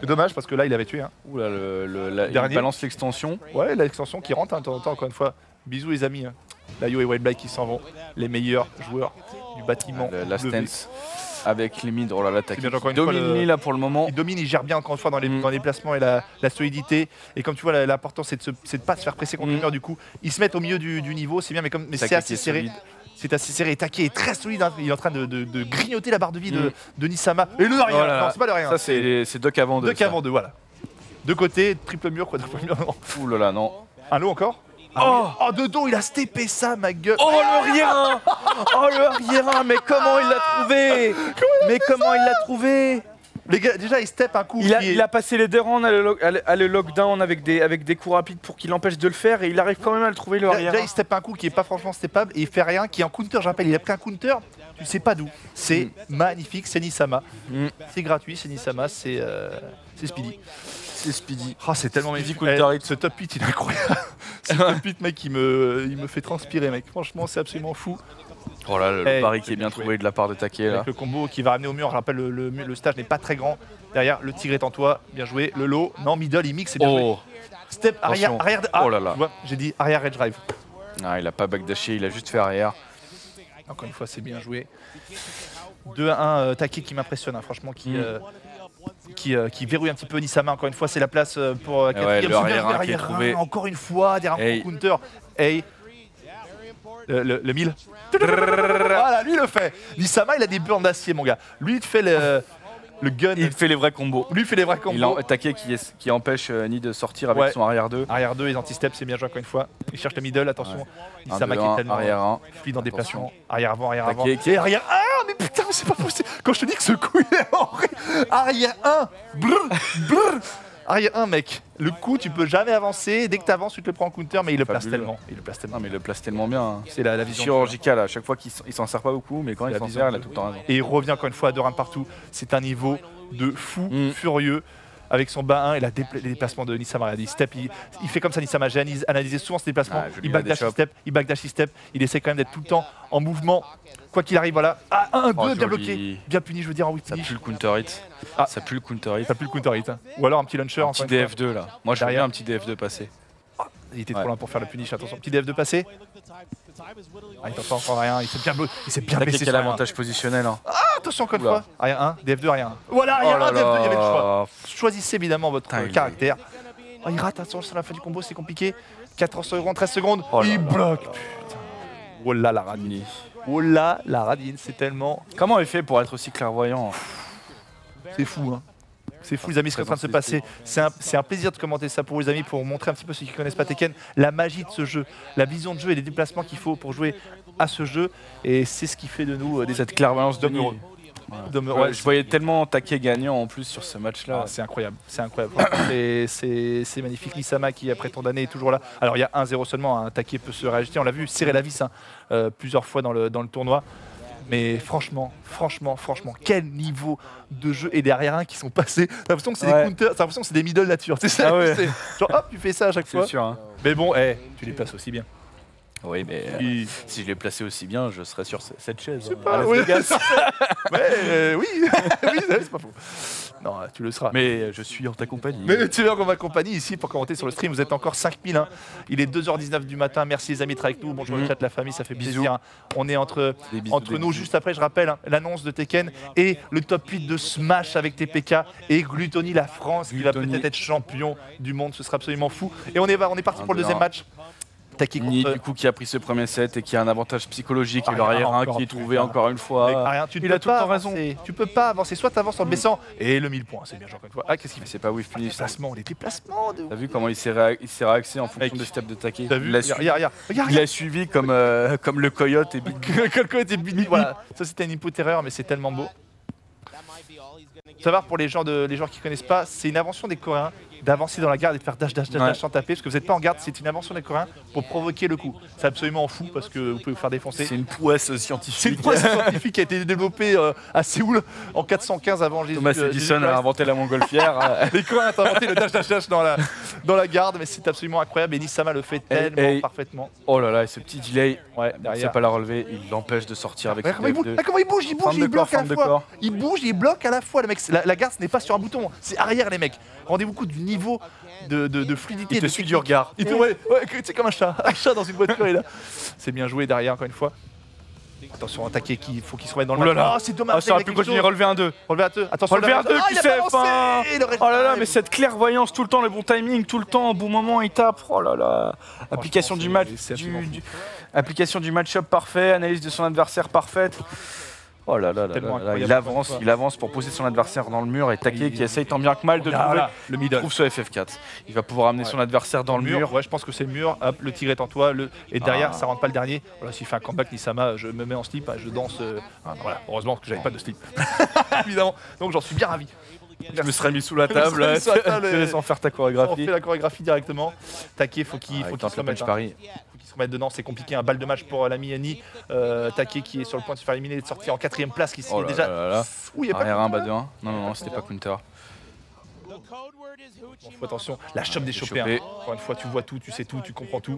S1: C'est dommage parce que là il avait tué. Hein.
S2: Ouh là, le, le, la, il
S1: Dernier.
S2: balance l'extension.
S1: Ouais, l'extension qui rentre hein, de temps en temps, encore une fois. Bisous les amis. Hein. Layo et White Black qui s'en vont. Les meilleurs joueurs du bâtiment.
S2: Le- la
S1: W.
S2: stance avec les mid. Oh là là, t'as
S1: C'est bien, encore une fois,
S2: domine
S1: le-
S2: là pour le moment.
S1: Il domine, il gère bien encore une fois dans les,
S2: Mm.
S1: dans les placements et la, la solidité. Et comme tu vois, la- l'important c'est de ne pas se faire presser contre
S2: Mm.
S1: le mur du coup. Ils se mettent au milieu du, du niveau, c'est bien, mais, comme- mais c'est
S2: Taki
S1: assez
S2: qui est
S1: serré.
S2: solide.
S1: C'est assez serré. Taki est très solide, hein. Il est en train de, de- de grignoter la barre de vie de,
S2: Mm.
S1: de Nisama. Et le rien,
S2: Oh là là.
S1: non, c'est pas le rien.
S2: Ça, c'est c'est deux avant deux.
S1: deux qu'avant deux, voilà. Deux côtés, triple mur, quadruple mur. non.
S2: Ouh là là, non.
S1: Un lot encore. Oh, oh, de dos, il a steppé ça, ma gueule.
S2: Oh le rien. Oh le arrière, mais comment il l'a trouvé? Mais comment il l'a trouvé?
S1: Les gars, déjà, il step un coup.
S2: Il a,
S1: qui est-
S2: il a passé les deux rounds à le, lo- à le- à le lockdown avec des, avec des coups rapides pour qu'il l'empêche de le faire et il arrive quand même à le trouver le
S1: Déjà,
S2: arrière.
S1: déjà, il step un coup qui est pas franchement steppable et il fait rien, qui est en counter. Je rappelle, il a pris un counter, tu sais pas d'où. C'est magnifique, c'est Nisama.
S2: Mm.
S1: C'est gratuit, c'est Nisama, c'est euh, c'est Speedy.
S2: C'est Speedy.
S1: Oh, c'est tellement
S2: Speedy
S1: magnifique.
S2: counter
S1: Eh,
S2: hit.
S1: ce top huit, il est incroyable. ce top huit, mec, il me, il me fait transpirer, mec. Franchement, c'est absolument fou.
S2: Oh là, le,
S1: Eh,
S2: le pari qui
S1: c'est
S2: est bien
S1: bien
S2: trouvé de la part de Taki là.
S1: Avec le combo qui va ramener au mur. Je rappelle, le, le, le stage n'est pas très grand. Derrière, le tigre est en toi. Bien joué. Le low, non, middle, il mixe, c'est bien joué.
S2: Oh,
S1: Step, arrière,
S2: Attention.
S1: arrière.
S2: Oh là là.
S1: Tu vois, j'ai dit arrière edge drive.
S2: ah, il a pas backdashé, il a juste fait arrière.
S1: Encore une fois, c'est bien joué. deux à un, euh, Taki qui m'impressionne, hein, franchement, qui,
S2: Mm.
S1: euh, qui, euh, qui verrouille un petit peu Nisama. Encore une fois, c'est la place euh, pour euh,
S2: ouais,
S1: quatrième.
S2: le
S1: C'est bien
S2: arrière
S1: joué,
S2: un qui est
S1: arrière
S2: trouvé.
S1: un, encore une fois, derrière un
S2: Hey.
S1: counter. Hey. Le, le, le mille. Voilà, lui il le fait. Nisama, il a des burns d'acier, mon gars. Lui, il te fait le, le gun.
S2: Il fait les vrais combos.
S1: Lui, il fait les vrais combos.
S2: Il a Taki qui, est- qui empêche euh, Ni de sortir avec
S1: Ouais.
S2: son arrière deux.
S1: Arrière deux, les anti-steps, c'est bien joué encore une fois. Il cherche le middle, attention.
S2: Un,
S1: Nisama
S2: deux,
S1: qui est
S2: un,
S1: tellement
S2: arrière un.
S1: fluide en déplacement.
S2: Attention.
S1: Arrière avant, arrière avant.
S2: Taki.
S1: Et arrière un, mais putain, mais c'est pas possible. Quand je te dis que ce coup, il est horrible. Arrière un, brr, brr. Arrière un, mec. Le coup, tu peux jamais avancer. Dès que tu avances, tu te le prends en counter, mais il le place
S2: Fabuleux.
S1: tellement. Il le place tellement.
S2: Non mais il le place tellement bien. hein.
S1: C'est la, la vision.
S2: Chirurgical à chaque fois qu'il s- il s'en sert pas beaucoup, mais quand
S1: C'est
S2: il
S1: la
S2: s'en
S1: vision
S2: sert,
S1: de
S2: il a
S1: jeu.
S2: tout le temps raison.
S1: Et il revient encore une fois à deux rounds partout. C'est un niveau de fou
S2: Mm.
S1: furieux. Avec son bas un et la dépla- les déplacements de Nisama. Regarde, il step, il, il fait comme ça Nisama. J'ai analysé, analysé souvent ses déplacements.
S2: Ah, joli
S1: il
S2: la
S1: backdash, il
S2: déchoppe.
S1: step, il backdash, il step. Il essaie quand même d'être tout le temps en mouvement. Quoi qu'il arrive, voilà. Ah, un, deux,
S2: Oh,
S1: bien
S2: joli.
S1: bloqué. Bien puni, je veux dire, en whip
S2: Ça
S1: finish.
S2: pue le counter hit.
S1: Ah.
S2: Ça pue le counter hit.
S1: Ça pue le counter hit. hein. Ou alors un petit launcher.
S2: Un
S1: encore
S2: petit
S1: une fois.
S2: D F deux là. Moi je veux
S1: Derrière.
S2: bien un petit D F deux passé.
S1: Il était
S2: Ouais.
S1: trop loin pour faire le punish. Attention, petit D F deux passé. Ah, il t'entend encore rien. Il s'est bien, blo- il s'est bien
S2: Taki
S1: baissé
S2: qui a
S1: sur rien.
S2: l'avantage positionnel. Hein.
S1: Ah, attention, encore une
S2: Oula.
S1: fois. Arrière un, D F deux, arrière un. Voilà,
S2: Oh
S1: arrière
S2: là
S1: un, D F deux, il y avait le choix.
S2: là.
S1: Choisissez évidemment votre
S2: Putain,
S1: euh,
S2: il est-
S1: caractère. Oh, il rate, attention, sur la fin du combo, c'est compliqué. quatre secondes, treize secondes.
S2: Oh là
S1: il
S2: là.
S1: bloque. Putain. Oh là, la radine. Oh là, la radine, c'est tellement.
S2: Comment il fait pour être aussi clairvoyant?
S1: C'est fou, hein. C'est fou, les amis, ce qui est en train de se passer. C'est un, c'est un plaisir de commenter ça pour vous, les amis, pour vous montrer un petit peu ceux qui ne connaissent pas Tekken, la magie de ce jeu, la vision de jeu et les déplacements qu'il faut pour jouer à ce jeu. Et c'est ce qui fait de nous euh, des
S2: Cette clairvoyance de
S1: d'hommes
S2: Ni.
S1: heureux. D'hommes
S2: Ouais,
S1: heureux.
S2: je voyais tellement Taki gagnant en plus sur ce match-là.
S1: Ah, c'est incroyable, c'est incroyable. Et c'est c'est magnifique. Nisama qui, après tant d'années, est toujours là. Alors, il y a un zéro seulement, un Taki peut se réagir. On l'a vu serrer la vis hein, euh, plusieurs fois dans le, dans le tournoi. Mais franchement, franchement, franchement, quel niveau de jeu et derrière un qui sont passés. T'as l'impression que c'est
S2: Ouais.
S1: des counters, t'as l'impression que c'est des middle nature. C'est ça,
S2: Ah ouais.
S1: c'est- genre hop, tu fais ça à chaque
S2: C'est
S1: fois.
S2: sûr. Hein.
S1: Mais bon, eh, tu les places aussi bien.
S2: Oui, mais euh,
S1: Il-
S2: si je l'ai placé aussi bien, je serais sur ce- cette chaise. hein,
S1: Ah,
S2: à Las
S1: oui,
S2: Vegas.
S1: ouais, euh, oui, oui, c'est pas faux. Non, tu le seras.
S2: Mais euh, je suis en ta compagnie.
S1: Mais tu es en ma compagnie ici pour commenter sur le stream. Vous êtes encore cinq mille. Hein. Il est deux heures dix-neuf du matin. Merci les amis d'être avec nous. Bonjour le
S2: Mhm.
S1: chat, la famille, ça fait
S2: Bisous.
S1: plaisir. hein. On est entre,
S2: Des bisous,
S1: entre
S2: des
S1: nous.
S2: bisous.
S1: Juste après, je rappelle hein, l'annonce de Tekken et le top huit de Smash avec T P K et Gluttony la France qui va
S2: Gluttony.
S1: peut-être être champion du monde. Ce sera absolument fou. Et on est, on est parti
S2: Un,
S1: pour le
S2: deux,
S1: deuxième
S2: un.
S1: match. Taki
S2: Ni
S1: contre.
S2: du coup qui a pris ce premier set et qui a un avantage psychologique et
S1: Ah,
S2: le arrière un
S1: encore
S2: qui est
S1: plus,
S2: trouvé
S1: là.
S2: encore une fois.
S1: Avec rien, tu ne
S2: il
S1: peux
S2: a tout le
S1: pas
S2: temps raison.
S1: avancer. Tu peux pas avancer. Soit tu avances en le baissant et le mille points. C'est bien, genre une fois. Ah, qu'est-ce qu'il
S2: Mais
S1: fait?
S2: c'est pas whiff
S1: Les
S2: finish. ça.
S1: déplacements, les déplacements de.
S2: T'as vu comment il s'est réa- il s'est réaxé en fonction
S1: Mec,
S2: des steps de Taki.
S1: T'as vu?
S2: Il l'a
S1: Regarde,
S2: suivi,
S1: regarde, regarde.
S2: il a suivi comme, euh, comme le coyote et Big
S1: Quelqu'un était bini. Voilà, ça c'était une input erreur, mais c'est tellement beau. Savoir pour les gens, de, les gens qui connaissent pas, c'est une invention des Coréens d'avancer dans la garde et de faire dash dash dash
S2: Ouais.
S1: dash sans taper, parce que vous n'êtes pas en garde, c'est une invention des Coréens pour provoquer le coup. C'est absolument fou parce que vous pouvez vous faire défoncer.
S2: C'est une prouesse
S1: C'est
S2: scientifique.
S1: une prouesse scientifique qui a été développée euh, à Séoul en quatre cent quinze avant Jésus.
S2: Thomas
S1: euh,
S2: Edison
S1: Jésus
S2: a
S1: Christ.
S2: inventé la montgolfière. euh,
S1: Les Coréens ont inventé le dash dash dash dans la, dans la garde, mais c'est absolument incroyable et Nisama le fait tellement
S2: et-
S1: parfaitement.
S2: oh là là, et ce petit delay,
S1: Ouais,
S2: il ne
S1: derrière.
S2: sait pas la relever, il l'empêche de sortir avec
S1: Regarde
S2: son
S1: comment, il bouge,
S2: F deux.
S1: regarde comment il bouge, il bouge,
S2: Forme
S1: il
S2: de
S1: bloque
S2: corps,
S1: à la
S2: forme de
S1: fois.
S2: corps.
S1: Il bouge, il bloque à la fois. Le mec la, la garde, ce n'est pas sur un bouton, c'est arrière les mecs. Rendez-vous compte du niveau de, de, de fluidité.
S2: Il te
S1: de
S2: suit du regard.
S1: Il te, ouais, ouais, c'est comme un chat, un chat dans une voiture et là. C'est bien joué derrière encore une fois. Attention, attaquer, il faut qu'il se remette dans le
S2: Ouh là là.
S1: Oh, c'est dommage.
S2: Ah, ça aurait pu continuer, relever un deux.
S1: Relever un deux. Attention,
S2: Relever un deux
S1: ah,
S2: qui
S1: il a
S2: s'est
S1: balancé,
S2: enfin.
S1: et le reste
S2: Oh là là,
S1: arrive.
S2: mais cette clairvoyance, tout le temps, le bon timing, tout le temps, au bon moment, il tape. Oh là là. Application du
S1: c'est-
S2: match.
S1: c'est
S2: Du,
S1: absolument
S2: du- application du match-up parfait, analyse de son adversaire parfaite. Oh là là là,
S1: Tellement
S2: là là, il
S1: incroyable,
S2: avance,
S1: encore une
S2: il avance pour poser son adversaire dans le mur et Take qui essaye tant bien que mal de
S1: Là,
S2: trouver
S1: là, le middle.
S2: trouve ce F F quatre. Il va pouvoir amener
S1: Ouais.
S2: son adversaire dans le mur.
S1: Ouais, je pense que c'est le mur. Hop, le tigre est en toi. Le... Et derrière,
S2: Ah.
S1: ça rentre pas le dernier. Voilà, s'il fait un comeback Nisama, je me mets en slip, je danse. euh, Voilà, heureusement que j'avais pas de slip. Évidemment. Donc j'en suis bien ravi.
S2: Je me serais mis sous la
S1: Je me serais
S2: table,
S1: mis sous la table
S2: te
S1: et-
S2: laissant faire ta
S1: On
S2: chorégraphie.
S1: fait la chorégraphie directement. Taquet, faut qu'il
S2: Ah,
S1: faut
S2: il
S1: qu'il
S2: tente
S1: se
S2: le
S1: remette.
S2: punch
S1: hein.
S2: pari.
S1: Faut qu'il se remette dedans, c'est compliqué. Un balle de match pour euh, l'ami Annie. Euh, Taquet qui est sur le point de se faire éliminer et de sortir en quatrième place. Qui
S2: Oh
S1: est
S2: là
S1: déjà.
S2: là là là.
S1: Ouh, il y a pas
S2: Arrière
S1: de
S2: un, bas de un. Non, non, non, c'était pas counter.
S1: Bon, faut attention. La chope déchopée.
S2: Déchopé.
S1: Hein. Encore une fois, tu vois tout, tu sais tout, tu comprends tout.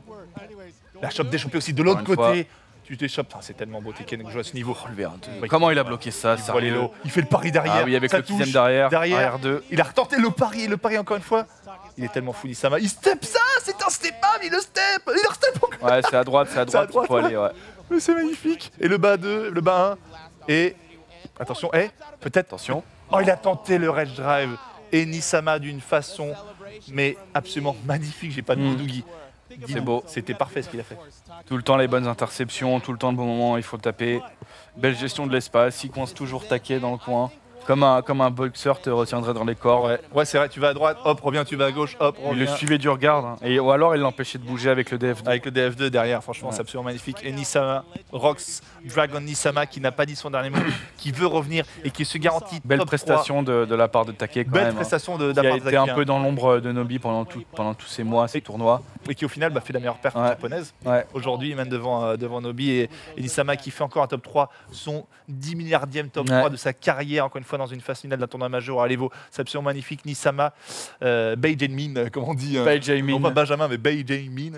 S1: La chope déchopée aussi de l'autre
S2: Encore une
S1: côté. Tu t'échappes. Ah, c'est tellement beau Tekken que je joue à ce niveau.
S2: Relever un deux.
S1: Ouais,
S2: Comment il a
S1: voilà.
S2: bloqué ça,
S1: Il voit les
S2: sérieux.
S1: lots. Il fait le pari derrière.
S2: Ah oui, avec
S1: ça
S2: le
S1: touche.
S2: système derrière.
S1: Derrière.
S2: Arrière deux.
S1: Il a retenté le pari, le pari encore une fois. Il est tellement fou, Nisama. Il step ça, c'est un step up, il le step, il le step encore.
S2: Ouais, c'est à droite, c'est à
S1: C'est à
S2: droite,
S1: droite,
S2: il faut aller, ouais.
S1: Mais c'est magnifique. Et le bas deux, le bas un. Et attention, eh, peut-être.
S2: Attention.
S1: Oh, il a tenté le Rage Drive. Et Nisama d'une façon, mais absolument magnifique. J'ai pas de mots,
S2: Mm.
S1: Dougie.
S2: C'est beau.
S1: C'était parfait ce qu'il a fait.
S2: Tout le temps les bonnes interceptions, tout le temps le bon moment, il faut le taper. Belle gestion de l'espace, il coince toujours Taquet dans le coin. Comme un, comme un boxeur te retiendrait dans les corps.
S1: Ouais, ouais c'est vrai. Tu vas à droite, hop, reviens, tu vas à gauche, hop,
S2: Il le
S1: reviens.
S2: suivait du regard, hein. Et, ou alors il l'empêchait de bouger avec le D F deux.
S1: Avec le D F deux derrière, franchement,
S2: Ouais.
S1: c'est absolument magnifique. Et Nisama, Rox, Dragon Nisama, qui n'a pas dit son dernier mot, qui veut revenir et qui se garantit
S2: Belle
S1: top
S2: prestation de, de la part de Taquet quand
S1: trois. Belle
S2: même. hein.
S1: prestation de
S2: Qui a
S1: d'appart
S2: été un peu dans l'ombre de Nobi pendant, tout- pendant tous ces mois, ces tournois.
S1: et qui au final bah, fait la meilleure perte
S2: Ouais.
S1: japonaise.
S2: Ouais.
S1: Aujourd'hui, il mène devant, euh, devant Nobi et, et Nisama qui fait encore un top trois, son dix milliardième top
S2: Ouais.
S1: trois de sa carrière, encore une fois dans une phase finale d'un tournoi majeur à l'Evo. C'est absolument magnifique. Nisama, euh, Benjamin, euh, comme on dit. euh,
S2: Bei Jaemin.
S1: Non pas Benjamin, mais Benjamin,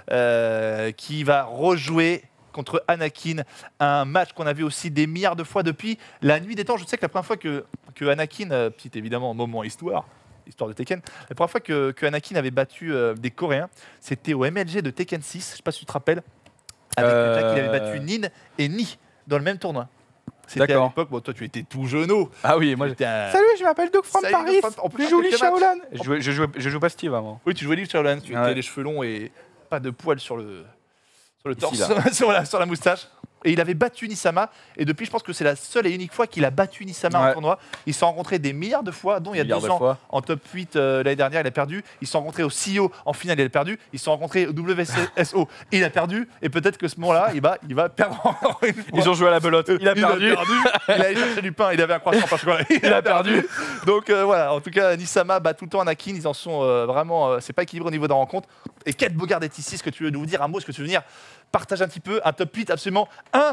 S1: euh, qui va rejouer contre Anakin, un match qu'on a vu aussi des milliards de fois depuis la nuit des temps. Je sais que la première fois que, que Anakin, euh, petit évidemment moment histoire, histoire de Tekken, la première fois que, que Anakin avait battu euh, des Coréens, c'était au M L G de Tekken six, je sais pas si tu te rappelles, avec
S2: Euh,
S1: le Jack, il avait battu Nin et Ni dans le même tournoi. C'était à
S2: D'accord.
S1: l'époque, bon toi tu étais tout jeuneau.
S2: Ah oui, moi.
S1: J'étais un-
S2: Salut, je m'appelle Doug from
S1: Salut,
S2: Paris.
S1: Doug from- on peut
S2: Je
S1: faire
S2: joue Lee
S1: quelques matchs.
S2: Shaolan. Je joue, je, joue, je joue pas Steve avant.
S1: Oui, tu jouais Liv Shaolan, tu
S2: Ouais.
S1: étais les cheveux longs et pas de poils sur le, sur le
S2: Ici,
S1: torse, sur, la, sur la moustache. Et il avait battu Nisama. Et depuis, je pense que c'est la seule et unique fois qu'il a battu Nisama en
S2: Ouais.
S1: tournoi. Ils se sont rencontrés des milliards de fois, dont il y a
S2: Milliards
S1: deux
S2: de
S1: ans
S2: fois.
S1: en top huit euh, l'année dernière, il a perdu. Ils se sont rencontrés au C E O en finale, il a perdu. Ils se sont rencontrés au W S O, il a perdu. Et peut-être que ce moment-là, il va, il va perdre encore une fois.
S2: Ils ont joué à la belote. Il a perdu.
S1: Il a allé chercher du pain, il avait un croissant par chocolat. Il,
S2: a perdu.
S1: Donc euh, voilà, en tout cas, Nisama bat tout le temps Anakin. Ils en sont euh, vraiment. euh, c'est pas équilibré au niveau de la rencontre. Et Kate Bogard est ici. Est-ce que tu veux nous dire un mot? Est-ce que tu veux venir partager un petit peu un top huit absolument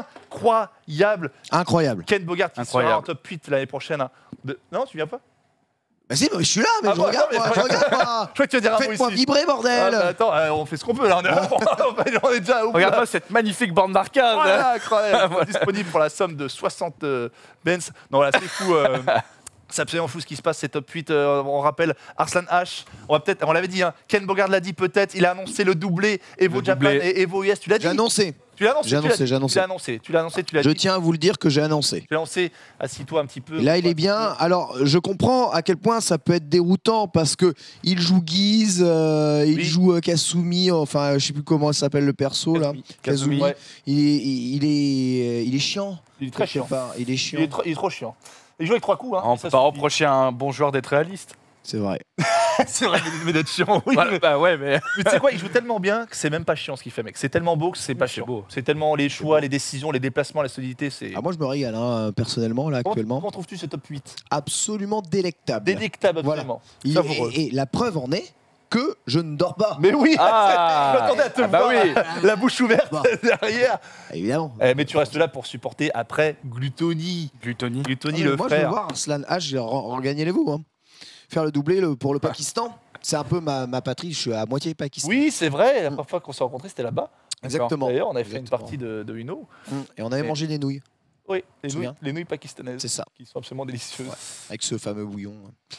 S1: incroyable?
S4: Incroyable.
S1: Ken Bogard qui
S2: Incroyable.
S1: sera en top huit l'année prochaine. hein. De- Non, tu viens pas?
S4: Bah si, mais je suis là, mais
S1: Ah
S4: je
S1: bon,
S4: regarde,
S1: non, mais
S4: moi, je regarde, moi.
S1: Je crois que tu veux dire un mot
S4: Faites-moi
S1: ici.
S4: vibrer,
S1: Ah,
S4: bordel.
S1: bah, attends, euh, on fait ce qu'on peut là. On est, on est déjà au bout, là.
S2: Regarde-moi cette magnifique borne d'arcade.
S1: Voilà, incroyable. Disponible pour la somme de soixante euh, Benz. Non, voilà, c'est fou. euh, c'est absolument fou ce qui se passe, c'est top huit. euh, on rappelle Arslan H. On va peut-être, on l'avait dit, hein, Ken Bogard l'a dit peut-être. Il a annoncé le doublé Evo
S2: Le
S1: Japan
S2: doublé.
S1: et Evo U S. Tu l'as dit?
S4: J'ai annoncé.
S1: Tu l'as annoncé
S4: J'ai
S1: tu l'as
S4: annoncé,
S1: dit.
S4: j'ai annoncé.
S1: Tu l'as annoncé. Tu l'as annoncé. Tu l'as
S4: Je
S1: dit.
S4: tiens à vous le dire que j'ai annoncé.
S1: Tu l'as annoncé. Assis-toi un petit peu.
S4: Et là, il est bien. Alors, je comprends à quel point ça peut être déroutant parce que il joue Guise, euh, il
S1: Oui.
S4: joue euh, Kasumi, enfin, je sais plus comment s'appelle le perso là.
S1: Kazumi.
S4: Kazumi.
S1: Ouais.
S4: Il est, il, il est, il est chiant.
S1: Il est très
S4: quelque
S1: chiant.
S4: part. Il est chiant.
S1: Il est, trop, il est trop chiant. Il joue avec trois coups. Hein.
S2: On
S1: Ça
S2: peut pas
S1: suffit.
S2: reprocher à un bon joueur d'être réaliste.
S4: C'est vrai.
S1: C'est vrai, mais d'être chiant. Oui,
S2: Voilà,
S1: mais-
S2: bah ouais, mais.
S1: Mais tu sais quoi, il joue tellement bien que c'est même pas chiant ce qu'il fait, mec. C'est tellement beau que c'est pas
S2: c'est
S1: chiant.
S2: beau.
S1: C'est tellement les choix, les décisions, les déplacements, la solidité. C'est.
S4: Ah, moi, je me régale hein, personnellement là
S1: Comment,
S4: actuellement.
S1: comment trouves-tu ce top huit?
S4: Absolument délectable.
S1: Délectable,
S4: Voilà.
S1: absolument.
S4: Il-
S1: Savoureux.
S4: et, et la preuve en est que je ne dors pas.
S1: Mais oui,
S2: Ah.
S1: je m'attendais à te
S2: Ah bah
S1: voir
S2: oui.
S1: la bouche ouverte
S4: Bon.
S1: derrière.
S4: Évidemment.
S1: Eh, mais tu restes là pour supporter après Gluttony.
S2: Gluttony.
S1: Gluttony,
S4: Ah, mais
S1: le
S4: moi, je veux
S1: frère.
S4: voir Arslan H, j'ai regagné les vous. Hein. Faire le doublé le- pour le Pakistan. C'est un peu ma, ma patrie, je suis à moitié Pakistan.
S1: Oui, c'est vrai, la première fois qu'on s'est rencontrés, c'était là-bas.
S4: Exactement.
S1: D'ailleurs, on avait fait une
S4: Exactement.
S1: partie de, de Uno.
S4: Mm. Et on avait
S1: Et-
S4: mangé des nouilles.
S1: Oui, les
S4: Tu
S1: nouilles,
S4: viens
S1: les nouilles pakistanaises.
S4: C'est ça.
S1: Qui sont absolument délicieuses.
S4: Ouais. Avec ce fameux bouillon.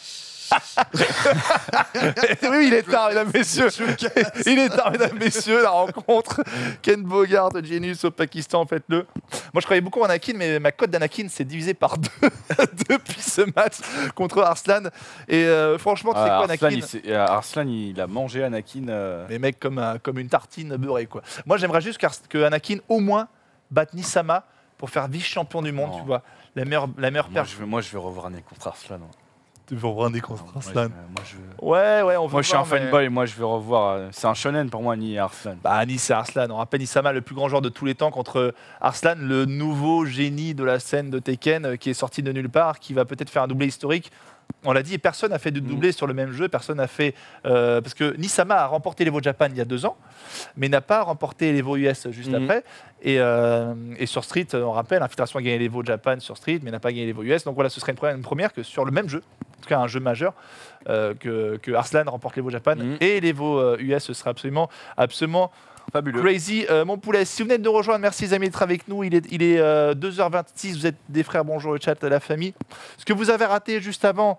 S1: Oui, il est tard, mesdames, messieurs. Il est tard, mesdames, messieurs, la rencontre. Ken Bogart, Genius au Pakistan, faites-le. Moi, je croyais beaucoup en Anakin, mais ma cote d'Anakin s'est divisée par deux depuis ce match contre Arslan. Et euh, franchement, tu sais
S2: Ah,
S1: quoi,
S2: Arslan,
S1: Anakin
S2: il, s'est- euh, Arslan, il a mangé Anakin. euh,
S1: Les mecs comme, un- comme une tartine beurrée, quoi. Moi, j'aimerais juste qu'Ars- que Anakin, au moins, batte Nisama pour faire vice-champion du monde,
S2: Non.
S1: tu vois. La meilleure, la meilleure
S2: Moi,
S1: perf.
S2: je veux, moi, je veux revoir Anakin contre Arslan. ouais.
S1: Tu veux revoir des contre
S2: Moi, je
S1: Arslan.
S2: veux- moi, je veux-
S1: Ouais, ouais, on veut
S2: Moi, je suis un
S1: voir, mais-
S2: fanboy. Moi, je veux revoir. euh, C'est un shonen pour moi, Ni et Arslan.
S1: Bah, Anis c'est Arslan. On rappelle Nisama, le plus grand joueur de tous les temps, contre Arslan, le nouveau génie de la scène de Tekken, euh, qui est sorti de nulle part, qui va peut-être faire un doublé historique. On l'a dit, personne n'a fait de doublé sur le même jeu. Personne n'a fait. euh, parce que Nisama a remporté l'Evo Japan il y a deux ans, mais n'a pas remporté l'Evo U S juste
S2: Mhm.
S1: après. Et, euh, et sur Street, on rappelle, Infiltration a gagné l'Evo Japan sur Street, mais n'a pas gagné l'Evo U S. Donc voilà, ce serait une première, une première que sur le même jeu, en tout cas un jeu majeur, euh, que, que Arslan remporte l'Evo Japan
S2: Mhm.
S1: et l'Evo euh, U S. Ce serait absolument, absolument
S2: Fabuleux.
S1: crazy. Euh, mon poulet, si vous venez de nous rejoindre, merci les amis d'être avec nous. Il est, il est euh, deux heures vingt-six, vous êtes des frères, bonjour le chat, la famille. Ce que vous avez raté juste avant,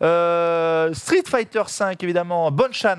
S1: euh, Street Fighter cinq, évidemment, Bonchan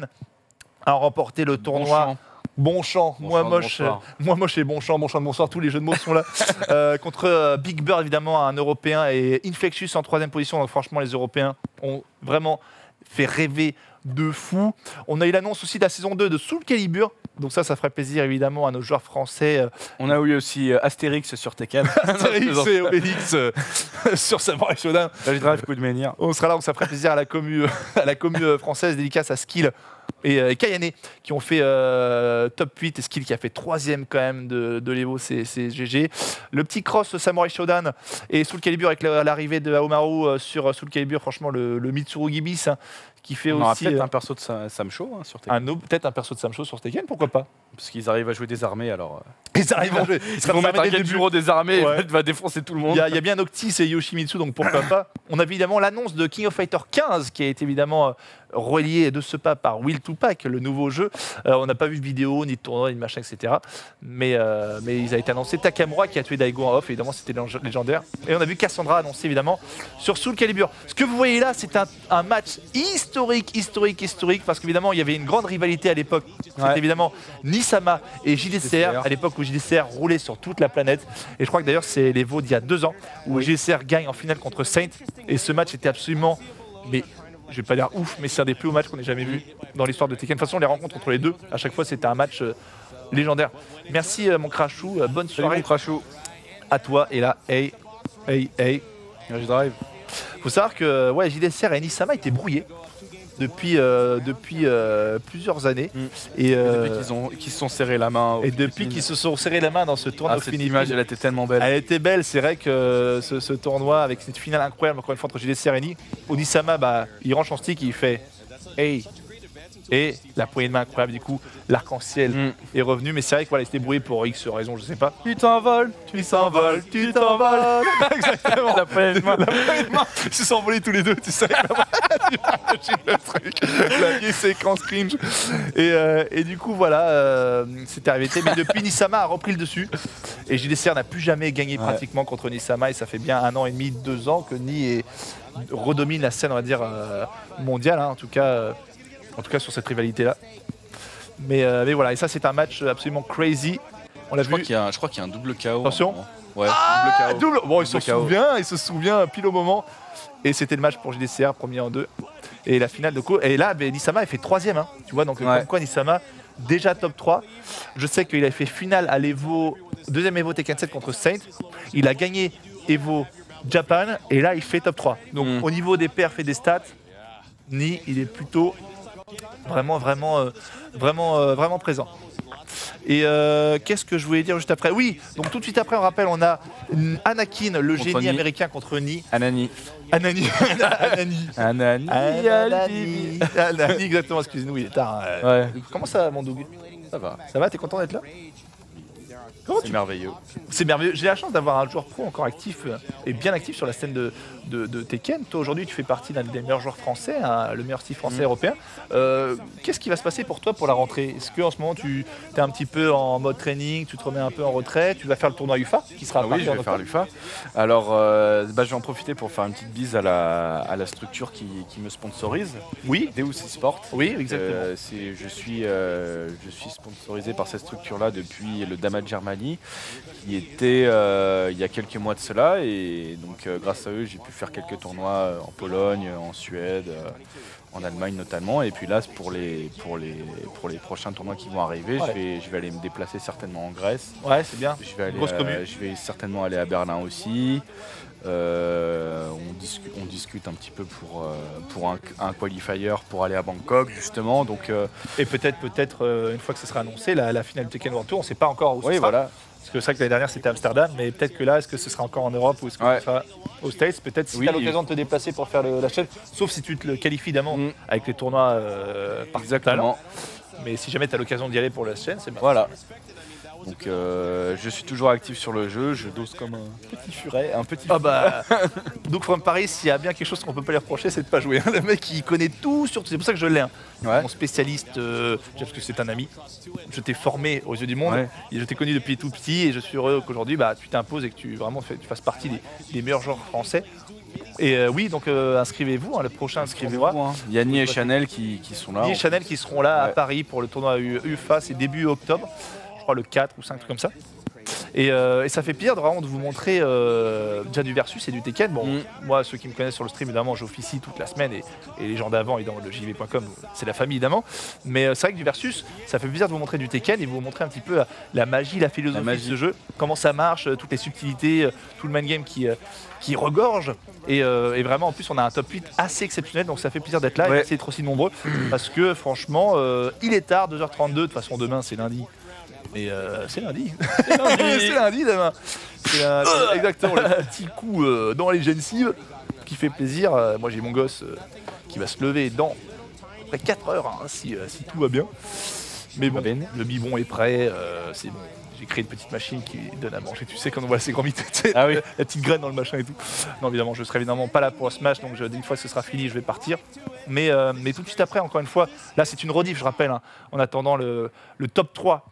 S1: a remporté le tournoi.
S2: Bon
S1: Bonchan,
S2: Bon
S1: moi
S2: chant,
S1: moche,
S2: bonsoir.
S1: euh, moi moche et Bonchan, Bonchan de bonsoir, tous les jeux de mots sont là. Euh, contre euh, Big Bird, évidemment, un Européen, et Infectious en troisième position. Donc franchement, les Européens ont vraiment fait rêver de fou. On a eu l'annonce aussi de la saison deux de Soul Calibur. Donc ça, ça ferait plaisir évidemment à nos joueurs français. euh,
S2: On a eu aussi euh, Astérix sur Tekken.
S1: Astérix et Obélix euh, sur Samurai Shodown.
S2: Là, je drive coup de menhir.
S1: On sera là, donc ça ferait plaisir à la commu, à la commu euh, française, dédicace à Skill et, euh, et Kayane qui ont fait euh, top huit, et Skill qui a fait troisième quand même de, de l'Evo, c'est c'est G G. Le petit cross Samurai Shodown et Soul Calibur avec la- l'arrivée de Aomaru euh, sur Soul Calibur, franchement le, le Mitsuru Gibis hein, qui fait
S2: On aura
S1: aussi
S2: peut-être
S1: euh,
S2: un perso de Sa- Samcho hein, sur Tekken.
S1: un autre- peut-être un perso de Samcho sur Tekken, pourquoi pas.
S2: Parce qu'ils arrivent à jouer des armées alors. euh,
S1: Ils arrivent à jouer. Ils
S2: Ils
S1: sera
S2: vont mettre un
S1: dès le début.
S2: Genjuro des armées,
S1: Ouais.
S2: il va défoncer tout le monde.
S1: Il y, a, il y a bien Noctis et Yoshimitsu, donc pourquoi pas. On a évidemment l'annonce de King of Fighter quinze qui a été évidemment euh, relié de ce pas par Will to Pack, le nouveau jeu. Euh, on n'a pas vu de vidéo, ni de tournoi, ni de machin, et cetera. Mais, euh, mais il a été annoncé Takamura qui a tué Daigo en off, évidemment c'était lég- légendaire. Et on a vu Cassandra annoncé évidemment sur Soul Calibur. Ce que vous voyez là, c'est un, un match historique, historique, historique, parce qu'évidemment il y avait une grande rivalité à l'époque. C'était
S2: Ouais.
S1: évidemment Nisama et J D C R, à l'époque où J D C R roulait sur toute la planète. Et je crois que d'ailleurs c'est les Vauds d'il y a deux ans où J D C R gagne en finale contre Saint. Et ce match était absolument, mais je vais pas dire ouf, mais c'est un des plus hauts matchs qu'on ait jamais vu dans l'histoire de Tekken. De toute façon, les rencontres entre les deux, à chaque fois c'était un match euh, légendaire. Merci euh, mon crachou, euh, bonne
S2: Salut
S1: soirée
S2: mon crachou.
S1: à toi. Et là, hey, hey, hey.
S2: Je drive.
S1: Faut savoir que ouais, J D C R et Nisama étaient brouillés depuis, euh, depuis euh, plusieurs années.
S2: Mm.
S1: Et, euh,
S2: Depuis qu'ils ont- qu'ils se sont serrés la main. aux
S1: et depuis
S2: Philippines.
S1: qu'ils se sont serrés la main dans ce tournoi
S2: Ah,
S1: au
S2: cette
S1: Philippines.
S2: image, elle était tellement belle.
S1: Elle était belle, c'est vrai que ce, ce tournoi avec cette finale incroyable encore une fois entre J D C R et Ni, Onisama bah, il range son stick et il fait hey, et la poignée de main incroyable, du coup l'arc-en-ciel
S2: Mm.
S1: est revenu, mais c'est vrai que voilà, il s'était brouillé pour X raison, je sais pas.
S2: Tu t'envoles,
S1: Tu t'envoles, tu t'envoles. Exactement.
S2: La poignée de main.
S1: La poignée de main. Ils se sont envolés tous les deux, tu sais. J'imagine le truc, la vieille séquence cringe. Et, euh, et du coup, voilà, euh, c'était arrivé. Mais depuis, Nisama a repris le dessus. Et J D C R n'a plus jamais gagné
S2: Ouais.
S1: pratiquement contre Nisama. Et ça fait bien un an et demi, deux ans que Ni est- redomine la scène, on va dire, euh, mondiale, hein, en tout cas. euh, en tout cas sur cette rivalité-là. Mais, euh, mais voilà, et ça c'est un match absolument crazy. On l'a
S2: Je crois
S1: vu.
S2: qu'il y a un- je crois qu'il y a un double K O.
S1: Attention.
S2: Ouais,
S1: Ah,
S2: double K O.
S1: double. Bon, il se
S2: Double K O.
S1: souvient, il se souvient pile au moment. Et c'était le match pour J D C R, premier en deux. Et la finale de coup. Et là, ben, Nisama a fait troisième. Hein, tu vois, donc
S2: Ouais.
S1: comme quoi Nisama, déjà top trois. Je sais qu'il a fait finale à l'Evo, deuxième Evo Tekken sept contre Saint. Il a gagné Evo Japan. Et là, il fait top trois. Donc
S2: Mm.
S1: au niveau des perfs et des stats, Ni, il est plutôt vraiment, vraiment, euh, vraiment, euh, vraiment présent. Et euh, qu'est-ce que je voulais dire juste après? Oui, donc tout de suite après, on rappelle, on a Anakin, le
S2: Contre
S1: génie
S2: Ni.
S1: américain contre Ni.
S2: Anani.
S1: Anani. Anani.
S2: Anani.
S1: Anani. Anani, exactement, excusez-nous, il est tard. hein.
S2: Ouais,
S1: Comment ça, mon Doug?
S2: ça va.
S1: Ça va, t'es content d'être là?
S2: C'est merveilleux.
S1: C'est merveilleux. J'ai la chance d'avoir un joueur pro encore actif euh, et bien actif sur la scène de, de, de Tekken. Toi, aujourd'hui, tu fais partie d'un des meilleurs joueurs français, hein, le meilleur style français
S2: Mmh.
S1: européen. Euh, Qu'est-ce qui va se passer pour toi pour la rentrée? Est-ce qu'en ce moment, tu es un petit peu en mode training, tu te remets un peu en retrait, tu vas faire le tournoi U F A qui sera à
S2: Ah oui,
S1: partir
S2: je vais
S1: de
S2: faire
S1: quand
S2: l'U F A. Alors, euh, bah, je vais en profiter pour faire une petite bise à la, à la structure qui, qui me sponsorise,
S1: Oui,
S2: Deus Sport.
S1: oui, exactement.
S2: Euh, c'est- je, suis, euh, je suis sponsorisé par cette structure-là depuis le Dama de Germany, qui était euh, il y a quelques mois de cela. Et donc, euh, grâce à eux, j'ai pu faire quelques tournois euh, en Pologne, en Suède, euh, en Allemagne notamment. Et puis là, pour les, pour les, pour les prochains tournois qui vont arriver,
S1: Ouais.
S2: je, vais, je vais aller me déplacer certainement en Grèce.
S1: Ouais, c'est bien.
S2: Je vais, aller,
S1: Grosse commu.
S2: euh, je vais certainement aller à Berlin aussi. Euh, on, discu- on discute un petit peu pour, euh, pour un, un qualifier pour aller à Bangkok justement. Donc euh,
S1: Et peut-être, peut-être une fois que ce sera annoncé, la, la finale du Tekken World Tour, on ne sait pas encore où ce
S2: oui,
S1: sera.
S2: voilà.
S1: Parce que c'est vrai que l'année dernière c'était Amsterdam, mais peut-être que là, est-ce que ce sera encore en Europe ou est-ce que
S2: Ouais.
S1: ce sera aux States? Peut-être si
S2: Oui.
S1: tu as l'occasion de te déplacer pour faire le- la chaîne, sauf si tu te le qualifies évidemment
S2: Mm.
S1: avec les tournois euh, par talent.
S2: Exactement.
S1: Mais si jamais tu as l'occasion d'y aller pour la chaîne, c'est bien.
S2: Voilà. Donc euh, je suis toujours actif sur le jeu, je dose comme un petit furet, un petit
S1: Ah bah, donc From Paris, s'il y a bien quelque chose qu'on peut pas lui reprocher, c'est de pas jouer. Le mec, il connaît tout sur tout. C'est pour ça que je l'ai. Hein.
S2: Ouais.
S1: Mon spécialiste, euh, déjà parce que c'est un ami. Je t'ai formé aux yeux du monde.
S2: Ouais.
S1: Et je t'ai connu depuis tout petit et je suis heureux qu'aujourd'hui, bah, tu t'imposes et que tu vraiment fais- tu fasses partie des, des meilleurs joueurs français. Et euh, oui, donc euh, inscrivez-vous, hein, le prochain
S2: Inscrivez-vous.
S1: tournoi.
S2: Hein. Yanni et Chanel qui, qui sont là.
S1: Guy et Chanel qui seront là à
S2: Ouais.
S1: Paris pour le tournoi U- UFA, c'est début octobre, je crois le quatre ou cinq trucs comme ça. Et, euh, et ça fait plaisir de vraiment de vous montrer euh, déjà du versus et du Tekken. Bon,
S2: Mm.
S1: moi, ceux qui me connaissent sur le stream, évidemment, j'officie toute la semaine et, et les gens d'avant, évidemment, le J V point com, c'est la famille, évidemment. Mais euh, c'est vrai que du versus, ça fait plaisir de vous montrer du Tekken et de vous montrer un petit peu la, la magie, la philosophie
S2: La magie.
S1: de ce jeu, comment ça marche, euh, toutes les subtilités, euh, tout le main game qui, euh, qui regorge. Et, euh, et vraiment, en plus, on a un top huit assez exceptionnel, donc ça fait plaisir d'être là et
S2: Ouais.
S1: merci d'être aussi nombreux. Parce que franchement, euh, il est tard, deux heures trente-deux, de toute façon, demain, c'est lundi. Et euh, c'est lundi. C'est lundi. C'est lundi demain. C'est un- c'est exactement le petit coup euh, dans les gencives qui fait plaisir. Euh, moi j'ai mon gosse euh, qui va se lever dans à peu près quatre heures hein, si, euh, si tout va bien. Mais bon,
S2: bene.
S1: le biberon est prêt, euh, c'est bon. J'ai créé une petite machine qui donne à manger. Tu sais quand on voit ces grands mythes, tu sais,
S2: Ah oui.
S1: la petite graine dans le machin et tout. Non évidemment je serai évidemment pas là pour le Smash, donc je, une fois que ce sera fini je vais partir. Mais, euh, mais tout de suite après, encore une fois, là c'est une rediff, je rappelle, hein, en attendant le, le top trois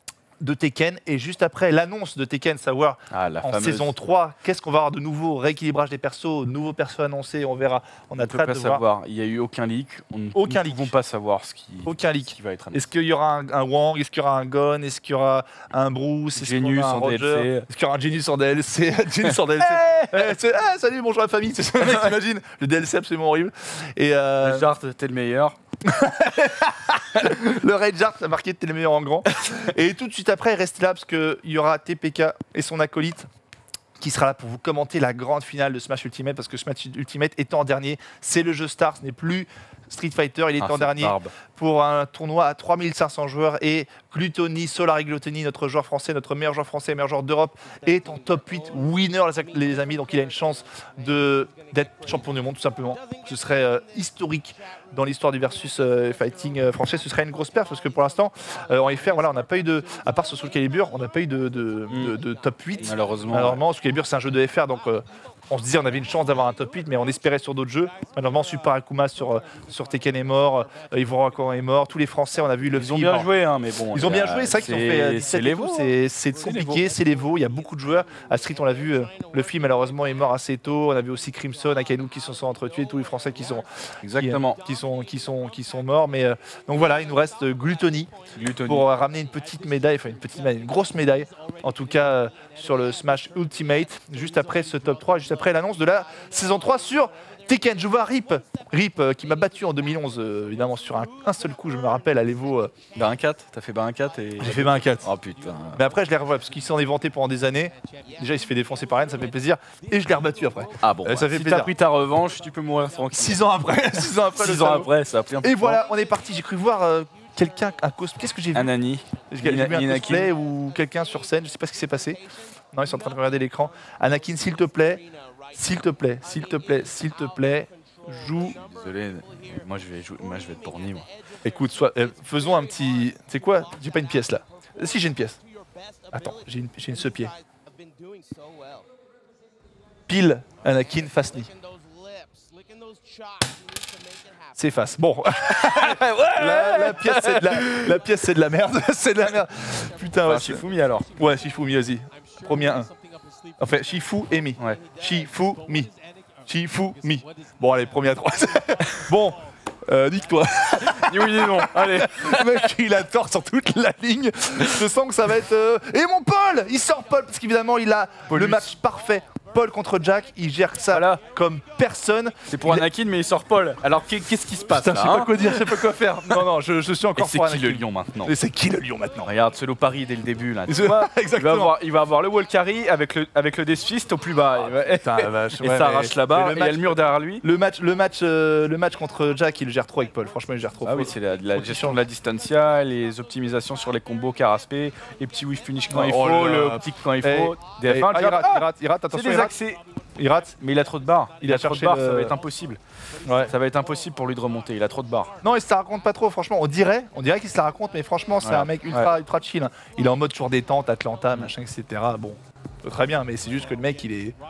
S1: de Tekken et juste après l'annonce de Tekken, savoir
S2: Ah, la
S1: en
S2: fameuse.
S1: saison trois, qu'est-ce qu'on va avoir de nouveau, rééquilibrage des persos, nouveaux persos annoncés, on verra. On a
S2: On ne peut
S1: très hâte
S2: pas
S1: de voir.
S2: savoir. Il n'y a eu aucun leak. On ne
S1: Aucun
S2: nous
S1: leak.
S2: pouvons pas savoir ce qui,
S1: Aucun
S2: ce
S1: leak.
S2: qui va être annoncé.
S1: Est-ce qu'il y aura un, un Wang, est-ce qu'il y aura un Gon, est-ce qu'il y aura un Bruce, est-ce qu'il y
S2: Genius
S1: aura un
S2: en
S1: Roger,
S2: D L C.
S1: est-ce qu'il y aura un Genius en D L C, Genius en D L C. Eh, c'est- ah, salut, bonjour la famille, c'est ça, mec, imagine, le D L C absolument horrible. Et euh,
S2: Jart, t'es le meilleur.
S1: le Reinhardt a marqué t'es le meilleur en grand. Et tout de suite après, restez là parce qu'il y aura T P K et son acolyte qui sera là pour vous commenter la grande finale de Smash Ultimate parce que Smash Ultimate étant en dernier, c'est le jeu star, ce n'est plus Street Fighter, il est
S2: Ah,
S1: en
S2: cette
S1: dernier
S2: barbe.
S1: pour un tournoi à trois mille cinq cents joueurs et Gluttony, Solari Gluttony, notre joueur français, notre meilleur joueur français, meilleur joueur d'Europe, est en top huit winner les amis, donc il a une chance de d'être champion du monde tout simplement. Ce serait euh, historique dans l'histoire du versus euh, fighting euh, français, ce serait une grosse perte parce que pour l'instant euh, en F R, voilà, on n'a pas eu de, à part sur Soul Calibur, on n'a pas eu de, de, de- de top huit.
S2: Malheureusement.
S1: Malheureusement, Soul Calibur c'est un jeu de F R donc euh, on se disait on avait une chance d'avoir un top huit mais on espérait sur d'autres jeux. Malheureusement Super Akuma sur, euh, sur Tekken est mort, euh, Yvon Rakoran est mort, tous les Français on a vu le
S2: Ils ont bien joué, hein, mais bon.
S1: Ils ont
S2: il y
S1: bien
S2: a-
S1: joué, c'est vrai qu'ils ont fait euh,
S2: c'est
S1: dix-sept et
S2: les
S1: tout,
S2: veaux.
S1: c'est c'est
S2: C'est les
S1: compliqué, c'est les veaux, il y a beaucoup de joueurs. À Street, on l'a vu, euh, le film malheureusement est mort assez tôt. On a vu aussi Crimson, Akainu qui se sont entretués, tous les Français qui sont,
S2: Exactement.
S1: qui, qui sont, qui sont, qui sont morts. Mais euh, donc voilà, il nous reste euh, Gluttony
S2: Gluttony.
S1: pour euh, ramener une petite médaille, enfin une petite médaille, une grosse médaille, en tout cas euh, sur le Smash Ultimate, juste après ce top trois, juste après l'annonce de la saison trois sur Tekken. Je vois Rip, Rip euh, qui m'a battu en deux mille onze, euh, évidemment sur un, un seul coup, je me rappelle à l'Evo. euh,
S2: Bah un quatre, t'as fait bah un quatre et.
S1: J'ai fait vingt quatre.
S2: Oh putain.
S1: Mais après, je l'ai revu parce qu'il s'en est vanté pendant des années. Déjà, il se fait défoncer par Rennes, ça fait plaisir. Et je l'ai rebattu après.
S2: Ah bon,
S1: Euh, ça
S2: bah,
S1: fait
S2: si
S1: plaisir.
S2: t'as pris ta revanche, tu peux mourir tranquille.
S1: Six ans après. Six ans après. le
S2: Six ans
S1: salaud.
S2: après, ça a pris un peu
S1: Et
S2: de
S1: voilà, on est parti. J'ai cru voir euh, quelqu'un, un cosplay. Qu'est-ce que j'ai vu
S2: temps. Anani.
S1: J'ai j'ai
S2: Nina-
S1: vu un
S2: Nina
S1: cosplay
S2: Kim.
S1: ou quelqu'un sur scène. Je sais pas ce qui s'est passé. Non, ils sont en train de regarder l'écran. Anakin, s'il te plaît. S'il te plaît. S'il te plaît. S'il te plaît. Joue.
S2: Désolé, moi je vais jouer, moi je vais être porni moi.
S1: Écoute, soit, euh, faisons un petit. C'est quoi J'ai pas une pièce là. Si, j'ai une pièce. Attends, j'ai une, j'ai une ce-pied. Pile, Anakin, face knee. C'est face. Bon. la, la pièce, c'est de la, la pièce, c'est de la merde. c'est de la merde. Putain, ouais.
S2: Enfin, Shifumi alors.
S1: Ouais, Shifumi, vas-y. Premier un. Enfin, Shifu et Mi.
S2: Ouais.
S1: Shifu, Mi. Shifu, Mi. Bon, allez, premier à trois. Bon, euh, nique-toi.
S2: Ni oui ni non. Allez.
S1: Le mec, il a tort sur toute la ligne. Je sens que ça va être... Euh... Et mon Paul! Il sort Paul, parce qu'évidemment, il a
S2: Paulus.
S1: le match parfait. Paul contre Jack, il gère ça
S2: Voilà.
S1: comme personne.
S2: C'est pour
S1: Il-
S2: Anakin, mais il sort Paul. Alors qu'est-ce qui se passe
S1: Putain, je
S2: là
S1: sais pas
S2: hein
S1: quoi dire, je sais pas quoi faire. Non, non, je, je suis
S2: Et
S1: encore
S2: c'est
S1: pour
S2: qui
S1: Anakin.
S2: le lion maintenant?
S1: Et c'est qui le lion maintenant?
S2: Regarde, solo pari dès le début là. Tu
S1: Je-
S2: vois, il, va
S1: Exactement.
S2: avoir, il va avoir le wall carry avec le, avec le Death Fist au plus bas. et, ouais,
S1: Putain, la vache,
S2: et
S1: ouais,
S2: ça
S1: mais-
S2: arrache la barre,
S1: mais
S2: et
S1: le
S2: il y a
S1: match-
S2: le mur derrière lui.
S1: Le match, le, match, euh, le match contre Jack, il le gère trop avec Paul. Franchement, il le gère trop.
S2: Ah oui, c'est la, la gestion de la distancia, les optimisations sur les combos Caraspé, les petits whiff punish quand il
S1: Oh
S2: faut,
S1: là
S2: le
S1: là.
S2: optique quand il
S1: Eh,
S2: faut.
S1: Eh,
S2: D F un,
S1: ah, il rate, il rate, il rate,
S2: c'est
S1: attention,
S2: des
S1: il rate.
S2: accès.
S1: Il rate.
S2: Mais il a trop de barres.
S1: Il
S2: Il
S1: a
S2: a trop de
S1: cherché
S2: barres,
S1: le-
S2: ça va être impossible.
S1: Ouais.
S2: Ça va être impossible pour lui de remonter, il a trop de barres.
S1: Non, il se la raconte pas trop, franchement. On dirait, on dirait qu'il se la raconte, mais franchement, c'est
S2: Voilà.
S1: un mec ultra, ultra chill. hein. Il est en mode toujours détente, Atlanta, machin, et cetera. Bon, très bien, mais c'est juste que le mec, il est.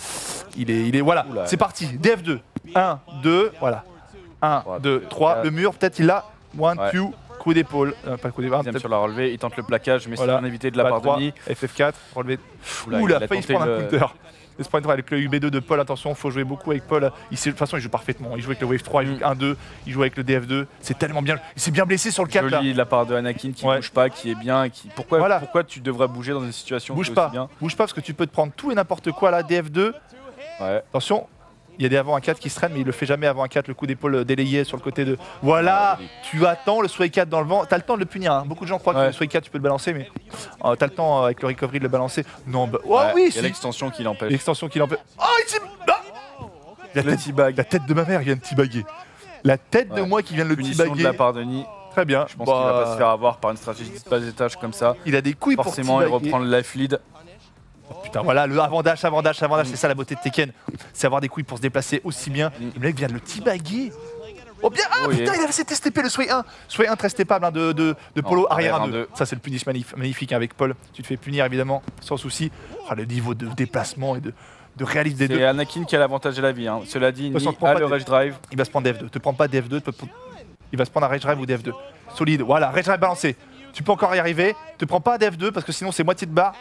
S1: Il est. Il est voilà,
S2: Oula.
S1: c'est parti. D F deux. un, deux, voilà. un,
S2: Trois,
S1: deux, trois.
S2: quatre.
S1: Le mur, peut-être il l'a. one,
S2: Ouais.
S1: deux, coup d'épaule. Euh, pas coup d'épaule,
S2: Deuxième
S1: peut-être.
S2: sur la relevée, il tente le plaquage, mais
S1: Voilà.
S2: c'est bien évité de la
S1: Pas
S2: part
S1: trois,
S2: de Ni.
S1: F F quatre, relevé.
S2: Oula,
S1: Ouh, il
S2: il
S1: a
S2: a
S1: failli se
S2: tenté
S1: prendre un
S2: le-
S1: counter. Il se prend une avec le B deux de Paul, attention, faut jouer beaucoup avec Paul. Il sait- de toute façon, il joue parfaitement. Il joue avec le Wave trois, il joue avec un deux, il joue avec le D F deux. C'est tellement bien. Il s'est bien blessé sur le quatre là.
S2: Joli de la part de Anakin qui
S1: Ouais.
S2: bouge pas, qui est bien. Qui... Pourquoi,
S1: Voilà.
S2: pourquoi tu devrais bouger dans une situation
S1: Bouge
S2: qui est
S1: pas,
S2: aussi bien
S1: bouge pas parce que tu peux te prendre tout et n'importe quoi là, D F deux.
S2: Ouais.
S1: Attention, il y a des avant un quatre qui se traînent, mais il le fait jamais avant un quatre, le coup d'épaule délayé sur le côté de. Voilà,
S2: Ah, oui.
S1: tu attends le sway quatre dans le vent. T'as le temps de le punir. hein. Beaucoup de gens croient que
S2: Ouais.
S1: le sway quatre tu peux le balancer, mais euh, t'as le temps euh, avec le recovery de le balancer. Non, bah. Oh
S2: Ouais,
S1: oui,
S2: il y a
S1: c'est
S2: l'extension qui l'empêche.
S1: l'extension qui l'empêche. Oh, il s'est. Ah la,
S2: Le
S1: tête,
S2: teabag.
S1: la tête de ma mère vient de teabaguer. La tête de
S2: Ouais.
S1: moi qui vient de le
S2: Punition de
S1: teabaguer.
S2: la part de Ni.
S1: Très bien.
S2: Je pense
S1: Bah,
S2: qu'il va pas se faire avoir par une stratégie de bas étage comme ça.
S1: Il a des couilles
S2: Forcément,
S1: pour
S2: il
S1: teabaguer.
S2: reprend le life lead.
S1: Putain, voilà, le avant dash, avant dash, avant dash, c'est ça la beauté de Tekken. C'est avoir des couilles pour se déplacer aussi bien.
S2: Mm.
S1: Le mec vient de le teabaguer. Oh bien, ah
S2: Oh,
S1: putain,
S2: yeah.
S1: il avait cet S T P, le Sway un. Sway un très stépable hein, de, de, de Polo,
S2: Non,
S1: arrière
S2: arrière
S1: un
S2: un
S1: deux.
S2: deux.
S1: Ça, c'est le punish magnif- magnifique hein, avec Paul. Tu te fais punir évidemment, sans souci. Ah, le niveau de déplacement et de, de réalisme des
S2: C'est
S1: deux.
S2: Anakin qui a l'avantage de la vie. hein. Cela dit,
S1: De toute façon,
S2: Ni
S1: te prends
S2: a
S1: pas
S2: le
S1: des-
S2: rage drive.
S1: Il va se prendre D F deux. Te prends pas D F deux, te- il va se prendre un Rage Drive ou D F deux. Solide, voilà, Rage Drive balancé. Tu peux encore y arriver. Te prends pas un D F deux parce que sinon c'est moitié de barre.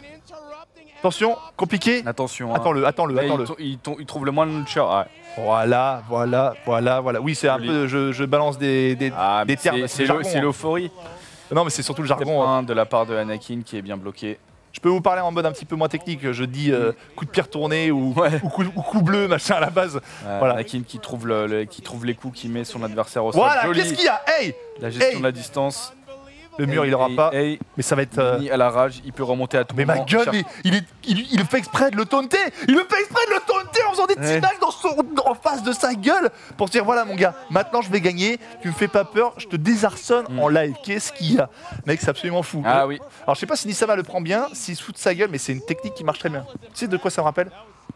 S1: Attention, compliqué.
S2: Attention. hein.
S1: Attends-le, attends-le,
S2: Là,
S1: attends-le.
S2: il, to- il to- il trouve le moins de launcher. Ouais.
S1: Voilà, voilà, voilà, voilà. Oui, c'est un
S2: Joli.
S1: peu, je, je balance des, des,
S2: Ah,
S1: des
S2: mais
S1: termes.
S2: c'est-
S1: c'est
S2: c'est
S1: le
S2: l'eu-
S1: jargon,
S2: c'est
S1: hein.
S2: l'euphorie.
S1: Non, mais c'est surtout le
S2: Step
S1: jargon. hein.
S2: un de la part de Anakin qui est bien bloqué.
S1: Je peux vous parler en mode un petit peu moins technique. Je dis euh, coup de pierre tourné ou,
S2: Ouais.
S1: ou, coup, ou coup bleu, machin à la base.
S2: Euh,
S1: Voilà.
S2: Anakin qui trouve, le, le- qui trouve les coups qu'il met son adversaire au sol.
S1: Voilà,
S2: Joli.
S1: qu'est-ce qu'il y a? Hey,
S2: La gestion
S1: Hey.
S2: de la distance.
S1: le mur, il aura
S2: Hey,
S1: pas.
S2: hey,
S1: Mais ça va être. euh,
S2: Ni à la rage, il peut remonter à tout
S1: Mais ma
S2: moment.
S1: gueule,
S2: Cher-
S1: mais il, est, il, il fait exprès de le taunter. Il le fait exprès de le taunter en faisant des
S2: Ouais.
S1: teabags dans son, en face de sa gueule pour se dire voilà mon gars, maintenant je vais gagner. Tu me fais pas peur, je te désarçonne
S2: Mm.
S1: en live. Qu'est-ce qu'il y a, mec? C'est absolument fou.
S2: Ah oui.
S1: Alors je sais pas si Nisama le prend bien, s'il se fout de sa gueule, mais c'est une technique qui marche très bien. Tu sais de quoi ça me rappelle?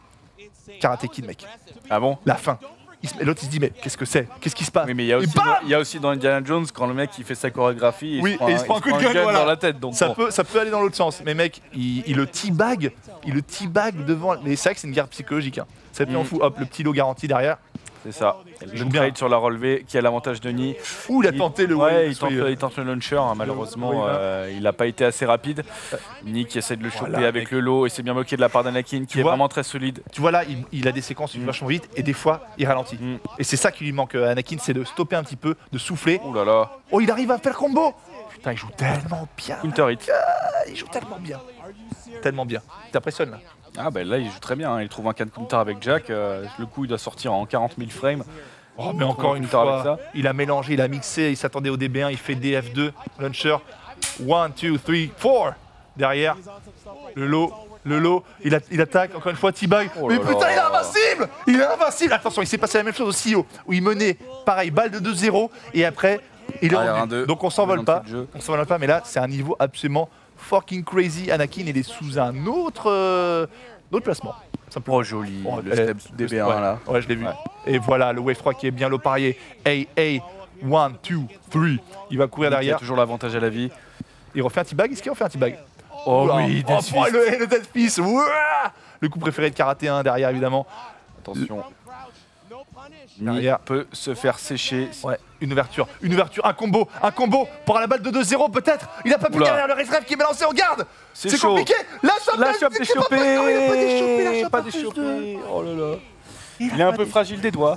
S1: Karate Kid, mec.
S2: Ah bon?
S1: La fin. Il se- et l'autre il se dit mais qu'est-ce que c'est? Qu'est-ce qui se passe?
S2: Oui, mais il y, a
S1: Et
S2: aussi
S1: bam
S2: dans, il y a aussi dans Indiana Jones quand le mec il fait sa chorégraphie,
S1: Oui,
S2: il,
S1: et il se prend un coup de gueule, voilà.
S2: dans la tête. Donc
S1: Ça
S2: bon.
S1: peut, ça peut aller dans l'autre sens, mais mec, il, il le teabag, il le teabag devant. Mais c'est vrai que c'est une guerre psychologique. Hein. Ça peut en
S2: Mm.
S1: fou. Hop, le petit lot garanti derrière.
S2: C'est ça.
S1: joue
S2: Le
S1: bien.
S2: trade sur la relevée qui a l'avantage de Ni.
S1: Ouh, il a tenté le
S2: ouais,
S1: wave,
S2: il tente,
S1: soyez-
S2: il tente le launcher, hein, malheureusement
S1: Oui, voilà.
S2: euh, il n'a pas été assez rapide. Ni qui essaie de le choper
S1: Voilà,
S2: avec
S1: mec.
S2: le lot et c'est bien bloqué de la part d'Anakin qui
S1: Tu
S2: est
S1: vois
S2: vraiment très solide.
S1: Tu vois là, il, il a des séquences
S2: Mm.
S1: vachement vite et des fois il ralentit.
S2: Mm.
S1: Et c'est ça qui lui manque à Anakin, c'est de stopper un petit peu, de souffler.
S2: Ouh là là,
S1: Oh, il arrive à faire combo. Putain, il joue tellement bien.
S2: counter hit.
S1: Ah, il joue tellement bien. Tellement bien. T'impressionnes là.
S2: Ah bah là il joue très bien, hein. Il trouve un can counter avec Jack, euh, le coup il doit sortir en quarante mille frames.
S1: Oh, mais encore une
S2: counter avec
S1: fois,
S2: ça.
S1: il a mélangé, il a mixé, il s'attendait au D B un, il fait D F deux, launcher. one, two, three, four. Derrière, le lot, le lot, il, a- il attaque, encore une fois, T-Bag.
S2: Oh
S1: mais
S2: là
S1: putain,
S2: là.
S1: il est invincible. Il est invincible. Attention, il s'est passé la même chose au C E O, où il menait, pareil, balle de deux zéro, et après, il est
S2: Arrière
S1: revenu.
S2: un deux,
S1: Donc on s'envole
S2: d'entrée
S1: pas,
S2: de jeu.
S1: on s'envole pas, mais là, c'est un niveau absolument fucking crazy. Anakin, il est sous un autre, euh, autre placement. Simplement.
S2: Oh joli,
S1: Oh,
S2: le
S1: eh,
S2: step D B un
S1: ouais,
S2: là.
S1: Ouais, je l'ai vu.
S2: Ouais.
S1: Et voilà, le Wave trois qui est bien low parié. Hey, hey, one, two, three. Il va courir
S2: Il a
S1: derrière.
S2: toujours l'avantage à la vie.
S1: Il refait un T-bag. Est-ce qu'il refait un T-bag?
S2: Oh
S1: Oula.
S2: oui,
S1: oh,
S2: Death
S1: boy,
S2: Fist.
S1: le, le Death Fist. Ouah. Le coup préféré de Karaté un derrière, évidemment.
S2: Attention. Ni
S1: Derrière.
S2: peut se faire sécher.
S1: Ouais, une ouverture, une ouverture, un combo, un combo pour la balle de deux zéro peut-être. Il a pas pu
S2: Oula.
S1: derrière le réserve qui est balancé, on garde.
S2: C'est
S1: C'est
S2: chaud.
S1: compliqué. La chope,
S2: La
S1: elle-
S2: chope
S1: c'est
S2: déchopée.
S1: pas possible. Non, il a pas déchopé, la chope
S2: Pas
S1: a plus
S2: déchopé.
S1: de-
S2: Oh là là.
S1: Il,
S2: Il est
S1: a
S2: un
S1: pas
S2: peu
S1: dé-
S2: fragile des doigts.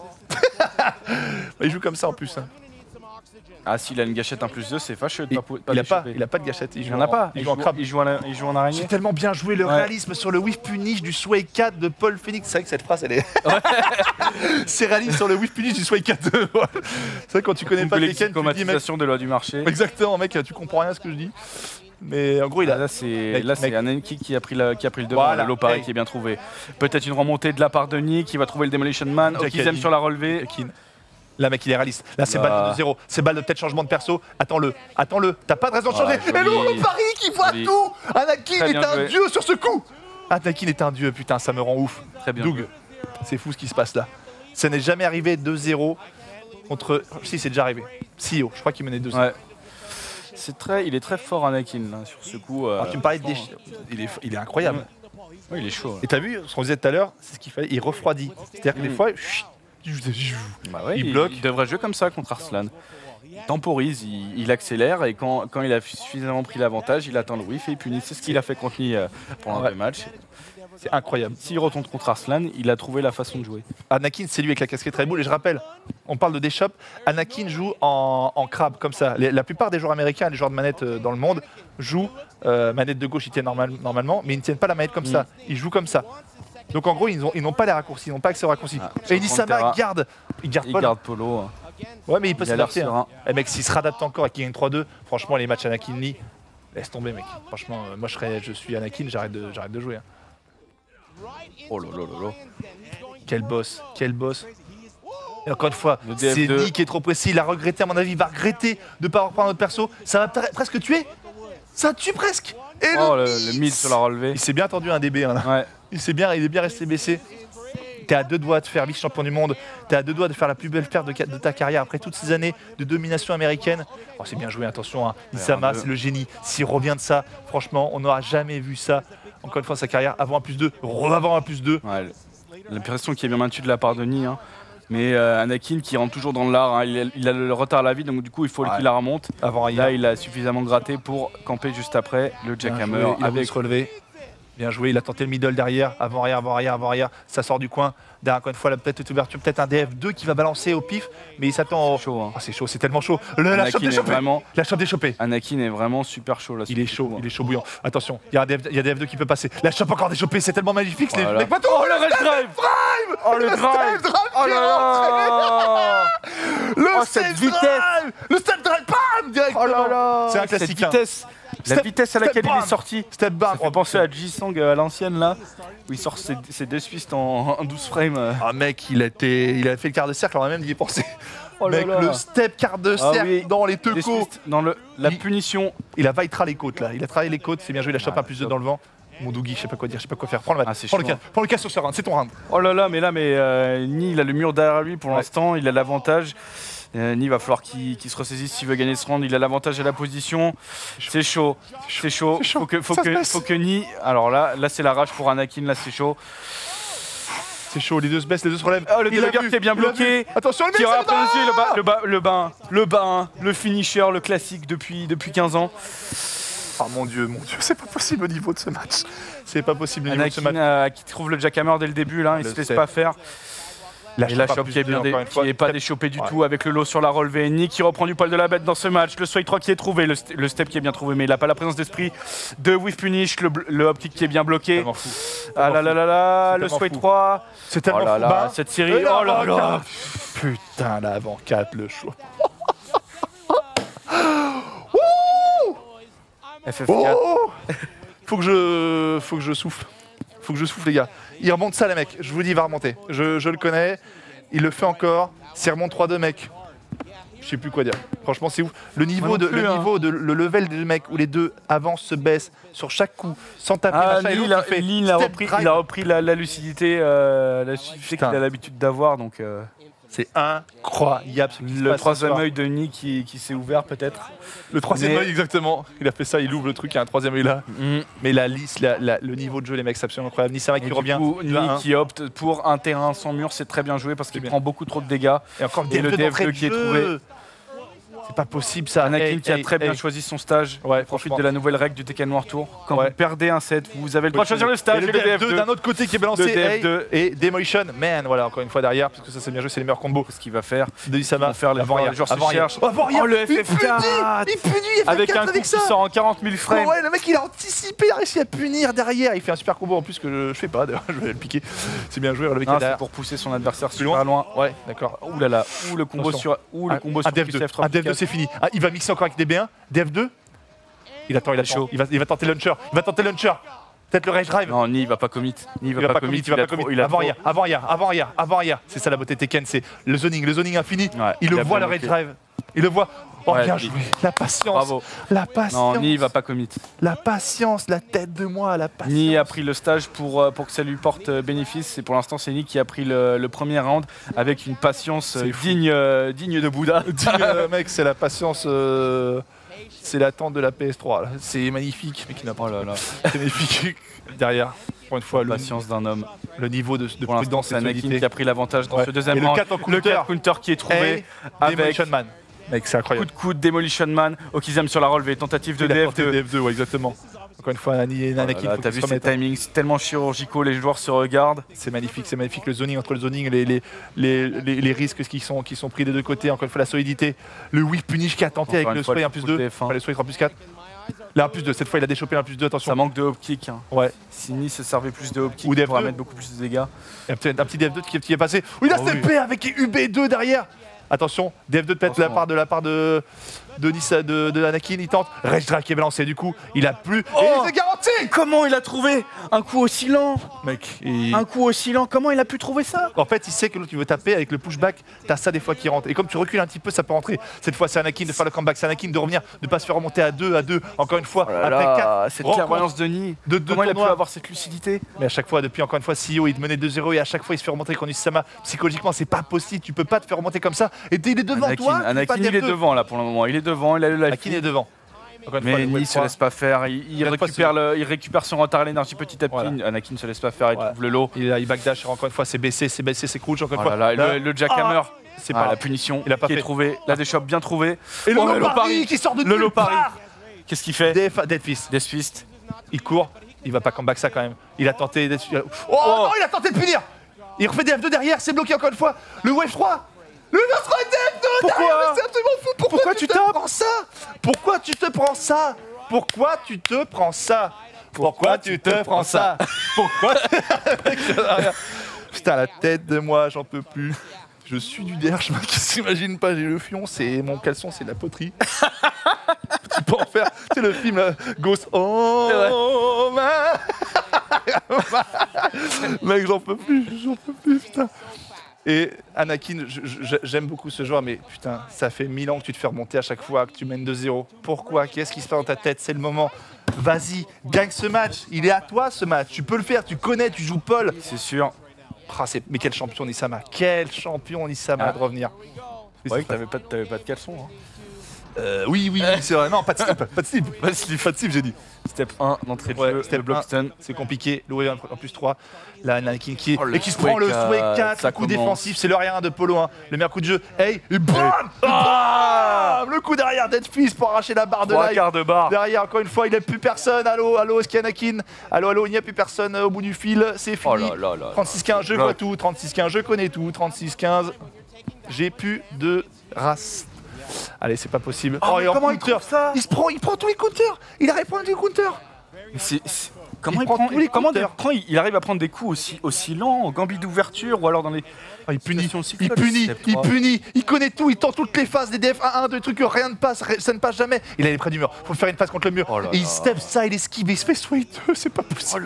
S1: Il joue comme ça en plus. hein.
S2: Ah, s'il a une gâchette un plus deux, c'est fâcheux de
S1: Il,
S2: pas, pou- pas
S1: il a pas,
S2: déchoper.
S1: il a pas de gâchette. Il
S2: Il
S1: joue
S2: en a
S1: en-
S2: pas.
S1: Il joue en crabe.
S2: il joue en, il joue en
S1: J'ai
S2: araignée.
S1: tellement bien joué le
S2: Ouais.
S1: réalisme sur le whiff punish du Sway quatre de Paul Phoenix. C'est vrai que cette phrase, elle est. C'est réaliste sur le whiff punish du Sway quatre. C'est vrai quand tu connais
S2: Une
S1: pas Tekken, tu te dis mec.
S2: l'exclamatisation de loi du marché.
S1: Exactement, mec, tu comprends rien à ce que je dis. Mais en gros, il
S2: Ah,
S1: a.
S2: là, c'est
S1: Mec,
S2: là, c'est
S1: mec.
S2: Anenki qui a pris, la, qui a pris le devant.
S1: Voilà.
S2: Le pareil
S1: Hey.
S2: qui est bien trouvé. Peut-être une remontée de la part de Nick qui va trouver le Demolition Man.
S1: Jack
S2: Okizem
S1: Ali.
S2: sur la relevée.
S1: Kin. Là, mec, il est réaliste. Là, c'est
S2: Là.
S1: balle de deux zéro. C'est balle de peut-être changement de perso. Attends-le. Attends-le. T'as pas de raison de
S2: Voilà,
S1: changer.
S2: joli.
S1: Et non, le pari qui voit
S2: Joli.
S1: tout. Anakin
S2: Très
S1: est
S2: bien
S1: un
S2: joué.
S1: dieu sur ce coup. Anakin est un dieu. Putain, ça me rend ouf.
S2: Très bien.
S1: Doug, c'est fou ce qui se passe là. Ça n'est jamais arrivé deux zéro contre. Si, c'est déjà arrivé. C E O, je crois qu'il menait deux zéro.
S2: Ouais. C'est très, il est très fort Anakin là, sur ce coup. euh,
S1: Alors, tu me parlais de
S2: franchement,
S1: déchets. Il est, il est incroyable.
S2: ouais, il est chaud.
S1: Et t'as vu ce qu'on disait tout à l'heure, c'est ce qu'il fallait. Il refroidit. C'est-à-dire que des
S2: Mm.
S1: fois, chut,
S2: Bah ouais,
S1: il
S2: il,
S1: bloque.
S2: il devrait jouer comme ça contre Arslan. Il temporise, il, il accélère et quand, quand il a suffisamment pris l'avantage, il atteint le whiff et il punit. C'est ce qu'il a fait contre Ni euh, pendant
S1: Ouais.
S2: le match.
S1: c'est incroyable.
S2: S'il retourne contre Arslan, il a trouvé la façon de jouer.
S1: Anakin, c'est lui avec la casquette Red Bull. Et je rappelle, on parle de Deschop. Anakin joue en, en crabe, comme ça. Les- la plupart des joueurs américains, les joueurs de manette euh, dans le monde, jouent euh, manette de gauche, ils tiennent normal- normalement, mais ils ne tiennent pas la manette comme
S2: Mm.
S1: ça. Ils jouent comme ça. Donc en gros, ils n'ont ils n'ont pas les raccourcis, ils n'ont pas accès aux raccourcis.
S2: Ah,
S1: et
S2: sur
S1: Elisama
S2: Pantera.
S1: garde. Il garde
S2: Il
S1: pas.
S2: garde Polo. hein.
S1: Ouais, mais il peut
S2: Il a l'air
S1: s'adapter. hein.
S2: serein.
S1: Eh mec, s'il se réadapte encore et qu'il gagne trois deux, franchement, les matchs Anakin Lee, laisse tomber, mec. Franchement, euh, moi je, serais, je suis Anakin, j'arrête de, j'arrête de jouer. hein.
S2: Oh là là là là.
S1: Quel boss, quel boss. Et encore une fois,
S2: Le D F
S1: c'est
S2: deux.
S1: Nick qui est trop précis. Il a regretté, à mon avis, il va regretter de ne pas reprendre notre perso. Ça va pre- presque tuer. Ça tue presque. Et
S2: Oh
S1: le,
S2: le, le mid sur la relevée.
S1: Il s'est bien tendu un D B. Hein, là.
S2: Ouais.
S1: Il s'est bien, il est bien resté baissé. T'es à deux doigts de faire vice-champion du monde. T'es à deux doigts de faire la plus belle perte de, ca- de ta carrière après toutes ces années de domination américaine. Oh, c'est bien joué, attention. Hein. Isama,
S2: un deux.
S1: c'est le génie. S'il revient de ça, franchement, on n'aura jamais vu ça. Encore une fois, sa carrière avant un plus deux, avant un plus deux.
S2: Ouais, le- l'impression qui est bien maintenue de la part de Ni. hein. Mais euh, Anakin qui rentre toujours dans l'art, hein, il, a- il a le retard à la vie, donc du coup il faut
S1: Ouais.
S2: qu'il la remonte.
S1: Avant un
S2: Là il a suffisamment gratté pour camper juste après le jackhammer
S1: il a voulu
S2: avec
S1: se relever. Bien joué, il a tenté le middle derrière, avant arrière, avant arrière, avant arrière, ça sort du coin. Derrière encore une fois, la peut-être une ouverture, peut-être un D F deux qui va balancer au pif, mais il s'attend au.
S2: chaud. hein.
S1: Oh, c'est chaud, c'est tellement chaud. Le- la
S2: Anakin
S1: chope
S2: est
S1: déchopée.
S2: vraiment,
S1: La chope déchopée.
S2: Anakin est vraiment super chaud là.
S1: Il est chaud, il est chaud bouillant. Attention, il y a un D F, il y a D F deux qui peut passer. La chope encore déchopée, c'est tellement magnifique. les
S2: Voilà.
S1: mecs bateaux.
S2: Oh le Red Drive. Oh le drive.
S1: Step drive
S2: Oh
S1: qui
S2: là là.
S1: Le
S2: Oh,
S1: step
S2: cette vitesse.
S1: drive. Le step drive, bam, directement.
S2: Oh là là.
S1: C'est un
S2: Cette
S1: classique. hein.
S2: vitesse. La
S1: Step-
S2: vitesse à
S1: step
S2: laquelle il
S1: bam.
S2: est sorti.
S1: Step bam.
S2: Ça fait penser à Ji-Song euh, à l'ancienne là, où il sort ses, ses deux pistes en, en douze frames. euh.
S1: Ah mec, il a, été, il a fait le quart de cercle, on a même d'y penser.
S2: Oh là
S1: Mec,
S2: là.
S1: le step quart de
S2: Ah
S1: cercle
S2: oui.
S1: dans les
S2: Des
S1: tecos.
S2: pistes dans le, la
S1: Il-
S2: punition.
S1: Il a vaillera les côtes là, il a travaillé les côtes, c'est bien joué, il a chopé
S2: Ah,
S1: un plus deux
S2: top.
S1: dans le vent. Mon Dougie, je sais pas quoi dire, je sais pas quoi faire. Prends le mat,
S2: Ah, c'est
S1: prends, le
S2: chaud,
S1: cas,
S2: hein.
S1: prends le cas sur ce round, c'est ton round.
S2: Oh là là, mais là, mais euh, Ni, il a le mur derrière lui pour
S1: Ouais.
S2: l'instant, il a l'avantage. Euh, Ni va falloir qu'il qu'il se ressaisisse s'il veut gagner ce round. Il a l'avantage à la position. C'est chaud, c'est chaud.
S1: C'est chaud.
S2: Faut que, faut
S1: Ça se
S2: que,
S1: passe.
S2: faut que Ni. Alors là, là c'est la rage pour Anakin. Là c'est chaud.
S1: C'est chaud, les deux se baissent, les deux se relèvent.
S2: Oh, le
S1: Il a
S2: débugger
S1: vu,
S2: qui est bien
S1: il a
S2: bloqué.
S1: vu. Attention, le
S2: Qui
S1: mix,
S2: aura
S1: c'est
S2: prononcé le,
S1: bas
S2: ba- le, ba- le bain, le bain, le finisher, le classique depuis, depuis quinze ans.
S1: Oh mon dieu, mon dieu, c'est pas possible au niveau de ce match. C'est pas possible au niveau de ce
S2: Anakin
S1: match.
S2: euh, qui trouve le jackhammer dès le début, là, il
S1: Le
S2: se laisse
S1: step.
S2: pas faire.
S1: La
S2: Et la
S1: chope à
S2: chope
S1: plus
S2: qui est
S1: deux,
S2: bien dé-
S1: encore une fois.
S2: qui est pas déchopée du
S1: Ouais.
S2: tout avec le lot sur la relevée. Nick qui reprend du poil de la bête dans ce match. Le Sway trois qui est trouvé, le, st- le step qui est bien trouvé, mais il n'a pas la présence d'esprit de Whiff Punish, le, bl- le up kick qui est bien bloqué.
S1: Tellement fou.
S2: Ah là là là là,
S1: C'est
S2: le
S1: tellement
S2: Sway
S1: fou.
S2: trois.
S1: C'est
S2: Oh
S1: tellement
S2: là
S1: fou.
S2: là,
S1: bah.
S2: cette série.
S1: Et là,
S2: Oh là là.
S1: avant quatre. Putain, là, avant quatre, le show.
S2: F F quatre.
S1: Oh faut que je faut que je souffle. Faut que je souffle les gars. Il remonte ça les mecs, je vous dis il va remonter. Je, je le connais, il le fait encore. S'il remonte trois deux mecs. Je sais plus quoi dire. Franchement c'est ouf. Le niveau
S2: non
S1: de
S2: plus,
S1: le
S2: hein.
S1: niveau de le level des mecs où les deux avancent, se baissent sur chaque coup sans taper
S2: Ah,
S1: machin, et
S2: Lee, il
S1: l'autre,
S2: a,
S1: il fait
S2: Lee, il a
S1: step
S2: repris,
S1: drive.
S2: il a repris la, la lucidité, euh, la lucidité qu'il
S1: Putain.
S2: a l'habitude d'avoir. Donc, euh,
S1: C'est incroyable. ce qui se
S2: Le
S1: passe ce
S2: troisième
S1: soir.
S2: œil de Nid qui, qui s'est ouvert peut-être.
S1: Le troisième
S2: Mais-
S1: œil, exactement. Il a fait ça, il ouvre le truc, il y a un troisième œil là.
S2: Mm.
S1: Mais la lisse, la- la- le niveau de jeu, les mecs, c'est absolument incroyable. Nissama
S2: Et
S1: qui
S2: du
S1: revient.
S2: coup,
S1: de un
S2: Nid
S1: un.
S2: qui opte pour un terrain sans mur, c'est très bien joué parce qu'il
S1: bien.
S2: prend beaucoup trop de dégâts.
S1: Et encore
S2: Et le
S1: D F deux
S2: D F deux
S1: d'entrée de
S2: qui est
S1: jeu.
S2: trouvé.
S1: C'est pas possible ça.
S2: Anakin
S1: Hey,
S2: qui a
S1: hey,
S2: très bien
S1: hey.
S2: choisi son stage.
S1: Ouais,
S2: Il profite
S1: franchement.
S2: de la nouvelle règle du Tekken Noir Tour. Quand
S1: Ouais.
S2: vous perdez un set, vous avez le droit de choisir le
S1: Et
S2: stage
S1: le
S2: et le
S1: D F deux
S2: D F deux.
S1: d'un autre côté qui est balancé.
S2: Le D F
S1: hey,
S2: deux.
S1: Et Demolition Man, voilà, encore une fois derrière, parce que ça c'est bien joué, c'est les meilleurs combos.
S2: Ce qu'il va faire.
S1: De Nissama.
S2: Ils vont faire les
S1: avant
S2: joueurs,
S1: rien.
S2: les joueurs se
S1: avant rien.
S2: cherchent.
S1: Oh, avant rien.
S2: Oh, le
S1: Il
S2: F F quatre.
S1: punit, il punit F F quatre
S2: Avec un coup
S1: avec
S2: qui
S1: ça.
S2: sort en quarante mille frames.
S1: Oh ouais, le mec il a anticipé, il a réussi à punir derrière. Il fait un super combo en plus que je, je fais pas, d'ailleurs, je vais le piquer. C'est bien joué, le mec
S2: Non,
S1: est
S2: c'est
S1: derrière.
S2: pour pousser son adversaire
S1: Plus
S2: super loin.
S1: Ouais, d'accord.
S2: Ouh là là. Ouh le combo
S1: Attention.
S2: sur. Ouh le combo
S1: un
S2: sur
S1: D F deux,
S2: Q C F trois
S1: un D F deux c'est fini. Ah, il va mixer encore avec des B un, D F deux. Il attend, il attend.
S2: chaud.
S1: Il va, il va tenter launcher, il va tenter launcher. Peut-être le rage drive.
S2: Non, Ni il va pas commit. Ni
S1: Il va pas commit, il va pas commit. Avant hier, avant hier, avant hier, avant hier. C'est ça la beauté Tekken, c'est le zoning, le zoning infini.
S2: Ouais,
S1: il
S2: il
S1: le
S2: a
S1: voit le
S2: bien
S1: rage
S2: bloqué.
S1: drive. Il le voit. Oh
S2: Ouais,
S1: bien
S2: il-
S1: joué. La patience.
S2: Bravo.
S1: La patience.
S2: Non, Ni il va pas commit.
S1: La patience, la tête de moi, la patience.
S2: Ni a pris le stage pour, euh, pour que ça lui porte euh, bénéfice. Et pour l'instant, c'est Ni qui a pris le, le premier round avec une patience euh,
S1: C'est fou.
S2: digne, euh, digne de Bouddha.
S1: Dis, euh, mec, c'est la patience. euh, C'est l'attente de la P S trois. là. C'est magnifique, mais qui n'a pas.
S2: Oh là là.
S1: C'est magnifique. Derrière, encore une fois, le,
S2: Patience d'un homme.
S1: le niveau de, de
S2: Pour l'instant,
S1: prudence
S2: c'est
S1: et de
S2: Anakin
S1: solidité.
S2: qui a pris l'avantage dans
S1: Ouais.
S2: ce deuxième
S1: Et le
S2: round.
S1: quatre en
S2: Le
S1: counter.
S2: quatre counter qui est trouvé
S1: Et
S2: avec
S1: Demolition Man. Mec, c'est
S2: coup
S1: incroyable.
S2: de coude Demolition Man. Okizam sur la relevée, tentative de
S1: Il a
S2: D F
S1: tenté
S2: deux.
S1: D F deux, ouais, exactement. Encore une fois, Annie et
S2: Oh là
S1: Anakin,
S2: là,
S1: faut
S2: t'as
S1: qu'ils
S2: vu
S1: se
S2: ces
S1: remettent, hein.
S2: timings c'est tellement chirurgicaux, les joueurs se regardent.
S1: C'est magnifique, c'est magnifique. Le zoning entre le zoning, les, les, les, les, les risques qui sont, qui sont pris des deux côtés. Encore une fois, la solidité. Le whip punish qui a tenté
S2: Encore
S1: avec
S2: une
S1: le
S2: fois,
S1: spray
S2: le
S1: un plus
S2: coup
S1: deux.
S2: de T F un.
S1: Enfin, le spray trois plus quatre. Là, un plus deux. Cette fois, il a déchopé un plus deux. Attention.
S2: Ça manque de hop kick. hein.
S1: Ouais.
S2: Si Ni se servait plus de hop kick,
S1: Ou
S2: il
S1: D F
S2: pourra
S1: deux.
S2: mettre beaucoup plus de dégâts.
S1: Il y a peut-être un petit D F deux qui, qui est passé. Oui, il a
S2: Oh
S1: steppé avec U B deux derrière. Attention, D F deux peut-être de la
S2: Attention.
S1: part de la part de de, Nissa, de, de Anakin, il tente. Rage Drive qui est balancé du coup, il a plus.
S2: Oh
S1: Et c'est garanti.
S2: Comment il a trouvé un coup aussi lent
S1: Mec, il-
S2: Un coup aussi lent, comment il a pu trouver ça?
S1: en fait, il sait que l'autre il veut taper avec le pushback, t'as ça des fois qui rentre. Et comme tu recules un petit peu, ça peut rentrer. Cette fois, c'est Anakin de faire le comeback, c'est Anakin de revenir, de pas se faire remonter à deux, à deux. Encore une fois,
S2: Oh là
S1: après
S2: là,
S1: quatre
S2: cette
S1: rencontres
S2: clairvoyance de Ni.
S1: de deux
S2: Comment il a pu
S1: tournois.
S2: avoir cette lucidité?
S1: Mais à chaque fois, depuis encore une fois, C E O, il menait deux zéro et à chaque fois, il se fait remonter contre Nissama. Psychologiquement, c'est pas possible, tu peux pas te faire remonter comme ça. Et il est devant
S2: Anakin,
S1: toi. tu fais
S2: Anakin,
S1: pas de
S2: il est
S1: F deux.
S2: devant là pour le moment. Il est devant, il a le life.
S1: Anakin est devant. Encore une fois,
S2: Mais
S1: le
S2: Ni
S1: Web
S2: se
S1: trois.
S2: laisse pas faire, il, il
S1: Cette fois,
S2: récupère le, il récupère son retard à l'énergie petit à petit.
S1: Voilà.
S2: Anakin ne se laisse pas faire, il
S1: Voilà.
S2: trouve le lot.
S1: Il, il backdash, et encore une fois, c'est baissé, c'est baissé, c'est crouch. Encore une
S2: Oh là
S1: fois,
S2: là,
S1: Là,
S2: le, le jackhammer,
S1: c'est
S2: ah,
S1: pas
S2: la punition
S1: Il a pas
S2: qui est
S1: fait.
S2: trouvée, la déchoppe bien trouvée.
S1: Et le
S2: Oh,
S1: low pari qui sort de
S2: Le
S1: nulle
S2: low pari.
S1: part.
S2: Qu'est-ce qu'il fait?
S1: D F, Dead Fist.
S2: Death Fist.
S1: Il court, il va pas comeback ça quand même. Il a tenté d'être. Oh,
S2: Oh.
S1: non, il a tenté de punir. Il refait des F deux derrière, c'est bloqué encore une fois. Le Wave trois. Le Wave trois est D F deux
S2: Pourquoi
S1: derrière, mais c'est absolument fou. Pourquoi,
S2: Pourquoi
S1: tu,
S2: tu
S1: te
S2: tapes
S1: prends ça? Pourquoi tu te prends ça? Pourquoi tu te prends ça? Pourquoi tu te prends ça? Pourquoi? Putain, la tête de moi, j'en peux plus. Je suis du derche, mec, qui s'imagine pas, j'ai le fion, c'est mon caleçon, c'est de la poterie. Tu peux en faire, tu sais le film là, Ghost. Oh, man. Mec, j'en peux plus, j'en peux plus, putain. Et Anakin, je- je- j'aime beaucoup ce joueur, mais putain, ça fait mille ans que tu te fais remonter à chaque fois, que tu mènes deux zéro. Pourquoi? Qu'est-ce qui se passe dans ta tête? C'est le moment. Vas-y, gagne ce match. Il est à toi ce match. Tu peux le faire, tu connais, tu joues Paul.
S2: C'est sûr.
S1: Ah, c'est- mais quel champion Nissama. Quel champion Nissama
S2: Ah.
S1: de revenir.
S2: C'est vrai que t'avais pas, t'avais pas de caleçon. Hein.
S1: Euh, oui, oui, oui, c'est vrai. Non, pas de slip, pas de slip.
S2: Pas de slip.
S1: Pas de slip, j'ai dit.
S2: Step un, d'entrée de
S1: Ouais,
S2: jeu,
S1: step
S2: le Blockstone.
S1: C'est compliqué. Le Wave en plus trois. Là, Anakin qui est.
S2: Oh, le
S1: et qui se
S2: sway
S1: prend le
S2: quatre,
S1: sway quatre,
S2: ça
S1: le coup
S2: commence.
S1: défensif, c'est le rien de Polo un. Le meilleur coup de jeu. Hey, et bam, bam le coup derrière Dead Fist pour arracher la barre de
S2: Trois
S1: live.
S2: quarts de barre.
S1: Derrière, encore une fois, il n'y a plus personne. Allô, allô, est-ce qu'il y a Anakin? Allô, allô, il n'y a plus personne euh, au bout du fil. C'est fini.
S2: Oh là là là.
S1: trente-six quinze, je
S2: Bloc.
S1: vois tout. trente-six quinze, je connais tout. trente-six quinze, j'ai plus de race. Allez, c'est pas possible.
S2: Oh, mais
S1: et en
S2: comment il
S1: counter,
S2: trouve ça
S1: il se prend, il prend tous les counters. Il arrive à prendre tous les counters.
S2: Mais c'est- c'est- Comment,
S1: Il
S2: il,
S1: prend
S2: prend,
S1: tous les
S2: comment
S1: counters.
S2: il, prend- il arrive à prendre des coups aussi, aussi lents, en gambit d'ouverture ou alors dans les.
S1: Ah, il punit,
S2: Situation aussi
S1: il
S2: clutch,
S1: punit,
S2: step
S1: il
S2: trois.
S1: punit, il connaît tout, il tente toutes les phases des D F un un, des trucs que rien ne passe, ré- ça ne passe jamais. Il est près du mur, faut faire une phase contre le mur.
S2: Oh là
S1: et il
S2: là.
S1: step ça, il esquive, il se fait sway deux, c'est pas possible.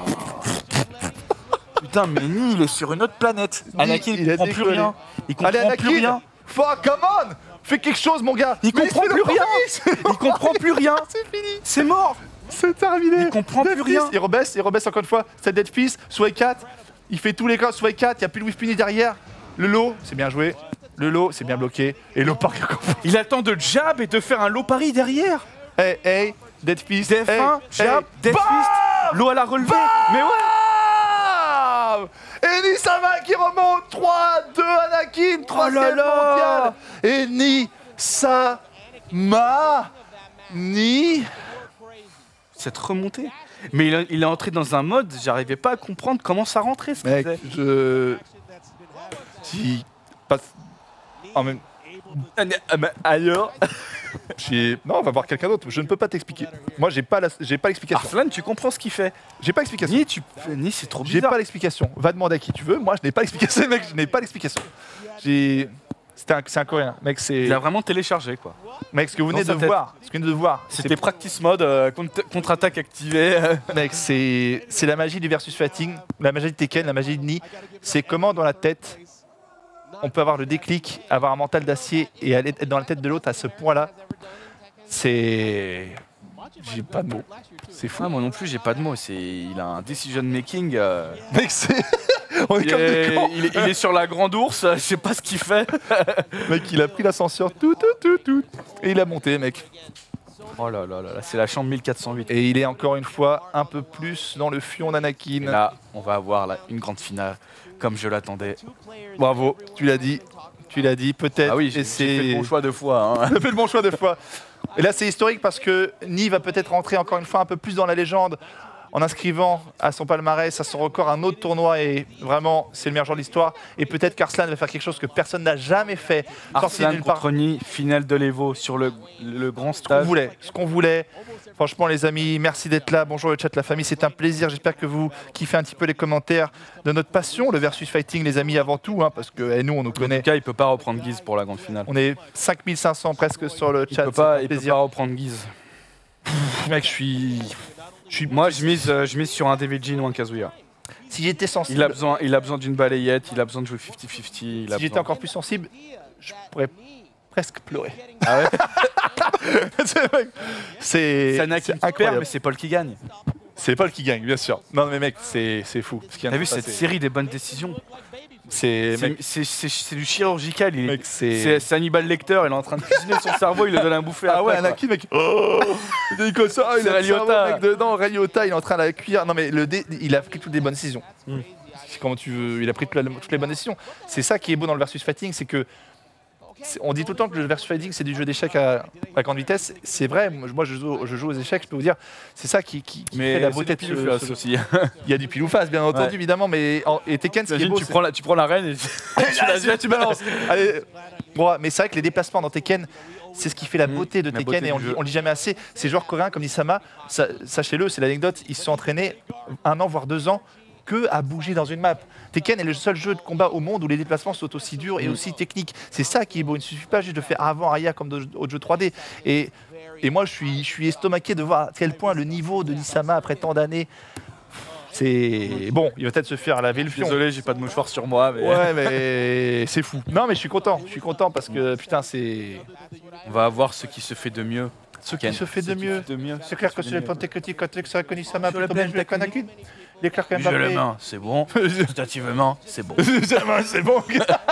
S2: Putain, mais Ni, il est sur une autre planète.
S1: Ni,
S2: Anakin,
S1: il
S2: il
S1: a
S2: comprend plus
S1: décollé.
S2: rien. Il
S1: Allez,
S2: comprend plus
S1: Anakin,
S2: rien.
S1: fuck, come on, fais quelque chose, mon gars.
S2: Il
S1: Mais
S2: comprend
S1: se fait
S2: plus
S1: le
S2: rien.
S1: premier,
S2: Il comprend plus rien.
S1: c'est fini,
S2: C'est mort.
S1: c'est terminé.
S2: Il comprend
S1: Dead
S2: plus
S1: Fist,
S2: rien.
S1: Il rebaisse, il rebaisse encore une fois, c'est Dead Fist, sway quatre, il fait tous les cas, sway quatre, il n'y a plus le whiff puni derrière. Le low, c'est bien joué. Le low, c'est bien bloqué. Et low park.
S2: Il attend de jab et de faire un low pari derrière.
S1: Hey, hey, Dead Fist.
S2: D F un,
S1: hey,
S2: jab,
S1: hey.
S2: Dead Fist, low à la relevée. Mais ouais.
S1: Bam Et Nisama qui remonte. trois deux Anakin. Troisième
S2: là
S1: mondial. Et Nisama. Ni.
S2: Cette remontée. Mais il, a- il est entré dans un mode, j'arrivais pas à comprendre comment ça rentrait ce qu'il
S1: Mec,
S2: faisait.
S1: je. Si. Passe. En même.
S2: Ailleurs.
S1: j'ai- Non, on va voir quelqu'un d'autre. Je ne peux pas t'expliquer. Moi, j'ai pas la- j'ai pas l'explication.
S2: Arslan, tu comprends ce qu'il fait.
S1: J'ai pas l'explication.
S2: Ni, tu... Ni c'est trop
S1: J'ai
S2: bizarre.
S1: pas l'explication. Va demander à qui tu veux. Moi, je n'ai pas l'explication, mec. Je n'ai pas l'explication. J'ai. C'était un, c'est un coréen, mec. C'est.
S2: Il a vraiment téléchargé quoi.
S1: Mec, ce que vous
S2: Dans
S1: venez
S2: sa
S1: de
S2: tête.
S1: voir, ce que vous venez de voir, c'est-
S2: C'était practice mode, euh, contre- contre-attaque activée.
S1: mec, c'est c'est la magie du versus fighting, la magie de Tekken, la magie de Ni. C'est comment dans la tête on peut avoir le déclic, avoir un mental d'acier et aller être dans la tête de l'autre à ce point-là. C'est. J'ai pas de mots. C'est fou.
S2: Ah, moi non plus, j'ai pas de mots. C'est... Il a un decision making. euh,
S1: Mec, c'est. On est
S2: Il
S1: comme des
S2: est,
S1: cons.
S2: il est- il est sur la grande ours, je sais pas ce qu'il fait.
S1: Mec, il a pris l'ascenseur, tout, tout, tout, tout. Et il a monté, mec.
S2: Oh là là là, là, c'est la chambre mille quatre cent huit.
S1: Et il est encore une fois un peu plus dans le fion
S2: Et
S1: d'Anakin.
S2: là, on va avoir là, une grande finale, comme je l'attendais.
S1: Bravo, tu l'as dit. Tu l'as dit, peut-être.
S2: Ah oui,
S1: et
S2: j'ai j'ai
S1: c'est-
S2: fait le bon choix deux fois. Hein.
S1: On a fait le bon choix deux fois. Et là, c'est historique parce que Ni va peut-être rentrer encore une fois un peu plus dans la légende en inscrivant à son palmarès, à son record, un autre tournoi. Et vraiment, c'est le meilleur joueur de l'histoire. Et peut-être qu'Arslan va faire quelque chose que personne n'a jamais fait. Sorti
S2: Arslan
S1: nulle part.
S2: contre Ni, finale de l'Evo sur le, le grand
S1: Ce qu'on
S2: stade.
S1: voulait, ce qu'on voulait. Franchement, les amis, merci d'être là. Bonjour le chat, la famille, c'est un plaisir. J'espère que vous kiffez un petit peu les commentaires de notre passion, le versus fighting, les amis, avant tout, hein, parce que eh, nous, on nous
S2: En
S1: connaît.
S2: tout cas, il peut pas reprendre Guise pour la grande finale.
S1: On est cinq mille cinq cents presque sur le
S2: Il
S1: chat.
S2: peut
S1: c'est
S2: pas,
S1: un
S2: il peut
S1: plaisir.
S2: pas reprendre Guise.
S1: Mec, je suis. Je suis...
S2: Moi, je mise, euh, je mise sur un Devil Jin ou un Kazuya.
S1: Si j'étais sensible,
S2: Il a besoin, il a besoin d'une balayette, il a besoin de jouer cinquante cinquante. il a
S1: si j'étais
S2: besoin-
S1: encore plus sensible, je pourrais presque pleurer.
S2: Ah ouais.
S1: c'est vrai. C'est
S2: C'est Anakin
S1: c'est
S2: qui perd,
S1: incroyable.
S2: mais c'est Paul qui gagne.
S1: C'est Paul qui gagne, bien sûr. Non mais mec, c'est c'est fou. Ce qui vient
S2: T'as
S1: de
S2: vu
S1: se
S2: cette
S1: passer.
S2: série des bonnes décisions?
S1: C'est
S2: C'est
S1: mec,
S2: c'est- c'est- c'est du chirurgical. Il est-
S1: mec, c'est.
S2: C'est c'est Hannibal Lecter, il est en train de cuisiner son cerveau, il le donne un bouffé
S1: Ah ouais,
S2: après, quoi.
S1: Anakin, mec. Oh, il est comme ça, il
S2: C'est
S1: a
S2: Ray
S1: le cerveau,
S2: Liotta.
S1: mec dedans. Ray Liotta, il est en train de la cuire. Non mais le dé, il a pris toutes les bonnes décisions.
S2: Mm.
S1: Comment tu veux, il a pris toute la- toutes les bonnes décisions. C'est ça qui est beau dans le versus fighting, c'est que c'est- on dit tout le temps que le versus fighting c'est du jeu d'échecs à, à grande vitesse. C'est vrai. Moi, je- moi, je joue, je joue aux échecs. Je peux vous dire, c'est ça qui, qui, qui
S2: Mais
S1: fait la
S2: c'est
S1: beauté
S2: du
S1: de
S2: pile
S1: ce-
S2: ou face
S1: ce-
S2: aussi.
S1: Il y a du pile ou face, bien entendu,
S2: Ouais.
S1: évidemment. Mais en- et Tekken, ce qui est
S2: T'imagines,
S1: beau,
S2: tu
S1: c'est-
S2: prends la, tu prends l'arène et tu, tu la
S1: Là, tu balances. Allez. Bon, mais c'est vrai que les déplacements dans Tekken, c'est ce qui fait la
S2: Mmh,
S1: beauté de
S2: la
S1: Tekken
S2: beauté
S1: et on
S2: du
S1: le
S2: jeu.
S1: dit- on le dit jamais assez. Ces joueurs coréens comme Nisama, sa- sachez-le, c'est l'anecdote, ils se sont entraînés un an voire deux ans que à bouger dans une map. Tekken est le seul jeu de combat au monde où les déplacements sont aussi durs et
S2: Mmh.
S1: aussi techniques. C'est ça qui est beau. Il ne suffit pas juste de faire avant arrière comme d'autres jeux trois D. Et, et moi, je suis, je suis estomaqué de voir à quel point le niveau de Nisama après tant d'années. C'est bon, il va peut-être se faire laver le fion.
S2: Désolé, j'ai pas de mouchoir sur moi, mais
S1: Ouais, mais c'est fou. Non, mais je suis content. Je suis content parce que putain, c'est
S2: on va avoir ce qui se fait de mieux.
S1: ce qui se fait de
S2: Ce qui
S1: mieux.
S2: fait de mieux.
S1: C'est clair que sur les plans techniques, quand tu as connu Sama,
S2: Sur le
S1: plutôt
S2: plan
S1: bien joué avec Anakin. Il est clair que
S2: Je le
S1: Mbappé.
S2: main, c'est bon. Tentativement, c'est bon.
S1: Sama, c'est bon.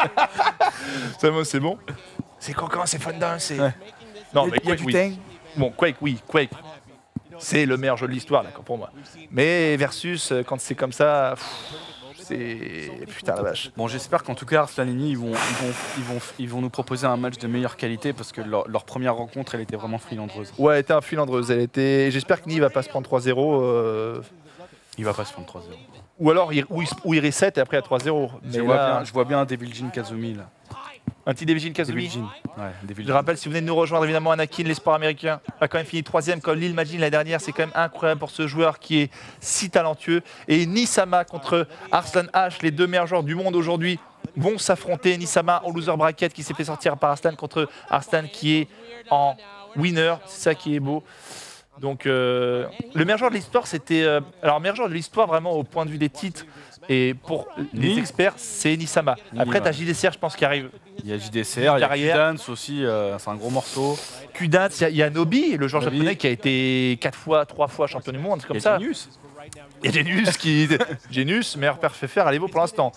S1: Sama, c'est bon. C'est Cancan, c'est Fondant, c'est.
S2: Ouais.
S1: Non, mais
S2: Il y a
S1: Quake,
S2: du
S1: oui.
S2: tang.
S1: Bon, Quake, oui, Quake. C'est le meilleur jeu de l'histoire, d'accord, pour moi. Mais versus, euh, quand c'est comme ça, pff, c'est. Putain la vache.
S2: Bon, j'espère qu'en tout cas, Arslan et Ni, ils vont, ils, vont, ils, vont, ils vont nous proposer un match de meilleure qualité parce que leur, leur première rencontre, elle était vraiment filandreuse.
S1: Ouais, elle était un filandreuse. Elle était. J'espère que Ni va pas se prendre trois zéro. euh,
S2: Il va pas se prendre trois zéro.
S1: Ou alors, il, ou il, ou il reset et après à trois zéro. Mais
S2: Je, vois
S1: là,
S2: bien- je vois bien un Devil Jin Kazumi là.
S1: un petit Devil Jin Kazumi.
S2: Devil Jin. Ouais, Devil
S1: Je
S2: Jin.
S1: rappelle, si vous venez de nous rejoindre, évidemment, Anakin, l'espoir américain, a quand même fini troisième comme Lil Majin l'année dernière. C'est quand même incroyable pour ce joueur qui est si talentueux. Et Nisama contre Arslan H, les deux meilleurs joueurs du monde aujourd'hui, vont s'affronter. Nisama en loser bracket qui s'est fait sortir par Arslan contre Arslan qui est en winner. C'est ça qui est beau. Donc, euh, le meilleur joueur de l'histoire, c'était. euh, alors, meilleur joueur de l'histoire, vraiment, au point de vue des titres. Et pour les
S2: Ni.
S1: experts, c'est Nisama.
S2: Ni,
S1: Après,
S2: ouais.
S1: t'as J D C R, je pense, qui arrive.
S2: Il y a J D C R, il y a
S1: Derrière.
S2: Q-Dance aussi, euh, c'est un gros morceau.
S1: Kudance, il y a- il y, a Nobi, le joueur
S2: Nobi.
S1: japonais qui a été quatre fois, trois fois champion du monde, c'est comme
S2: Il y a
S1: ça.
S2: Genius.
S1: Il y a Genius qui. Genius, meilleur père fait faire à l'Evo pour l'instant.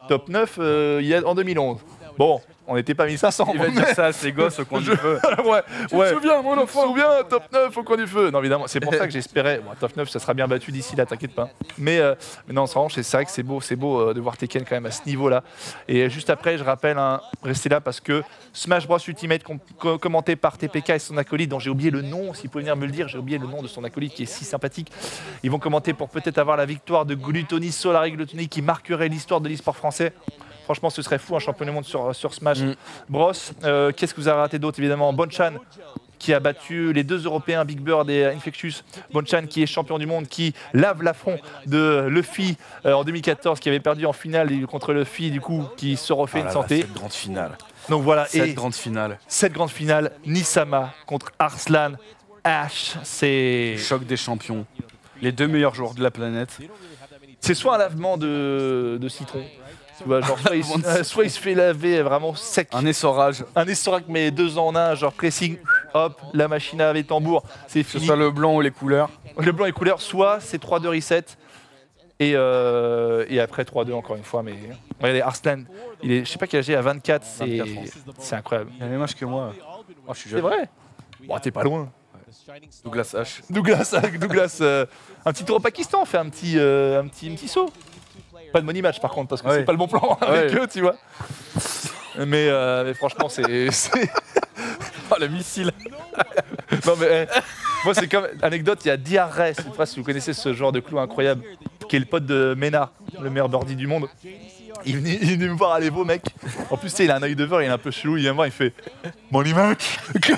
S1: top neuf euh, il y a, en deux mille onze. Bon, on n'était pas mille cinq cents.
S2: Il va dire ça à ses gosses au coin du feu.
S1: ouais,
S2: Tu
S1: ouais.
S2: te souviens, mon
S1: Je me
S2: enfant?
S1: souviens, top neuf au coin du feu. Non, évidemment, c'est pour ça que j'espérais. Bon, top neuf, ça sera bien battu d'ici là, t'inquiète pas. Mais, euh, mais non, c'est c'est vrai que c'est beau, c'est beau euh, de voir Tekken quand même à ce niveau-là. Et juste après, je rappelle, hein, restez là parce que Smash Bros Ultimate, com com commenté par T P K et son acolyte, dont j'ai oublié le nom, s'il pouvez venir me le dire, j'ai oublié le nom de son acolyte qui est si sympathique. Ils vont commenter pour peut-être avoir la victoire de Gluttony, Solari Gluttony, qui marquerait l'histoire de l'e-sport français. Franchement, ce serait fou, un champion du monde sur, sur Smash mm. Bros. Euh, Qu'est-ce que vous avez raté d'autre? Évidemment, Bonchan, qui a battu les deux Européens, Big Bird et Infectious. Bonchan, qui est champion du monde, qui lave l'affront de Luffy euh, en deux mille quatorze, qui avait perdu en finale contre Luffy, du coup, qui se refait
S2: ah
S1: une
S2: là
S1: santé.
S2: Là, cette grande finale.
S1: Donc voilà,
S2: cette
S1: et
S2: grande finale.
S1: Cette grande finale, Nisama contre Arslan Ash, c'est...
S2: Choc des champions. Les deux meilleurs joueurs de la planète.
S1: C'est soit un lavement de, de citron. Tu vois, genre, soit, il, euh, soit il se fait laver vraiment sec.
S2: Un essorage.
S1: Un essorage, mais deux en un, genre pressing, hop, la machine à laver tambour, c'est fini.
S2: Que ce soit le blanc ou les couleurs.
S1: Le blanc et les couleurs, soit c'est trois deux reset, et, euh, et après trois deux encore une fois. Mais regardez, Arslan, il est, je sais pas quel âge il a, vingt-quatre, c'est incroyable.
S2: Il a le même âge que moi. Oh, je suis jeune.
S1: C'est vrai. Bon, t'es pas loin.
S2: Ouais. Douglas H.
S1: Douglas, Douglas euh, un petit tour au Pakistan, fait un petit, euh, un petit, un petit saut. Pas de money match par contre, parce que ouais. c'est pas le bon plan avec ouais. eux, tu vois. Mais, euh, mais franchement, c'est...
S2: Oh, le missile.
S1: Non mais, eh, moi c'est comme... Anecdote, il y a Diarrhès, je sais pas si vous connaissez ce genre de clou incroyable, qui est le pote de Ménard, le meilleur birdie du monde. Il venait, il venait me voir à l'Evo, mec. En plus, tu sais, il a un œil de verre, il est un peu chelou, il vient me voir, il fait money match.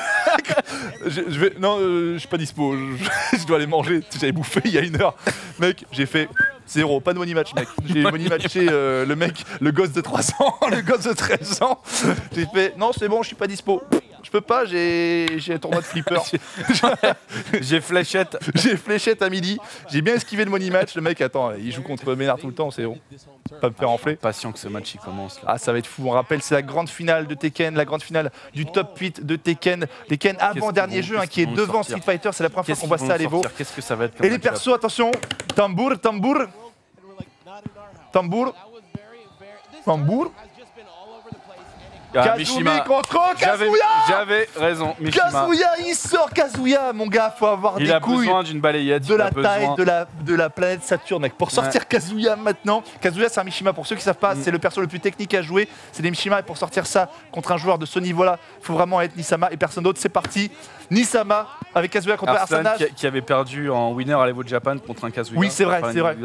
S1: je, je vais... Non, euh, je suis pas dispo, je, je dois aller manger, j'avais bouffé il y a une heure. Mec, j'ai fait... Zéro, pas de money match, mec. J'ai money matché euh, le mec, le gosse de trois ans, le gosse de treize ans. J'ai fait, non, c'est bon, je suis pas dispo. Je peux pas, j'ai un tournoi de flipper.
S2: J'ai fléchette.
S1: J'ai fléchette à midi. J'ai bien esquivé le money match. Le mec, attends, il joue contre Ménard tout le temps, c'est bon. Pas me faire enfler.
S2: Patient que ce match il commence. Là.
S1: Ah, ça va être fou. On rappelle, c'est la grande finale de Tekken, la grande finale du top huit de Tekken. Tekken avant-dernier jeu, hein, qui est devant Street Fighter. C'est la première fois qu'on voit ça à l'Evo.
S2: Qu'est-ce que ça va être?
S1: Et les persos, attention, tambour, tambour. Tambour. Tambour.
S2: Ah,
S1: Kazumi contre Kazuya.
S2: J'avais raison, Mishima.
S1: Kazuya, il sort Kazuya, mon gars, faut avoir
S2: il
S1: des couilles.
S2: Il a besoin d'une balayette.
S1: De la taille de la, de la planète Saturne, mec. Pour sortir ouais. Kazuya maintenant, Kazuya c'est un Mishima, pour ceux qui savent pas, mm. c'est le perso le plus technique à jouer. C'est des Mishima, et pour sortir ça contre un joueur de ce niveau-là, il faut vraiment être Nisama et personne d'autre. C'est parti. Nisama avec Kazuya contre
S2: Arslan. Qui, qui avait perdu en winner à l'Evo Japan contre un Kazuya.
S1: Oui, c'est vrai, c'est vrai.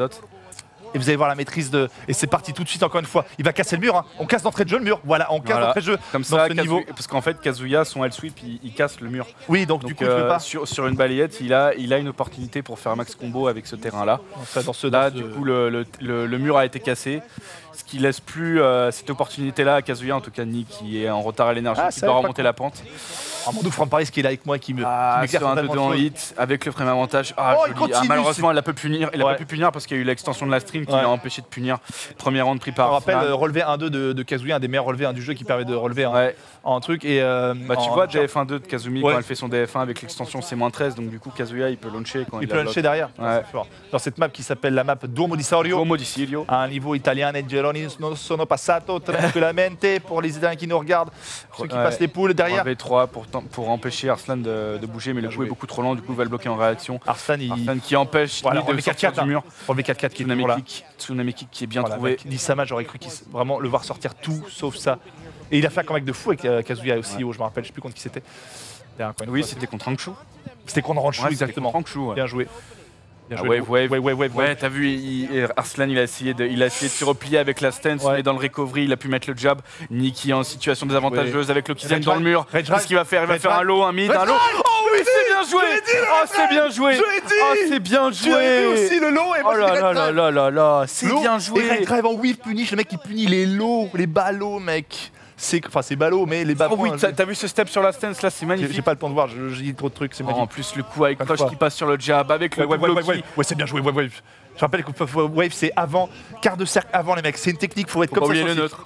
S1: Et vous allez voir la maîtrise de... Et c'est parti tout de suite, encore une fois. Il va casser le mur, hein. On casse d'entrée de jeu le mur. Voilà, on casse
S2: voilà.
S1: d'entrée de jeu
S2: comme
S1: dans
S2: ça,
S1: ce
S2: Kazu...
S1: niveau.
S2: Parce qu'en fait, Kazuya, son L-sweep, il, il casse le mur.
S1: Oui, donc, donc du coup, euh, tu peux pas.
S2: Sur, sur une balayette, il a, il a une opportunité pour faire un max combo avec ce terrain-là.
S1: Enfin, dans ce,
S2: Là,
S1: dans
S2: du
S1: ce...
S2: coup, le, le, le, le mur a été cassé. Ce qui laisse plus euh, cette opportunité-là à Kazuya, en tout cas Nick, qui est en retard à l'énergie, ah, qui doit remonter la pente.
S1: Armando From Paris qui est là avec moi, qui me
S2: ah, sur un deux deux en hit, avec le frame avantage. Ah, oh, il ah, malheureusement, il a, pu punir. il a ouais. pas pu punir parce qu'il y a eu l'extension de la stream qui ouais. l'a empêché de punir. Premier round pris par.
S1: On rappelle euh, relevé un deux de, de Kazuya, un des meilleurs relevés hein, du jeu qui permet de relever un, ouais. un truc. Et, euh,
S2: bah, tu en, vois, D F un deux de Kazumi, ouais. quand elle fait son D F un avec l'extension, c'est moins treize. Donc du coup, Kazuya, il peut launcher quand il,
S1: il peut launcher derrière. Ouais. Fort. Dans cette map qui s'appelle la map Duomo di Sorio.
S2: Duomo di Sorio.
S1: À un niveau italien, et Geroni non sono passato tranquillamente pour les Italiens qui nous regardent, ceux qui ouais. passent les poules derrière.
S2: V trois pour, pour empêcher Arslan de, de bouger, mais le coup est beaucoup trop lent, du coup il va le bloquer en réaction.
S1: Arslan, il...
S2: Arslan qui empêche
S1: voilà,
S2: de sortir du mur.
S1: Pour le V quatre quatre qui est
S2: Tsunami
S1: là.
S2: Kick, Tsunami Kick qui est bien
S1: voilà,
S2: trouvé.
S1: Nisama, j'aurais cru qu'il vraiment le voir sortir tout sauf ça. Et il a fait un comeback de fou avec euh, Kazuya aussi, ouais. où je me rappelle, je sais plus contre qui c'était.
S2: Oui, c'était contre Rankshu.
S1: C'était contre Rankshu,
S2: ouais,
S1: exactement.
S2: Contre Rankshu, ouais.
S1: Bien joué.
S2: Ah, wave, wave, wave, wave, ouais, t'as vu, il, Arslan il a essayé de, il a essayé de se replier avec la stance, ouais. mais dans le recovery il a pu mettre le jab. Nicky en situation désavantageuse ouais. avec le Kizem dans le mur. Qu'est-ce qu'il va faire? Il va Red faire Red. un low, un mid, Red un low. Oh oui, c'est bien joué! Oh, c'est bien joué! Oh, c'est bien joué!
S1: Tu as vu aussi le low et moi
S2: oh là là là là là là, c'est bien joué!
S1: Et Red Drive en whiff punish, le mec il punit les lows, les ballots, mec. C'est enfin c'est ballot mais les balles.
S2: Oh oui, t'as vu ce step sur la stance là, c'est magnifique.
S1: J'ai pas le temps de voir, je, je dis trop de trucs, c'est
S2: oh,
S1: magnifique.
S2: En plus le coup avec Crush qui passe sur le jab avec le
S1: ouais,
S2: double
S1: ouais, ouais, ouais, ouais, c'est bien joué, wave wave. Je rappelle que wave c'est avant quart de cercle avant les mecs, c'est une technique, faut être
S2: faut
S1: comme
S2: pas
S1: ça.
S2: Oublier le neutre.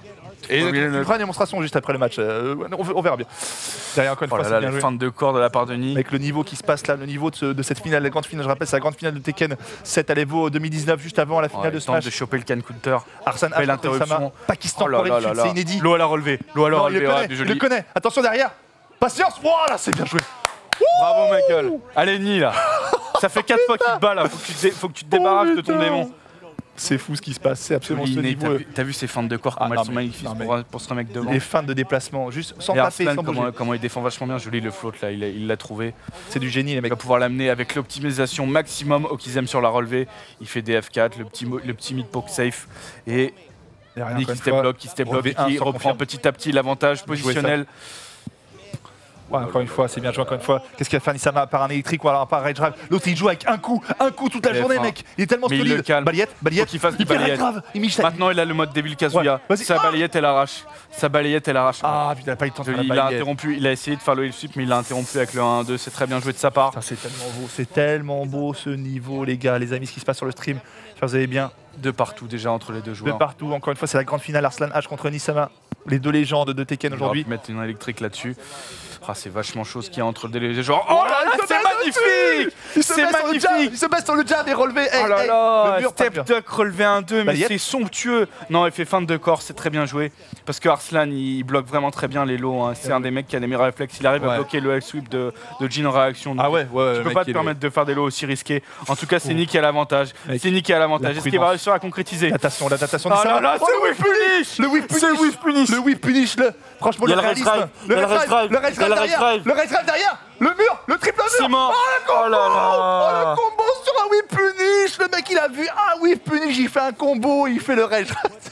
S1: Et
S2: Oui,
S1: tu
S2: le-
S1: feras une démonstration juste après le match. euh, on, on verra bien. Derrière, encore une
S2: Oh
S1: fois,
S2: là
S1: c'est
S2: là,
S1: bien
S2: les
S1: joué.
S2: fins de corps de la part de Nick.
S1: Avec le niveau qui se passe là, le niveau de, ce- de cette finale, la grande finale, je rappelle, c'est la grande finale de Tekken sept à l'Evo deux mille dix-neuf, juste avant la finale
S2: Ouais,
S1: de
S2: il tente
S1: Smash.
S2: de choper le can counter.
S1: Arsène
S2: fait
S1: H contre
S2: l'interruption.
S1: Sama. Pakistan,
S2: Oh là
S1: Corée
S2: là
S1: du
S2: là
S1: Sud,
S2: là.
S1: c'est inédit.
S2: L'eau à la relevé. L'eau à la
S1: Non, il le
S2: relevé. ouais,
S1: connaît,
S2: du
S1: il
S2: joli.
S1: le connaît. Attention derrière. Patience. Voilà, c'est bien joué.
S2: Bravo Michael. Allez Ni là. Ça fait quatre fois qu'il te bat là. Faut que tu te, dé- faut que tu te débarrasses
S1: Oh,
S2: de ton
S1: putain.
S2: démon.
S1: C'est fou ce qui se passe, c'est absolument ce
S2: Joli, T'as
S1: niveau.
S2: vu, t'as vu ces feintes de corps
S1: Ah,
S2: comment
S1: non,
S2: elles sont
S1: mais-
S2: magnifiques
S1: non, mais-
S2: pour, pour se remettre devant.
S1: Les fins de déplacement, juste sans
S2: Et
S1: taper,
S2: Arslan,
S1: sans bouger.
S2: comment, comment il défend vachement bien. Joli le float là, il a- il l'a trouvé.
S1: C'est du génie les
S2: Il
S1: mecs.
S2: va pouvoir l'amener avec l'optimisation maximum au Kizem sur la relevée. Il fait des F quatre, le petit, mo- le petit mid poke safe. Et
S1: Derrière,
S2: Nick
S1: encore
S2: qui
S1: une
S2: step
S1: fois,
S2: block, qui step block,
S1: relevé
S2: et
S1: un
S2: qui
S1: sur
S2: reprend
S1: confirme.
S2: petit à petit l'avantage
S1: Jouer ça.
S2: positionnel.
S1: Ouais, encore une fois, c'est bien joué encore une fois. Qu'est-ce qu'il va faire Nisama par un électrique ou alors par un rage drive? L'autre il joue avec un coup, un coup toute la
S2: Mais
S1: journée
S2: enfin,
S1: mec. Il est tellement
S2: mais il
S1: solide.
S2: le calme.
S1: Balayette, balayette.
S2: Faut qu'il fasse
S1: il
S2: du
S1: fait rage
S2: balayette.
S1: grave. Il miche ça.
S2: Maintenant il a le mode Devil Kazuya.
S1: Ouais, vas-y.
S2: Sa
S1: Ah
S2: balayette elle arrache. Sa balayette elle arrache.
S1: Ah putain, il a pas eu le temps de faire la
S2: il a
S1: balayette.
S2: interrompu, il a essayé de faire le sweep mais il l'a interrompu avec le un deux, c'est très bien joué de sa part.
S1: Putain, c'est tellement beau, c'est tellement beau ce niveau les gars, les amis, ce qui se passe sur le stream. J'espère que vous allez bien.
S2: De partout déjà entre les deux
S1: De
S2: joueurs.
S1: partout, encore une fois, c'est la grande finale Arslan H contre Nisama. Les deux légendes de Tekken
S2: On va
S1: aujourd'hui.
S2: mettre une électrique là-dessus. Ah, c'est vachement chaud ce qu'il y a entre les deux joueurs. Oh là là,
S1: il se
S2: c'est
S1: met
S2: magnifique.
S1: Il se
S2: C'est
S1: met sur le jab,
S2: magnifique.
S1: il se met sur le jab et relevé. Hey,
S2: Oh là
S1: hey,
S2: là,
S1: le mur, pas le
S2: step
S1: mur.
S2: duck relevé un deux, mais
S1: Balayette.
S2: c'est somptueux. Non, il fait feinte de corps, c'est très bien joué. Parce que Arslan, il bloque vraiment très bien les lows. hein. C'est un des mecs qui a les meilleurs réflexes. Il arrive
S1: Ouais.
S2: à bloquer le L-sweep de, de Jin en réaction. Donc
S1: Ah ouais, ouais,
S2: tu peux pas te permettre de faire des lows aussi risqués. En tout cas, c'est Nick qui a l'avantage.
S1: Mec,
S2: C'est Nick qui a l'avantage.
S1: la
S2: Est-ce qu'il va
S1: prudence.
S2: réussir à concrétiser?
S1: L'adaptation, l'adaptation
S2: Oh
S1: Nisama.
S2: là là,
S1: Oh,
S2: c'est
S1: le whip punish. Le whip
S2: C'est le
S1: punish.
S2: whip punish.
S1: Le whip punish, le... franchement,
S2: Il y a
S1: le
S2: le
S1: réalisme.
S2: rage drive.
S1: Le
S2: Il y a le
S1: rage
S2: rage
S1: drive.
S2: drive.
S1: Le rage
S2: Il y a
S1: drive
S2: le rage
S1: derrière.
S2: drive.
S1: Le rage drive derrière. Le mur, le triple mur.
S2: C'est mort.
S1: Oh, le combo.
S2: Oh là là.
S1: Oh, le combo sur un whip punish. Le mec, il a vu un whip punish, il fait un combo, il fait le rage drive.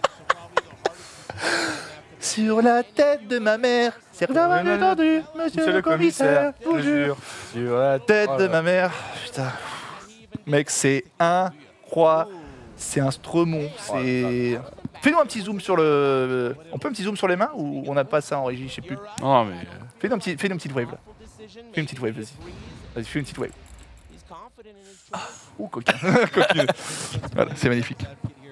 S1: Sur la tête de ma mère, c'est bien entendu, monsieur le commissaire, je vous jure.
S2: Sur la
S1: Tête
S2: Oh
S1: de
S2: là.
S1: ma mère, putain. Mec, c'est incroyable. C'est un Stremon. C'est. Fais-nous un petit zoom sur le. On peut un petit zoom sur les mains ou on n'a pas ça en régie, je sais plus.
S2: Non, mais.
S1: Fais-nous un petit... fais une petite wave là. Fais une petite wave, vas-y. Vas-y, fais une petite wave. Ah, ouh, coquin. Coquine. Voilà, c'est magnifique.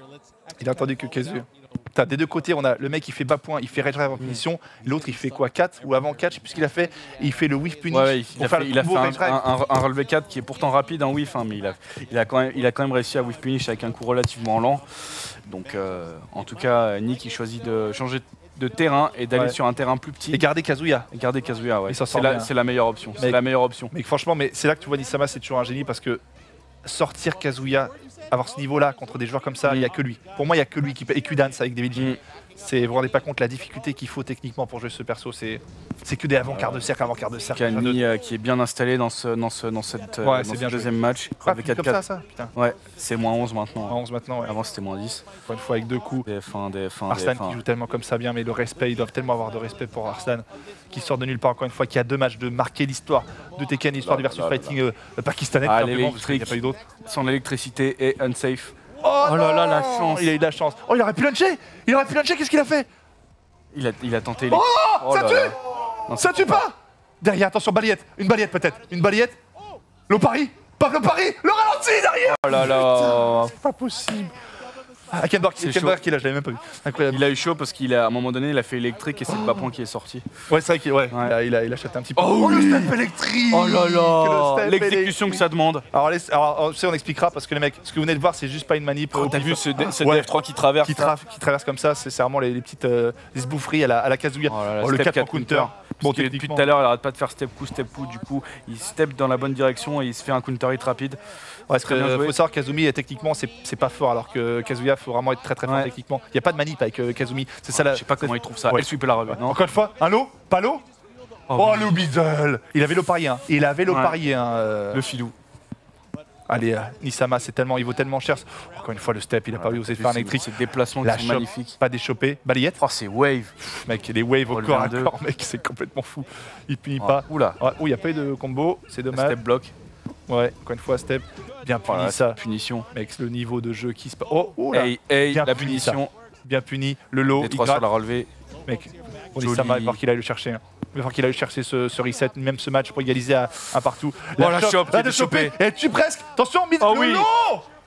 S1: Il a entendu que Kazu. Putain, des deux côtés, on a le mec qui fait bas point, il fait rage drive avant punition. L'autre, il fait quoi, quatre ou avant quatre, je sais plus ce qu'il a fait. Et il fait le whiff punish.
S2: Ouais, ouais, il,
S1: pour
S2: a
S1: faire
S2: fait,
S1: le
S2: il a
S1: combo
S2: fait un,
S1: rage drive.
S2: un- un- un relevé quatre qui est pourtant rapide en whiff, hein, mais il a, il, a quand même, il a quand même réussi à whiff punish avec un coup relativement lent. Donc, euh, en tout cas, Nick il choisit de changer de terrain et d'aller
S1: Ouais.
S2: sur un terrain plus petit.
S1: Et garder Kazuya.
S2: Et garder Kazuya, ouais.
S1: Il s'en
S2: C'est
S1: sort
S2: la,
S1: bien.
S2: c'est la meilleure option. C'est
S1: Mec.
S2: la meilleure option.
S1: Mais franchement, mais c'est là que tu vois Nisama, c'est toujours un génie parce que sortir Kazuya, avoir ce niveau-là contre des joueurs comme ça, il n'y a que lui. Pour moi, il n'y a que lui qui peut. Et Kudans avec Devil Jin.
S2: Mm.
S1: C'est, vous vous rendez pas compte la difficulté qu'il faut techniquement pour jouer ce perso. C'est, c'est que des avant-quarts de cercle, avant-quart de cercle.
S2: Kani euh, qui est bien installé dans, ce, dans, ce, dans, cette, euh,
S1: Ouais,
S2: dans
S1: c'est
S2: ce
S1: bien joué.
S2: deuxième match.
S1: Ah,
S2: Relevé
S1: comme
S2: quatre
S1: ça,
S2: quatre.
S1: ça, putain.
S2: Ouais, c'est moins onze maintenant.
S1: À onze maintenant, ouais.
S2: Avant c'était moins dix.
S1: Encore une fois avec deux coups.
S2: D F un, D F un,
S1: Arslan
S2: D F un.
S1: qui joue tellement comme ça bien, mais le respect, ils doivent tellement avoir de respect pour Arslan, qui sort de nulle part encore une fois, qui a deux matchs de marquer l'histoire de Tekken, l'histoire du
S2: Là,
S1: versus
S2: là, là,
S1: fighting euh, pakistanais,
S2: Ah,
S1: tout simplement, parce qu'il n'y a
S2: l'électrique.
S1: pas eu d'autre.
S2: Son électricité est unsafe.
S1: Oh,
S2: Oh là là, la
S1: non
S2: chance.
S1: Il a eu de la chance. Oh, il aurait pu luncher. Il aurait pu luncher. Qu'est-ce qu'il a fait?
S2: Il a, il a tenté. les-
S1: Oh, ça
S2: là
S1: tue.
S2: là. Non,
S1: Ça tue pas. Derrière, attention, balayette. Une balayette peut-être. Une balayette. L'Opari. Pas l'Opari. Le ralenti derrière.
S2: Oh là là.
S1: C'est pas possible. Ah, Kenberg,
S2: C'est
S1: Kenberg qui est là, je l'avais même pas vu. Incroyable.
S2: Il a eu chaud parce qu'à un moment donné, il a fait électrique et c'est le bas point qui est sorti.
S1: Ouais, c'est vrai qu'il ouais,
S2: Ouais.
S1: Il, a, il, a, il a chaté un petit peu.
S2: Oh
S1: le
S2: oui.
S1: step électrique.
S2: Oh là
S1: Le
S2: là.
S1: step
S2: L'exécution que
S1: électrique.
S2: ça demande.
S1: Alors, laisse- alors, on sait, on expliquera parce que les mecs, ce que vous venez de voir, c'est juste pas une manip.
S2: Oh,
S1: au
S2: T'as
S1: pif.
S2: vu ce, D- ce
S1: Ouais.
S2: D F trois qui traverse
S1: qui,
S2: ça
S1: tra- qui traverse comme ça, c'est c'est vraiment les, les petites euh, les sboufferies à la, à la Kazuya.
S2: Oh là là,
S1: Oh, le
S2: step
S1: quatre en
S2: quatre
S1: counter.
S2: counter.
S1: Bon,
S2: Parce que depuis
S1: techniquement-
S2: tout à l'heure, il arrête pas de faire step coup, step coup. Du coup, il step dans la bonne direction et il se fait un counter hit rapide.
S1: Ouais,
S2: très bien
S1: euh,
S2: joué.
S1: faut savoir Kazumi euh, techniquement c'est c'est pas fort alors que Kazuya faut vraiment être très très fort
S2: Ouais.
S1: techniquement. Il y a pas de manip avec euh, Kazumi. C'est ça la.
S2: Je sais pas comment il trouve ça.
S1: Ouais.
S2: Elle sweep la revue. Non.
S1: Encore une fois, un lot, pas l'eau. Oh,
S2: oui.
S1: le bizzle. Il avait l'eau parié hein. Il avait l'eau
S2: Ouais.
S1: parié hein, euh.
S2: Le filou.
S1: Allez, euh, Nisama, c'est tellement, il vaut tellement cher. Encore une fois le step, il a pas eu osé faire un électrique.
S2: Ces déplacements
S1: La
S2: qui sont
S1: chope,
S2: magnifiques.
S1: pas déchopé, balayette.
S2: Oh, c'est wave.
S1: Pff, mec, les waves au
S2: Relevé
S1: corps
S2: un
S1: à
S2: deux.
S1: corps, mec, c'est complètement fou. Il punit
S2: Oh,
S1: pas.
S2: Oula.
S1: Ouais, oh, il n'y a pas eu de combo, c'est dommage.
S2: Step block.
S1: Ouais, encore une fois, step. Bien puni
S2: Voilà,
S1: ça.
S2: punition.
S1: Mec, le niveau de jeu qui se passe. Oh, oh là.
S2: Hey, hey,
S1: Bien
S2: la
S1: puni,
S2: punition.
S1: Bien puni. Le lot,
S2: Les
S1: il
S2: trois sur
S1: gratte.
S2: la relevée.
S1: Mec, pour
S2: Joli.
S1: Nisama, il va voir qu'il aille le chercher. hein. Il va voir qu'il aille chercher ce, ce reset, même ce match pour égaliser à un partout.
S2: Oh, la chope qui
S1: là,
S2: est
S1: de choper.
S2: déchopée.
S1: Elle tue presque. Attention, mid
S2: Oh
S1: le
S2: oui.
S1: lot.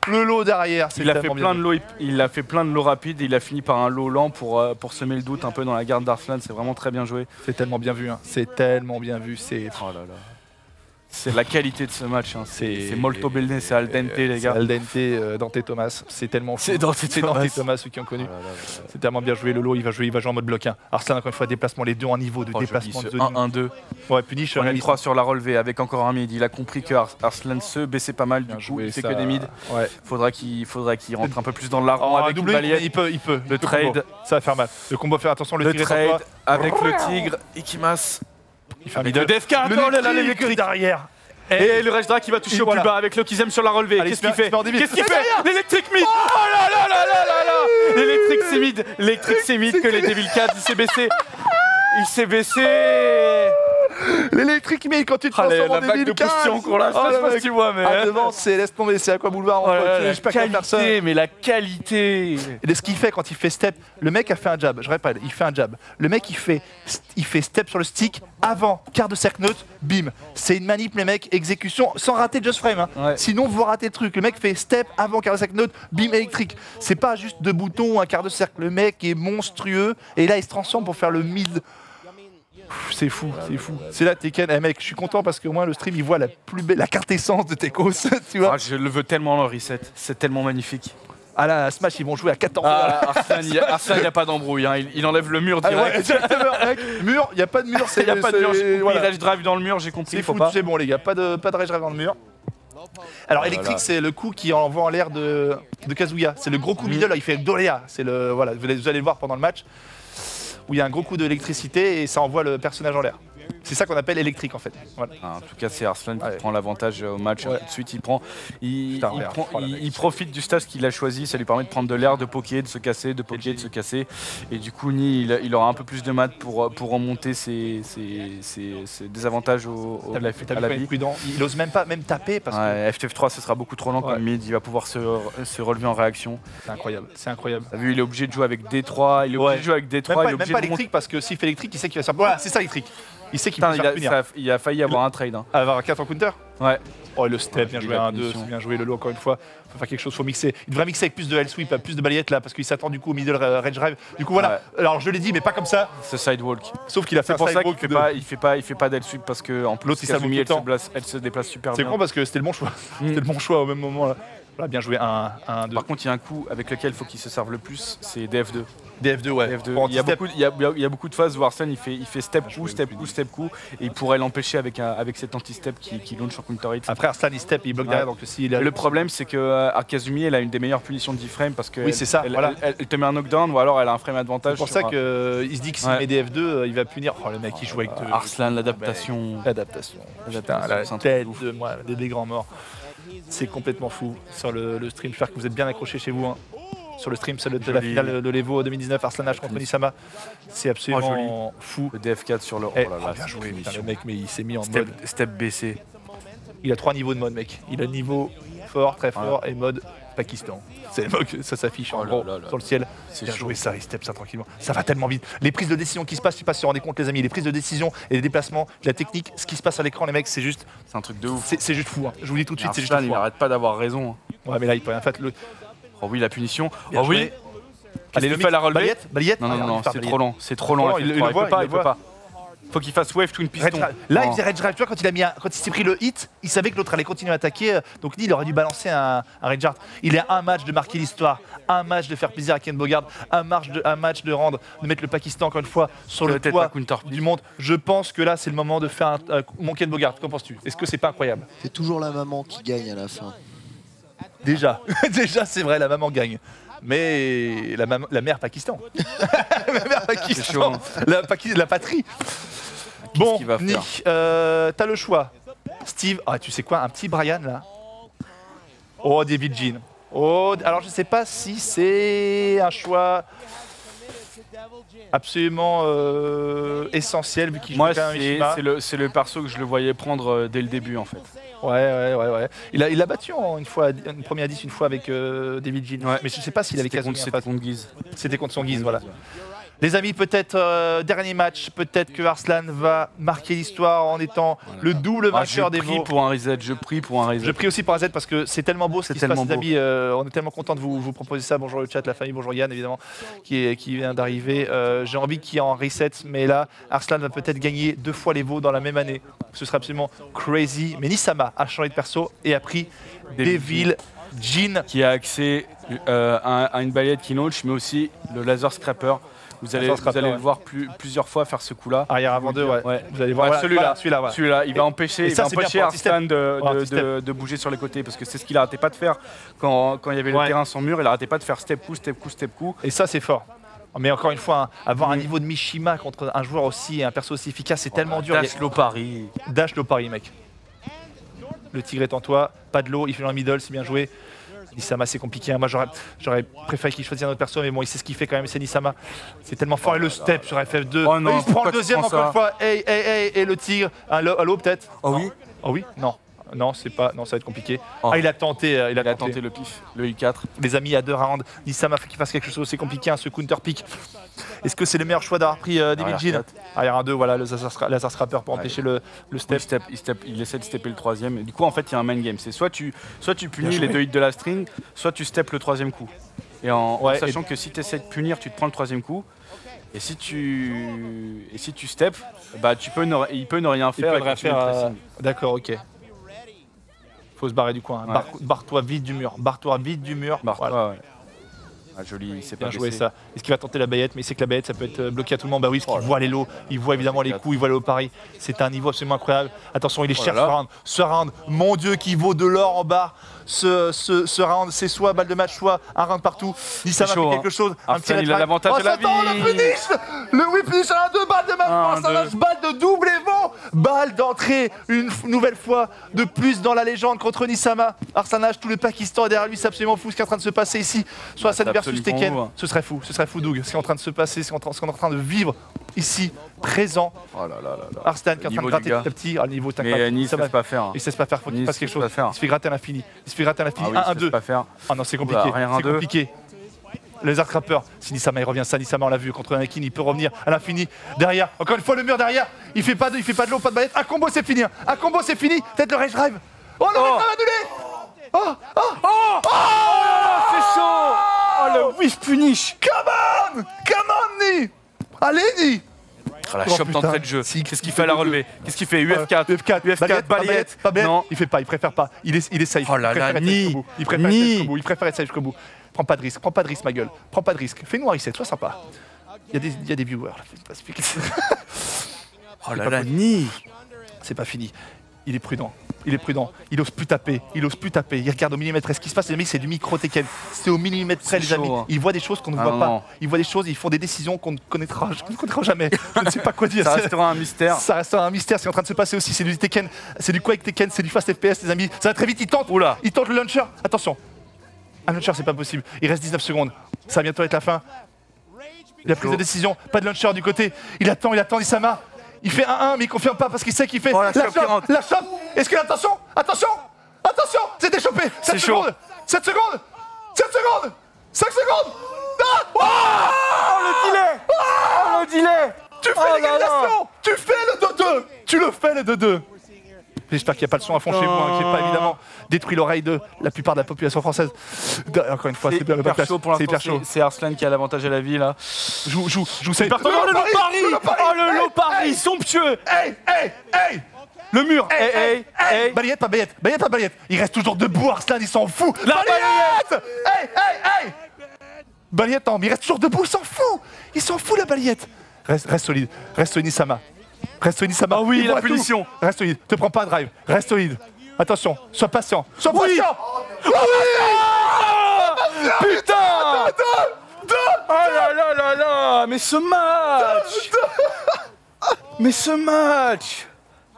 S1: Le lot derrière, c'est
S2: Il a fait
S1: tellement bien
S2: plein
S1: vu.
S2: de lots, il- il a fait plein de lots rapides et il a fini par un lot lent pour, euh, pour semer le doute un peu dans la garde d'Arslan. C'est vraiment très bien joué.
S1: C'est tellement bien vu, hein. C'est tellement bien vu. C'est
S2: Oh là là. C'est la qualité de ce match. Hein. C'est
S1: C'est-
S2: c'est molto bene, c'est al dente les
S1: c'est
S2: gars.
S1: Al dente, euh, Dante Thomas. C'est tellement fou.
S2: C'est Dante
S1: C'est
S2: Thomas.
S1: Dante Thomas, ceux qui ont connu.
S2: Oh là là là là.
S1: C'est tellement bien joué. Lolo, il va jouer, il va jouer en mode bloc un. Arslan, encore une fois, déplacement, les deux en niveau de
S2: Oh, joli,
S1: déplacement
S2: ce
S1: de zoning.
S2: un un deux.
S1: Ouais, Punish,
S2: On a une
S1: réaliste.
S2: trois sur la relevée avec encore un mid. Il a compris que Ars- Arslan se baissait pas mal. Du
S1: Bien
S2: coup,
S1: joué,
S2: il fait
S1: ça.
S2: que des mid.
S1: Ouais.
S2: Faudra qu'il faudra qu'il rentre un peu plus dans le larron
S1: Oh,
S2: avec une
S1: doublé,
S2: balayette.
S1: il peut, il peut.
S2: Le
S1: Il peut
S2: trade.
S1: combo. Ça va faire mal. Le combo, faire attention, le,
S2: Le
S1: tir est sur toi.
S2: trade avec le tigre, Ikimas.
S1: Il fait un
S2: Avec
S1: middle.
S2: le Death Card,
S1: Le
S2: oh là là,
S1: électrique
S2: l'électrique.
S1: derrière.
S2: Et le Rage Drake qui va toucher
S1: Et
S2: au
S1: voilà.
S2: plus bas avec le Kizem sur la relevée.
S1: Allez,
S2: Qu'est-ce
S1: il se
S2: qu'il
S1: met-
S2: fait
S1: il se met en début.
S2: Qu'est-ce qu'il
S1: Et
S2: fait
S1: derrière.
S2: L'électrique mid. Oh là là là là là là. L'électrique c'est mid. L'électrique c'est mid que les Devil Cats. Il s'est baissé. Il s'est baissé.
S1: L'électrique, mais quand tu te
S2: Ah, les-
S1: transformes en
S2: la vague
S1: débile,
S2: de postillon qu'on l'a. Je
S1: Oh,
S2: sais
S1: le
S2: pas
S1: mec.
S2: si tu vois, mais.
S1: Ah, devant, c'est laisse tomber, c'est à quoi boulevard.
S2: Oh là là,
S1: Je
S2: la
S1: sais pas quelle personne.
S2: qualité, mais la qualité.
S1: Et ce qu'il fait quand il fait step, le mec a fait un jab, je répète, il fait un jab. Le mec il fait, il fait step sur le stick avant, quart de cercle neutre, bim. C'est une manip les mecs, exécution, sans rater just frame. Hein.
S2: Ouais.
S1: Sinon vous ratez le truc. Le mec fait step avant, quart de cercle neutre, bim électrique. C'est pas juste deux boutons, un quart de cercle. Le mec est monstrueux et là il se transforme pour faire le mid. Pff, C'est fou, c'est fou. C'est là Tekken. Eh mec, je suis content parce qu'au moins le stream il voit la plus belle, la quintessence de Tekos, tu vois.
S2: Ah, je le veux tellement le reset. C'est tellement magnifique.
S1: Ah là, Smash ils vont jouer à quatorze.
S2: Ah, Arslan, il n'y a, a pas d'embrouille. Hein. Il, il enlève le mur
S1: Ah
S2: direct.
S1: ouais, exactement, mec. Mur, il n'y a pas de mur, c'est
S2: Il n'y a pas de mur, j'ai
S1: c'est-
S2: compris.
S1: voilà.
S2: Rage drive dans le mur, j'ai compris.
S1: C'est
S2: Faut
S1: fou,
S2: pas.
S1: c'est bon les gars, pas de, pas de rage drive dans le mur. Alors
S2: Oh là
S1: électrique
S2: là.
S1: c'est le coup qui envoie en l'air de, de Kazuya, c'est le gros coup
S2: Mhm.
S1: middle, là, il fait Dorea, c'est le voilà, vous allez, vous allez le voir pendant le match où il y a un gros coup d'électricité et ça envoie le personnage en l'air. C'est ça qu'on appelle électrique en fait. Voilà.
S2: Ah, en tout cas, c'est Arslan qui
S1: Ouais.
S2: prend l'avantage au match.
S1: Ouais.
S2: Tout de suite, il prend, il,
S1: Putain,
S2: il
S1: merde.
S2: prend-
S1: Oh là
S2: il-
S1: là,
S2: il
S1: il-
S2: profite du stage qu'il a choisi. Ça lui permet de prendre de l'air, de poker, de se casser, de poker, de se casser. Et du coup, Ni, il, il aura un peu plus de maths pour, pour remonter ses, ses, ses- ses désavantages au, au-
S1: T'as vu, t'as
S2: à
S1: vu
S2: la
S1: quand il est
S2: vie.
S1: prudent, il ose même pas même taper parce que
S2: Ouais, F T F trois, ce sera beaucoup trop lent
S1: Ouais.
S2: comme mid. Il va pouvoir se, se relever en réaction.
S1: c'est incroyable, c'est incroyable.
S2: T'as vu, il est obligé de jouer avec D trois. Il est obligé
S1: Ouais.
S2: de jouer avec D
S1: Même
S2: trois.
S1: pas,
S2: il est
S1: même
S2: obligé
S1: pas
S2: de
S1: électrique parce que s'il fait électrique, il sait qu'il va se faire. Voilà, c'est ça électrique. Il sait qu'il peut
S2: monter-
S1: se
S2: Putain,
S1: faire
S2: il, a,
S1: punir.
S2: ça a- il a failli avoir un trade. Hein.
S1: Avoir quatre en counter.
S2: Ouais.
S1: Oh le step, bien
S2: Ouais,
S1: joué
S2: la
S1: à un deux,
S2: punition.
S1: c'est bien joué le lot encore une fois. Faut faire quelque chose, faut mixer. Il devrait mixer avec plus de Hell Sweep, plus de balayettes là, parce qu'il s'attend du coup au middle euh, range drive. Du coup voilà. Alors je l'ai dit, mais pas comme ça.
S2: Ce sidewalk.
S1: Sauf qu'il a fait
S2: C'est
S1: un
S2: pour ça qu'il
S1: sidewalk
S2: fait
S1: de-
S2: pas, il fait pas, il fait pas d'elle sweep parce que en plus
S1: L'autre, il s'avoue
S2: Kazumi,
S1: tout le
S2: elle se,
S1: temps.
S2: place, elle se déplace super
S1: C'est
S2: bien.
S1: con parce que c'était le bon choix.
S2: Mm.
S1: C'était le bon choix au même moment là. Voilà, bien joué, un, un, deux.
S2: Par contre, il y a un coup avec lequel il faut qu'il se serve le plus, c'est D F deux.
S1: D F deux, ouais.
S2: D F deux.
S1: Pour
S2: Il y, a
S1: anti-step.
S2: beaucoup, il, y a, il y a beaucoup de phases où Arslan il fait, il fait step coup,
S1: joué
S2: step
S1: le
S2: coup,
S1: plus
S2: step coup, et il pourrait l'empêcher avec, un- avec cet anti-step qui, qui launch en counter hit.
S1: Après Arslan il step, il bloque
S2: Ouais.
S1: derrière donc s'il a.
S2: Le problème, c'est que euh, Kazumi, elle a une des meilleures punitions de D-frame parce que
S1: Oui,
S2: elle-
S1: c'est ça,
S2: elle,
S1: voilà.
S2: elle- elle- elle te met un knockdown ou alors elle a un frame
S1: C'est
S2: advantage.
S1: pour
S2: sur
S1: ça
S2: un-
S1: qu'il se dit que s'il
S2: Ouais.
S1: met D F deux, euh, il va punir. Oh le mec il joue avec deux.
S2: Arslan, l'adaptation.
S1: L'adaptation. Putain,
S2: L'adaptation,
S1: la
S2: c'est un truc
S1: tête
S2: de ouf.
S1: de moi, des, des grands morts. C'est complètement fou sur le, le stream. J'espère que vous êtes bien accrochés chez vous. Hein. Sur le stream, celle de la
S2: Joli.
S1: finale de l'Evo deux mille dix-neuf, Arslan H contre Nisama. C'est absolument fou.
S2: Le D F quatre sur le.
S1: Eh,
S2: oh là là,
S1: oh, bien
S2: cette
S1: joué, putain,
S2: punition.
S1: le mec, mais il s'est mis en
S2: Step,
S1: mode.
S2: step baissé.
S1: Il a trois niveaux de mode, mec. Il a le niveau fort, très fort, et mode Pakistan. C'est le mode que ça s'affiche en
S2: Oh là
S1: gros
S2: là là.
S1: sur le ciel.
S2: C'est
S1: Bien
S2: chaud.
S1: joué ça, il step ça tranquillement. Ça va tellement vite. Les prises de décision qui se passent, je sais pas si vous vous rendez compte les amis, les prises de décision et les déplacements, la technique, ce qui se passe à l'écran les mecs, c'est juste
S2: C'est un truc de ouf.
S1: c'est c'est juste fou. Hein. Je vous le dis tout de suite, c'est juste
S2: Arslan,
S1: fou.
S2: il
S1: Hein.
S2: arrête pas d'avoir raison.
S1: Ouais mais là il peut rien faire. Le...
S2: Oh oui, la punition.
S1: Bien
S2: Oh
S1: joué.
S2: oui.
S1: Allez,
S2: Qu'est-ce
S1: le
S2: qu'il fait à la
S1: mix,
S2: relevée
S1: balayette, balayette.
S2: Non,
S1: Ah,
S2: non,
S1: il
S2: non,
S1: va faire
S2: c'est
S1: balayette.
S2: trop lent. C'est trop lent.
S1: Non,
S2: F F
S1: il- il
S2: trois,
S1: le voit,
S2: peut pas,
S1: il
S2: il
S1: le
S2: peut
S1: voit.
S2: pas. Faut qu'il fasse wave twin
S1: Red
S2: piston.
S1: drive. Là, il
S2: Non.
S1: faisait Red Drive. Tu vois, quand il a mis un- quand il s'est pris le hit, il savait que l'autre allait continuer à attaquer. Donc, Ni, il aurait dû balancer un, un Red Jar. Il est à un match de marquer l'histoire, un match de faire plaisir à Ken Bogard, un match de, un match de rendre, de mettre le Pakistan encore une fois sur le
S2: Peut-être
S1: toit
S2: pas counter.
S1: du monde. Je pense que là, c'est le moment de faire un, euh, mon Ken Bogard. Qu'en penses-tu? Est-ce que c'est pas incroyable?
S4: C'est toujours la maman qui gagne à la fin.
S1: Déjà, déjà, c'est vrai, la maman gagne. Mais la, mam- la mère Pakistan. la mère Pakistan.
S2: chaud, hein.
S1: La, Paki- la patrie. Bon,
S2: qu'il va faire
S1: Nick, euh, t'as le choix. Steve, ah, tu sais quoi, un petit Brian là. Oh, David Jean. Oh, alors je sais pas si c'est un choix absolument euh, essentiel vu qu'il joue
S2: Moi,
S1: quand même
S2: c'est
S1: Mishima.
S2: c'est le, c'est le perso que je le voyais prendre euh, dès le début en fait.
S1: Ouais, ouais, ouais, ouais. Il a, il a battu en une fois, une première dix une fois avec euh, David Jean.
S2: Ouais.
S1: Mais je sais pas s'il avait
S2: C'était
S1: Kazumi
S2: contre,
S1: en
S2: c'était
S1: face.
S2: contre Guise.
S1: C'était contre son guise, voilà. Les amis, peut-être euh, dernier match, peut-être que Arslan va marquer l'histoire en étant
S5: Voilà.
S1: le double
S5: Ah,
S1: vainqueur des
S5: je prie
S1: veaux.
S5: pour un reset, je prie pour un reset.
S1: Je prie aussi pour Azet parce que c'est tellement beau ce qui se passe,
S5: tellement
S1: les
S5: beau.
S1: amis. Euh, on est tellement content de vous, vous proposer ça. Bonjour le chat, la famille, bonjour Yann évidemment qui, est, qui vient d'arriver. Euh, J'ai envie qu'il y ait en reset, mais là, Arslan va peut-être gagner deux fois les veaux dans la même année. Ce serait absolument crazy. Mais Nisama a changé de perso et a pris Devil Jin.
S5: Qui a accès euh, à, à une balayette qui launch, mais aussi le laser scraper. Vous allez,
S1: Laser
S5: vous
S1: scraper,
S5: allez
S1: ouais.
S5: le voir plus, plusieurs fois faire ce coup-là.
S1: Arrière avant deux, ouais.
S5: Ouais.
S1: Vous allez voir
S5: Ouais,
S1: voilà,
S5: celui-là,
S1: voilà, celui-là, voilà.
S5: celui-là, il va
S1: Et-
S5: empêcher,
S1: et
S5: il
S1: ça,
S5: va
S1: c'est bien
S5: empêcher
S1: pour
S5: Arslan de,
S1: Pour
S5: de,
S1: anti-step.
S5: de- de bouger sur les côtés parce que c'est ce qu'il arrêtait pas de faire quand, quand il y avait le
S1: Ouais.
S5: terrain sans mur. Il arrêtait pas de faire step coup, step coup, step coup.
S1: Et ça, c'est fort. Mais encore une fois, hein, avoir un niveau de Mishima contre un joueur aussi, un perso aussi efficace, c'est tellement dur. Il y a-
S5: Dash low Paris.
S1: Dash low pari, mec. Le tigre est en toi, pas de l'eau, il fait un middle, c'est bien joué. Nisama, c'est compliqué. hein. Moi, j'aurais j'aurais préféré qu'il choisisse un autre perso, mais bon, il sait ce qu'il fait quand même, c'est Nisama. C'est tellement fort. Et le step sur F F deux.
S5: Oh non,
S1: il se prend
S5: pourquoi
S1: le
S5: tu
S1: deuxième
S5: prends
S1: encore
S5: ça
S1: une fois. Hey, hey, hey. Et le tigre. Un low, un low, peut-être
S5: Oh oui.
S1: Oh oui Non. Non, c'est pas. Non, ça va être compliqué.
S5: Oh.
S1: Ah, il a tenté. euh, il a,
S5: Il a
S1: tenté.
S5: tenté le pif, le I quatre.
S1: Les amis, à deux rounds. Nisama faut qu'il fasse quelque chose, c'est compliqué, hein, ce counter pick. Est-ce que c'est le meilleur choix d'avoir pris euh, Devil
S5: Arrière
S1: Jin
S5: quatre.
S1: Arrière un deux, voilà, le laser scra- laser scrapper pour empêcher le, le
S5: Step,
S1: step.
S5: step, il, step, il essaie de stepper le troisième. Et du coup, en fait, il y a un main game. C'est soit tu, soit tu punis
S1: Bien
S5: les
S1: joué.
S5: deux hits de la string, soit tu steps le troisième coup. Et en, en
S1: Ouais,
S5: sachant que si tu essaies de punir, tu te prends le troisième coup. Et si tu, et si tu step, bah, tu peux ne, il peut ne rien
S1: Il
S5: faire.
S1: peut
S5: et
S1: rien
S5: continuer
S1: faire.
S5: le
S1: euh,
S5: pressing.
S1: D'accord, ok. Faut se barrer du coin. hein.
S5: Ouais.
S1: Barre- Barre-toi vite du mur. Barre-toi vite du mur.
S5: Bah,
S1: Voilà.
S5: ouais, ouais. Ah, joli, c'est
S1: Bien
S5: pas
S1: joué
S5: baissé.
S1: ça. Est-ce qu'il va tenter la baillette? Mais il sait que la baillette ça peut être euh, bloqué à tout le monde. Bah oui, parce qu'il voit les lots, il voit évidemment les coups, il voit les lots pareils. C'est un niveau absolument incroyable. Attention, il est
S5: Oh
S1: cher
S5: là
S1: ce
S5: là.
S1: round. Ce round, mon dieu, qui vaut de l'or en bas. Ce, ce, ce round, c'est soit balle de match, soit un round partout. Nisama
S5: chaud,
S1: fait quelque
S5: hein.
S1: chose. Un
S5: Arslan,
S1: petit red
S5: il a
S1: flag.
S5: l'avantage
S1: Oh,
S5: de la
S1: ça attend,
S5: vie.
S1: le finish. Le whip finish à un deux balles de match.
S5: Un,
S1: pour Arslan,
S5: deux.
S1: balle de double évent. Balle d'entrée, une f- nouvelle fois de plus dans la légende contre Nisama. Arsanage, tout le Pakistan est derrière lui, c'est absolument fou ce qui est en train de se passer ici. Soit
S5: c'est
S1: Hassan versus
S5: absolument
S1: Tekken.
S5: fou, hein.
S1: Ce serait fou, ce serait fou Doug, ce qui est en train de se passer, ce qu'on est en train de vivre ici, présent.
S5: Oh là là là là.
S1: Arslan qui est en train de
S5: Niveau
S1: gratter
S5: du gars.
S1: petit à petit. Ah, le niveau,
S5: Mais
S1: t'inquiète.
S5: euh, Nice
S1: ça
S5: ne
S1: va.
S5: sait pas faire. hein.
S1: Il sait pas faire, faut qu'il
S5: Nice
S1: fasse quelque
S5: sait
S1: chose.
S5: pas faire.
S1: Il se fait gratter à l'infini. Il se fait gratter à l'infini.
S5: Ah oui,
S1: un
S5: ça
S1: un
S5: sait
S1: deux.
S5: pas faire.
S1: Ah non, c'est compliqué.
S5: Oula, rien, un,
S1: C'est
S5: deux.
S1: compliqué. Les attrapeurs. Si Nisama il revient, ça Nisama on l'a vu contre Anakin, il peut revenir à l'infini. Derrière, encore une fois le mur derrière. Il fait pas de, il fait pas de l'eau, pas de baguette. Un combo c'est fini. Un combo c'est fini. Peut-être le rage drive. Oh le
S5: Oh.
S1: rage drive annulé. Oh oh
S5: Oh, c'est chaud. Oh le whiff punish.
S1: Come on, come on Ni. Allez Ni.
S5: Oh, la
S1: Oh,
S5: chope
S1: putain.
S5: d'entrée de jeu.
S1: Si,
S5: Qu'est-ce qu'il
S1: il
S5: fait à la
S1: fait
S5: relever? Qu'est-ce qu'il fait? U F quatre.
S1: U F quatre,
S5: U F quatre, balayette.
S1: pas balayette.
S5: Non.
S1: Il fait pas, il préfère pas. Il est, il est safe.
S5: Oh là
S1: il préfère
S5: là,
S1: être
S5: ni.
S1: safe jusqu'au bout. Il préfère être
S5: Ni.
S1: safe jusqu'au bout. Il préfère être safe jusqu'au bout. Prends pas de risque, prends pas de risque ma gueule. Prends pas de risque. Fais-nous un reset, sois sympa. Il y a des, il y a des viewers là. C'est pas expliquer.
S5: Oh là là, ni.
S1: C'est pas fini. Il est prudent. Il est prudent. Il ose plus taper. Il ose plus taper. Il regarde au millimètre près. Ce qui se passe, les amis, c'est du micro Tekken. C'est au millimètre près,
S5: C'est
S1: les amis.
S5: chaud, hein.
S1: Ils voient des choses qu'on ne
S5: Ah
S1: voit
S5: non,
S1: pas.
S5: non.
S1: Ils voient des choses, ils font des décisions qu'on ne connaîtra, qu'on ne connaîtra jamais. Je ne sais pas quoi dire.
S5: Ça
S1: C'est-
S5: restera un mystère.
S1: Ça restera un mystère, c'est en train de se passer aussi. C'est du Tekken, c'est du Quake Tekken, c'est du Fast F P S, les amis. Ça va très vite. Il tente.
S5: Oula.
S1: Il tente le launcher. Attention. Un launcher, c'est pas possible. Il reste dix-neuf secondes. Ça va bientôt être la fin. Il a pris de décision. Pas de launcher du côté. Il attend, il attend Nisama. Il fait un un, mais il confirme pas parce qu'il sait qu'il fait
S5: Oh, la chope qui rentre.
S1: La chope. Est-ce que attention, attention, attention, c'était chopé. sept
S5: C'est chaud.
S1: secondes. sept secondes. sept secondes. cinq secondes. Ah oh
S5: Oh le delay. Oh le delay.
S1: tu fais
S5: Oh là
S1: l'égalisation. Tu fais le deux deux. Tu le fais le deux deux. J'espère qu'il n'y a pas le son à fond chez vous, hein, qui n'est pas évidemment détruit l'oreille de la plupart de la population française. De- Encore une fois, c'est
S5: C'est
S1: bien,
S5: hyper chaud pour
S1: c'est hyper
S5: l'instant.
S1: chaud.
S5: c'est- C'est Arslan qui a l'avantage à la vie là.
S1: Joue, joue, joue, c'est
S5: Oh le lot Paris. Oh le lot Paris, somptueux.
S1: Hey, hey, hey.
S5: Le mur.
S1: Hey,
S5: Hey, hey, hey.
S1: Balayette, pas balayette, balayette, pas balayette. Il reste toujours debout, Arslan, il s'en fout.
S5: La
S1: balayette. Hey, hey, hey. Balayette, non, mais il reste toujours debout, il s'en fout. Il s'en fout, la balayette. Reste, reste solide, reste solide, Nisama. Reste solide, Nisama.
S5: Ah oui,
S1: Il
S5: la
S1: voit tout.
S5: punition.
S1: Reste solide, te prends pas un drive, reste solide. Attention, sois patient, sois
S5: Oui.
S1: patient.
S5: Putain. Oh là là là là. Mais ce match. Mais ce match.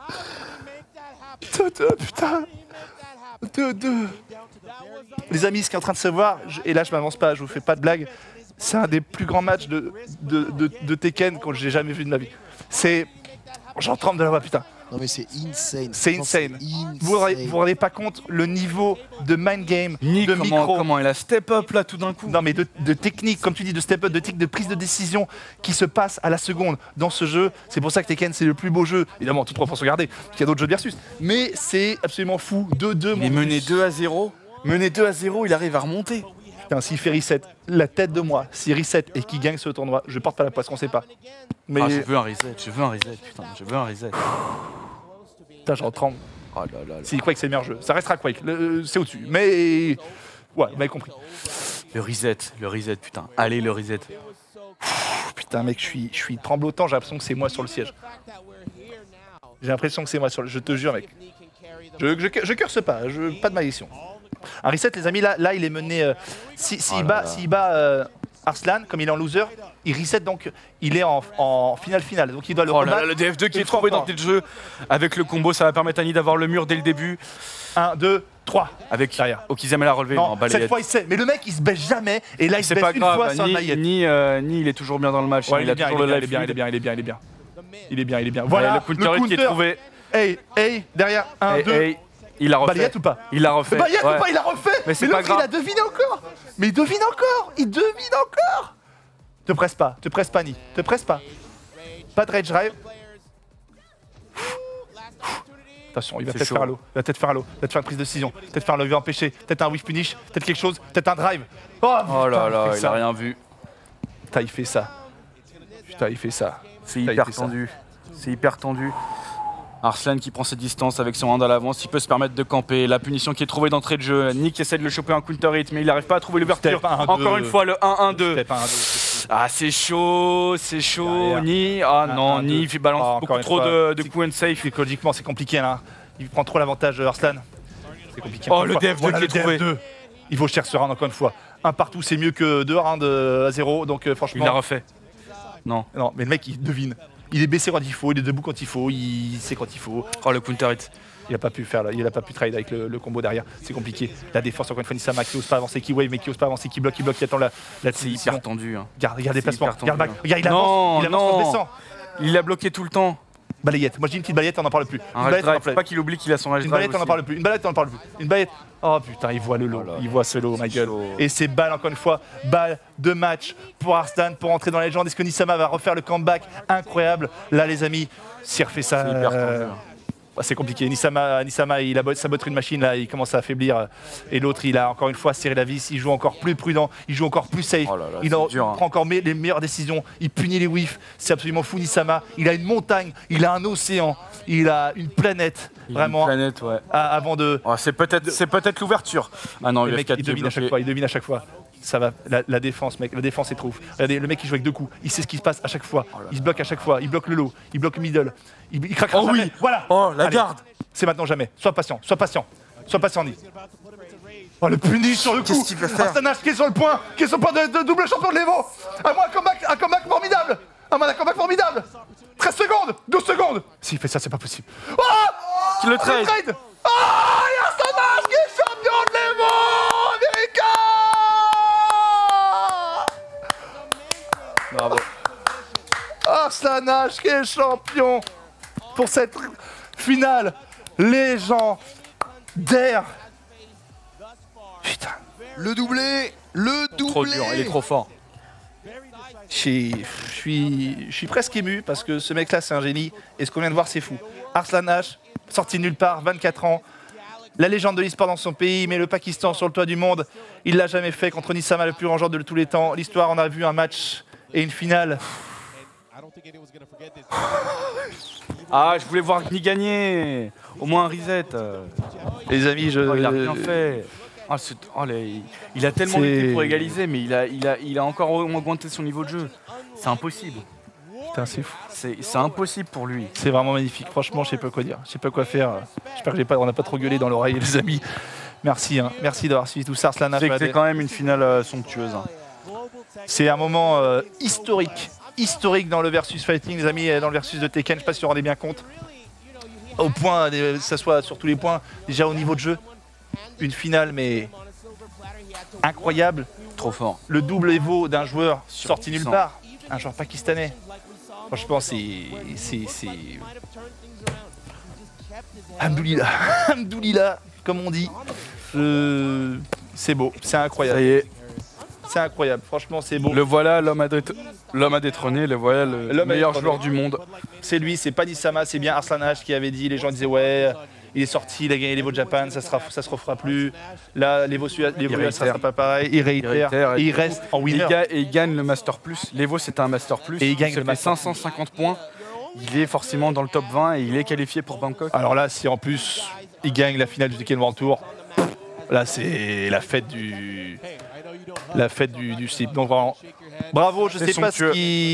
S1: deux deux, putain. deux deux. Les amis, ce qui est en train de se voir, je- et là je m'avance pas, je vous fais pas de blague, c'est un des plus grands matchs de, de, de, de Tekken que j'ai jamais vu de ma vie. C'est... J'en tremble de la voix, putain.
S4: Non mais c'est insane.
S1: C'est
S4: Franchement,
S1: insane.
S4: insane.
S1: Vous ne vous rendez pas compte le niveau de mind game,
S5: Nick,
S1: de
S5: comment,
S1: micro,
S5: comment il a step up là tout d'un coup.
S1: non mais de, de technique, comme tu dis, de step up, de technique, de prise de décision qui se passe à la seconde dans ce jeu. C'est pour ça que Tekken c'est le plus beau jeu. Évidemment, toute proportion gardée, parce qu'il y a d'autres jeux de versus. Mais c'est absolument fou. deux deux.
S5: Il est mené deux à zéro. Mené deux à zéro, il arrive à remonter.
S1: Putain, s'il fait reset, la tête de moi, s'il reset et qu'il gagne ce tournoi, je porte pas la poisse, on sait pas. Mais
S5: Ah, je veux un reset, je veux un reset, putain, je veux un reset.
S1: putain, j'en tremble.
S5: Oh là là là.
S1: Si Quake c'est le meilleur jeu, ça restera Quake, le- c'est au-dessus. Mais ouais, vous m'avez compris.
S5: Le reset, le reset, putain. Allez, le reset.
S1: Putain mec, je suis, je suis tremblotant, j'ai l'impression que c'est moi sur le siège. J'ai l'impression que c'est moi sur le... Je te jure mec. Je, je, je curse pas, je, pas de malédiction. Un reset les amis, là, là il est mené... Euh, S'il si,
S5: Oh
S1: s'il
S5: là
S1: bat,
S5: là.
S1: s'il bat euh, Arslan, comme il est en loser, il reset donc, il est en, en finale finale. Donc il doit le
S5: Oh là
S1: rebattre
S5: là, le D F deux qui
S1: une
S5: est
S1: fois
S5: trouvé
S1: encore.
S5: dans le jeu. Avec le combo, ça va permettre à Ni d'avoir le mur dès le début.
S1: un, deux, trois.
S5: Avec
S1: Derrière.
S5: Okizeme l'a relevé.
S1: Non,
S5: Non,
S1: cette
S5: balayette.
S1: fois il sait. Mais le mec il se baisse jamais. Et là il se
S5: C'est
S1: baisse
S5: pas
S1: une fois
S5: grave,
S1: sur un
S5: Ni,
S1: maillette.
S5: Ni, euh, Ni, il est toujours bien dans le match.
S1: Ouais,
S5: hein,
S1: il, est bien, il,
S5: toujours
S1: est bien,
S5: le
S1: il est bien, il est
S5: live
S1: bien, il est bien, il est bien, il est bien. Il est bien, il est bien.
S5: Voilà,
S1: Voilà,
S5: le counter hit qui est trouvé.
S1: Hey, hey, derrière, un,
S5: Hey,
S1: deux.
S5: hey, il a refait.
S1: Balayette ou pas?
S5: Il l'a refait.
S1: Balayette
S5: ouais.
S1: ou pas? Il a refait.
S5: Mais c'est
S1: l'autre,
S5: pas grave.
S1: il a deviné encore. Mais il devine encore. Il devine encore. Te presse pas, te presse pas, Ni. Te presse pas. Pas de rage drive. Attention, il va
S5: C'est
S1: peut-être
S5: chaud.
S1: faire un low. Il va peut-être faire un low. Peut-être faire une prise de décision. Peut-être faire un lever empêché. Peut-être un whiff punish. Peut-être quelque chose. Peut-être un drive. Oh,
S5: Oh là
S1: putain,
S5: là,
S1: il fait
S5: il
S1: ça.
S5: a rien vu.
S1: Putain, il fait ça. Putain, il fait ça.
S5: C'est
S1: Putain, il
S5: hyper
S1: fait ça.
S5: tendu. C'est hyper tendu. Arslan qui prend ses distances avec son hand à l'avance, il peut se permettre de camper. La punition qui est trouvée d'entrée de jeu. Nick essaie de le choper en counter hit, mais il n'arrive pas à trouver l'ouverture.
S1: Step un, deux.
S5: Encore une fois, le un un deux.
S1: Step un, deux.
S5: Ah, c'est chaud, c'est chaud.
S1: Derrière.
S5: Ni, ah
S1: Un,
S5: non,
S1: un,
S5: Ni
S1: deux.
S5: il balance
S1: Oh, encore
S5: beaucoup
S1: une
S5: trop
S1: fois.
S5: de, de coups and safe.
S1: Psychologiquement, c'est compliqué là. Il prend trop l'avantage, euh, Arslan. C'est compliqué.
S5: Oh,
S1: Encore une
S5: le
S1: fois.
S5: D F deux
S1: Voilà,
S5: qui
S1: le
S5: est trouvé.
S1: D F deux. Il vaut cher ce round encore une fois. Un partout, c'est mieux que deux rounds euh, à zéro. Donc euh,
S5: Il
S1: franchement.
S5: l'a refait. Non.
S1: Non, mais le mec, il devine. Il est baissé quand il faut, il est debout quand il faut, il sait quand il faut.
S5: Oh, le counter hit.
S1: Il a pas pu faire, là, il a pas pu trade avec le, le combo derrière. C'est compliqué. La défense encore une fois, Nisama qui ose pas avancer, qui wave, mais qui ose pas avancer, qui bloque, qui bloque, qui attend la, la
S5: C'est
S1: décision.
S5: hyper tendu. hein.
S1: Regarde, regarde les
S5: c'est
S1: placements.
S5: hyper
S1: Regarde,
S5: tendu,
S1: back.
S5: hein.
S1: Regarde, il
S5: Non,
S1: avance, il avance en
S5: non.
S1: baissant.
S5: Il l'a bloqué tout le temps.
S1: Balayette. Moi, j'ai une petite balayette, on n'en parle plus.
S5: Un
S1: Une
S5: rage
S1: balayette, on en
S5: drive. Faut
S1: parle
S5: pas qu'il oublie qu'il a son rage
S1: Une
S5: drive.
S1: balayette, on n'en
S5: aussi.
S1: parle plus. Une balayette, on n'en parle plus. Une balayette. Oh putain, il voit le lot.
S5: Oh là.
S1: Il voit ce lot, ma gueule.
S5: chaud.
S1: Et c'est balle, encore une fois. Balle de match pour Arslan, pour entrer dans la légende. Est-ce que Nisama va refaire le comeback incroyable? Là, les amis, s'il refait ça.
S5: C'est hyper
S1: euh,
S5: tendu. hein.
S1: bah, c'est compliqué. Nisama, Nisama il a beau- sa une machine, là, il commence à affaiblir. Et l'autre, il a encore une fois serré la vis. Il joue encore plus prudent. Il joue encore plus safe.
S5: Oh là là,
S1: il
S5: c'est
S1: en-
S5: dur, hein.
S1: prend encore me- les meilleures décisions. Il punit les whiffs. C'est absolument fou, Nisama. Il a une montagne. Il a un océan. Il a une planète.
S5: Il y a une
S1: Vraiment.
S5: planète, ouais.
S1: à- avant de.
S5: Oh, c'est peut-être c'est peut-être l'ouverture. Ah non,
S1: Le
S5: le
S1: mec,
S5: F quatre
S1: il
S5: qui est
S1: devine à chaque
S5: bloqué.
S1: fois. Il devine à chaque fois. Ça va. La, la défense, mec. La défense est trop ouf. Regardez, le mec, il joue avec deux coups. Il sait ce qui se passe à chaque fois.
S5: Oh là
S1: il se bloque à chaque fois. Il bloque le low. Il bloque le middle. Il, il craquera
S5: Oh
S1: jamais.
S5: oui.
S1: Voilà.
S5: Oh, la
S1: Allez.
S5: garde.
S1: C'est maintenant ou jamais. Sois patient, sois patient. Sois patient, Nick. Oh, le punish sur le coup.
S5: Qu'est-ce qu'il veut faire?
S1: Arslan H qui est sur le point, qui est sur le point de, de double champion de l'Evo. À moi, un comeback, un comeback formidable. À moi, un comeback formidable. treize secondes, douze secondes. S'il fait ça, c'est pas possible. Oh,
S5: Qui le trade.
S1: trade. Oh, il y a Arslan H qui est champion de l'Evo américain.
S5: Bravo.
S1: Arslan H qui est champion pour cette finale légendaire. Putain,
S4: Le doublé, le doublé.
S5: Trop dur, il est trop fort.
S1: je suis, je suis, je suis presque ému parce que ce mec-là, c'est un génie. Et ce qu'on vient de voir, c'est fou. Arslan H, sorti de nulle part, vingt-quatre ans. La légende de l'e-sport dans son pays, mais le Pakistan sur le toit du monde. Il l'a jamais fait contre Nisama, le plus grand joueur de tous les temps. L'histoire, on a vu un match et une finale.
S5: Ah, je voulais voir Ni gagner. Au moins un reset.
S1: Les amis, je.
S5: Oh, il a rien fait. Ah, c'est- oh, les- il a tellement
S1: C'est-
S5: lutté pour égaliser, mais il a, il, a, il a encore augmenté son niveau de jeu. C'est impossible.
S1: Putain, c'est fou.
S5: C'est c'est impossible pour lui.
S1: C'est vraiment magnifique. Franchement, je sais pas quoi dire. Je sais pas quoi faire. J'espère que j'ai pas, on n'a pas trop gueulé dans l'oreille, les amis. Merci, hein. Merci d'avoir suivi tout ça, Arslan H.
S5: C'est que c'est quand même une finale euh, somptueuse. hein.
S1: C'est un moment euh, historique, historique dans le versus fighting, les amis, dans le versus de Tekken. Je sais pas si vous vous rendez bien compte. Au point, euh, que ça soit sur tous les points, déjà au niveau de jeu, une finale, mais incroyable.
S5: Trop fort.
S1: Le double Evo d'un joueur sorti nulle
S5: Surpuissant.
S1: part, un joueur pakistanais. Franchement, c'est, c'est, c'est, Hamdoulillah, Hamdoulillah, comme on dit. Je- C'est beau, c'est
S5: Ça
S1: incroyable.
S5: y est,
S1: C'est incroyable, franchement c'est beau.
S5: le voilà, l'homme à, dé- l'homme à détrôner, le voilà, le
S1: L'homme à
S5: meilleur
S1: détrôner.
S5: joueur du monde.
S1: C'est lui, c'est pas Nissama, c'est bien Arslan H qui avait dit, les gens disaient ouais, il est sorti, il a gagné l'Evo Japan, ça, sera, ça se refera plus. Là, l'Evo Su- l'Evo U S, ça
S5: réitère.
S1: sera pas pareil, il réitère,
S5: Il réitère et
S1: et il
S5: du
S1: reste en
S5: Et il,
S1: winner.
S5: ga- et il gagne le Master Plus. L'Evo c'était un Master Plus.
S1: Et il gagne
S5: se
S1: le
S5: fait
S1: Master
S5: cinq cent cinquante points. Il est forcément dans le top vingt et il est qualifié pour Bangkok.
S1: Alors là, si en plus il gagne la finale du Tekken World Tour, là c'est la fête du, la fête du, du slip. Donc vraiment, bravo. Je
S5: C'est
S1: sais pas ce
S5: somptueux.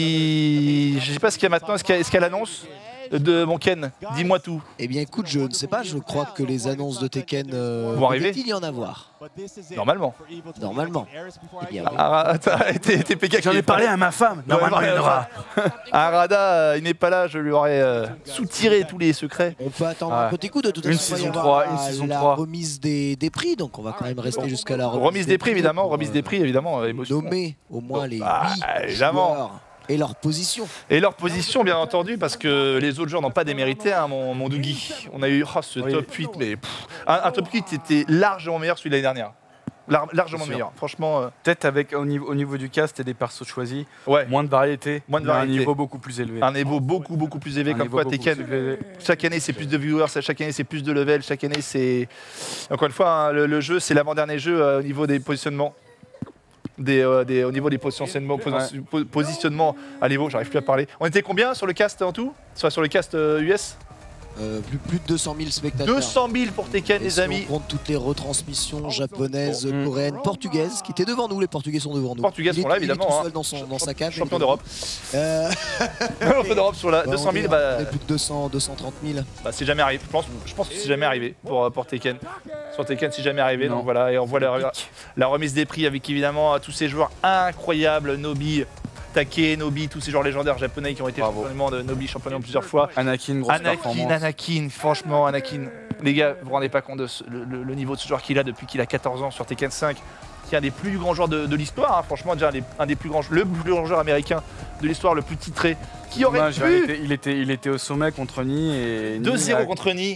S1: qui, je sais pas ce qu'il y a maintenant. Est-ce qu'il y a- est-ce qu'il y a l'annonce de mon Ken? Dis-moi tout.
S4: Eh bien écoute, je ne sais pas, je crois que les annonces de Tekken euh,
S1: Vont arriver.
S4: peut-être il y en avoir.
S1: Normalement.
S4: Normalement. Eh bien, oui.
S1: Ah, t'as- t'es t'es P K qui
S5: J'en
S1: est
S5: ai
S1: pas
S5: parlé
S1: là.
S5: à ma femme. Normalement, il y en aura.
S1: Arada, euh, il n'est pas là. Je lui aurais euh, soutiré tous les secrets.
S4: On peut attendre
S5: Ouais.
S4: un petit coup, de toute
S5: Une
S4: façon, il va y
S5: saison
S4: avoir
S5: trois, une
S4: la-
S5: saison
S4: la
S5: trois.
S4: remise des, des prix, donc on va quand même rester jusqu'à la remise,
S1: Remise des prix évidemment.
S4: pour,
S1: Remise
S4: euh,
S1: des prix évidemment. euh, émotion.
S4: Nommer au moins les
S1: Ah,
S4: huit
S1: évidemment.
S4: joueurs et leur position.
S1: Et leur position, bien entendu, parce que les autres joueurs n'ont pas démérité, hein, mon, mon Dougie. On a eu oh, ce
S5: Oui.
S1: top huit, mais pff, un, un top huit était largement meilleur que celui de l'année dernière. Lar- largement
S5: Bien sûr.
S1: meilleur, franchement. euh,
S5: Peut-être avec au niveau, au niveau du cast et des persos choisis,
S1: ouais,
S5: moins de variété,
S1: Moins de
S5: mais
S1: variété.
S5: un niveau beaucoup plus élevé.
S1: un niveau beaucoup, beaucoup plus élevé,
S5: Un
S1: comme
S5: niveau
S1: quoi
S5: beaucoup
S1: Tekken.
S5: plus élevé.
S1: Chaque année, c'est plus de viewers, chaque année, c'est plus de level, chaque année, c'est. Encore une fois, hein, le, le jeu, c'est l'avant-dernier jeu euh, au niveau des positionnements. Des, euh, des- au niveau des positionnements, posi- po- positionnements à niveau, j'arrive plus à parler. On était combien sur le cast en tout? Soit sur le cast euh, U S?
S4: Euh, plus, plus de deux cent mille spectateurs.
S1: deux cent mille pour Tekken,
S4: Et
S1: les
S4: si
S1: amis.
S4: on compte toutes les retransmissions japonaises,
S5: Bon.
S4: coréennes, portugaises, qui étaient devant nous, les Portugais sont devant nous.
S1: Portugais
S4: Il est-
S1: sont là,
S4: il est
S1: évidemment,
S4: tout
S1: hein.
S4: seul dans, son, dans sa cave.
S1: Champion
S4: évidemment.
S1: d'Europe.
S4: Euh,
S1: Champion d'Europe sur la
S4: bah,
S1: deux cent
S4: on est-
S1: mille, bah,
S4: on est plus de deux cents, deux cent trente mille.
S1: bah, c'est jamais arrivé. Je pense, je pense que c'est jamais arrivé pour, euh, pour Tekken. Sur Tekken, c'est jamais arrivé.
S5: Non.
S1: Donc voilà, et on voit la, la remise des prix avec évidemment tous ces joueurs incroyables, Nobi, Take, Nobi, tous ces joueurs légendaires japonais qui ont été
S5: Bravo.
S1: champions de Nobi, champions plusieurs fois.
S5: Anakin, grosse
S1: Anakin,
S5: performance.
S1: Anakin, franchement, Anakin. Les gars, vous vous rendez pas compte de ce- le, le- le niveau de ce joueur qu'il a depuis qu'il a quatorze ans sur Tekken cinq, qui est un des plus grands joueurs de, de l'histoire, hein. Franchement, déjà un des, un des plus grands, le plus grand joueur américain de l'histoire, le plus titré, qui aurait
S5: Dommage, il,
S1: pu
S5: était, il, était, il était au sommet contre Ni et
S1: deux
S5: Ni
S1: zéro
S5: a-
S1: contre Ni.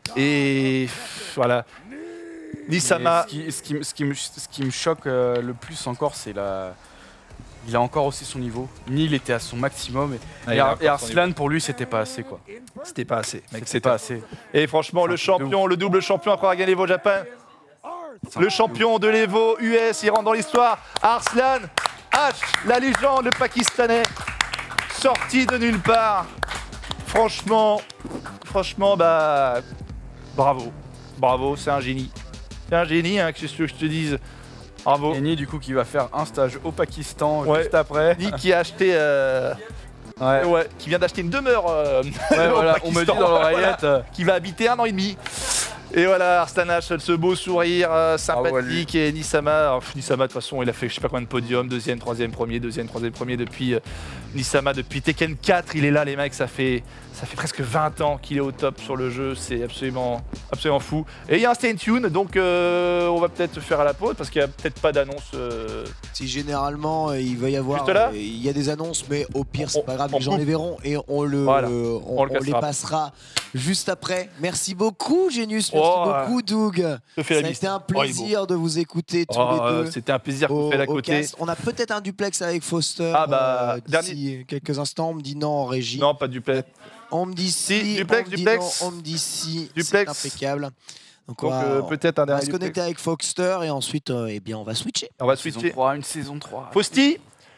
S1: Et pff, voilà.
S5: Mais
S1: Nisama,
S5: Ce qui, ce qui me- ce qui me, ce qui me choque euh, le plus encore, c'est la. Il a encore aussi son niveau. Ni il était à son maximum. Et,
S1: Ah,
S5: et
S1: il a
S5: Ar-
S1: encore
S5: et
S1: son
S5: Arslan, pour lui, c'était pas assez quoi.
S1: c'était pas assez. Mec,
S5: C'était
S1: c'était
S5: pas assez.
S1: Et franchement, le
S5: C'est un truc de
S1: champion, le double champion après avoir gagné l'Evo Japan,
S5: C'est un
S1: le
S5: truc de
S1: champion de l'Evo U S, il rentre dans l'histoire. Arslan H, la légende, le Pakistanais, sorti de nulle part. Franchement, franchement, bah, bravo, bravo, c'est un génie. C'est un génie, hein, qu'est-ce que je te dise. Bravo.
S5: Et Ni, du coup, qui va faire un stage au Pakistan
S1: Ouais.
S5: juste après.
S1: Nick qui a acheté, euh,
S5: Ouais.
S1: ouais, qui vient d'acheter une demeure euh,
S5: Ouais,
S1: au
S5: voilà, on me dit
S1: Pakistan.
S5: dans l'oreillette. euh,
S1: Qui va habiter un an et demi. Et voilà, Arslan H, ce beau sourire euh,
S5: Bravo à lui.
S1: sympathique. Et Nisama, alors, Nisama, de toute façon, il a fait je sais pas combien de podiums, deuxième, troisième, premier, deuxième, troisième, premier depuis euh, Nisama, depuis Tekken quatre, il est là, les mecs, ça fait, ça fait presque vingt ans qu'il est au top sur le jeu, c'est absolument, absolument fou. Et il y a un stay tune, donc euh, on va peut-être faire à la pause parce qu'il n'y a peut-être pas d'annonce. euh,
S4: Si généralement euh, il va y avoir,
S1: Juste là
S4: euh, il y a des annonces, mais au pire c'est
S1: On-
S4: pas grave,
S1: on
S4: les gens
S1: coupe.
S4: les verront et on le,
S1: Voilà.
S4: euh,
S1: On
S4: on,
S1: le
S4: on les
S1: cassera.
S4: passera juste après. Merci beaucoup Genius, merci
S1: Oh,
S4: beaucoup Doug.
S1: Je fais
S4: Ça
S1: la
S4: a
S1: liste.
S4: été un
S1: Oh, il est beau.
S4: plaisir de vous écouter tous
S1: Oh,
S4: les
S1: euh,
S4: deux.
S1: C'était un plaisir qu'on
S4: Au,
S1: fait à
S4: au
S1: côté.
S4: cast. On a peut-être un duplex avec Foster.
S1: Ah bah,
S4: euh, d'ici quelques instants, on me dit non en régie.
S1: Non, pas du play.
S4: On me dit si,
S1: Si, duplex,
S4: on me dit
S1: duplex.
S4: non, on me dit si.
S1: Duplex.
S4: C'est impeccable. Donc, on
S1: Donc
S4: va,
S1: euh, peut-être un
S4: on va
S1: dernier
S4: se connecter avec Foxter et ensuite, euh, eh bien, on va switcher.
S1: On va
S5: Saison
S1: switcher.
S5: trois, une saison trois.
S1: Fausti.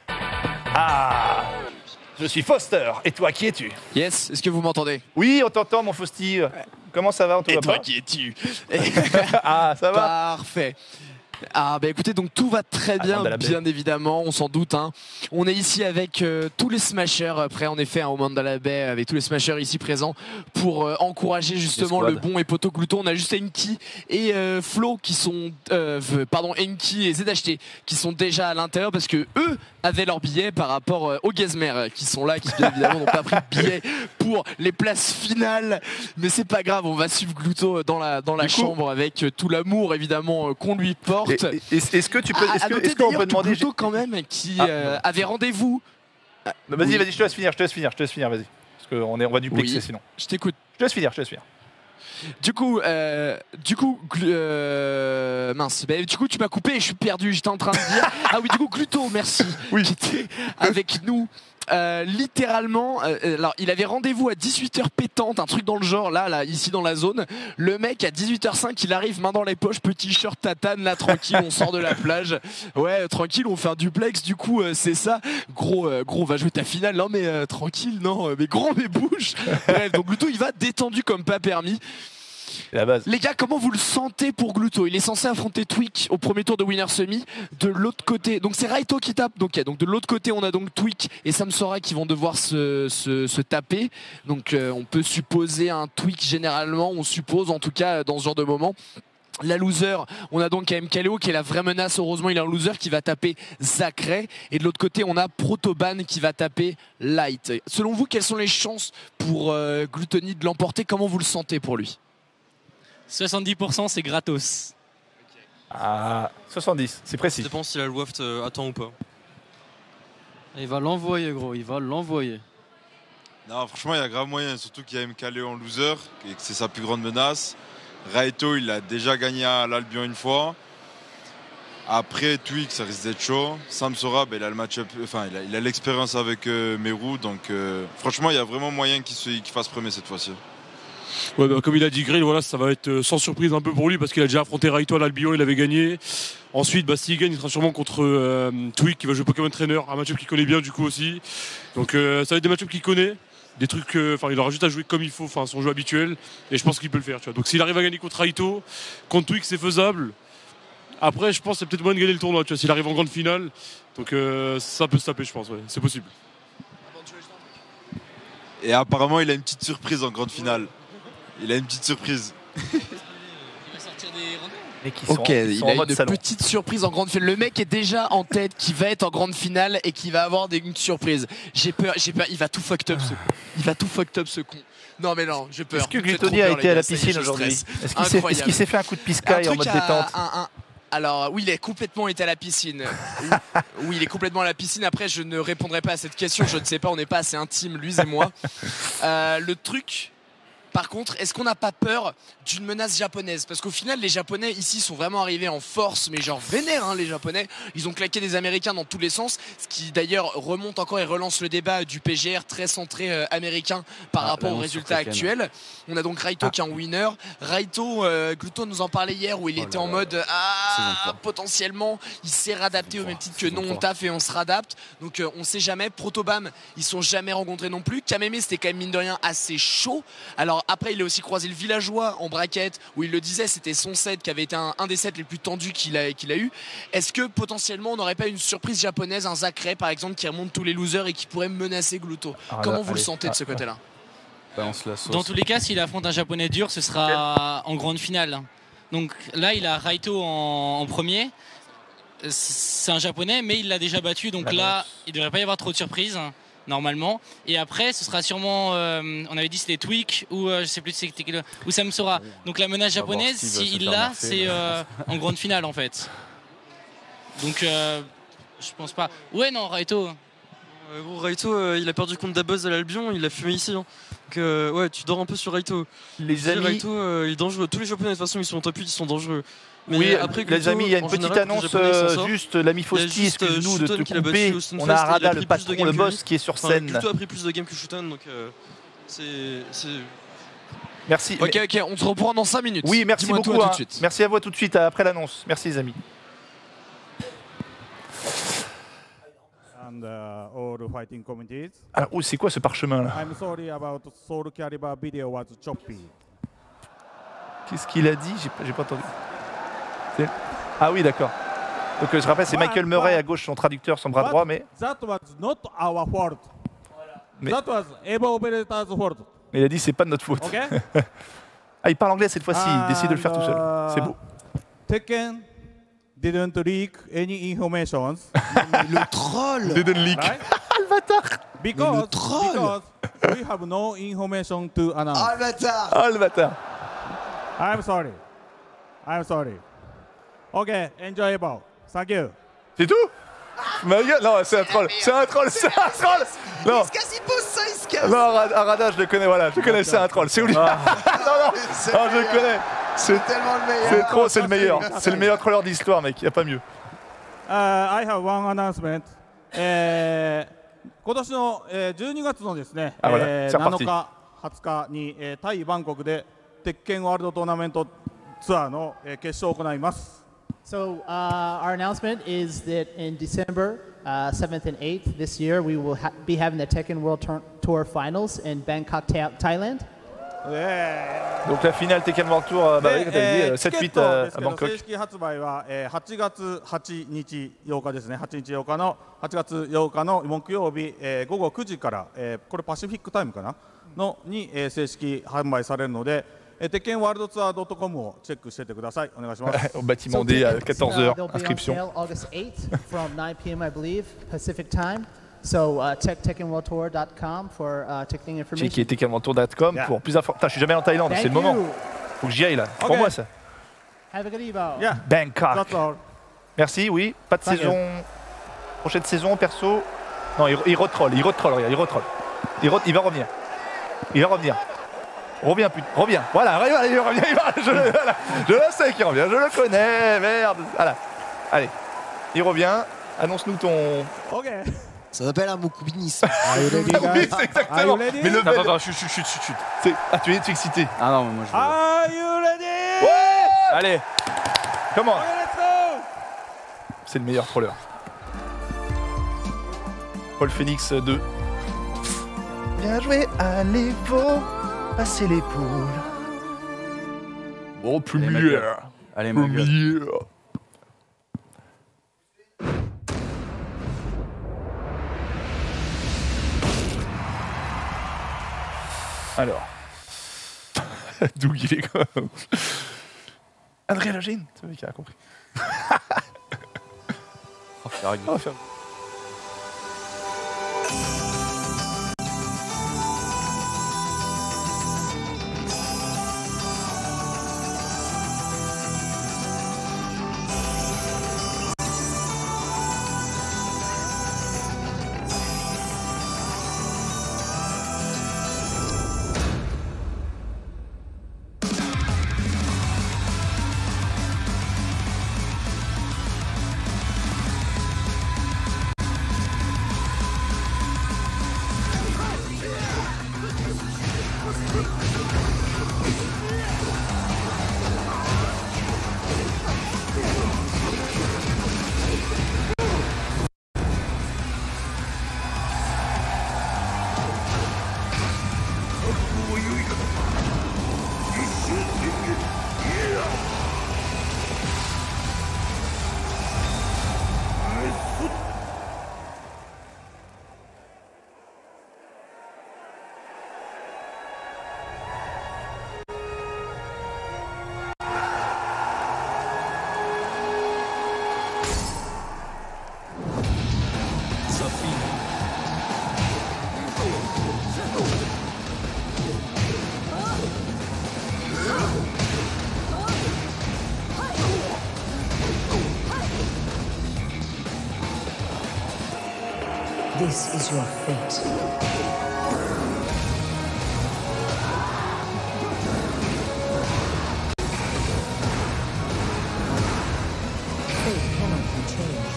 S1: Ah, je suis Foster. Et toi, qui es-tu?
S3: Yes, est-ce que vous m'entendez?
S1: Oui, on t'entend, mon Fausti. Comment ça va? On te
S3: Et
S1: voit
S3: toi
S1: pas?
S3: qui es-tu?
S1: Ah, ça va?
S3: Parfait. Ah bah écoutez, donc tout va très bien,
S1: Amanda Labey.
S3: bien évidemment, on s'en doute. Hein. On est ici avec euh, tous les smashers, euh, prêts en effet hein, au Mandala Bay, avec tous les smashers ici présents pour euh, encourager justement
S5: Les
S3: le
S5: squads.
S3: bon et Poto Glouton. On a juste Enki et euh, Flo qui sont, euh, v- pardon, Enki et Z H T qui sont déjà à l'intérieur parce que eux avaient leur billet par rapport euh, aux Gazmer euh, qui sont là, qui bien évidemment n'ont pas pris de billet pour les places finales. Mais c'est pas grave, on va suivre Glouton dans la, dans la
S1: Du coup-
S3: chambre avec euh, tout l'amour évidemment euh, qu'on lui porte.
S1: Et- et- Est-ce est-ce que tu peux,
S3: À-
S1: est-ce
S3: à
S1: que-
S3: noter
S1: est-ce qu'on
S3: d'ailleurs
S1: peut
S3: que
S1: demander?
S3: Glouton, quand même qui
S1: Ah.
S3: euh, avait rendez-vous.
S1: Vas-y,
S3: Oui.
S1: vas-y, je te laisse finir, je te laisse finir, je te laisse finir, vas-y. Parce qu'on est, on va duplexer
S3: Oui.
S1: sinon.
S3: Je t'écoute.
S1: Je te laisse finir, je te laisse finir.
S3: Du coup, euh, du coup, euh, mince, bah, du coup tu m'as coupé et je suis perdu, j'étais en train de dire, ah oui du coup Gluto, merci,
S1: Oui.
S3: qui était avec nous. Euh, littéralement, euh, alors il avait rendez-vous à dix-huit heures pétante, un truc dans le genre, là, là, ici dans la zone. Le mec à dix-huit heures cinq, il arrive, main dans les poches, petit shirt tatane, là tranquille, on sort de la plage. Ouais, tranquille, on fait un duplex, du coup, euh, c'est ça. Gros, euh, gros, on va jouer ta finale. Non mais euh, tranquille, non, euh, mais gros, mais bouge. Bref, donc Gluto, il va détendu comme pas permis.
S1: La base.
S3: Les gars, comment vous le sentez pour Gluto? Il est censé affronter Tweak au premier tour de Winner Semi. De l'autre côté, donc c'est Raito qui tape. Donc, yeah, donc de l'autre côté, on a donc Tweak et Samsora qui vont devoir se, se, se taper. Donc euh, on peut supposer un Tweak généralement, on suppose en tout cas dans ce genre de moment. La loser, on a donc M K L E O qui est la vraie menace. Heureusement, il a un loser qui va taper Zacré. Et de l'autre côté, on a Protoban qui va taper Light. Selon vous, quelles sont les chances pour euh, Gluttony de l'emporter? Comment vous le sentez pour lui?
S6: soixante-dix pour cent c'est gratos.
S1: Ah, soixante-dix, c'est précis.
S7: Ça dépend si la Waft euh, attend ou pas.
S6: Il va l'envoyer gros, il va l'envoyer.
S8: Non, franchement, il y a grave moyen, surtout qu'il y a M K L E O en loser et que c'est sa plus grande menace. Raito, il a déjà gagné à l'Albion une fois. Après, Tweak, ça risque d'être chaud. Samsora, ben, il a le match-up, enfin, il a l'expérience avec euh, Meru, donc euh, franchement, il y a vraiment moyen qu'il qu'il fasse premier cette fois-ci.
S9: Ouais, bah, comme il a dit Grill, voilà, ça va être euh, sans surprise un peu pour lui parce qu'il a déjà affronté Raito à l'Albion, il avait gagné. Ensuite, bah, s'il gagne, il sera sûrement contre euh, Tweak qui va jouer Pokémon Trainer, un match-up qu'il connaît bien du coup aussi. Donc euh, ça va être des match-up qu'il connaît, des trucs, enfin euh, il aura juste à jouer comme il faut, enfin son jeu habituel, et je pense qu'il peut le faire. Tu vois. Donc s'il arrive à gagner contre Raito, contre Tweak, c'est faisable. Après, je pense que c'est peut-être moyen de gagner le tournoi, tu vois, s'il arrive en grande finale. Donc euh, ça peut se taper, je pense, ouais, c'est possible.
S8: Et apparemment, il a une petite surprise en grande finale. Il a une petite surprise.
S6: Il va sortir des randoms.
S1: Qui sont,
S3: Ok,
S1: ils
S3: il
S1: sont
S3: a
S1: en mode
S3: une
S1: salon.
S3: petite surprise en grande finale. Le mec est déjà en tête, qui va être en grande finale et qui va avoir des, une surprise. J'ai peur, j'ai peur. Il va tout fucked up ce con. Il va tout fucked up ce con. Non mais non, j'ai peur.
S1: Est-ce que
S3: J'ai trop
S1: Gluttony a
S3: peur,
S1: été
S3: les
S1: à
S3: gars,
S1: la
S3: ça y est,
S1: piscine
S3: je
S1: aujourd'hui?
S3: stresse.
S1: Est-ce qu'il s'est est-ce qu'il s'est fait un coup de piscaille en mode
S3: à-
S1: détente?
S3: un- un- Alors oui, il est complètement été à la piscine. Oui, il est complètement à la piscine. Après, je ne répondrai pas à cette question. Je ne sais pas, on n'est pas assez intimes, lui et moi. Euh, le truc... Par contre, est-ce qu'on n'a pas peur d'une menace japonaise? Parce qu'au final, les Japonais ici sont vraiment arrivés en force, mais genre vénère, hein, les Japonais. Ils ont claqué des Américains dans tous les sens, ce qui d'ailleurs remonte encore et relance le débat du P G R très centré euh, américain par
S5: Ah,
S3: rapport aux
S5: l'annonce
S3: résultats
S5: sur Tekken.
S3: actuels. On a donc Raito
S1: Ah.
S3: qui est en winner. Raito, euh, Gluto nous en parlait hier où il
S5: Oh
S3: était
S5: là
S3: en
S5: là.
S3: mode
S5: Saison
S3: ah
S5: trois.
S3: potentiellement il s'est réadapté au
S5: Saison
S3: même
S5: trois.
S3: titre que
S5: Saison
S3: non, on
S5: trois.
S3: taffe et on se réadapte. Donc euh, on sait jamais. Protobam, ils sont jamais rencontrés non plus. Kameme, c'était quand même mine de rien assez chaud. Alors après, il a aussi croisé le villageois en braquette où il le disait, c'était son set qui avait été un, un des sets les plus tendus qu'il a, qu'il a eu. Est-ce que potentiellement on n'aurait pas une surprise japonaise, un Zacré par exemple qui remonte tous les losers et qui pourrait menacer Gluto?
S1: Ah,
S3: Comment
S1: là,
S3: vous le
S1: allez.
S3: sentez de ce
S1: Ah,
S3: côté-là?
S5: Balance la sauce.
S6: Dans tous les cas, s'il affronte un japonais dur, ce sera en grande finale. Donc là, il a Raito en, en premier. C'est un japonais, mais il l'a déjà battu. Donc là, il ne devrait pas y avoir trop de surprises, normalement. Et après, ce sera sûrement, euh, on avait dit c'était Tweak ou euh, je sais plus c'était quel- ou Samsora. Donc la menace
S5: On va voir
S6: japonaise,
S5: Steve se
S6: s'il
S5: faire
S6: l'a,
S5: nerfer,
S6: c'est
S5: mais-
S6: euh, en grande finale en fait. Donc euh, je pense pas. Ouais, non, Raito.
S7: Euh, gros, Raito, euh, il a perdu contre Dabuzz à l'Albion, il a fumé ici. Hein. Donc euh, ouais, tu dors un peu sur Raito.
S1: Les
S7: Je dis,
S1: amis,
S7: Raito, euh, il est dangereux. Tous les Japonais de toute façon, ils sont en top huit, ils sont dangereux. Mais
S1: oui,
S7: après,
S1: les
S7: Gluto,
S1: amis, il y a une
S7: en
S1: petite
S7: général, quand les
S1: annonce,
S7: Japonais s'en
S1: euh,
S7: sortent,
S1: juste l'ami
S7: il y a
S1: Fausti,
S7: juste, euh,
S1: excuse-nous de te
S7: Shooton qui l'a battu
S1: couper.
S7: au Stunfest,
S1: On a
S7: il a
S1: Arada,
S7: pris
S1: le
S7: plus de
S1: patron,
S7: games
S1: le
S7: que
S1: boss
S7: lui.
S1: qui est sur
S7: Enfin,
S1: scène.
S7: Gluto a pris plus de games que Shooton, donc euh, c'est. c'est-
S1: Merci.
S3: Ok, ok, on se reprend dans cinq minutes.
S1: Oui, merci
S3: Dis-moi
S1: beaucoup.
S3: tout à
S1: hein.
S3: tout de suite.
S1: Merci à vous à tout de suite, après l'annonce. Merci les amis.
S10: And uh, all fighting committees.
S1: Alors, oh, c'est quoi ce parchemin là?
S10: I'm sorry about Soul Calibur video was choppy.
S1: Qu'est-ce qu'il a dit? J'ai pas, j'ai pas entendu. C'est- Ah oui, d'accord. Donc euh, je rappelle, c'est Michael Murray à gauche, son traducteur, son bras
S10: But
S1: droit, mais,
S10: that was not our fault.
S1: Mais-
S10: That was Evo Operator's fault.
S1: mais il a dit c'est pas de notre faute.
S10: Okay?
S1: Ah, il parle anglais cette fois-ci, il décide de le faire tout seul.
S10: And, uh,
S1: C'est beau.
S10: Tekken didn't leak any information.
S4: Le troll.
S1: Didn't leak.
S10: Right? Because,
S4: le troll.
S10: because we have no information to announce.
S4: Ah, le bâtard.
S1: Ah le bâtard.
S10: I'm sorry. I'm sorry. Okay, enjoy Evo. Thank you.
S1: C'est tout? Ma gueule, non, c'est un troll, c'est un troll, c'est un troll. Non,
S4: Il se casse, il pose ça, il se casse.
S1: Non, Arada, Arada, je le connais, voilà, je le connais, c'est un troll. C'est Oli.
S2: Ah.
S1: non, non, ah, je le connais. C'est
S4: tellement le meilleur.
S1: C'est trop, c'est le meilleur. C'est le meilleur troller d'histoire, mec. Y a pas mieux.
S10: Uh, I have one announcement. えー今年の、えー、じゅうにがつのですね、
S1: あ、voilà.
S10: えー
S1: C'est
S10: な
S1: reparti.
S10: のかはつかに、えー、タイ・バンコクで鉄拳ワールドトーナメントツアーの、えー、決勝を行います。
S11: So uh, our announcement is that in December uh, seventh and eighth this year, we will ha be having the Tekken World Tour, Tour Finals in Bangkok, Tha Thailand.
S1: Donc la finale Tekken World Tour, euh, bah, oui,
S10: で
S1: t'as dit,
S10: え
S1: euh,
S10: ーチケッ
S1: sept huit
S10: ト
S1: euh,
S10: ですけ
S1: à
S10: ど
S1: Bangkok.
S10: 正式発売は、えー、はちがつはちにちようかですね。はちにちようかのはちがつようかの木曜日、えー、午後くじから、えー、これパシフィックタイムかなのに、えー、正式販売されるので、えー、鉄拳ワールドツアー .com をチェックしててください。お願いします。
S1: Au bâtiment D à quatorze heures,
S11: Uh, they'll be on
S1: inscription.
S11: sale August eighth from nine p m I believe Pacific time. So uh, check tekken world tour dot com for uh, ticketing information.
S1: Checkez tekken world tour dot com pour plus d'informations. Je suis jamais en Thaïlande,
S11: Thank
S1: c'est le moment.
S11: you.
S1: Faut que j'y aille là.
S10: Ok.
S1: Pour moi ça.
S11: Have a good evo.
S10: Yeah.
S1: Bangkok.
S10: That's all.
S1: Merci, oui. Pas de
S10: Thank you.
S1: saison. Prochaine saison, perso. Non, il, il retroll, il retroll, regarde, il retroll. Il, re- il va revenir. Il va revenir. Reviens, putain, reviens. Voilà, reviens, il revient, il va, je, le- voilà. Je le sais qu'il revient, je le connais, merde. Voilà. Allez, il revient. Annonce-nous ton.
S10: Ok.
S4: Ça s'appelle un moukubinisme.
S1: Ah oui, c'est exactement. Mais le
S2: Attends,
S1: fait-
S2: attends, chut, chut, chut, chut, chut.
S1: c'est- Ah, tu es, tu es excité.
S2: Ah non, mais moi je veux.
S10: Are you ready?
S1: Ouais.
S2: Allez,
S1: Comment
S10: Okay, let's go.
S1: C'est le meilleur troller. Paul Phoenix deux. Bien joué, allez-vous passer l'épaule. Bon, plus
S2: Allez, ma
S1: mieux.
S2: gueule. Allez,
S1: Plus
S2: ma gueule.
S1: mieux. Alors. Doug, il est comme. André Logine, c'est lui qui a compris.
S2: Oh, Ferrari.
S1: Oh, Ferrari.
S12: This is your fate. Fate cannot be changed.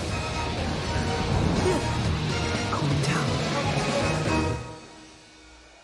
S12: Calm down.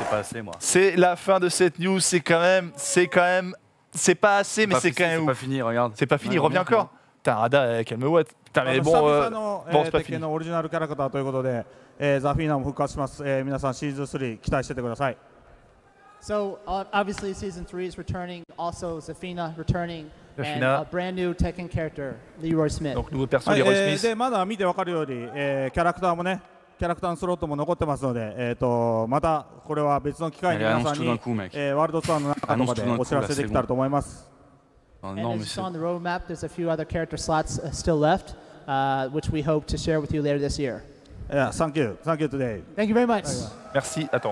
S5: pas assez, moi.
S1: C'est la fin de cette news. C'est quand même, c'est quand même, c'est pas assez, mais
S5: pas
S1: c'est
S5: fi-
S1: quand même
S5: c'est
S1: ouf.
S5: pas fini, regarde.
S1: C'est pas fini.
S5: Ouais,
S1: Reviens
S5: reviens,
S1: encore. Putain, Rada, euh, calme-toi. Putain,
S10: あ
S1: mais
S10: の
S1: bon,
S10: 久
S1: euh,
S10: 々の、え
S1: bon,
S10: ー
S1: c'est pas
S10: 鉄拳
S1: fini.
S10: のオリジナルキャラクターということで、えーザフィーナも復活します、えー皆さんシーズンスリー期待しててください。
S11: So uh, obviously, season three is returning. Also, Zafina returning, and
S1: Zafina.
S11: a brand new Tekken character, Leroy Smith.
S1: Donc nouveau perso,
S10: はい
S1: Leroy
S10: えー
S1: Smith.
S10: でまだ見て分かるように、えーキャラクターもね、キャラクターのスロットも残ってますので、えー、とまたこれは別の機会に皆さん
S5: Allez,
S10: に
S5: annonce tout d'un coup, mec.
S10: えーワールドツアーの中とか
S5: Annonce
S10: で
S5: tout d'un
S10: お
S5: coup,
S10: 知ら
S5: là,
S10: せ
S5: c'est
S10: できたら
S5: bon.
S10: と思います。
S5: Oh,
S11: And
S5: non,
S11: as
S5: mais
S11: you saw
S5: c'est.
S11: on the roadmap, there's a few other character slots uh, still left, uh, which we hope to share with you later this year.
S10: Yeah, thank you, thank you today.
S11: Thank you very much.
S1: Merci. Attends.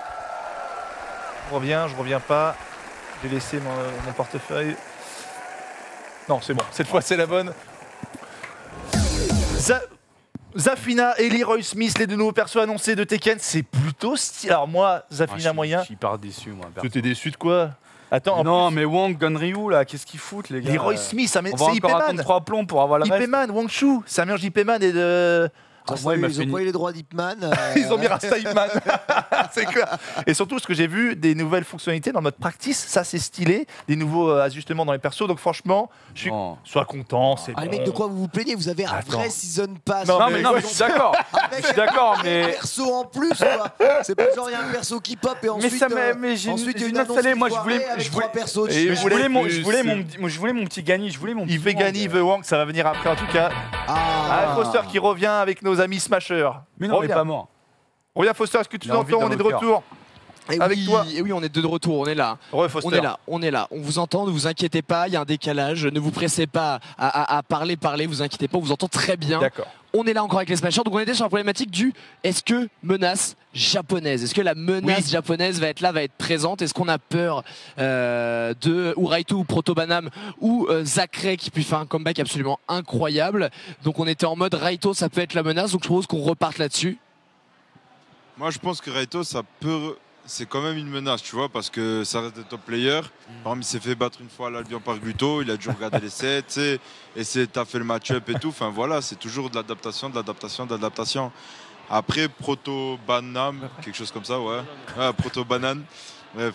S1: Je reviens, je reviens pas. J'ai laissé mon, mon portefeuille. Non, c'est bon. Cette fois, c'est la bonne. Za- Zafina et Leroy Smith, les deux nouveaux persos annoncés de Tekken, c'est plutôt stylé. Alors moi,
S5: Ah, je
S1: Zafina
S5: suis-
S1: moyen.
S5: Je suis hyper déçu, moi. perso.
S1: Tu t'es déçu de quoi? Attends, en
S5: Non,
S1: plus,
S5: mais Wong, Gunryu, là, qu'est-ce qu'ils foutent, les gars
S1: Leroy
S5: euh,
S1: Smith, ça met-
S5: On va
S1: c'est
S5: encore attendre
S1: Ip-Man.
S5: trois plombs pour avoir le reste.
S1: Ip-Man, Wang Shu, c'est un mélange d'Ip-Man et de.
S4: Ah,
S5: moi, il m'a
S4: ils
S5: fait
S4: ont
S5: une-
S4: pas eu les droits d'Hipman.
S1: Ils ont mis Rasta Ip-Man. C'est clair. Et surtout, ce que j'ai vu, des nouvelles fonctionnalités dans le mode practice, ça c'est stylé, des nouveaux euh, ajustements dans les persos. Donc franchement, je suis
S5: Non.
S1: sois content. C'est
S4: Ah, les
S1: bon.
S4: mecs, de quoi vous vous plaignez? Vous avez un
S1: Attends.
S4: vrai season pass.
S1: Non,
S5: Non,
S1: mais
S5: mais, non, mais je suis d'accord.
S4: Avec
S5: Je suis d'accord,
S4: un
S5: mais.
S4: perso en plus, quoi. C'est pas genre il y a un perso qui pop et
S5: Mais
S4: ensuite.
S5: ça m'a-
S4: euh,
S5: mais j'ai
S4: ensuite, il y a
S5: j'ai
S4: une annonce
S5: installé,
S4: qui
S5: moi, je
S4: foirait
S5: voulais-
S4: avec
S5: je
S4: trois
S5: voulais-
S4: persos
S1: Et
S4: dessus.
S1: je
S5: Je voulais, mon, je,
S1: plus.
S5: voulais mon, moi, je voulais mon petit Gani, je voulais mon petit
S1: Il veut
S5: Wong.
S1: gagner, il veut Wang, ça va venir après en tout cas. Ah,
S4: Ah,
S1: Foster qui revient avec nos amis Smasher.
S5: Mais non, il est
S1: Reviens.
S5: pas mort.
S1: Reviens Foster, est-ce que tu
S5: Il a envie
S1: entends?
S5: dans
S1: On est de
S5: notre cœur.
S1: retour.
S13: Et
S1: Avec
S13: oui,
S1: toi.
S13: et oui, on est de retour, on est là.
S1: Re Foster.
S13: On est là, on est là. On vous entend, ne vous inquiétez pas, il y a un décalage. Ne vous pressez pas à, à- à parler, parler, vous inquiétez pas, on vous entend très bien.
S1: D'accord.
S13: On est là encore avec les Smashers, donc on était sur la problématique du est-ce que menace japonaise, est-ce que la menace
S1: Oui.
S13: japonaise va être là, va être présente, est-ce qu'on a peur euh, de ou Raito ou Proto Banam ou euh, Zacré qui puis fait un comeback absolument incroyable. Donc on était en mode Raito ça peut être la menace, donc je propose qu'on reparte là-dessus.
S8: Moi, je pense que Raito, ça peut. C'est quand même une menace, tu vois, parce que ça reste des top players. Par exemple, il s'est fait battre une fois à l'Albion par Gluto, il a dû regarder les sets, tu sais, essayer de taffer le match-up et tout. Enfin voilà, c'est toujours de l'adaptation, de l'adaptation, de l'adaptation. Après, Proto Banam, quelque chose comme ça, ouais. Ouais, Proto Banane. Bref.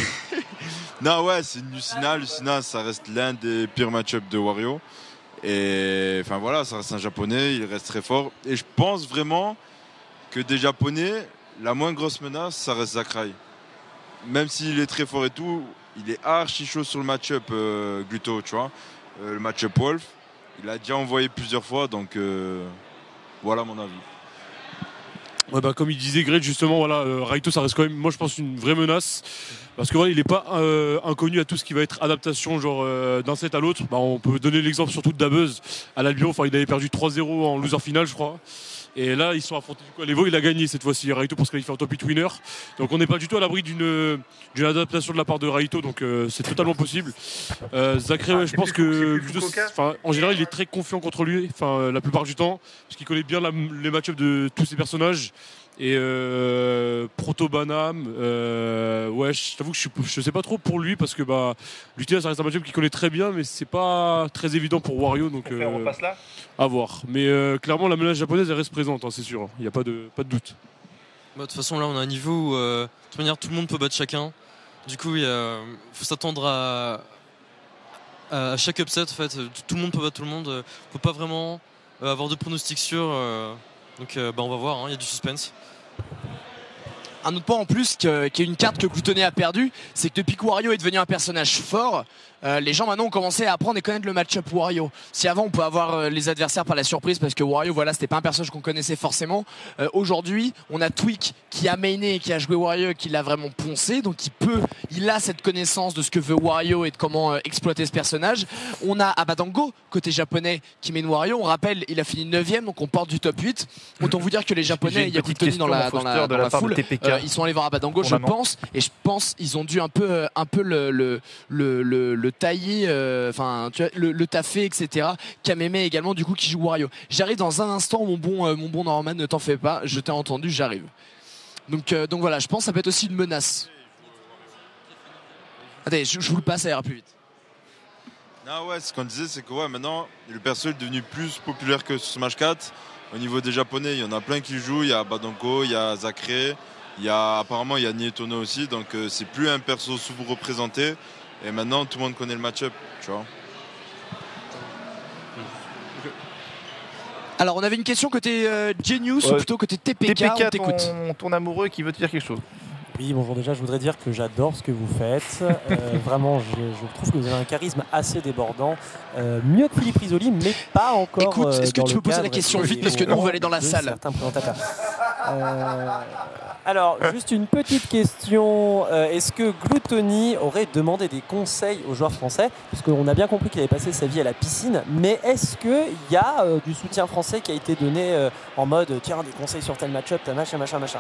S8: Non, ouais, c'est Lucina. Lucina, ça reste l'un des pires match-ups de Wario. Et enfin voilà, ça reste un japonais, il reste très fort. Et je pense vraiment que des japonais, la moins grosse menace, ça reste Sakurai. Même s'il est très fort et tout, il est archi chaud sur le match-up euh, Gluto, tu vois. Euh, le match-up Wolf, il a déjà envoyé plusieurs fois, donc euh, voilà mon avis.
S9: Ouais, bah, comme il disait Greg justement, voilà, euh, Raito ça reste quand même, moi je pense, une vraie menace. Parce que voilà, il n'est pas euh, inconnu à tout ce qui va être adaptation genre euh, d'un set à l'autre. Bah, on peut donner l'exemple surtout de Dabuz à l'Albion, enfin il avait perdu trois zéro en loser final je crois. Et là ils sont affrontés du coup à l'Evo, il a gagné cette fois-ci Raito pour se qualifier en top huit winner. Donc on n'est pas du tout à l'abri d'une d'une adaptation de la part de Raito, donc euh, c'est totalement possible. Euh, Zacré, ouais, je pense que Gluto, enfin, en général il est très confiant contre lui, enfin euh, la plupart du temps, parce qu'il connaît bien la- les match-ups de tous ses personnages. Et euh, Proto Banam, euh, ouais, je t'avoue que je, suis- je sais pas trop pour lui parce que bah, Lutina ça reste un match-up qu'il connaît très bien, mais c'est pas très évident pour Wario, donc
S1: On fait- on
S9: euh,
S1: passe là.
S9: à voir. Mais euh, clairement la menace japonaise elle reste présente, hein, c'est sûr, il n'y a pas de, pas de doute.
S7: Bah, de toute façon, là, on a un niveau où, euh, de toute manière, tout le monde peut battre chacun. Du coup, il y a- faut s'attendre à, à chaque upset. En fait, tout le monde peut battre tout le monde. Euh, Faut pas vraiment euh, avoir de pronostics sûrs. euh, donc, euh, bah, on va voir. hein, Il y a du suspense.
S13: Un autre point en plus que- qui est une carte que Glutonnet a perdue, c'est que depuis que Wario est devenu un personnage fort, euh, les gens maintenant ont commencé à apprendre et connaître le match-up Wario. Si avant on peut avoir euh, les adversaires par la surprise parce que Wario, voilà, c'était pas un personnage qu'on connaissait forcément. euh, Aujourd'hui, on a Tweak qui a mainé et qui a joué Wario et qui l'a vraiment poncé, donc il peut, il a cette connaissance de ce que veut Wario et de comment euh, exploiter ce personnage. On a Abadango côté japonais qui mène Wario. On rappelle, il a fini neuvième, donc on porte du top huit. Autant vous dire que les japonais,
S1: une
S13: il y a
S1: petite
S13: Glutonnet dans la,
S1: question,
S13: dans
S1: mon
S13: la,
S1: Foster, de
S13: dans
S1: la
S13: la
S1: part de
S13: foule.
S1: T P K.
S13: Euh, ils sont allés voir Abadango, je
S1: Tournament.
S13: pense, et je pense ils ont dû un peu, euh, un peu le, le, le, le, le tailler, euh, enfin tu vois, le, le taffer, et cetera. Kameme également, du coup, qui joue Wario. J'arrive dans un instant, mon bon, euh, mon bon Norman, ne t'en fais pas, je t'ai entendu, j'arrive. Donc, euh, donc voilà, je pense que ça peut être aussi une menace. Attendez, je, je vous le passe, ça ira plus vite.
S8: Non, ouais, ce qu'on disait, c'est que ouais, maintenant, le perso est devenu plus populaire que sur Smash quatre. Au niveau des japonais, il y en a plein qui jouent. Il y a Badonko, il y a Zacré, Il y a, apparemment, il y a Nietono aussi, donc euh, c'est plus un perso sous-représenté. Et maintenant, tout le monde connaît le match-up, tu vois.
S13: Alors, on avait une question côté euh, Genius
S1: Ouais.
S13: ou plutôt côté T P K,
S1: T P K,
S13: on t'écoute.
S1: ton, ton amoureux qui veut te dire quelque chose.
S14: Oui, bonjour, déjà je voudrais dire que j'adore ce que vous faites. Euh, vraiment, je, je trouve que vous avez un charisme assez débordant. Euh, mieux que Philippe Risoli, mais pas encore.
S13: Écoute,
S14: euh,
S13: est-ce que
S14: dans
S13: tu
S14: le
S13: peux poser la
S14: cadre
S13: question
S14: et
S13: vite parce que
S14: au
S13: nous on
S14: rang
S13: va aller dans la
S14: de
S13: salle.
S14: certains présentateurs. Euh, alors, juste une petite question. Euh, Est-ce que Gluttony aurait demandé des conseils aux joueurs français? Parce qu'on a bien compris qu'il avait passé sa vie à la piscine, mais est-ce qu'il y a euh, du soutien français qui a été donné euh, en mode tiens, des conseils sur tel match-up, tel machin, machin, machin?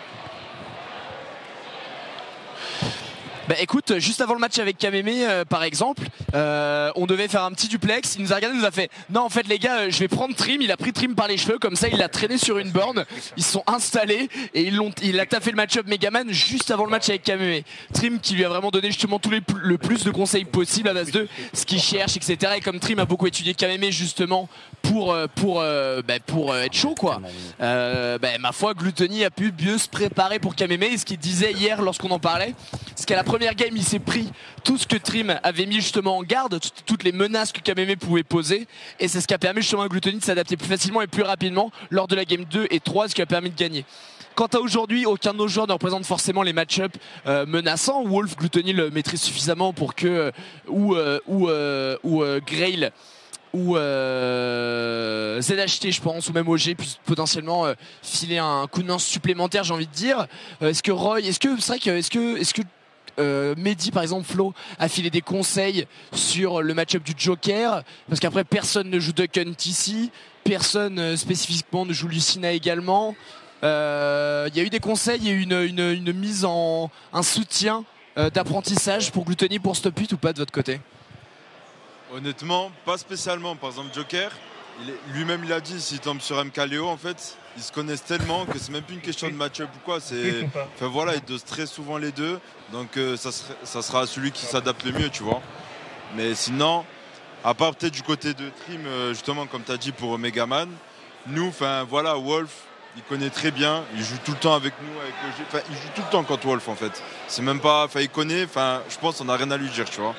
S13: Bah écoute, juste avant le match avec Kameme euh, par exemple, euh, on devait faire un petit duplex, il nous a regardé, il nous a fait non en fait les gars euh, je vais prendre Trim, il a pris Trim par les cheveux, comme ça il l'a traîné sur une borne, ils se sont installés et ils l'ont, il a taffé le match-up Megaman juste avant le match avec Kameme. Trim qui lui a vraiment donné justement tous les, le plus de conseils possible à base de ce qu'il cherche, et cetera. Et comme Trim a beaucoup étudié Kameme justement pour, pour, euh, bah, pour euh, être chaud quoi, euh, bah, ma foi Gluttony a pu mieux se préparer pour Kameme, et ce qu'il disait hier lorsqu'on en parlait, c'est qu'à la première game il s'est pris tout ce que Trim avait mis justement en garde, t- toutes les menaces que Kameme pouvait poser, et c'est ce qui a permis justement à Gluttony de s'adapter plus facilement et plus rapidement lors de la game deux et trois, ce qui a permis de gagner. Quant à aujourd'hui, aucun de nos joueurs ne représente forcément les match-up euh, menaçants. Wolf, Gluttony le maîtrise suffisamment pour que euh, ou, euh, ou, euh, ou euh, Grail ou euh, Z H T je pense, ou même O G puisse potentiellement euh, filer un coup de main supplémentaire, j'ai envie de dire. Euh, est-ce que Roy, est-ce que c'est vrai que est-ce que est-ce que euh, Mehdi par exemple, Flo a filé des conseils sur le match-up du Joker, parce qu'après personne ne joue Duck Hunt ici, personne euh, spécifiquement ne joue Lucina également. Il euh, y a eu des conseils, il y a eu une, une, une mise en un soutien euh, d'apprentissage pour Gluttony pour Stop huit ou pas de votre côté?
S8: Honnêtement, pas spécialement. Par exemple, Joker, il est- lui-même il a dit, s'il tombe sur M K Léo, en fait, ils se connaissent tellement que c'est même plus une question de match-up ou quoi. C'est, enfin voilà, ils dosent très souvent les deux, donc euh, ça, serait- ça sera celui qui s'adapte le mieux, tu vois. Mais sinon, à part peut-être du côté de Trim, euh, justement, comme tu as dit pour Megaman, nous, enfin voilà, Wolf, il connaît très bien, il joue tout le temps avec nous, avec O G. Enfin, il joue tout le temps contre Wolf en fait. C'est même pas, enfin il connaît, enfin je pense qu'on n'a rien à lui dire, tu vois.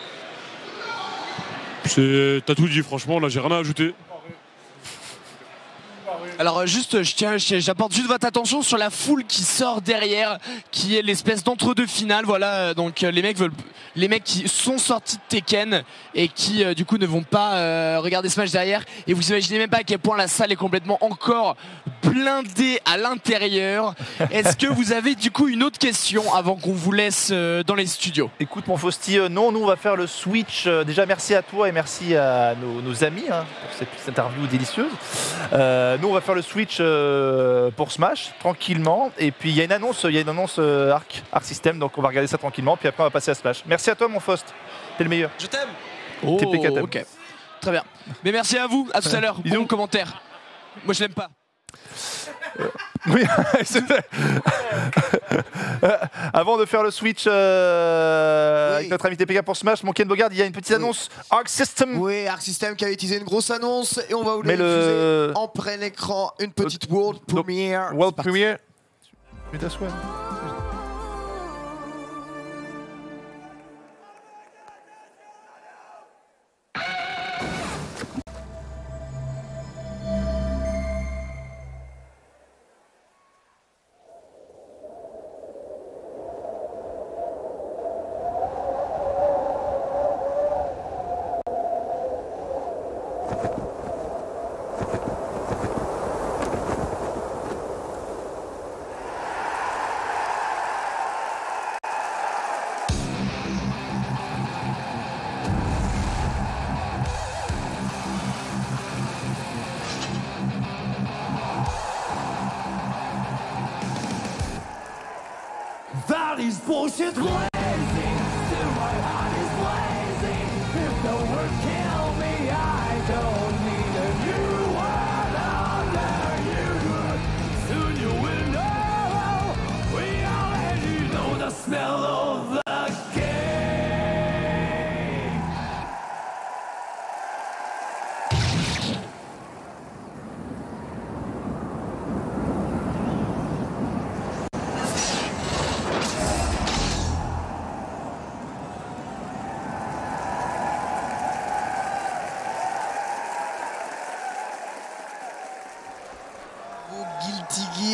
S9: C'est- T'as tout dit, franchement, là j'ai rien à ajouter.
S13: Alors euh, juste, je tiens, je tiens- j'apporte juste votre attention sur la foule qui sort derrière, qui est l'espèce d'entre-deux finale. Voilà, euh, donc euh, les mecs veulent, les mecs qui sont sortis de Tekken et qui euh, du coup ne vont pas euh, regarder ce match derrière. Et vous imaginez même pas à quel point la salle est complètement encore blindée à l'intérieur. Est-ce que vous avez du coup une autre question avant qu'on vous laisse euh, dans les studios?
S1: Écoute mon Fausti, euh, non, nous on va faire le switch. Euh, déjà merci à toi et merci à nos, nos amis hein, pour cette, cette interview délicieuse. Euh, nous on va faire le switch euh, pour Smash tranquillement. Et puis il y a une annonce, il y a une annonce euh, Arc, Arc System, donc on va regarder ça tranquillement. Puis après on va passer à Smash. Merci à toi mon Faust, t'es le meilleur.
S13: Je t'aime.
S1: Oh, T P K t'aime.
S13: Ok, très bien. Mais merci à vous, à tout à l'heure. Bon commentaire. Moi je l'aime pas.
S1: Oui, c'est vrai. Euh, Avant de faire le switch euh, avec notre invité P K pour Smash, mon Ken Bogard, il y a une petite annonce Arc System.
S4: Oui, Arc System qui avait utilisé une grosse annonce et on va vous
S1: Mais
S4: la
S1: le-
S4: diffuser en plein écran, une petite World Premiere.
S1: World Premiere. Mais t'as soin.
S15: That is bullshit blazing, still my heart is blazing. If the word kill me, I don't need a new world under you. Soon you will know, we already know the smell of the game.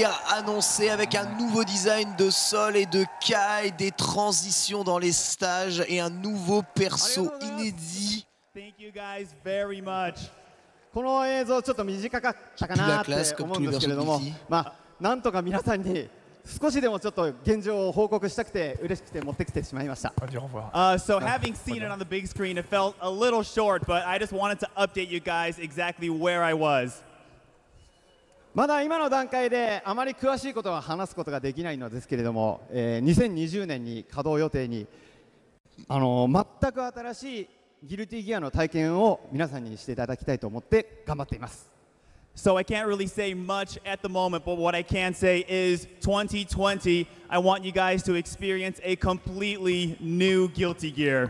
S4: Gear annoncé avec un nouveau design de sol et de Kai, des transitions dans les stages et un nouveau perso inédit.
S16: Thank you guys very much. この映像ちょっと短かったかなって思うんですけれども、まあなんとか皆さんに少しでもちょっと現状を報告したくて嬉しくて持ってきてしまいました。
S17: Uh, so having seen it on the big screen, it felt a little short, but I just wanted to update you guys exactly where I was.
S16: まだ今の段階であまり詳しいことは話すことができないのですけれども、えー、にせんにじゅうねんに稼働予定にあの全く新しいギルティギアの体験を皆さんにしていただきたいと思って頑張っています。
S17: So I can't really say much at the moment, but what I can say is twenty twenty, I want you guys to experience a completely new Guilty Gear.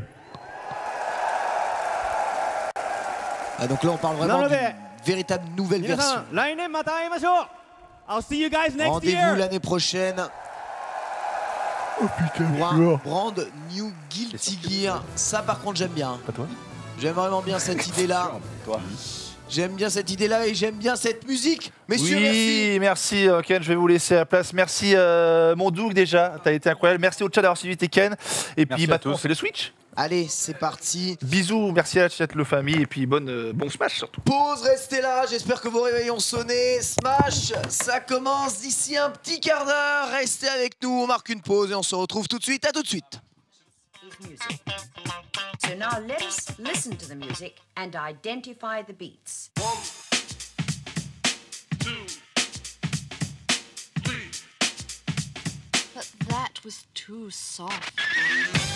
S4: Ah, donc là on parle vraiment d'une véritable nouvelle
S16: 皆
S4: version.
S16: さん来年また会いましょう。
S17: I'll see you guys next
S4: Rendez-vous
S17: year.
S4: l'année prochaine.
S1: Oh putain,
S4: pour un brand new Guilty Gear. Ça par contre j'aime bien.
S1: Pas toi.
S4: J'aime vraiment bien cette idée-là. J'aime bien cette idée-là et j'aime bien cette musique. Messieurs,
S1: oui, merci. merci Ken, je vais vous laisser la place. Merci euh, mon Doug déjà, t'as été incroyable. Merci au chat d'avoir suivi Ken. Et puis maintenant on fait le switch.
S4: Allez, c'est parti.
S1: Bisous, merci à la chat, le famille et puis bonne, euh, bon Smash surtout.
S4: Pause, restez là, j'espère que vos réveillons ont sonné. Smash, ça commence d'ici un petit quart d'heure. Restez avec nous, on marque une pause et on se retrouve tout de suite. À tout de suite.
S12: So now let us listen to the music and identify the beats.
S15: One, two, three.
S18: But that was too soft.